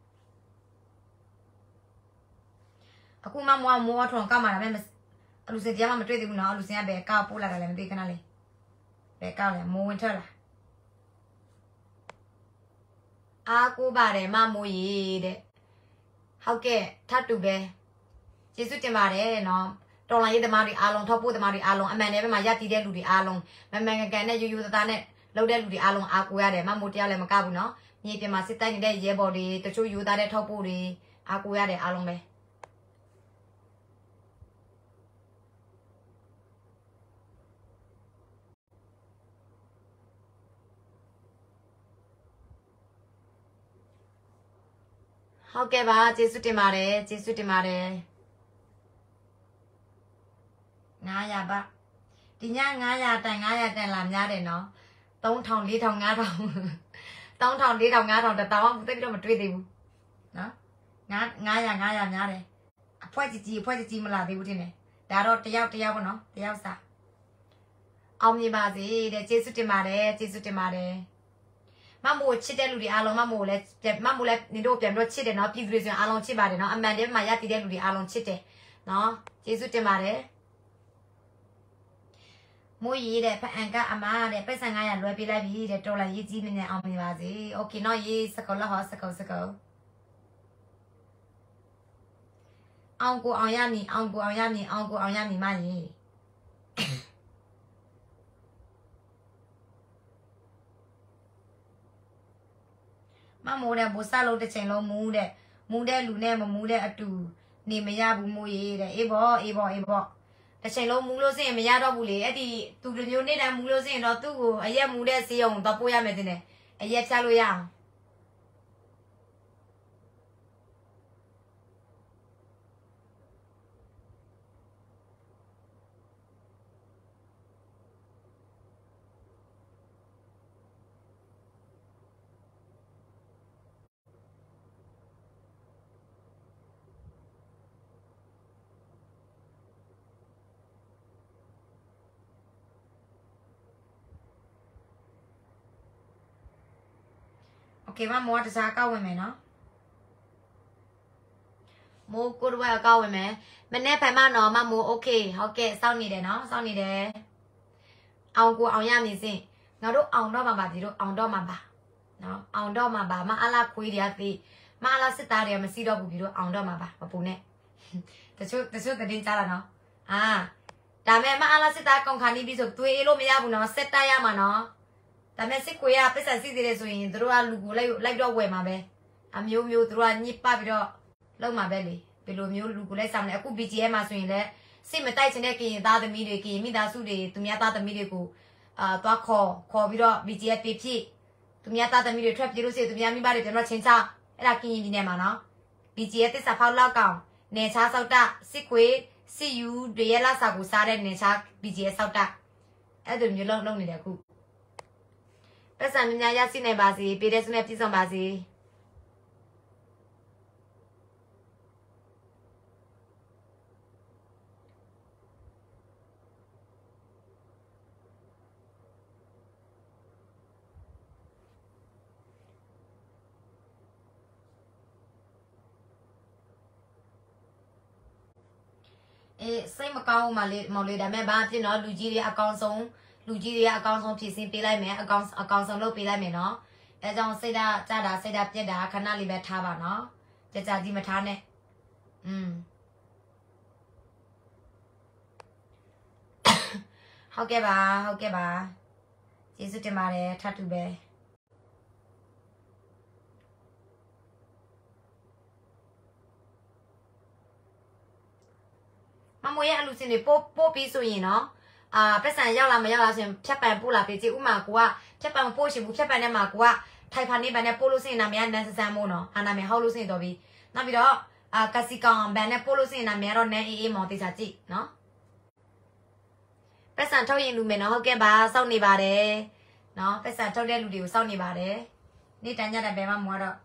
အခုမမိုးထွန်ကောက်မှာဒါပေမဲ့အလူစင်တရားမှမတွေ့သေးဘူးနော်အလူစင်ကဘယ်ကောက်ပို့လာတယ်လဲမသိခဏလေးဘယ်ကောက်လဲမိုးဝင်ထွက်လာအားကိုပါတယ်မမိုးရေတဲ့ဟုတ်ကဲ့ထပ်တူပဲကျေးဇူးတင်ပါတယ်နော်တော်လိုင်းရေးသမားတွေအားလုံးထောက်ဖို့သမားတွေအားလုံးအမှန်တည်းပဲမှာရတည်တဲ့လူတွေအားလုံးမမှန်ကန်တဲ့ယူသားနဲ့လောက်တဲ့လူတွေအားလုံးအားကိုရတယ်မမိုးတရားလည်းမကဘူးနော်မြေပြင်မှာစစ်တိုက်နေတဲ့ရဲဘော်တွေတချို့ယူသားတဲ့ထောက်ဖို့တွေအားကိုရတယ်အားလုံးပဲဟုတ်ကဲ့ပါကျေးဇူးတင်ပါတယ်900ပါဒီည900တန်လာများတယ်နော်3000 4000 5000 3000 4000 5000တတောင်းသိပြီးတော့မတွေ့သေးဘူးနော်900များတယ်အဖွဲကြီးမလာသေးဘူးတင်တယ်ဒါတော့တယောက်ပေါ့နော်တယောက်စားအောင်မြင်ပါစေတဲ့ကျေးဇူးတင်ပါတယ်မမိုးချစ်တဲ့လူတွေအားလုံးမမိုးလည်းနေတို့ပြန်ပြီးတော့ချစ်တယ်နော်ပြည်သူတွေဆိုရင်အားလုံးချစ်ပါတယ်နော်အမှန်တည်းမှာရတည်တဲ့လူတွေအားလုံးချစ်တယ်နော်ကျေးဇူးတင်ပါတယ်မိုးရေးတဲ့ဖအန်ကအမားတဲ့ပိတ်ဆန်900လွှဲပေးလိုက်ပြီတဲ့တော်လာရေးကြီးနေအောင်မြင်ပါစေโอเคနော်ရေးစကောလောက်ဟောစကောအောင်ကိုအောင်ရမည်မရေးမမိုးတဲ့ဘိုးစားလို့တစ်ချိန်လုံးမူးတဲ့လူနဲ့မမူးတဲ့အတူနေမရဘူးမိုးရေးတဲ့အေးပေါ့တစ်ချိန်လုံးမူးလို့စရင်မရတော့ဘူးလေအဲ့ဒီသူတို့မျိုးနေ့တိုင်းမူးလို့စရင်တော့သူ့ကိုအရက်မူးတဲ့စေးအောင်တော့ပို့ရမယ်တင်တယ်အရက်ချလို့ရအောင်โอเคမမိုးကတစားကောက်ဝင်မယ်နော်မိုးကိုတော့ကောက်ဝင်မယ်မနေ့ဖန်မနော်မမိုးโอเคဟုတ်ကဲ့စောင့်နေတယ်နော်စောင့်နေတယ်အောင်ကိုအောင်ရမည်စင်ငါတို့အောင်တော့မှာပါဒီတို့အောင်တော့မှာပါနော်အောင်တော့မှာပါမအလားခွေးတွေကသိမအလားစစ်သားတွေကမစီတော့ဘူးဒီတို့အောင်တော့မှာပါမပူနဲ့တချို့တင်ကြတာနော်ဒါမဲ့မအလားစစ်သားကောင်ခါနီးပြီးဆိုသွေးအေးလို့မရဘူးနော်ဆက်တိုက်ရမှာနော်ဒါမဲ့စစ်ခွေးကပစ္စံစီသေးတယ်ဆိုရင်တို့ကလူကိုလိုက်တော့ဝယ်မှာပဲအမျိုးတို့ကညစ်ပတ်ပြီးတော့လောက်မှာပဲလေဘယ်လိုမျိုးလူကိုလိုက်ဆောင်လဲအခု BGM မှာဆိုရင်လည်းစစ်မတိုက်ချင်တဲ့ကရင်သားသမီးတွေကရင်မိသားစုတွေသူများသားသမီးတွေကိုသွားခေါ်ပြီးတော့ BGM ပြဖြစ်သူများသားသမီးတွေထွက်ပြေးလို့ရှိရင်သူများမိဘတွေပြန်တော့ချင်းချအဲ့ဒါကရင်ပြည်နယ်မှာနော် BGM တစ္ဆာဖောက်လောက်ကောင်နေချားစောက်တာစစ်ခွေးစစ်ယူတွေရလာစာကိုစားတဲ့နေချား BGM စောက်တာအဲ့လိုမျိုးလုံးနေတယ်အခုပတ်စံများရရှိနိုင်ပါစေပေးတဲ့ဆုနဲ့ပြည့်စုံပါစေစိတ်မကောင်းမှလေမောင်လေးဒါမဲ့ဘာဖြစ်နော်လူကြီးတွေအကောင်ဆုံးဖြည့်စင်းပေးလိုက်မယ်အကောင်ဆုံးလုပ်ပေးလိုက်မယ်နော်အဲကြောင့်စိတ်ဓာတ်ကြတာစိတ်ဓာတ်ပြက်တာခဏလေးပဲထားပါနော်ကြာကြီးမထားနဲ့ဟုတ်ကဲ့ပါကျေးဇူးတင်ပါတယ်ထပ်တူပဲမမွေးရဲ့အလူစင်တွေပို့ပြီးဆိုရင်နော်ပတ်စံရောက်လာမရောက်လာဆိုရင်ဖြတ်ပံပို့လာပေးကြည့်ဥမာကိုကဖြတ်ပံပို့ရှင်ဘူးဖြတ်ပံထဲမှာကိုကထိုင်ဖာနေပံနဲ့ပို့လို့စင်နာမည်ကနန်းစမ်းမို့နော်နာမည်ဟောက်လို့စင်တော့ပြီးနောက်ပြီးတော့ကစီကောင်ဘန်နဲ့ပို့လို့စင်နာမည်ကတော့နန်းအေးမောင်တေချာကြည့်နော်ပတ်စံထုတ်ရင်လူမယ်နော်ဟုတ်ကဲ့ပါစောင့်နေပါတယ်နော်ပတ်စံထုတ်တဲ့လူတွေကိုစောင့်နေပါတယ်နေ့တန်းညတဲ့ဘယ်မှမွားတော့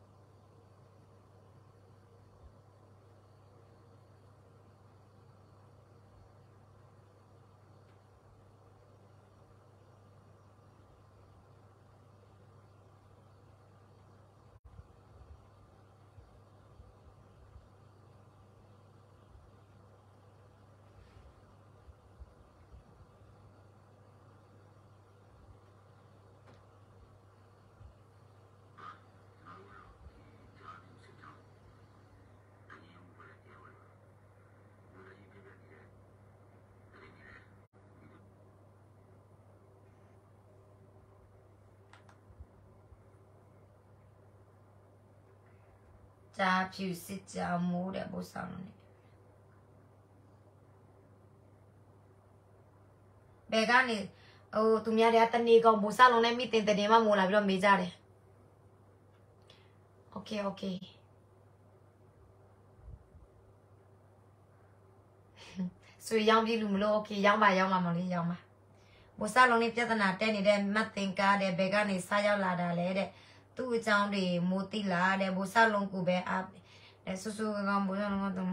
ဂျာဖြူစစ်ကြောင်မိုးတဲ့ဘိုးဆောင်နေဘယ်ကနေသူများတွေကတနေကောင်ဘိုးဆောင်လုံးနဲ့မိတင်တဲ့မှမိုးလာပြီးတော့မေးကြတယ်โอเคဆွေရောင်းပြီလူမလို့โอเคရောင်းပါမလေးရောင်းပါဘိုးဆောင်လုံးနဲ့ပြဿနာတက်နေတဲ့မတ်တင်ကားတဲ့ဘယ်ကနေစားရောက်လာတာလဲတဲ့သူ့အကြောင်းတွေမိုးတိလာတဲ့ဘိုးဆောင်လုံးကိုပဲဆူဆူကောင်ဘိုးဆောင်လုံးကတော့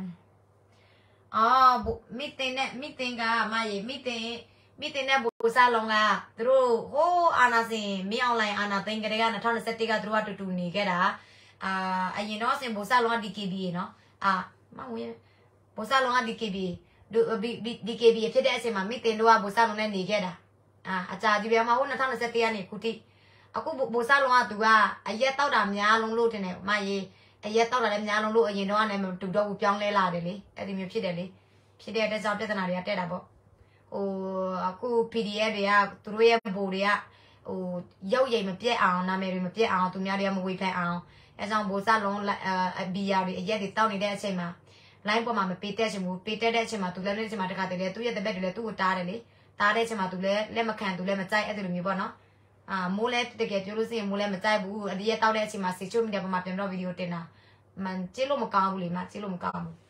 မိတင်ကမရေမိတင်နဲ့ဘိုးဆောင်လုံးကသူတို့ဟိုးအာနာစင်မင်းအွန်လိုင်းအာနာသိန်းကလေးက2021ကသူတို့ကတူနေခဲ့တာအရင်တော့စင်ဘိုးဆောင်လုံးက DKB နော်မဝင်ဘိုးဆောင်လုံးက DKB ဖြစ်တဲ့အချိန်မှာမိတင်တို့ကဘိုးဆောင်လုံးနဲ့နေခဲ့တာအကြာကြီးပဲမဟုတ်2021ကနေခုထိအခုဘိုးစားလုံးကသူကအရက်တောက်တာများလုံးလို့တင်တယ်မရေအရက်တောက်တာလည်းများလုံးလို့အရင်တော့ကနေမတူတော့ဘူးပြောင်းလဲလာတယ်လေအဲ့ဒီမျိုးဖြစ်တယ်လေဖြစ်တဲ့အတွက်ကြောင့်ပြဿနာတွေကတက်တာပေါ့အခု PDF တွေကသူတို့ရဲ့ဘိုးတွေကရုပ်ရည်မပြတ်အောင်နာမည်တွေမပြတ်အောင်သူများတွေကမဝေဖန်အောင်အဲကြောင့်ဘိုးစားလုံးဘီယာတွေအရက်တွေတောက်နေတဲ့အချိန်မှာ line ပေါ်မှာမပေးတဲ့ချင်ဘူးပေးတဲ့အချိန်မှာသူလည်းတဲ့အချိန်မှာတခါတည်းလေသူ့ရဲ့တပည့်တွေလည်းသူ့ကိုတားတယ်လေတားတဲ့အချိန်မှာသူလည်းလက်မခံသူလည်းမကြိုက်အဲ့ဒီလိုမျိုးပေါ့နော်မိုးလဲတကယ်ပြောလို့စရင်မိုးလဲမကြိုက်ဘူးအဒီရက်တောက်တဲ့အချိန်မှာစီချိုမီဒီယာပေါ်မှာပြန်တော့ဗီဒီယိုတင်တာမန်ကြည့်လို့မကောင်းဘူးလေမကြည့်လို့မကောင်းဘူး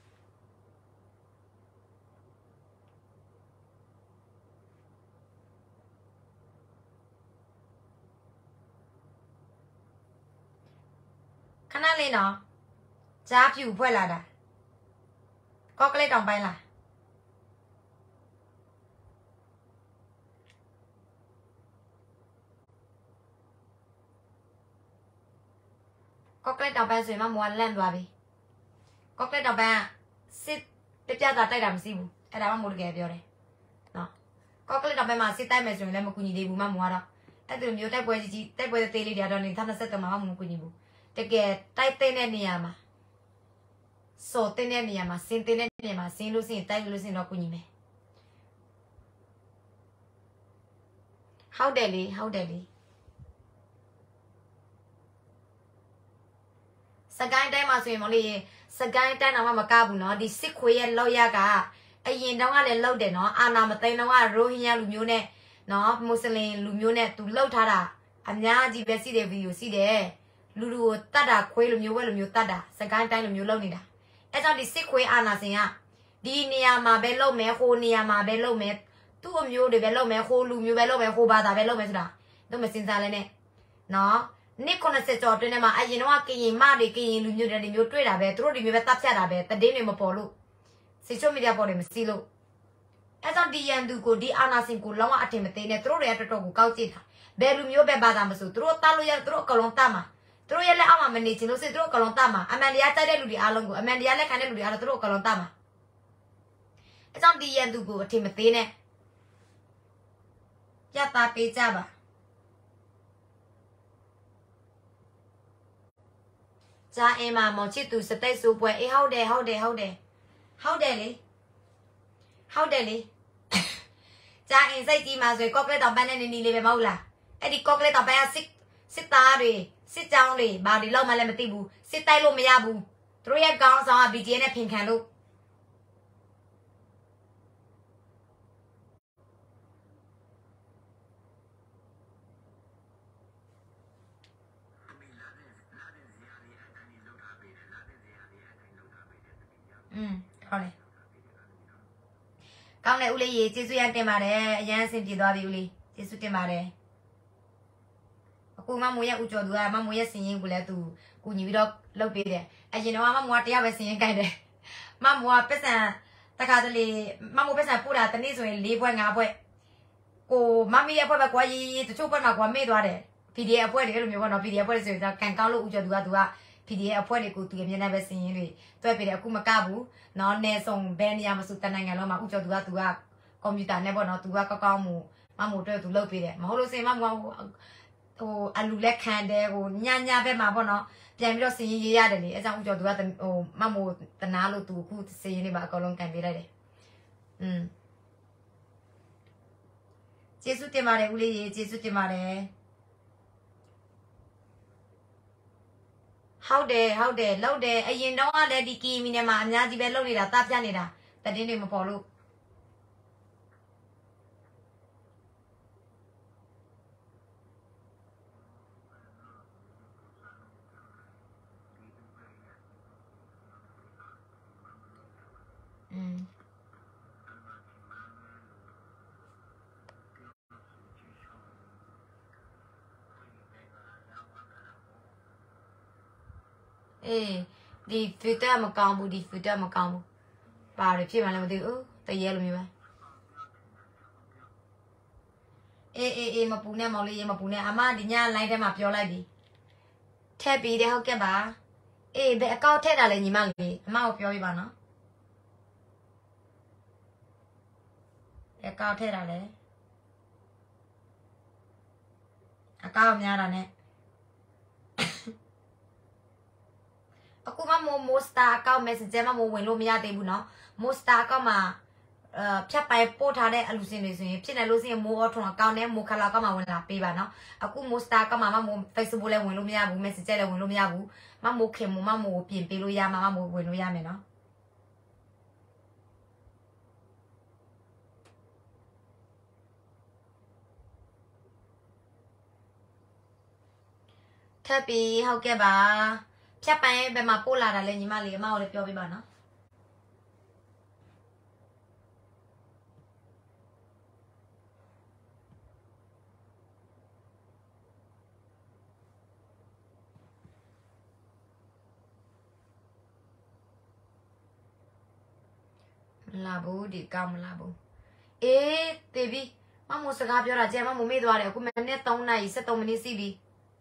ခဏလေးနော်ကြားဖြူဖွဲ့လာတာကောက်ကလေးတောင်ပိုင်းလားကောက်ကလေးတောင်ပန်းဆိုရင်မမွာလန့်သွားပြီကောက်ကလေးတောင်ပန်းစစ်ပြတာတိုက်တာမရှိဘူးအဲ့ဒါမှမို့တကယ်ပြောတယ်နော်ကောက်ကလေးတောင်ပန်းမှာစစ်တိုက်မယ်ဆိုရင်လည်းမကူညီသေးဘူးမမွာတော့အဲ့ဒီမျိုးတိုက်ပွဲကြီးတိုက်ပွဲသေးလေးတွေတော့နေ2023မှာမကူညီဘူးတကယ်တိုက်တဲ့နေရာမှာစော်တဲ့နေရာမှာစင်တဲ့နေရာမှာစင်လို့စင်တိုက်လို့စင်တော့ကူညီမယ်ဟုတ်တယ်လေစကိုင်းတိုင်းမှာဆိုရင်မလေးစကိုင်းတိုင်းတော့မကဘူးနော်ဒီစစ်ခွေရဲ့လောက်ရကအရင်တုန်းကလည်းလောက်တယ်နော်အာနာမသိန်းတုန်းကရိုဟင်ဂျာလူမျိုးနဲ့နော်မွတ်စလင်လူမျိုးနဲ့သူလောက်ထားတာအများကြီးပဲစီးတယ်ဗီဒီယိုစီးတယ်လူကိုတတ်တာခွေးလူမျိုးဝဲလူမျိုးတတ်တာစကိုင်းတိုင်းလူမျိုးလောက်နေတာအဲကြောင့်ဒီစစ်ခွေအာနာစင်ကဒီနေရာမှာပဲလောက်မယ်ဟိုနေရာမှာပဲလောက်မယ်သူ့အမျိုးတွေပဲလောက်မယ်ဟိုလူမျိုးပဲလောက်မယ်ဟိုဘာသာပဲလောက်မယ်ဆိုတာတော့မစင်စားလဲနဲ့နော်နှစ်90ကျော်တွင်းထဲမှာအရင်တော့ကရင်မတွေကရင်လူမျိုးတွေဒီမျိုးတွေ့တာပဲသူတို့ဒီမျိုးပဲတပ်ဖြတ်တာပဲတည်င်းတွေမပေါ်လို့စီချိုမီဒီယာပေါ်တွေမစီလို့အဲကြောင့်ဒီရန်သူကိုဒီအာနာစင်ကိုလောင်းအထင်မသေးနဲ့သူတို့တွေကတော်တော်ကိုကောက်ကြည့်တာဘယ်လူမျိုးပဲဘာသာမဆိုသူတို့တတ်လို့ရသူတို့အကလုံးတတ်မှာသူတို့ရဲ့လက်အောက်မှာမနေချင်လို့စိတ်သူတို့အကလုံးတတ်မှာအမှန်တရားတိုက်တဲ့လူတွေအားလုံးကိုအမှန်တရားလက်ခံတဲ့လူတွေအားလုံးသူတို့အကလုံးတတ်မှာအကြောင်းဒီရန်သူကိုအထင်မသေးနဲ့ရတာပေးကြပါဂျာအင်းမှာမောင်ချစ်သူစတိတ်ဆိုးပွဲအေးဟုတ်တယ်လေဟုတ်တယ်လေဂျာအင်းစိတ်ကြီးမှာဆိုကော့ကလက်တောင်ပန်းနဲ့နေနေလေးပဲမဟုတ်လားအဲ့ဒီကော့ကလက်တောင်ပန်းကစစ်သားတွေစစ်ကြောင်းတွေဘာတွေလောက်မှလည်းမသိဘူးစစ်တိုက်လို့မရဘူးသူတို့ရဲ့ကောင်းဆောင်က BGN နဲ့ဖင်ခံလို့ဟုတ်လေကောင်းတယ်ဦးလေးရေကျေးဇူးရတင်ပါတယ်အရန်အဆင်ပြေသွားပြီဦးလေးကျေးဇူးတင်ပါတယ်အခုမမိုးရဲ့ဦးကျော်သူကမမိုးရဲ့စင်ရင်ကိုလည်းသူကူညီပြီးတော့လှုပ်ပေးတယ်အရင်တော့မမိုးကတရားပဲစင်ရင်ကြိုက်တယ်မမိုးကပက်ဆန်တခါတလေမမိုးပက်ဆန်ပို့တာတနေ့ဆိုရင်4ဘွဲ5ဘွဲကိုမမီရဲ့ဘွဲပဲကွာရေးတချို့ဘွဲမှာကွာမေ့သွားတယ် PDF အဖွဲ့တွေအဲ့လိုမျိုးပေါ့နော် PDF အဖွဲ့တွေဆိုရင်ကန်ကောက်လို့ဦးကျော်သူက PDF အဖွဲ့တွေကိုသူအမြင်နဲ့ပဲစင်ရင်တွေတွဲပေးတယ်အခုမကဘူးနော်နေဆောင်ဘယ်နေရာမှာဆိုတနိုင်ငံလုံးမှာဦးကျော်သူကကွန်ပျူတာနဲ့ပေါ့နော်သူကကောက်ကောက်မှုမမို့အတွက်သူလုပ်ပေးတယ်မဟုတ်လို့စင်မမို့ဟိုအလူလက်ခံတယ်ဟိုညဘက်မှာပေါ့နော်ပြန်ပြီးတော့စင်ရင်ရေးရတယ်လေအဲကြောင့်ဦးကျော်သူကဟိုမမို့တနာလို့သူအခုစင်ရင်တွေပါအကုန်လုံးကန်ပေးလိုက်တယ်ကျေးဇူးတင်ပါတယ်ဦးလေးရေကျေးဇူးတင်ပါတယ်ဟုတ်တယ်လောက်တယ်အရင်တော့ကလည်းဒီကီမီနဲ့မှာအများကြီးပဲလုပ်နေတာတားပြနေတာတတင်းတွေမပေါ်လို့ဒီ filter မကောင်းဘူးဒီ filter မကောင်းဘူးပါတယ်ဖြစ်မှလည်းမသိဘူးတရေလိုမျိုးပဲအေးမပူနဲ့မောင်လေးရေမပူနဲ့အမဒီည line ထဲမှာပြောလိုက်ပြီထည့်ပြီးတယ်ဟုတ်ကဲ့ပါအေးဘယ်အကောင့်ထည့်တာလဲညီမလေးအမကိုပြောပြပါနော်အကောင့်ထည့်တာလဲအကောင့်များတာနဲ့အခုမမိုးစတာအကောင့် messenger မှာဝင်လို့မရသေးဘူးเนาะမိုးစတာအကောင့်မှာဖြတ်ပိုင်ပို့ထားတဲ့အလူစင်တွေဆိုရင်ဖြစ်နေလို့ရှိရင်မိုးအော်ထွန်အကောင့်နဲ့မိုးခလာအကောင့်မှာဝင်လာပေးပါเนาะအခုမိုးစတာအကောင့်မှာမိုး Facebook လည်းဝင်လို့မရဘူး messenger လည်းဝင်လို့မရဘူးမိုးခင်မိုးပြင်ပေးလို့ရမှာမိုးဝင်လို့ရမယ်เนาะထပ်ပြီးဟုတ်ကဲ့ပါဖြတ်ပိုင်ဘယ်မှာပို့လာတာလဲညီမလေးအမကိုလည်းပြောပြပါနော်မလာဘူးဒီကောင်းမလာဘူးအေးတေပြီမမိုးစကားပြောတာကြဲမမိုးမေ့သွားတယ်အခုမိနစ်3နာရီ73မိနစ်စီပြီ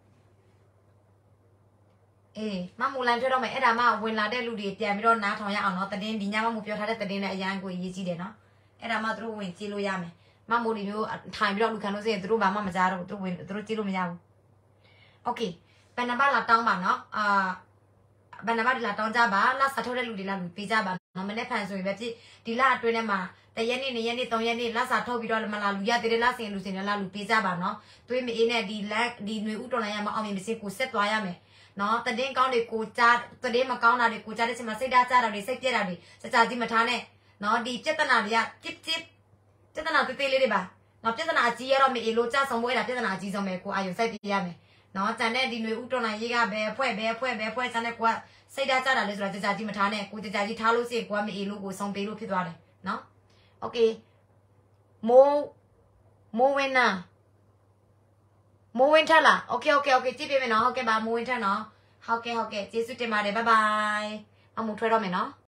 အေးမမိုးလန်ထွက်တော့မယ်အဲ့ဒါမှဝင်လာတဲ့လူတွေပြန်ပြီးတော့နားထောင်ရအောင်နော်တတင်းဒီညမမိုးပြောထားတဲ့တတင်းနဲ့အရန်ကိုရေးကြည့်တယ်နော်အဲ့ဒါမှသူတို့ဝင်ကြည့်လို့ရမယ်မမိုးဒီမျိုးထိုင်ပြီးတော့လူခံလို့ဆိုရင်သူတို့ဘာမှမကြားတော့သူတို့ကြည့်လို့မရဘူးโอเคဘယ်နှပတ်လာတောင်းပါနော်ဘယ်နှပတ်ဒီလာတောင်းကြပါလာစားထုတ်တဲ့လူတွေလာလူပေးကြပါနော်မနေ့ဖန်ဆိုရင်ပဲဖြစ်ဒီလအတွင်းထဲမှာတရက်နေ့2ရက်နေ့3ရက်နေ့လာစားထုတ်ပြီးတော့မလာလူရသေးတယ်လာစင်လူစင်လာလူပေးကြပါနော်သွေးမအေးနဲ့ဒီလက်ဒီຫນွေဥတော်လိုင်းရမအောင်မြင်ပါစေကိုဆက်သွားရမယ်နော်တတင်းကောင်းတွေကိုကြားတတင်းမကောင်းတာတွေကိုကြားတဲ့ချိန်မှာစိတ်ဓာတ်ကြတာတွေစိတ်ပြက်တာတွေစကြကြီးမထားနဲ့နော်ဒီပြဿနာတွေကပြဿနာသေးလေးတွေပါနော်ပြဿနာအကြီးရတော့မအေးလို့ကြားဆောင်ပွဲတာပြဿနာအကြီးဆုံးပဲကိုအာယုံစိုက်ပြရမယ်နော်တန်တဲ့ဒီຫນွေဥတော်လိုင်းရေးကဘယ်ဖွဲ့စမ်းတဲ့ကိုကစိတ်ဓာတ်ကြတာလဲဆိုတာစကြကြီးမထားနဲ့ကိုစကြကြီးထားလို့စိတ်ကိုကမအေးလို့ကိုဆောင်ပေးလို့ဖြစ်သွားတယ်နော်โอเคမိုးဝင်နာမိုးဝင်ထလားโอเคကြည့်ပြမယ်နော်ဟုတ်ကဲ့ပါမိုးဝင်ထနော်ဟုတ်ကဲ့ကျေးဇူးတင်ပါတယ်ဘိုင်ဘိုင်အမှုထွဲတော့မယ်နော်